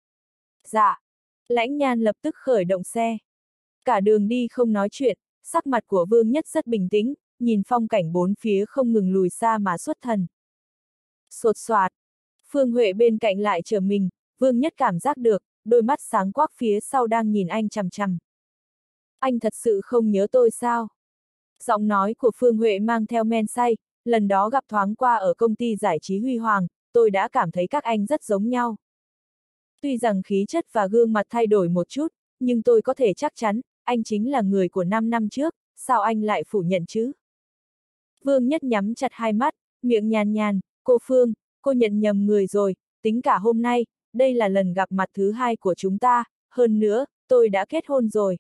Dạ. Lãnh Nhan lập tức khởi động xe. Cả đường đi không nói chuyện, sắc mặt của Vương Nhất rất bình tĩnh, nhìn phong cảnh bốn phía không ngừng lùi xa mà xuất thần. Sột soạt. Phương Huệ bên cạnh lại trở mình, Vương Nhất cảm giác được, đôi mắt sáng quắc phía sau đang nhìn anh chằm chằm. Anh thật sự không nhớ tôi sao? Giọng nói của Phương Huệ mang theo men say, lần đó gặp thoáng qua ở công ty giải trí Huy Hoàng, tôi đã cảm thấy các anh rất giống nhau. Tuy rằng khí chất và gương mặt thay đổi một chút, nhưng tôi có thể chắc chắn, anh chính là người của 5 năm trước, sao anh lại phủ nhận chứ? Vương Nhất nhắm chặt hai mắt, miệng nhàn nhàn, cô Phương, cô nhận nhầm người rồi, tính cả hôm nay, đây là lần gặp mặt thứ hai của chúng ta, hơn nữa, tôi đã kết hôn rồi.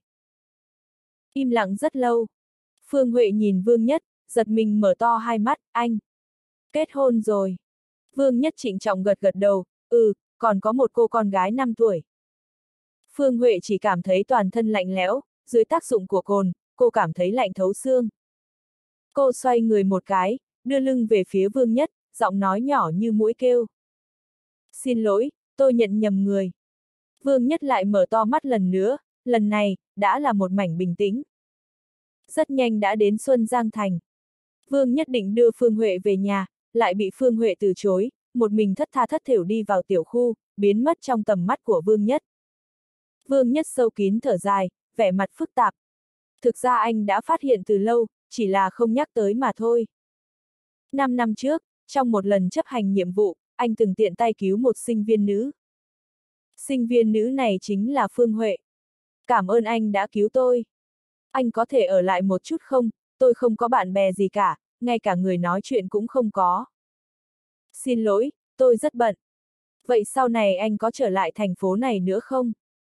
Im lặng rất lâu. Phương Huệ nhìn Vương Nhất, giật mình mở to hai mắt, anh. Kết hôn rồi. Vương Nhất trịnh trọng gật gật đầu, còn có một cô con gái 5 tuổi. Phương Huệ chỉ cảm thấy toàn thân lạnh lẽo, dưới tác dụng của cồn, cô cảm thấy lạnh thấu xương. Cô xoay người một cái, đưa lưng về phía Vương Nhất, giọng nói nhỏ như mũi kêu. Xin lỗi, tôi nhận nhầm người. Vương Nhất lại mở to mắt lần nữa, lần này, đã là một mảnh bình tĩnh. Rất nhanh đã đến Xuân Giang Thành. Vương Nhất định đưa Phương Huệ về nhà, lại bị Phương Huệ từ chối, một mình thất tha thất thểu đi vào tiểu khu, biến mất trong tầm mắt của Vương Nhất. Vương Nhất sâu kín thở dài, vẻ mặt phức tạp. Thực ra anh đã phát hiện từ lâu, chỉ là không nhắc tới mà thôi. 5 năm trước, trong một lần chấp hành nhiệm vụ, anh từng tiện tay cứu một sinh viên nữ. Sinh viên nữ này chính là Phương Huệ. Cảm ơn anh đã cứu tôi. Anh có thể ở lại một chút không? Tôi không có bạn bè gì cả, ngay cả người nói chuyện cũng không có. Xin lỗi, tôi rất bận. Vậy sau này anh có trở lại thành phố này nữa không?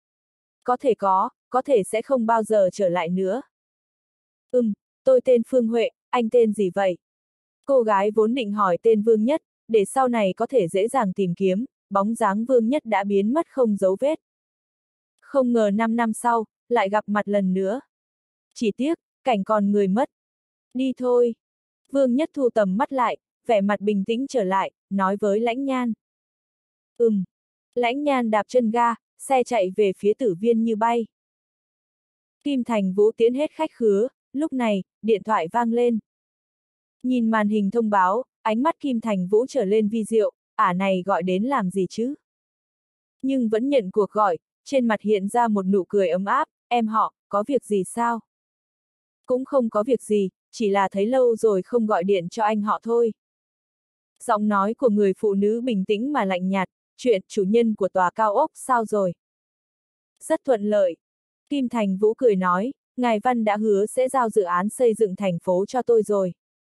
Có thể sẽ không bao giờ trở lại nữa. Tôi tên Phương Huệ, anh tên gì vậy? Cô gái vốn định hỏi tên Vương Nhất, để sau này có thể dễ dàng tìm kiếm, bóng dáng Vương Nhất đã biến mất không dấu vết. Không ngờ 5 năm sau, lại gặp mặt lần nữa. Chỉ tiếc, cảnh còn người mất. Đi thôi. Vương Nhất thu tầm mắt lại, vẻ mặt bình tĩnh trở lại, nói với Lãnh Nhan. Lãnh Nhan đạp chân ga, xe chạy về phía Tử Viên như bay. Kim Thành Vũ tiễn hết khách khứa, lúc này, điện thoại vang lên. Nhìn màn hình thông báo, ánh mắt Kim Thành Vũ trở lên vi diệu, này gọi đến làm gì chứ? Nhưng vẫn nhận cuộc gọi, trên mặt hiện ra một nụ cười ấm áp, em họ, có việc gì sao? Cũng không có việc gì, chỉ là thấy lâu rồi không gọi điện cho anh họ thôi. Giọng nói của người phụ nữ bình tĩnh mà lạnh nhạt, chuyện chủ nhân của tòa cao ốc sao rồi? Rất thuận lợi. Kim Thành Vũ cười nói, Ngài Văn đã hứa sẽ giao dự án xây dựng thành phố cho tôi rồi.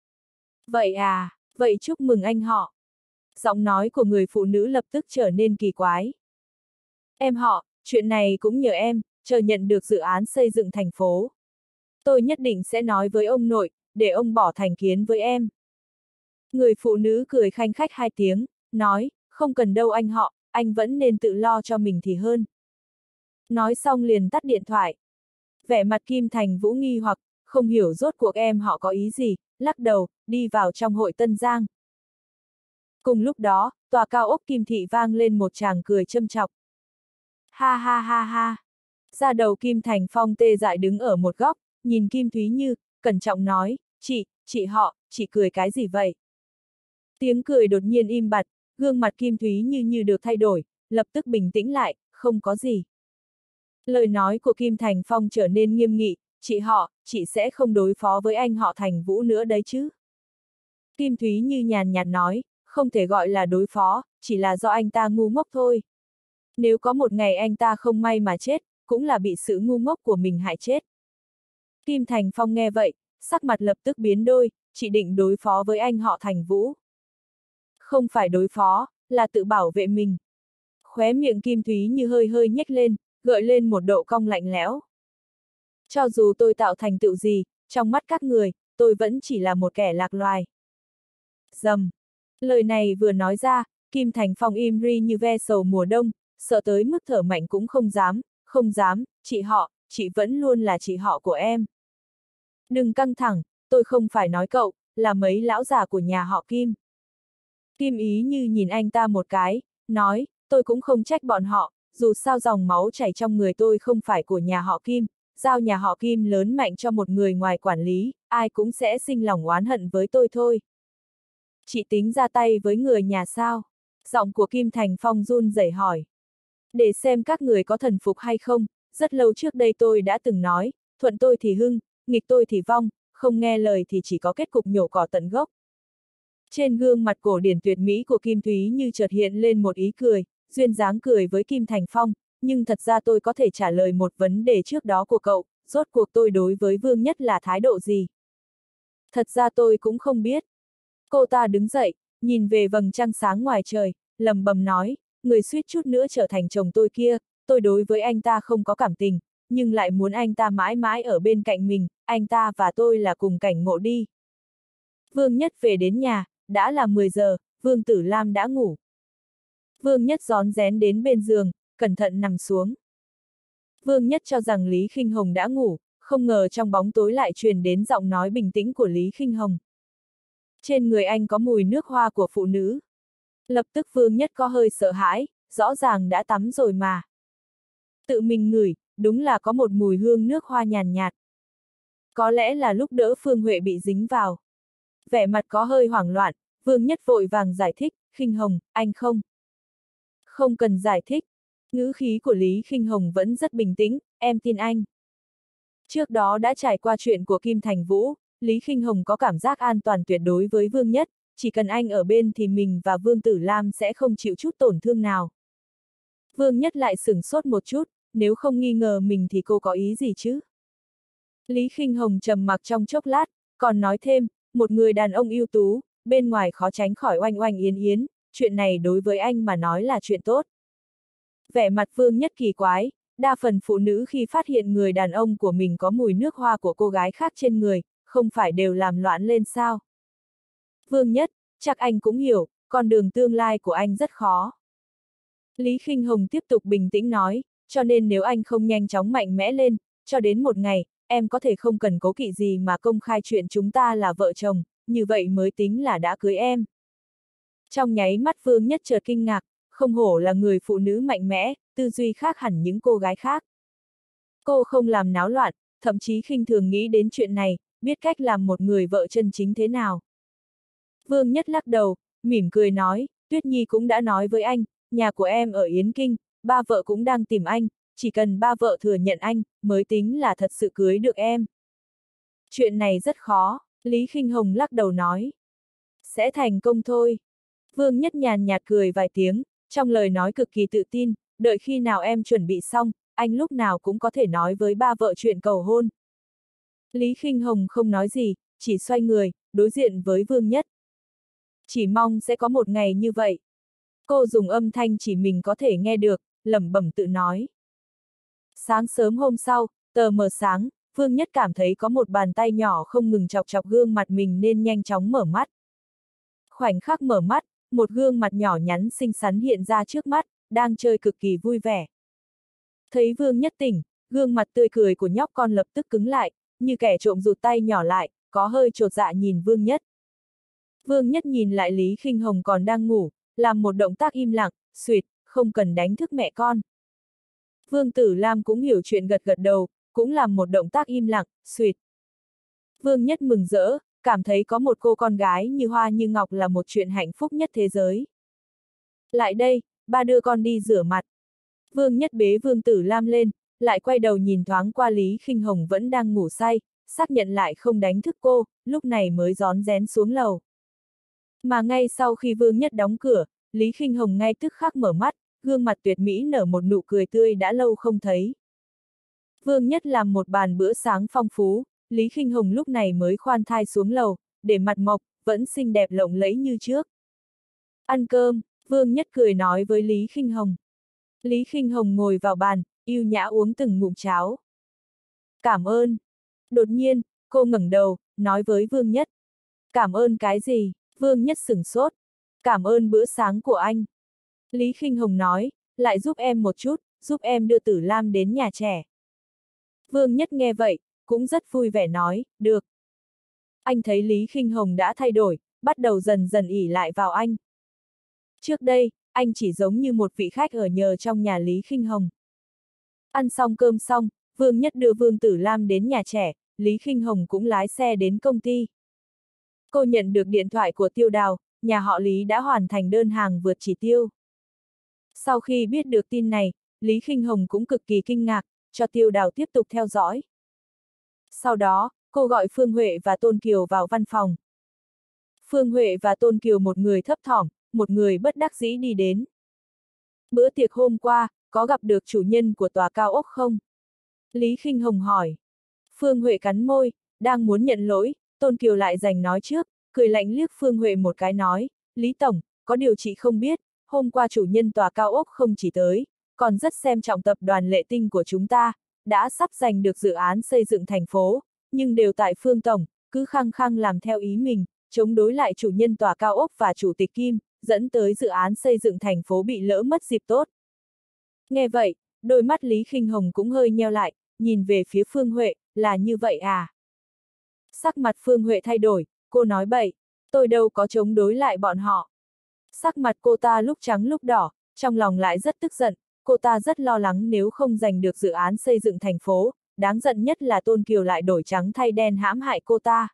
Vậy à, vậy chúc mừng anh họ. Giọng nói của người phụ nữ lập tức trở nên kỳ quái. Em họ, chuyện này cũng nhờ em, chờ nhận được dự án xây dựng thành phố. Tôi nhất định sẽ nói với ông nội, để ông bỏ thành kiến với em. Người phụ nữ cười khanh khách 2 tiếng, nói, không cần đâu anh họ, anh vẫn nên tự lo cho mình thì hơn. Nói xong liền tắt điện thoại. Vẻ mặt Kim Thành Vũ nghi hoặc, không hiểu rốt cuộc em họ có ý gì, lắc đầu, đi vào trong hội Tân Giang. Cùng lúc đó, tòa cao ốc Kim Thị vang lên một tràng cười châm chọc. Ha ha ha ha. Da đầu Kim Thành Phong tê dại đứng ở một góc, nhìn Kim Thúy Như, cẩn trọng nói, chị họ, chị cười cái gì vậy? Tiếng cười đột nhiên im bặt, gương mặt Kim Thúy như được thay đổi, lập tức bình tĩnh lại, không có gì. Lời nói của Kim Thành Phong trở nên nghiêm nghị, chị họ, chị sẽ không đối phó với anh họ Thành Vũ nữa đấy chứ. Kim Thúy Như nhàn nhạt nói, không thể gọi là đối phó, chỉ là do anh ta ngu ngốc thôi. Nếu có một ngày anh ta không may mà chết, cũng là bị sự ngu ngốc của mình hại chết. Kim Thành Phong nghe vậy, sắc mặt lập tức biến đổi, chị định đối phó với anh họ Thành Vũ. Không phải đối phó, là tự bảo vệ mình. Khóe miệng Kim Thúy Như hơi hơi nhếch lên, gợi lên một độ cong lạnh lẽo. Cho dù tôi tạo thành tựu gì, trong mắt các người, tôi vẫn chỉ là một kẻ lạc loài. Dầm. Lời này vừa nói ra, Kim Thành Phong im ri như ve sầu mùa đông, sợ tới mức thở mạnh cũng không dám, chị họ, chị vẫn luôn là chị họ của em. Đừng căng thẳng, tôi không phải nói cậu, là mấy lão già của nhà họ Kim. Kim Ý Như nhìn anh ta một cái, nói, tôi cũng không trách bọn họ, dù sao dòng máu chảy trong người tôi không phải của nhà họ Kim, giao nhà họ Kim lớn mạnh cho một người ngoài quản lý, ai cũng sẽ sinh lòng oán hận với tôi thôi. Chị tính ra tay với người nhà sao? Giọng của Kim Thành Phong run rẩy hỏi. Để xem các người có thần phục hay không, rất lâu trước đây tôi đã từng nói, thuận tôi thì hưng, nghịch tôi thì vong, không nghe lời thì chỉ có kết cục nhổ cỏ tận gốc. Trên gương mặt cổ điển tuyệt mỹ của Kim Thúy Như chợt hiện lên một ý cười, duyên dáng cười với Kim Thành Phong, nhưng thật ra tôi có thể trả lời một vấn đề trước đó của cậu, rốt cuộc tôi đối với Vương Nhất là thái độ gì? Thật ra tôi cũng không biết. Cô ta đứng dậy, nhìn về vầng trăng sáng ngoài trời, lầm bầm nói, người suýt chút nữa trở thành chồng tôi kia, tôi đối với anh ta không có cảm tình, nhưng lại muốn anh ta mãi mãi ở bên cạnh mình, anh ta và tôi là cùng cảnh ngộ đi. Vương Nhất về đến nhà, đã là 10 giờ, Vương Tử Lam đã ngủ. Vương Nhất rón rén đến bên giường, cẩn thận nằm xuống. Vương Nhất cho rằng Lý Khinh Hồng đã ngủ, không ngờ trong bóng tối lại truyền đến giọng nói bình tĩnh của Lý Khinh Hồng. Trên người anh có mùi nước hoa của phụ nữ. Lập tức Vương Nhất có hơi sợ hãi, rõ ràng đã tắm rồi mà. Tự mình ngửi, đúng là có một mùi hương nước hoa nhàn nhạt. Có lẽ là lúc đỡ Phương Huệ bị dính vào. Vẻ mặt có hơi hoảng loạn, Vương Nhất vội vàng giải thích, Khinh Hồng, anh không. Không cần giải thích. Ngữ khí của Lý Khinh Hồng vẫn rất bình tĩnh, em tin anh. Trước đó đã trải qua chuyện của Kim Thành Vũ, Lý Khinh Hồng có cảm giác an toàn tuyệt đối với Vương Nhất, chỉ cần anh ở bên thì mình và Vương Tử Lam sẽ không chịu chút tổn thương nào. Vương Nhất lại sửng sốt một chút, nếu không nghi ngờ mình thì cô có ý gì chứ? Lý Khinh Hồng trầm mặc trong chốc lát, còn nói thêm, một người đàn ông ưu tú, bên ngoài khó tránh khỏi oanh oanh yến yến, chuyện này đối với anh mà nói là chuyện tốt. Vẻ mặt Vương Nhất kỳ quái, đa phần phụ nữ khi phát hiện người đàn ông của mình có mùi nước hoa của cô gái khác trên người, không phải đều làm loạn lên sao? Vương Nhất, chắc anh cũng hiểu, con đường tương lai của anh rất khó. Lý Khinh Hồng tiếp tục bình tĩnh nói, cho nên nếu anh không nhanh chóng mạnh mẽ lên, cho đến một ngày, em có thể không cần cố kỵ gì mà công khai chuyện chúng ta là vợ chồng, như vậy mới tính là đã cưới em. Trong nháy mắt Vương Nhất chợt kinh ngạc, không hổ là người phụ nữ mạnh mẽ, tư duy khác hẳn những cô gái khác. Cô không làm náo loạn, thậm chí khinh thường nghĩ đến chuyện này, biết cách làm một người vợ chân chính thế nào. Vương Nhất lắc đầu, mỉm cười nói, Tuyết Nhi cũng đã nói với anh, nhà của em ở Yến Kinh, ba vợ cũng đang tìm anh, chỉ cần ba vợ thừa nhận anh, mới tính là thật sự cưới được em. Chuyện này rất khó, Lý Khinh Hồng lắc đầu nói. Sẽ thành công thôi. Vương Nhất nhàn nhạt cười vài tiếng, trong lời nói cực kỳ tự tin, đợi khi nào em chuẩn bị xong, anh lúc nào cũng có thể nói với ba vợ chuyện cầu hôn. Lý Khinh Hồng không nói gì, chỉ xoay người, đối diện với Vương Nhất. Chỉ mong sẽ có một ngày như vậy. Cô dùng âm thanh chỉ mình có thể nghe được, lẩm bẩm tự nói. Sáng sớm hôm sau, tờ mờ sáng, Vương Nhất cảm thấy có một bàn tay nhỏ không ngừng chọc chọc gương mặt mình nên nhanh chóng mở mắt. Khoảnh khắc mở mắt, một gương mặt nhỏ nhắn xinh xắn hiện ra trước mắt, đang chơi cực kỳ vui vẻ. Thấy Vương Nhất tỉnh, gương mặt tươi cười của nhóc con lập tức cứng lại, như kẻ trộm rụt tay nhỏ lại, có hơi chột dạ nhìn Vương Nhất. Vương Nhất nhìn lại Lý Khinh Hồng còn đang ngủ, làm một động tác im lặng, xuỵt, không cần đánh thức mẹ con. Vương Tử Lam cũng hiểu chuyện gật gật đầu, cũng làm một động tác im lặng, xuỵt. Vương Nhất mừng rỡ, cảm thấy có một cô con gái như hoa như ngọc là một chuyện hạnh phúc nhất thế giới. Lại đây, ba đưa con đi rửa mặt. Vương Nhất bế Vương Tử Lam lên, lại quay đầu nhìn thoáng qua Lý Khinh Hồng vẫn đang ngủ say, xác nhận lại không đánh thức cô, lúc này mới rón rén xuống lầu. Mà ngay sau khi Vương Nhất đóng cửa, Lý Khinh Hồng ngay tức khắc mở mắt, gương mặt tuyệt mỹ nở một nụ cười tươi đã lâu không thấy. Vương Nhất làm một bàn bữa sáng phong phú, Lý Khinh Hồng lúc này mới khoan thai xuống lầu, để mặt mộc, vẫn xinh đẹp lộng lẫy như trước. Ăn cơm, Vương Nhất cười nói với Lý Khinh Hồng. Lý Khinh Hồng ngồi vào bàn, yêu nhã uống từng ngụm cháo. Cảm ơn. Đột nhiên, cô ngẩng đầu, nói với Vương Nhất. Cảm ơn cái gì? Vương Nhất sửng sốt. Cảm ơn bữa sáng của anh. Lý Khinh Hồng nói, lại giúp em một chút, giúp em đưa Tử Lam đến nhà trẻ. Vương Nhất nghe vậy, cũng rất vui vẻ nói, được. Anh thấy Lý Khinh Hồng đã thay đổi, bắt đầu dần dần ỷ lại vào anh. Trước đây, anh chỉ giống như một vị khách ở nhờ trong nhà Lý Khinh Hồng. Ăn xong cơm xong, Vương Nhất đưa Vương Tử Lam đến nhà trẻ, Lý Khinh Hồng cũng lái xe đến công ty. Cô nhận được điện thoại của Tiêu Đào, nhà họ Lý đã hoàn thành đơn hàng vượt chỉ tiêu. Sau khi biết được tin này, Lý Khinh Hồng cũng cực kỳ kinh ngạc, cho Tiêu Đào tiếp tục theo dõi. Sau đó, cô gọi Phương Huệ và Tôn Kiều vào văn phòng. Phương Huệ và Tôn Kiều một người thấp thỏm, một người bất đắc dĩ đi đến. Bữa tiệc hôm qua, có gặp được chủ nhân của tòa cao ốc không? Lý Khinh Hồng hỏi. Phương Huệ cắn môi, đang muốn nhận lỗi, Tôn Kiều lại giành nói trước, cười lạnh liếc Phương Huệ một cái nói, Lý Tổng, có điều chị không biết, hôm qua chủ nhân tòa cao ốc không chỉ tới, còn rất xem trọng tập đoàn Lệ Tinh của chúng ta, đã sắp giành được dự án xây dựng thành phố, nhưng đều tại Phương Tổng, cứ khăng khăng làm theo ý mình, chống đối lại chủ nhân tòa cao ốc và chủ tịch Kim, dẫn tới dự án xây dựng thành phố bị lỡ mất dịp tốt. Nghe vậy, đôi mắt Lý Khinh Hồng cũng hơi nheo lại, nhìn về phía Phương Huệ, là như vậy à? Sắc mặt Phương Huệ thay đổi, cô nói bậy, tôi đâu có chống đối lại bọn họ. Sắc mặt cô ta lúc trắng lúc đỏ, trong lòng lại rất tức giận, cô ta rất lo lắng nếu không giành được dự án xây dựng thành phố, đáng giận nhất là Tôn Kiều lại đổi trắng thay đen hãm hại cô ta.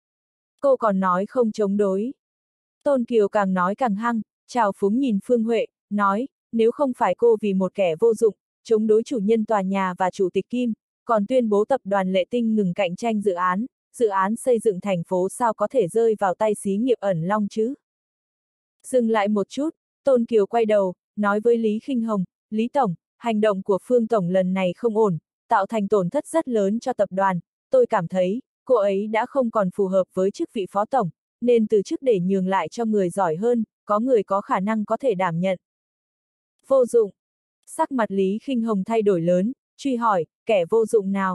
Cô còn nói không chống đối. Tôn Kiều càng nói càng hăng, trào phúng nhìn Phương Huệ, nói, nếu không phải cô vì một kẻ vô dụng, chống đối chủ nhân tòa nhà và chủ tịch Kim, còn tuyên bố tập đoàn Lệ Tinh ngừng cạnh tranh dự án xây dựng thành phố sao có thể rơi vào tay xí nghiệp Ẩn Long chứ? Dừng lại một chút, Tôn Kiều quay đầu, nói với Lý Khinh Hồng, Lý Tổng, hành động của Phương Tổng lần này không ổn, tạo thành tổn thất rất lớn cho tập đoàn, tôi cảm thấy, cô ấy đã không còn phù hợp với chức vị Phó Tổng, nên từ chức để nhường lại cho người giỏi hơn, có người có khả năng có thể đảm nhận. Vô dụng. Sắc mặt Lý Khinh Hồng thay đổi lớn, truy hỏi, kẻ vô dụng nào?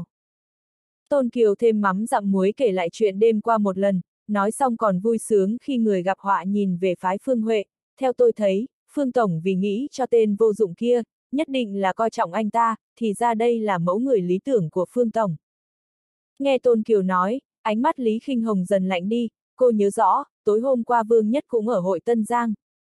Tôn Kiều thêm mắm dặm muối kể lại chuyện đêm qua một lần, nói xong còn vui sướng khi người gặp họa nhìn về phái Phương Huệ, theo tôi thấy, Phương Tổng vì nghĩ cho tên vô dụng kia, nhất định là coi trọng anh ta, thì ra đây là mẫu người lý tưởng của Phương Tổng. Nghe Tôn Kiều nói, ánh mắt Lý Khinh Hồng dần lạnh đi, cô nhớ rõ, tối hôm qua Vương Nhất cũng ở hội Tân Giang.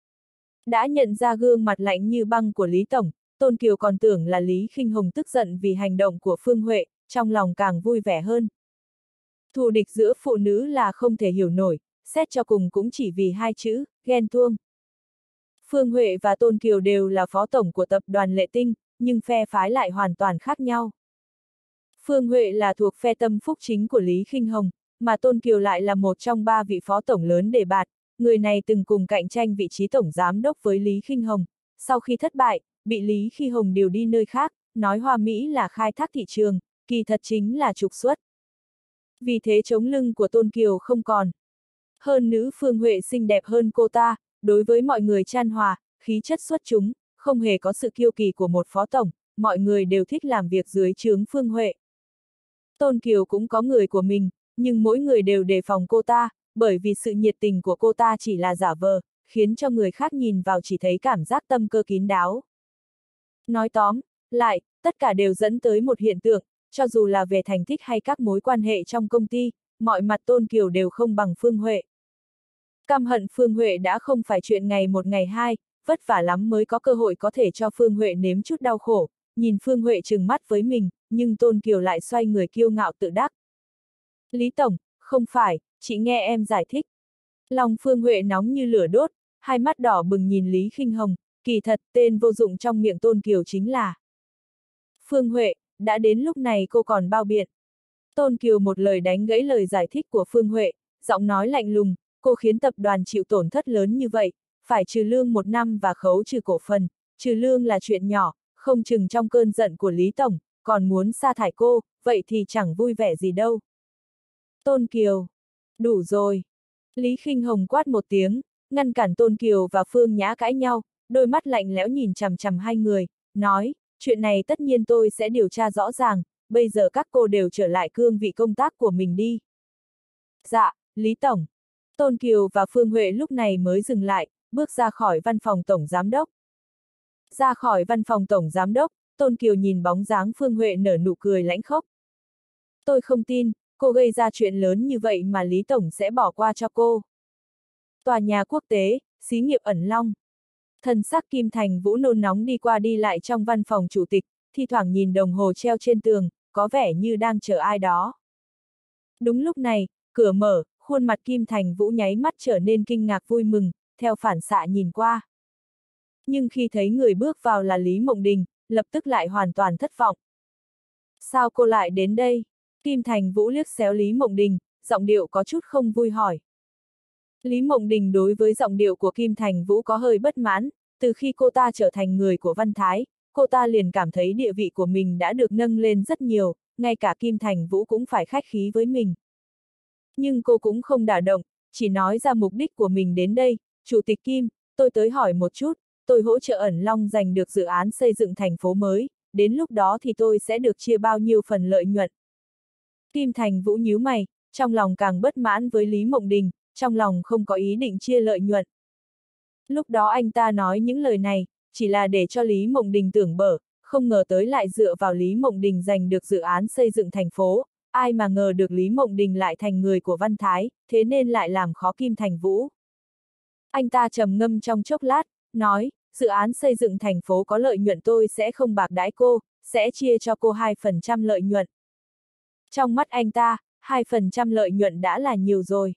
Đã nhận ra gương mặt lạnh như băng của Lý Tổng, Tôn Kiều còn tưởng là Lý Khinh Hồng tức giận vì hành động của Phương Huệ, trong lòng càng vui vẻ hơn. Thù địch giữa phụ nữ là không thể hiểu nổi, xét cho cùng cũng chỉ vì hai chữ, ghen tuông. Phương Huệ và Tôn Kiều đều là phó tổng của tập đoàn Lệ Tinh, nhưng phe phái lại hoàn toàn khác nhau. Phương Huệ là thuộc phe tâm phúc chính của Lý Khinh Hồng, mà Tôn Kiều lại là một trong ba vị phó tổng lớn đề bạt, người này từng cùng cạnh tranh vị trí tổng giám đốc với Lý Khinh Hồng, sau khi thất bại, bị Lý Khinh Hồng điều đi nơi khác, nói Hoa Mỹ là khai thác thị trường, kỳ thật chính là trục xuất. Vì thế chống lưng của Tôn Kiều không còn. Hơn nữ Phương Huệ xinh đẹp hơn cô ta, đối với mọi người chan hòa, khí chất xuất chúng, không hề có sự kiêu kỳ của một phó tổng, mọi người đều thích làm việc dưới trướng Phương Huệ. Tôn Kiều cũng có người của mình, nhưng mỗi người đều đề phòng cô ta, bởi vì sự nhiệt tình của cô ta chỉ là giả vờ, khiến cho người khác nhìn vào chỉ thấy cảm giác tâm cơ kín đáo. Nói tóm lại, tất cả đều dẫn tới một hiện tượng, cho dù là về thành tích hay các mối quan hệ trong công ty, mọi mặt Tôn Kiều đều không bằng Phương Huệ. Căm hận Phương Huệ đã không phải chuyện ngày một ngày hai, vất vả lắm mới có cơ hội có thể cho Phương Huệ nếm chút đau khổ, nhìn Phương Huệ trừng mắt với mình, nhưng Tôn Kiều lại xoay người kiêu ngạo tự đắc. Lý Tổng, không phải, chị nghe em giải thích. Lòng Phương Huệ nóng như lửa đốt, hai mắt đỏ bừng nhìn Lý Khinh Hồng, kỳ thật tên vô dụng trong miệng Tôn Kiều chính là Phương Huệ, đã đến lúc này cô còn bao biện. Tôn Kiều một lời đánh gãy lời giải thích của Phương Huệ, giọng nói lạnh lùng, cô khiến tập đoàn chịu tổn thất lớn như vậy, phải trừ lương 1 năm và khấu trừ cổ phần, trừ lương là chuyện nhỏ, không chừng trong cơn giận của Lý Tổng, còn muốn sa thải cô, vậy thì chẳng vui vẻ gì đâu. Tôn Kiều, đủ rồi. Lý Khinh Hồng quát một tiếng, ngăn cản Tôn Kiều và Phương Nhã cãi nhau, đôi mắt lạnh lẽo nhìn chằm chằm hai người, nói, chuyện này tất nhiên tôi sẽ điều tra rõ ràng, bây giờ các cô đều trở lại cương vị công tác của mình đi. Dạ, Lý Tổng. Tôn Kiều và Phương Huệ lúc này mới dừng lại, bước ra khỏi văn phòng Tổng Giám đốc. Ra khỏi văn phòng Tổng Giám đốc, Tôn Kiều nhìn bóng dáng Phương Huệ nở nụ cười lãnh khốc. Tôi không tin, cô gây ra chuyện lớn như vậy mà Lý Tổng sẽ bỏ qua cho cô. Tòa nhà quốc tế, xí nghiệp Ẩn Long. Thần sắc Kim Thành Vũ nôn nóng đi qua đi lại trong văn phòng chủ tịch, thi thoảng nhìn đồng hồ treo trên tường, có vẻ như đang chờ ai đó. Đúng lúc này, cửa mở, khuôn mặt Kim Thành Vũ nháy mắt trở nên kinh ngạc vui mừng, theo phản xạ nhìn qua. Nhưng khi thấy người bước vào là Lý Mộng Đình, lập tức lại hoàn toàn thất vọng. Sao cô lại đến đây? Kim Thành Vũ liếc xéo Lý Mộng Đình, giọng điệu có chút không vui hỏi. Lý Mộng Đình đối với giọng điệu của Kim Thành Vũ có hơi bất mãn, từ khi cô ta trở thành người của Văn Thái, cô ta liền cảm thấy địa vị của mình đã được nâng lên rất nhiều, ngay cả Kim Thành Vũ cũng phải khách khí với mình. Nhưng cô cũng không đả động, chỉ nói ra mục đích của mình đến đây, Chủ tịch Kim, tôi tới hỏi một chút, tôi hỗ trợ Ẩn Long giành được dự án xây dựng thành phố mới, đến lúc đó thì tôi sẽ được chia bao nhiêu phần lợi nhuận. Kim Thành Vũ nhíu mày, trong lòng càng bất mãn với Lý Mộng Đình, trong lòng không có ý định chia lợi nhuận. Lúc đó anh ta nói những lời này, chỉ là để cho Lý Mộng Đình tưởng bở, không ngờ tới lại dựa vào Lý Mộng Đình giành được dự án xây dựng thành phố, ai mà ngờ được Lý Mộng Đình lại thành người của Văn Thái, thế nên lại làm khó Kim Thành Vũ. Anh ta trầm ngâm trong chốc lát, nói, dự án xây dựng thành phố có lợi nhuận tôi sẽ không bạc đãi cô, sẽ chia cho cô 2% lợi nhuận. Trong mắt anh ta, 2% lợi nhuận đã là nhiều rồi.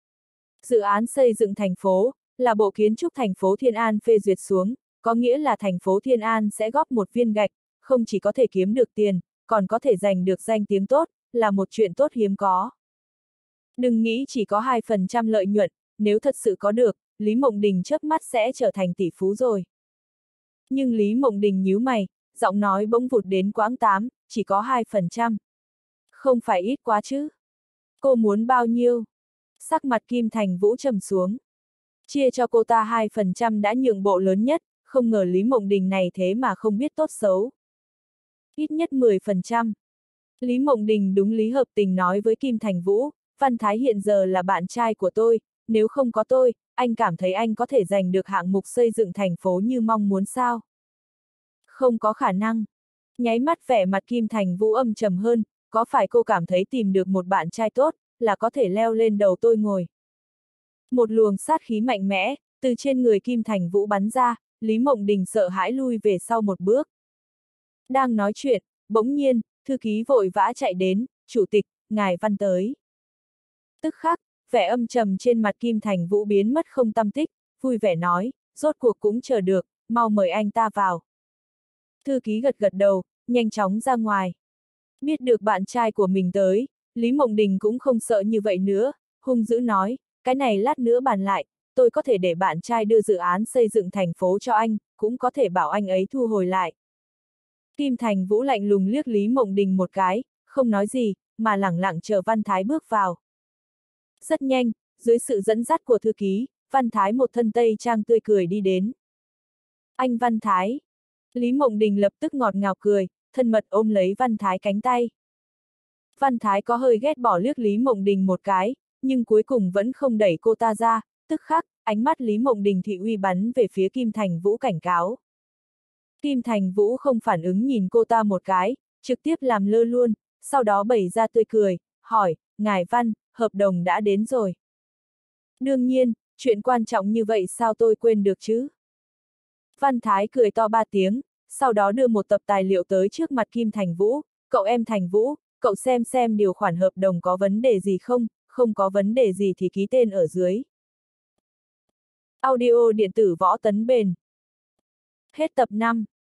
Dự án xây dựng thành phố, là Bộ Kiến trúc thành phố Thiên An phê duyệt xuống, có nghĩa là thành phố Thiên An sẽ góp một viên gạch, không chỉ có thể kiếm được tiền, còn có thể giành được danh tiếng tốt, là một chuyện tốt hiếm có. Đừng nghĩ chỉ có 2% lợi nhuận, nếu thật sự có được, Lý Mộng Đình chớp mắt sẽ trở thành tỷ phú rồi. Nhưng Lý Mộng Đình nhíu mày, giọng nói bỗng vụt đến quãng 8, chỉ có 2%. Không phải ít quá chứ? Cô muốn bao nhiêu? Sắc mặt Kim Thành Vũ trầm xuống. Chia cho cô ta 2% đã nhượng bộ lớn nhất, không ngờ Lý Mộng Đình này thế mà không biết tốt xấu. Ít nhất 10%. Lý Mộng Đình đúng lý hợp tình nói với Kim Thành Vũ, Văn Thái hiện giờ là bạn trai của tôi, nếu không có tôi, anh cảm thấy anh có thể giành được hạng mục xây dựng thành phố như mong muốn sao? Không có khả năng. Nháy mắt vẻ mặt Kim Thành Vũ âm trầm hơn, có phải cô cảm thấy tìm được một bạn trai tốt, là có thể leo lên đầu tôi ngồi? Một luồng sát khí mạnh mẽ, từ trên người Kim Thành Vũ bắn ra, Lý Mộng Đình sợ hãi lui về sau một bước. Đang nói chuyện, bỗng nhiên, thư ký vội vã chạy đến, chủ tịch, ngài Văn tới. Tức khắc, vẻ âm trầm trên mặt Kim Thành Vũ biến mất không tăm tích, vui vẻ nói, rốt cuộc cũng chờ được, mau mời anh ta vào. Thư ký gật gật đầu, nhanh chóng ra ngoài. Biết được bạn trai của mình tới, Lý Mộng Đình cũng không sợ như vậy nữa, hung dữ nói, cái này lát nữa bàn lại, tôi có thể để bạn trai đưa dự án xây dựng thành phố cho anh, cũng có thể bảo anh ấy thu hồi lại. Kim Thành Vũ lạnh lùng liếc Lý Mộng Đình một cái, không nói gì, mà lẳng lặng chờ Văn Thái bước vào. Rất nhanh, dưới sự dẫn dắt của thư ký, Văn Thái một thân tây trang tươi cười đi đến. Anh Văn Thái. Lý Mộng Đình lập tức ngọt ngào cười, thân mật ôm lấy Văn Thái cánh tay. Văn Thái có hơi ghét bỏ liếc Lý Mộng Đình một cái, nhưng cuối cùng vẫn không đẩy cô ta ra, tức khắc, ánh mắt Lý Mộng Đình thị uy bắn về phía Kim Thành Vũ cảnh cáo. Kim Thành Vũ không phản ứng nhìn cô ta một cái, trực tiếp làm lơ luôn, sau đó bày ra tươi cười, hỏi, ngài Văn, hợp đồng đã đến rồi. Đương nhiên, chuyện quan trọng như vậy sao tôi quên được chứ? Văn Thái cười to 3 tiếng, sau đó đưa một tập tài liệu tới trước mặt Kim Thành Vũ, cậu em Thành Vũ, cậu xem điều khoản hợp đồng có vấn đề gì không, không có vấn đề gì thì ký tên ở dưới. Audio điện tử Võ Tấn Bền. Hết tập 5.